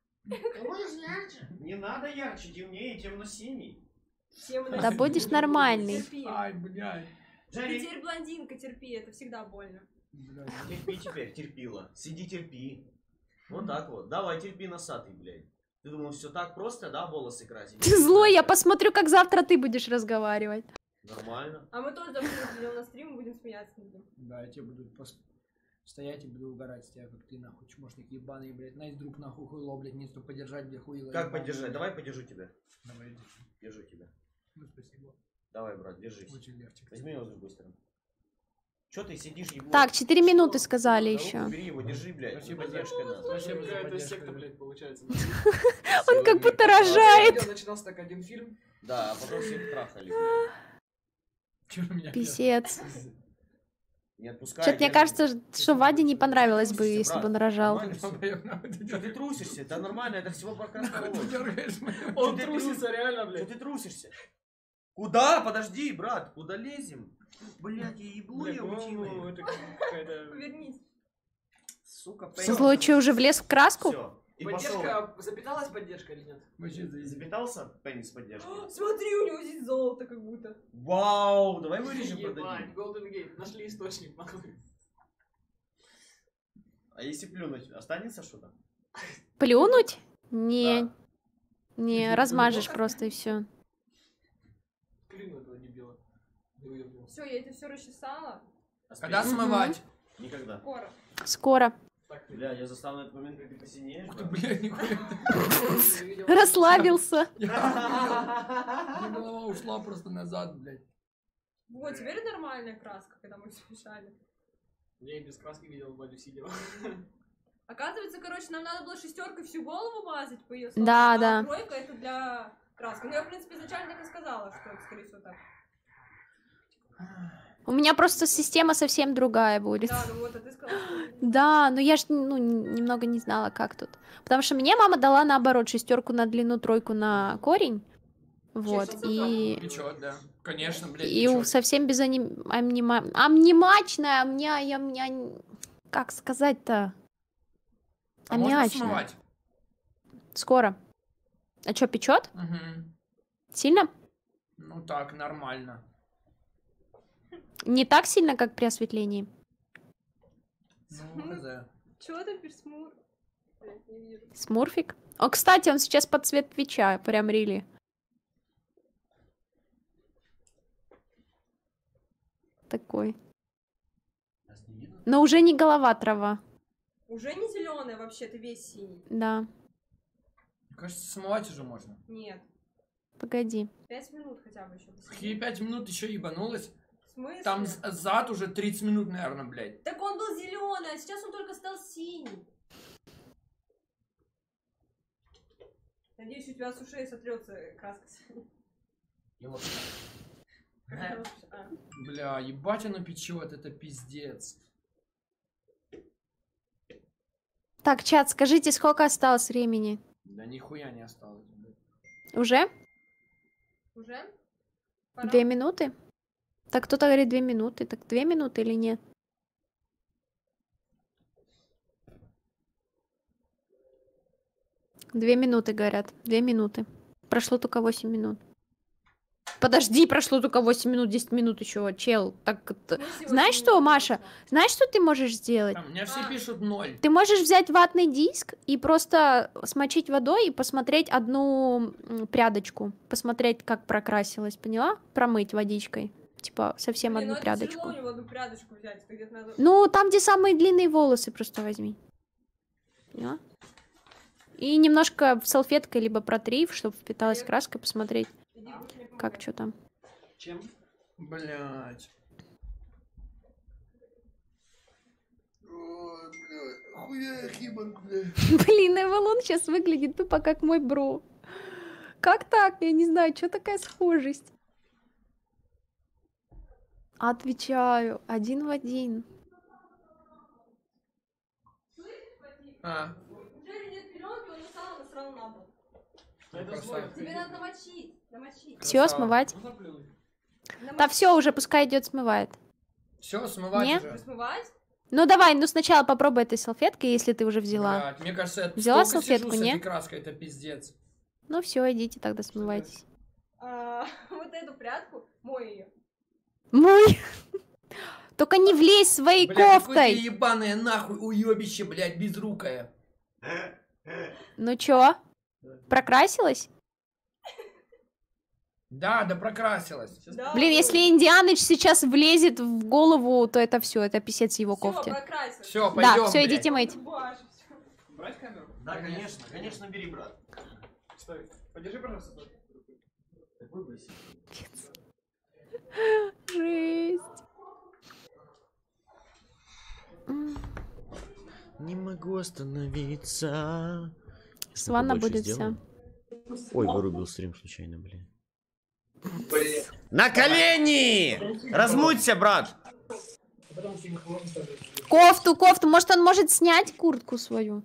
[SPEAKER 6] Не надо ярче, темнее, темно-синий.
[SPEAKER 2] Темно-
[SPEAKER 5] Да будешь нормальный.
[SPEAKER 2] Терпи.
[SPEAKER 3] Ай, блядь.
[SPEAKER 2] Ты
[SPEAKER 6] Жари.
[SPEAKER 2] теперь блондинка, терпи, это всегда больно.
[SPEAKER 3] Блядь.
[SPEAKER 6] Терпи теперь, терпила. Сиди, терпи. Вот так вот. Давай, терпи, носатый, блядь. Ты думал, все так просто, да, волосы красить?
[SPEAKER 5] Ты злой, я посмотрю, как завтра ты будешь разговаривать.
[SPEAKER 6] Нормально.
[SPEAKER 2] А мы тоже завтра придем на стрим и будем смеяться над ним.
[SPEAKER 3] Да, я тебе буду просто стоять и буду угорать с тебя, как ты нахуй, чмошник ебаный, блядь. Найс друг нахуй хуйло, блядь, не стоит поддержать, блядь, хуйло.
[SPEAKER 6] Как
[SPEAKER 3] ебаный,
[SPEAKER 6] поддержать?
[SPEAKER 3] блядь.
[SPEAKER 6] Давай подержу тебя.
[SPEAKER 3] Давай, иди.
[SPEAKER 6] Держу тебя.
[SPEAKER 3] Ну, спасибо.
[SPEAKER 6] Давай, брат, держись.
[SPEAKER 3] Очень легче.
[SPEAKER 6] Возьми его с другой стороны. Че ты сидишь, ебло?
[SPEAKER 5] Так, четыре минуты сказали
[SPEAKER 6] На руку
[SPEAKER 5] еще.
[SPEAKER 6] бери его, держи, блядь.
[SPEAKER 3] Спасибо,
[SPEAKER 6] Поддержкой надо.
[SPEAKER 3] Спасибо за
[SPEAKER 7] Какая-то
[SPEAKER 3] поддержку,
[SPEAKER 7] секта,
[SPEAKER 3] блядь.
[SPEAKER 7] блядь, получается.
[SPEAKER 5] Он как будто рожает.
[SPEAKER 7] Начинался так один фильм.
[SPEAKER 6] Да, а потом всех трахали, блядь.
[SPEAKER 3] Чё вы меня
[SPEAKER 5] Писец.
[SPEAKER 6] Не отпускай.
[SPEAKER 5] Что-то мне
[SPEAKER 6] держи.
[SPEAKER 5] кажется, что Ваде не понравилось бы, если бы он рожал.
[SPEAKER 6] Нормально всё. Чё ты трусишься? Это нормально, это всего пока
[SPEAKER 3] Ты дергаешь моё.
[SPEAKER 7] Он
[SPEAKER 6] ты
[SPEAKER 7] трусится реально,
[SPEAKER 6] Что
[SPEAKER 7] блядь.
[SPEAKER 6] ты трусишься? Куда? Подожди, брат, куда лезем? Блядь, я еблу,
[SPEAKER 7] Блядь,
[SPEAKER 6] я
[SPEAKER 7] по-моему,
[SPEAKER 6] утиный.
[SPEAKER 7] это какая-то...
[SPEAKER 2] Вернись.
[SPEAKER 6] Сука,
[SPEAKER 5] Злой что, уже влез в краску?
[SPEAKER 6] Все. И пошел.
[SPEAKER 7] Поддержка, запиталась поддержка или нет?
[SPEAKER 3] Вообще заебись.
[SPEAKER 6] Запитался пенис поддержки?
[SPEAKER 2] Смотри, у него здесь золото как будто.
[SPEAKER 6] Вау, давай вырежем,
[SPEAKER 7] Ебать,
[SPEAKER 6] продадим.
[SPEAKER 7] Golden Gate, нашли источник, нахуй.
[SPEAKER 6] А если плюнуть, останется что-то?
[SPEAKER 5] Плюнуть? Не,
[SPEAKER 6] Да.
[SPEAKER 5] не, размажешь просто и все.
[SPEAKER 7] Плюнул этого дебила. Не уебнул.
[SPEAKER 2] Все, я это все расчесала.
[SPEAKER 6] А
[SPEAKER 3] Когда
[SPEAKER 6] спи-
[SPEAKER 3] смывать?
[SPEAKER 6] Никогда.
[SPEAKER 2] Скоро.
[SPEAKER 5] Скоро.
[SPEAKER 7] Так, ты,
[SPEAKER 6] Бля, я застал на этот момент, как ты посинеешь.
[SPEAKER 3] Ух ты,
[SPEAKER 6] брат.
[SPEAKER 3] блядь, нихуя.
[SPEAKER 7] ты видел?
[SPEAKER 5] Расслабился.
[SPEAKER 3] Мне голова ушла просто назад, блядь.
[SPEAKER 2] Вот, теперь нормальная краска, когда мы смешали.
[SPEAKER 7] Я и без краски видел Вадю Сидева.
[SPEAKER 2] Оказывается, короче, нам надо было шестеркой всю голову мазать по ее
[SPEAKER 5] Да,
[SPEAKER 2] а
[SPEAKER 5] да.
[SPEAKER 2] тройка это для краски. Ну, я, в принципе, изначально так и сказала, что это, скорее всего, так.
[SPEAKER 5] У меня просто система совсем другая будет.
[SPEAKER 2] Да, ну вот, а ты сказала, что...
[SPEAKER 5] Да, но я ж ну, н- немного не знала, как тут. Потому что мне мама дала наоборот шестерку на длину, тройку на корень. Вот, и...
[SPEAKER 3] Печет, да. Конечно, блядь,
[SPEAKER 5] И у-
[SPEAKER 3] печет.
[SPEAKER 5] совсем без аним... амнима... амнимачная, амня... я меня... Как сказать-то?
[SPEAKER 3] А можно
[SPEAKER 5] Аммиачная.
[SPEAKER 3] смывать?
[SPEAKER 5] Скоро. А что, печет?
[SPEAKER 3] Мгм.
[SPEAKER 5] Сильно?
[SPEAKER 3] Ну так, нормально.
[SPEAKER 5] Не так сильно, как при осветлении.
[SPEAKER 3] Ну, хз.
[SPEAKER 2] Чего ты пишешь, Смур? Блядь, не вижу.
[SPEAKER 5] Смурфик. О, кстати, он сейчас под цвет Твича, прям рили. Такой. Но уже не голова трава.
[SPEAKER 2] Уже не зеленая вообще, ты весь синий.
[SPEAKER 5] Да.
[SPEAKER 3] Мне кажется, смывать уже можно.
[SPEAKER 2] Нет.
[SPEAKER 5] Погоди.
[SPEAKER 2] Пять минут хотя бы еще.
[SPEAKER 3] Какие пять минут еще ебанулась?
[SPEAKER 2] В смысле?
[SPEAKER 3] Там з- зад уже тридцать минут, наверное, блядь.
[SPEAKER 2] Так он был зеленый, а сейчас он только стал синий. Надеюсь, у тебя с ушей сотрется краска. А.
[SPEAKER 3] Бля, ебать оно печет, это пиздец.
[SPEAKER 5] Так, чат, скажите, сколько осталось времени?
[SPEAKER 3] Да нихуя не осталось.
[SPEAKER 5] Уже?
[SPEAKER 2] Уже?
[SPEAKER 5] Две минуты? Так кто-то говорит две минуты. Так две минуты или нет? Две минуты, говорят. Две минуты. Прошло только восемь минут. Подожди, прошло только восемь минут, десять минут еще, чел. Так, это- знаешь что, Маша? Знаешь, что ты можешь сделать?
[SPEAKER 3] Там, у меня все пишут ноль.
[SPEAKER 5] Ты можешь взять ватный диск и просто смочить водой и посмотреть одну м, прядочку. Посмотреть, как прокрасилась, поняла? Промыть водичкой. Типа, совсем
[SPEAKER 2] Блин,
[SPEAKER 5] одну
[SPEAKER 2] ну это
[SPEAKER 5] прядочку.
[SPEAKER 2] тяжело у него одну прядочку взять. Это где-то надо...
[SPEAKER 5] Ну, там, где самые длинные волосы, просто возьми. Поняла? И немножко салфеткой либо протри, чтобы впиталась краска, посмотреть, как что там.
[SPEAKER 3] Чем? Блять.
[SPEAKER 5] Блин, Эвелон сейчас выглядит тупо как мой бро. Как так? Я не знаю, что такая схожесть. Отвечаю, один в один.
[SPEAKER 3] А.
[SPEAKER 2] Джерри нет пеленки, он устал, насрал на пол. Тебе надо намочить. Намочить.
[SPEAKER 5] Все, смывать. Да все, уже пускай идет смывает.
[SPEAKER 3] Все, смывать
[SPEAKER 5] Не?
[SPEAKER 3] уже.
[SPEAKER 2] Смывать?
[SPEAKER 5] Ну давай, ну сначала попробуй этой салфеткой, если ты уже взяла.
[SPEAKER 3] Блядь, мне кажется, я
[SPEAKER 5] Взяла
[SPEAKER 3] столько
[SPEAKER 5] салфетку,
[SPEAKER 3] сижу с
[SPEAKER 5] не?
[SPEAKER 3] этой краской, это пиздец.
[SPEAKER 5] Ну все, идите тогда смывайтесь.
[SPEAKER 2] А, вот эту прядку, мой ее.
[SPEAKER 5] Мой. Только не влезь своей
[SPEAKER 3] Бля, какое ты
[SPEAKER 5] кофтой.
[SPEAKER 3] ебаное нахуй уебище, блядь, безрукое.
[SPEAKER 5] Ну чё? Прокрасилась?
[SPEAKER 3] Да, да прокрасилась.
[SPEAKER 2] Да,
[SPEAKER 5] Блин, если Индианыч сейчас влезет в голову, то это все, это писец его кофте.
[SPEAKER 3] Все,
[SPEAKER 5] Да,
[SPEAKER 3] пойдем.
[SPEAKER 5] все, идите мыть.
[SPEAKER 7] Брать камеру?
[SPEAKER 6] Да, конечно, конечно, бери, брат.
[SPEAKER 7] Стой. Подержи, пожалуйста.
[SPEAKER 6] Так выброси.
[SPEAKER 5] Жесть.
[SPEAKER 12] Не могу остановиться.
[SPEAKER 5] С ванна
[SPEAKER 12] Побольше
[SPEAKER 5] будет
[SPEAKER 12] сделаем?
[SPEAKER 5] вся.
[SPEAKER 12] Ой, вырубил стрим случайно, блин. На колени! Размуйся, брат!
[SPEAKER 5] Кофту, кофту. Может, он может снять куртку свою?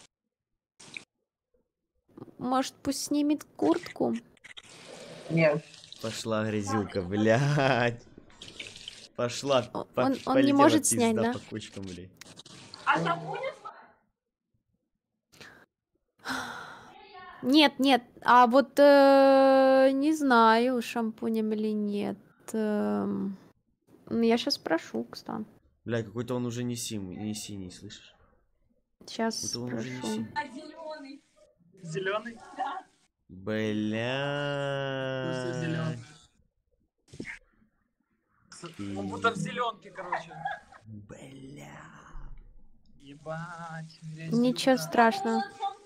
[SPEAKER 5] Может, пусть снимет куртку?
[SPEAKER 9] Нет.
[SPEAKER 12] Пошла грязюка, блядь. Пошла. по-
[SPEAKER 5] он не
[SPEAKER 12] полетела
[SPEAKER 5] может
[SPEAKER 12] пизда
[SPEAKER 5] снять, да?
[SPEAKER 12] по кучкам, блядь.
[SPEAKER 10] А шампунь?
[SPEAKER 5] Нет, нет. А вот э, не знаю, шампунем или нет. Эм, ну, я сейчас спрошу, кстати.
[SPEAKER 12] Блядь, какой-то он уже не синий, не синий, слышишь?
[SPEAKER 5] Сейчас
[SPEAKER 12] Какой-то он уже не
[SPEAKER 5] спрошу.
[SPEAKER 12] синий.
[SPEAKER 2] А зеленый?
[SPEAKER 7] Зеленый?
[SPEAKER 2] Да.
[SPEAKER 12] Бля.
[SPEAKER 7] Он будто в зеленке, короче.
[SPEAKER 12] Бля.
[SPEAKER 7] Ебать.
[SPEAKER 5] Ничего страшного.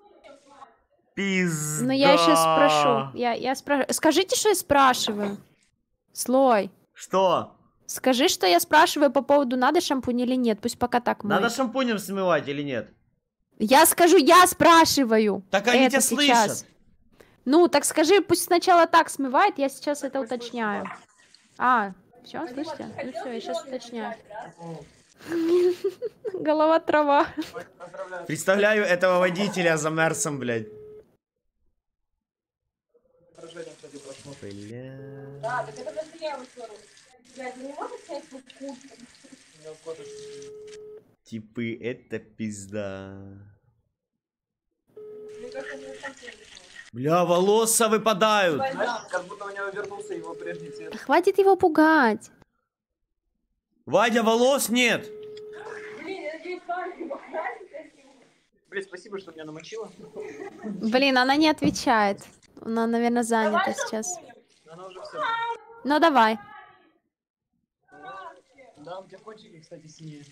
[SPEAKER 12] Пизда.
[SPEAKER 5] Ну, я сейчас спрошу. Я, я спрашиваю. Скажите, что я спрашиваю. Слой.
[SPEAKER 12] Что?
[SPEAKER 5] Скажи, что я спрашиваю по поводу, надо шампунь или нет. Пусть пока так моет.
[SPEAKER 12] Надо шампунем смывать или нет?
[SPEAKER 5] Я скажу, я спрашиваю.
[SPEAKER 12] Так они
[SPEAKER 5] это
[SPEAKER 12] тебя
[SPEAKER 5] сейчас.
[SPEAKER 12] слышат.
[SPEAKER 5] Ну, так скажи, пусть сначала так смывает, я сейчас это уточняю. А, все, слышите? Ну все, я сейчас уточняю. Голова трава.
[SPEAKER 12] Представляю этого водителя за Мерсом, блядь. Бля.
[SPEAKER 2] Да, так это даже я вышла. Блядь, ты не можешь снять свою куртку?
[SPEAKER 12] Типы, это пизда.
[SPEAKER 2] Мне кажется, мне шампунь.
[SPEAKER 12] Бля, волоса выпадают.
[SPEAKER 7] Знаешь, как будто у него вернулся его прежний цвет.
[SPEAKER 5] Хватит его пугать.
[SPEAKER 12] Вадя, волос нет.
[SPEAKER 2] Блин, я надеюсь, парень не покрасит.
[SPEAKER 7] Блин, спасибо, что меня намочила.
[SPEAKER 5] Блин, она не отвечает. Она, наверное, занята сейчас.
[SPEAKER 7] Она уже все.
[SPEAKER 5] Ну, давай.
[SPEAKER 7] Да, у тебя кончики, кстати, синие.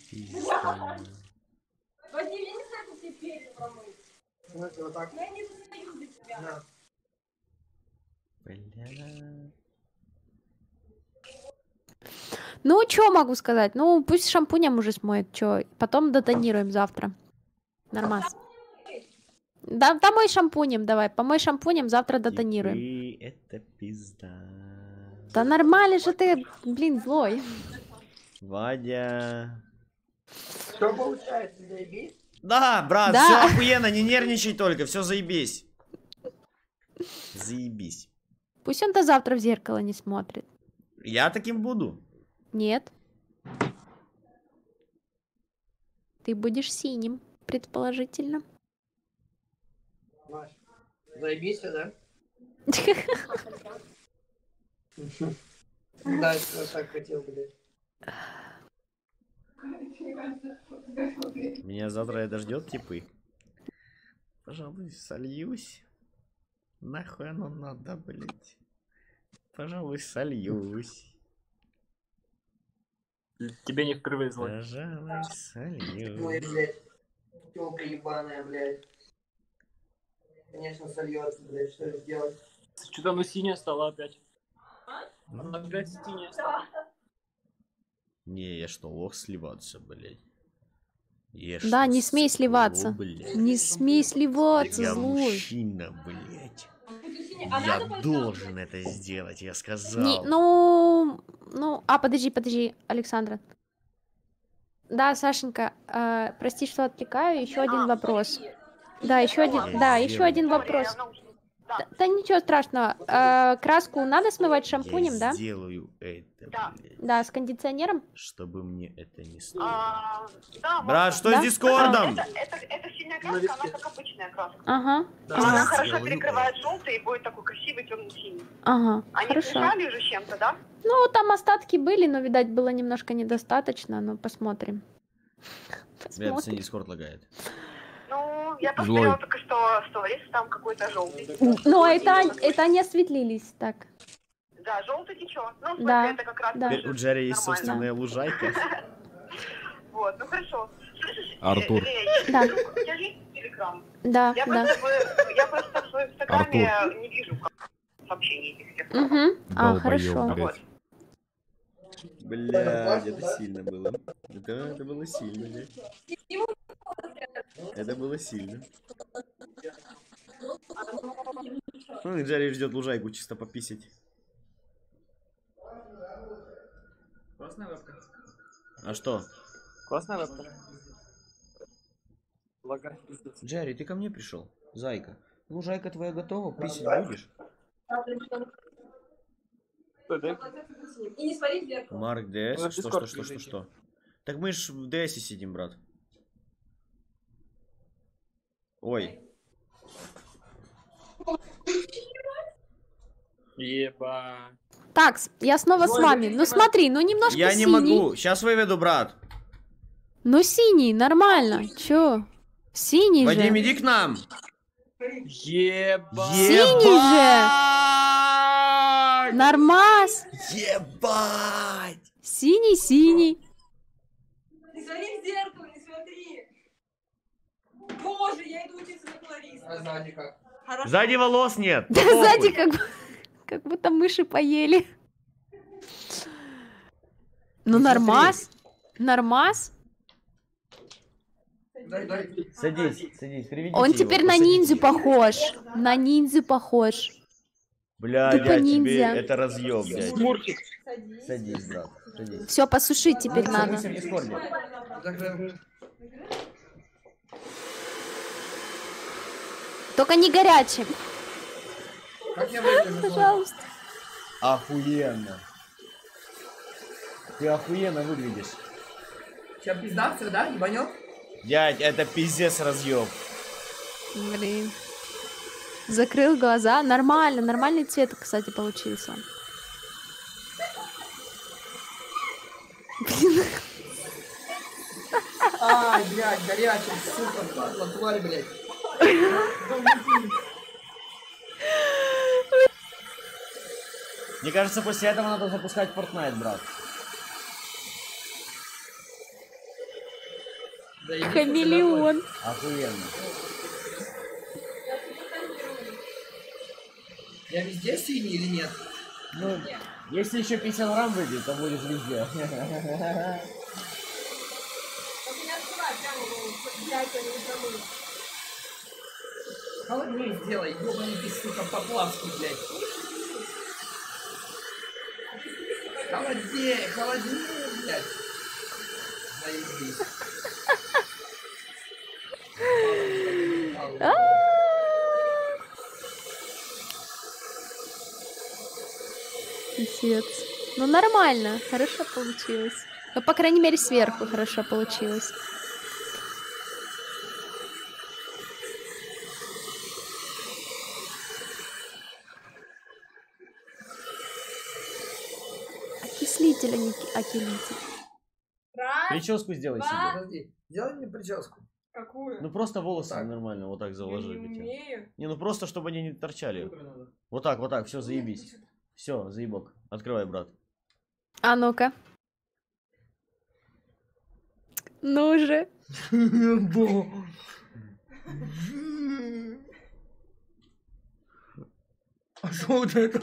[SPEAKER 2] Вадим, я не знаю, как тебе перья промыть.
[SPEAKER 7] Знаете, вот так.
[SPEAKER 2] Я не знаю для тебя.
[SPEAKER 7] Да.
[SPEAKER 12] Бля.
[SPEAKER 5] Ну, что могу сказать? Ну, пусть шампунем уже смоет. Чё? Потом дотонируем завтра. Нормально. Да, домой шампунем давай. Помой шампунем, завтра дотонируем.
[SPEAKER 12] Типы, это пизда.
[SPEAKER 5] Да нормально же ты, блин, злой.
[SPEAKER 12] Вадя.
[SPEAKER 9] Что получается, заебись?
[SPEAKER 12] Да, брат,
[SPEAKER 5] Да.
[SPEAKER 12] все охуенно, не нервничай только, все заебись. Заебись.
[SPEAKER 5] Пусть он до завтра в зеркало не смотрит.
[SPEAKER 12] Я таким буду.
[SPEAKER 5] Нет. Ты будешь синим, предположительно.
[SPEAKER 9] Заебись, да? Да, я так хотел, блядь.
[SPEAKER 12] Меня завтра это ждет, типы. Пожалуй, сольюсь. Нахуй оно надо, блять. Пожалуй, сольюсь.
[SPEAKER 13] Тебе не впервые злой.
[SPEAKER 12] Пожалуй,
[SPEAKER 9] Ой,
[SPEAKER 12] сольюсь.
[SPEAKER 9] блядь. Тёлка ебаная, блядь. Конечно, сольется, блядь, что сделать?
[SPEAKER 13] Что-то оно синее стало опять. Оно опять синее стало.
[SPEAKER 12] Не, я что, лох сливаться, блять. Я
[SPEAKER 5] Да,
[SPEAKER 12] что,
[SPEAKER 5] не смей
[SPEAKER 12] сыкло,
[SPEAKER 5] сливаться.
[SPEAKER 12] блядь?
[SPEAKER 5] Не смей сливаться,
[SPEAKER 12] Я
[SPEAKER 5] злой.
[SPEAKER 12] мужчина, блять. Я должен это сделать, я сказал.
[SPEAKER 5] Не, ну, ну, а, подожди, подожди, Александра. Да, Сашенька, э, прости, что отвлекаю, еще один вопрос. Да, еще один,
[SPEAKER 12] Я
[SPEAKER 5] да, еще
[SPEAKER 12] сделаю.
[SPEAKER 5] один вопрос. Да, да ничего страшного. Э, краску надо смывать шампунем,
[SPEAKER 12] Я
[SPEAKER 5] да?
[SPEAKER 12] сделаю это, блядь.
[SPEAKER 5] Да, с кондиционером.
[SPEAKER 12] Чтобы мне это не стоило.
[SPEAKER 10] А, да,
[SPEAKER 12] Брат, что
[SPEAKER 5] Да?
[SPEAKER 12] с Дискордом?
[SPEAKER 10] Это, это, это синяя краска, она как обычная краска.
[SPEAKER 5] Ага,
[SPEAKER 10] Но она
[SPEAKER 5] ага,
[SPEAKER 10] хорошо
[SPEAKER 12] Сделаю
[SPEAKER 10] перекрывает желтый и будет такой красивый темно-синий.
[SPEAKER 5] ага,
[SPEAKER 10] Они
[SPEAKER 5] хорошо.
[SPEAKER 10] смешали уже с чем-то, да?
[SPEAKER 5] Ну, там остатки были, но, видать, было немножко недостаточно, но посмотрим.
[SPEAKER 12] Ребят,
[SPEAKER 5] Посмотрим.
[SPEAKER 12] Дискорд лагает.
[SPEAKER 10] Ну, я
[SPEAKER 12] Злой.
[SPEAKER 10] посмотрела только что сторис, там какой-то желтый.
[SPEAKER 5] Но это, это они осветлились, так.
[SPEAKER 10] Да, желтый течет. Ну, в смысле,
[SPEAKER 5] Да,
[SPEAKER 10] это как раз
[SPEAKER 5] да.
[SPEAKER 12] Теперь у Джерри есть
[SPEAKER 10] нормально.
[SPEAKER 12] собственная лужайка.
[SPEAKER 10] Вот, ну хорошо. Слышишь,
[SPEAKER 12] Артур.
[SPEAKER 10] Лея,
[SPEAKER 5] Да.
[SPEAKER 10] у тебя есть телеграм?
[SPEAKER 5] Да,
[SPEAKER 10] Я
[SPEAKER 5] да.
[SPEAKER 10] просто, в- я просто в своем инстаграме не вижу сообщений этих всех.
[SPEAKER 5] Угу. А, хорошо.
[SPEAKER 10] Вот.
[SPEAKER 12] Блядь, это сильно было. Это, это было сильно, блядь. Это было сильно. Ну, и Джерри ждет лужайку чисто пописать.
[SPEAKER 13] Классная вебка.
[SPEAKER 12] А что?
[SPEAKER 13] Классная вебка. Лагает.
[SPEAKER 12] Джерри, ты ко мне пришел? Зайка. Лужайка твоя готова? Писать будешь?
[SPEAKER 2] И не свалить вверх.
[SPEAKER 12] Марк
[SPEAKER 13] Ну,
[SPEAKER 12] ДС?
[SPEAKER 13] в
[SPEAKER 12] Что, что,
[SPEAKER 13] Discord
[SPEAKER 12] что, что,
[SPEAKER 13] пишите.
[SPEAKER 12] что? Так мы ж в ДСе сидим, брат. Ой.
[SPEAKER 13] Еба.
[SPEAKER 5] Так, я снова с вами. Ну смотри, ну немножко
[SPEAKER 12] Я не
[SPEAKER 5] синий.
[SPEAKER 12] могу. Сейчас выведу, брат.
[SPEAKER 5] Ну синий, нормально. Чё? Синий
[SPEAKER 12] Вадим,
[SPEAKER 5] же.
[SPEAKER 12] иди к нам.
[SPEAKER 13] Еба.
[SPEAKER 5] Синий же. Нормас.
[SPEAKER 12] Ебать.
[SPEAKER 5] Синий, синий.
[SPEAKER 2] Не смотри в зеркало, не смотри. Боже, я иду учиться на колориста.
[SPEAKER 3] А сзади как?
[SPEAKER 2] Хорошо.
[SPEAKER 12] Сзади волос нет.
[SPEAKER 5] Да
[SPEAKER 12] Похуй.
[SPEAKER 5] сзади как, бу- как будто мыши поели. Ну
[SPEAKER 12] Не
[SPEAKER 5] нормас. Нормас.
[SPEAKER 3] Дай, дай.
[SPEAKER 12] Садись, садись, приведите
[SPEAKER 5] Он
[SPEAKER 12] его,
[SPEAKER 5] теперь на
[SPEAKER 12] посадите
[SPEAKER 5] ниндзю
[SPEAKER 12] его.
[SPEAKER 5] похож. На ниндзю похож.
[SPEAKER 12] Бля,
[SPEAKER 5] Тупо
[SPEAKER 12] я тебе
[SPEAKER 5] ниндзя.
[SPEAKER 12] это разъеб, блядь.
[SPEAKER 13] Мурчик.
[SPEAKER 12] Садись, брат, садись.
[SPEAKER 5] Все, посушить теперь
[SPEAKER 12] Мы
[SPEAKER 5] надо.
[SPEAKER 12] в Дискорде.
[SPEAKER 3] Так же.
[SPEAKER 5] Только не горячий.
[SPEAKER 3] Как я выгляжу?
[SPEAKER 5] Пожалуйста.
[SPEAKER 12] Охуенно. Ты охуенно выглядишь.
[SPEAKER 3] Сейчас пиздаться, да? Ебанет?
[SPEAKER 12] Дядь, это пиздец разъеб.
[SPEAKER 5] Блин. Закрыл глаза. Нормально, нормальный цвет, кстати, получился. Блин.
[SPEAKER 3] Ай, блядь, горячий, сука, падла, тварь, блядь.
[SPEAKER 12] Мне кажется, после этого надо запускать Fortnite, брат.
[SPEAKER 5] Хамелеон.
[SPEAKER 12] Охуенно.
[SPEAKER 3] Я везде синий или нет?
[SPEAKER 12] Ну, если еще пятьдесят грамм выйдет, то будешь везде.
[SPEAKER 2] Только не открывай прямо в яйца не забыл.
[SPEAKER 3] Холоднее сделай, ёбаный ты, сука, поплавский, блядь. Холоднее, холоднее, блядь. Заебись.
[SPEAKER 5] А! Писец. Ну нормально, хорошо получилось. Ну, по крайней мере, сверху хорошо получилось. Окислитель, а не ки- окилитель.
[SPEAKER 2] Раз,
[SPEAKER 12] Прическу сделай
[SPEAKER 2] два.
[SPEAKER 12] себе.
[SPEAKER 3] Подожди, сделай мне прическу.
[SPEAKER 2] Какую?
[SPEAKER 12] Ну просто волосы нормально вот так заложи.
[SPEAKER 2] Я не
[SPEAKER 12] Петя.
[SPEAKER 2] умею.
[SPEAKER 12] Не, ну просто чтобы они не торчали. Вот так, вот так, все, заебись. Все, заебок. Открывай, брат.
[SPEAKER 5] А ну-ка. Ну же.
[SPEAKER 3] А что вот это?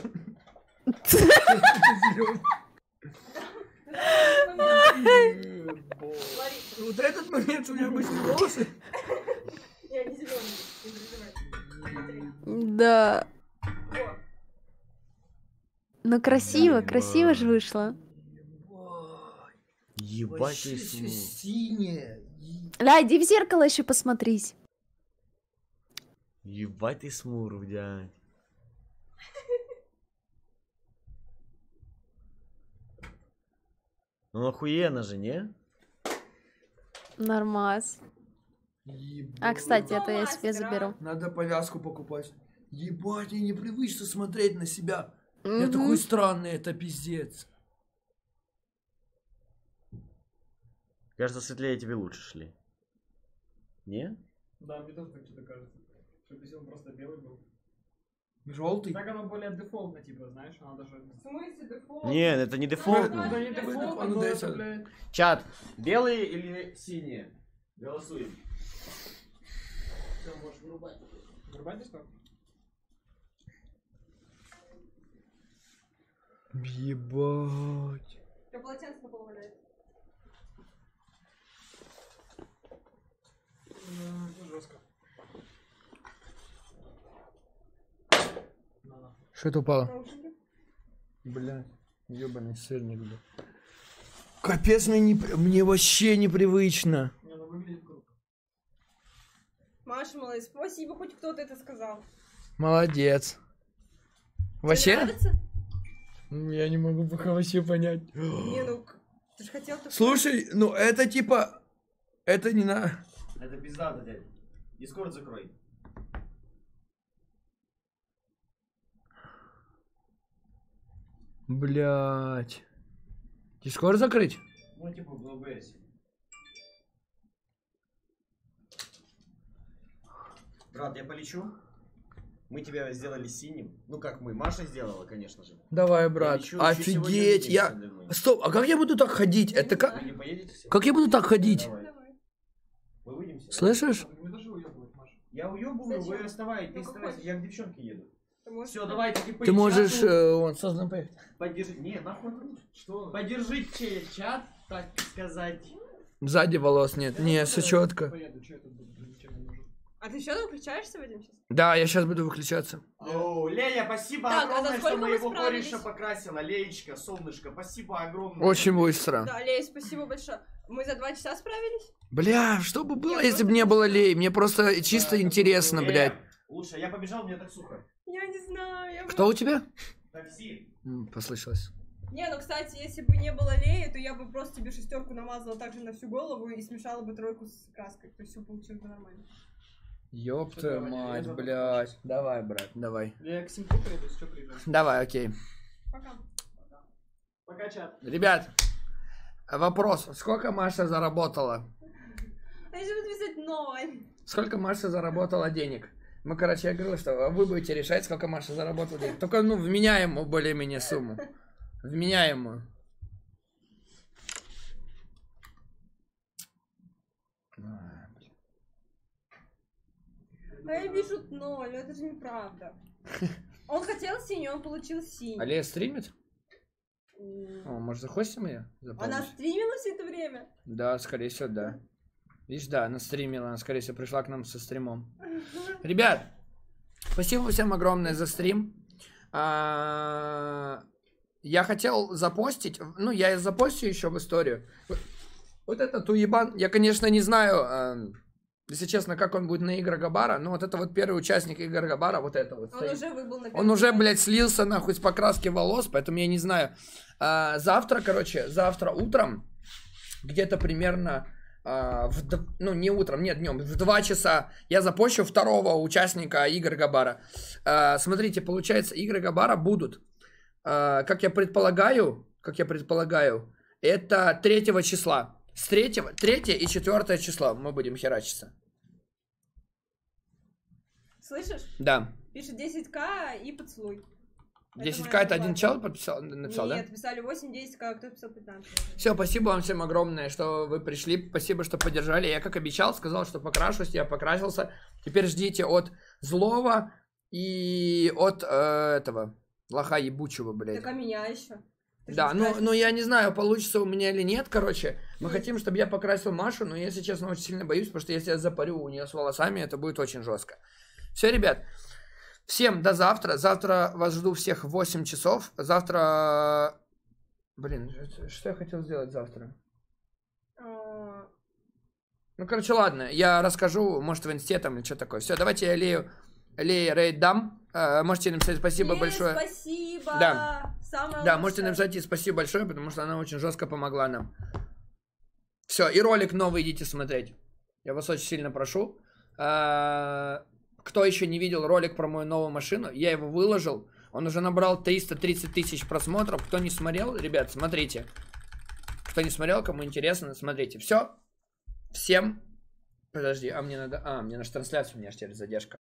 [SPEAKER 3] Вот этот момент у меня обычно волосы.
[SPEAKER 2] Я не зеленый, не переживай.
[SPEAKER 5] Да. Ну красиво, красиво же вышло.
[SPEAKER 12] Ебать,
[SPEAKER 3] Вообще
[SPEAKER 12] ты
[SPEAKER 3] все
[SPEAKER 12] смуг.
[SPEAKER 3] синее.
[SPEAKER 5] Ля, иди в зеркало еще посмотрись.
[SPEAKER 12] Ебать ты смур, дядь. Ну охуенно же, не?
[SPEAKER 5] Нормас. А, кстати, это я себе заберу.
[SPEAKER 3] Надо повязку покупать. Ебать, мне непривычно смотреть на себя. Я
[SPEAKER 5] Мгм.
[SPEAKER 3] такой странный, это пиздец.
[SPEAKER 12] Кажется, светлее тебе лучше шли. Не?
[SPEAKER 7] Да, мне тоже так что-то кажется. Чтобы если он просто белый был.
[SPEAKER 3] Желтый?
[SPEAKER 7] Так оно более дефолтно, типа, знаешь, оно даже...
[SPEAKER 2] В смысле дефолт?
[SPEAKER 12] Не, это не дефолт.
[SPEAKER 7] Это не дефолт,
[SPEAKER 3] А ну
[SPEAKER 7] но
[SPEAKER 3] дай
[SPEAKER 7] это,
[SPEAKER 3] сюда.
[SPEAKER 7] блядь...
[SPEAKER 12] Чат, белые или синие? Голосуем.
[SPEAKER 7] Всё, можешь вырубать. Вырубать здесь как?
[SPEAKER 3] Ебать.
[SPEAKER 2] Я полотенце на пол валяет.
[SPEAKER 7] Ну, жестко.
[SPEAKER 3] Что это упало?
[SPEAKER 2] Наушники.
[SPEAKER 3] Блядь, ебаный сырник, бля. Капец, мне, не, мне вообще непривычно.
[SPEAKER 7] Не, ну выглядит круто.
[SPEAKER 2] Маша, малыш, спасибо, хоть кто-то это сказал.
[SPEAKER 3] Молодец.
[SPEAKER 2] Тебе
[SPEAKER 3] Вообще?
[SPEAKER 2] нравится?
[SPEAKER 3] Я не могу пока вообще понять.
[SPEAKER 2] Не, ну, к- ты же хотел... такое.
[SPEAKER 3] Слушай, ну это типа... Это не на...
[SPEAKER 6] Это пиздато, дядь. Дискорд закрой.
[SPEAKER 3] Блять. Дискорд закрыть?
[SPEAKER 6] Ну, типа в эй би эс. Брат, я полечу. Мы тебя сделали синим. Ну, как мы, Маша сделала, конечно же.
[SPEAKER 3] Давай, брат.
[SPEAKER 6] лечу еще сегодня
[SPEAKER 3] Офигеть.
[SPEAKER 6] вместе,
[SPEAKER 3] Я...
[SPEAKER 6] думаю.
[SPEAKER 3] Стоп, а как я буду так ходить? Это как...
[SPEAKER 6] Вы не поедете все?
[SPEAKER 3] Как я буду так ходить?
[SPEAKER 6] Давай. Мы выйдем все.
[SPEAKER 3] Слышишь?
[SPEAKER 7] Мы даже уебывать, Маша.
[SPEAKER 6] Я уебываю, вы
[SPEAKER 2] Зачем?
[SPEAKER 6] оставай, ты
[SPEAKER 2] Ну, как
[SPEAKER 6] оставайся.
[SPEAKER 2] хочешь.
[SPEAKER 6] Я к девчонке еду.
[SPEAKER 2] Ты можешь
[SPEAKER 6] Все,
[SPEAKER 2] ходить.
[SPEAKER 6] давайте, типа,
[SPEAKER 3] Ты можешь...
[SPEAKER 6] чату
[SPEAKER 3] э, Вон, создан поехать.
[SPEAKER 6] поддержи. Не, нахуй нужно.
[SPEAKER 7] Что?
[SPEAKER 6] Поддержите чат, так сказать.
[SPEAKER 3] Сзади волос нет. Не, все четко.
[SPEAKER 7] Поеду, что это будет, ничем не нужен.
[SPEAKER 2] А ты что, выключаешься в этом сейчас?
[SPEAKER 3] Да, я сейчас буду выключаться.
[SPEAKER 6] О, Лея, спасибо
[SPEAKER 2] Так, а за
[SPEAKER 6] огромное,
[SPEAKER 2] сколько
[SPEAKER 6] что
[SPEAKER 2] мы
[SPEAKER 6] моего
[SPEAKER 2] справились?
[SPEAKER 6] кореша покрасила. Леечка, солнышко, спасибо огромное.
[SPEAKER 3] Очень быстро.
[SPEAKER 2] Да, Лей, спасибо большое. Мы за два часа справились?
[SPEAKER 3] Бля, что бы было,
[SPEAKER 2] Я
[SPEAKER 3] если бы
[SPEAKER 2] просто
[SPEAKER 3] не было
[SPEAKER 2] мечтаю.
[SPEAKER 3] лей? Мне просто чисто интересно,
[SPEAKER 6] Лея,
[SPEAKER 3] блядь.
[SPEAKER 6] Лучше, я побежал, мне так сухо.
[SPEAKER 2] Я не знаю. Я бы-
[SPEAKER 3] Кто у тебя?
[SPEAKER 6] Такси.
[SPEAKER 3] М, Послышалось.
[SPEAKER 2] Не, ну, кстати, если бы не было Леи, то я бы просто тебе шестерку намазала также на всю голову и смешала бы тройку с краской. То есть все получилось бы нормально.
[SPEAKER 3] Ёб
[SPEAKER 7] Что,
[SPEAKER 3] твою
[SPEAKER 7] давай,
[SPEAKER 3] мать,
[SPEAKER 7] я
[SPEAKER 3] блядь. Давай, брат, давай.
[SPEAKER 7] Я к Симку приеду, что приеду.
[SPEAKER 3] Давай, окей.
[SPEAKER 2] Пока.
[SPEAKER 7] Пока, чат.
[SPEAKER 3] Ребят, вопрос. Сколько Маша заработала?
[SPEAKER 2] А если буду писать ноль?
[SPEAKER 3] Сколько Маша заработала денег? Мы, короче, я говорил, что вы будете решать, сколько Маша заработала денег. Только, ну, вменяемую более-менее сумму. Вменяемую.
[SPEAKER 2] А я вижу ноль, но это же неправда. Он хотел синий, он получил синий.
[SPEAKER 3] Алия стримит?
[SPEAKER 2] М.
[SPEAKER 3] О, может, захостим ее?
[SPEAKER 2] Она стримила все это время?
[SPEAKER 3] Да, скорее всего, да. Видишь, да, она стримила, она, скорее всего, пришла к нам со стримом. Ребят, спасибо всем огромное за стрим. А, Я хотел запостить, ну, я запостю еще в историю. Вот- Вот этот уебан, я, конечно, не знаю, а, Если честно, как он будет на игры Габара, ну вот это вот первый участник игр Габара, вот это вот.
[SPEAKER 2] Он
[SPEAKER 3] стоит.
[SPEAKER 2] уже выбыл на
[SPEAKER 3] Он уже,
[SPEAKER 2] первом
[SPEAKER 3] блядь, слился нахуй с покраски волос, поэтому я не знаю. А, завтра, короче, завтра утром, где-то примерно, а, в, д- ну не утром, нет, днем, в два часа я запущу второго участника игр Габара. А, смотрите, получается, игры Габара будут, а, как я предполагаю, как я предполагаю, это третьего числа. С третьего, третье и четвертое число мы будем херачиться.
[SPEAKER 2] Слышишь?
[SPEAKER 3] Да.
[SPEAKER 2] Пишет десять ка и поцелуй.
[SPEAKER 3] десять ка это один чел подписал, написал, да?
[SPEAKER 2] Нет, писали восемь, десять ка, кто писал пятнадцать.
[SPEAKER 3] Все, спасибо вам всем огромное, что вы пришли. Спасибо, что поддержали. Я, как обещал, сказал, что покрашусь, я покрасился. Теперь ждите от злого и от э, этого лоха ебучего, блядь.
[SPEAKER 2] Так а меня еще?
[SPEAKER 3] Да, ну, ну я не знаю, получится у меня или нет, короче. Мы хотим, чтобы я покрасил Машу, но, если честно, очень сильно боюсь, потому что если я запарю у нее с волосами, это будет очень жестко. Все, ребят, всем до завтра. Завтра вас жду всех в восемь часов. Завтра... Блин, что я хотел сделать завтра? Ну, короче, ладно, я расскажу, может, в инсте там или что такое. Все, давайте я Лею, Лее рейд дам. А, можете написать спасибо
[SPEAKER 2] Лея,
[SPEAKER 3] большое.
[SPEAKER 2] Спасибо.
[SPEAKER 3] Да.
[SPEAKER 2] Самое
[SPEAKER 3] Да,
[SPEAKER 2] лучшее.
[SPEAKER 3] можете написать ей спасибо большое, потому что она очень жестко помогла нам. Все, и ролик новый идите смотреть. Я вас очень сильно прошу. А, кто еще не видел ролик про мою новую машину, я его выложил. Он уже набрал триста тридцать тысяч просмотров. Кто не смотрел, ребят, смотрите. Кто не смотрел, кому интересно, смотрите. Все. Всем. Подожди, а мне надо... А, мне наша трансляция, у меня аж теперь задержка.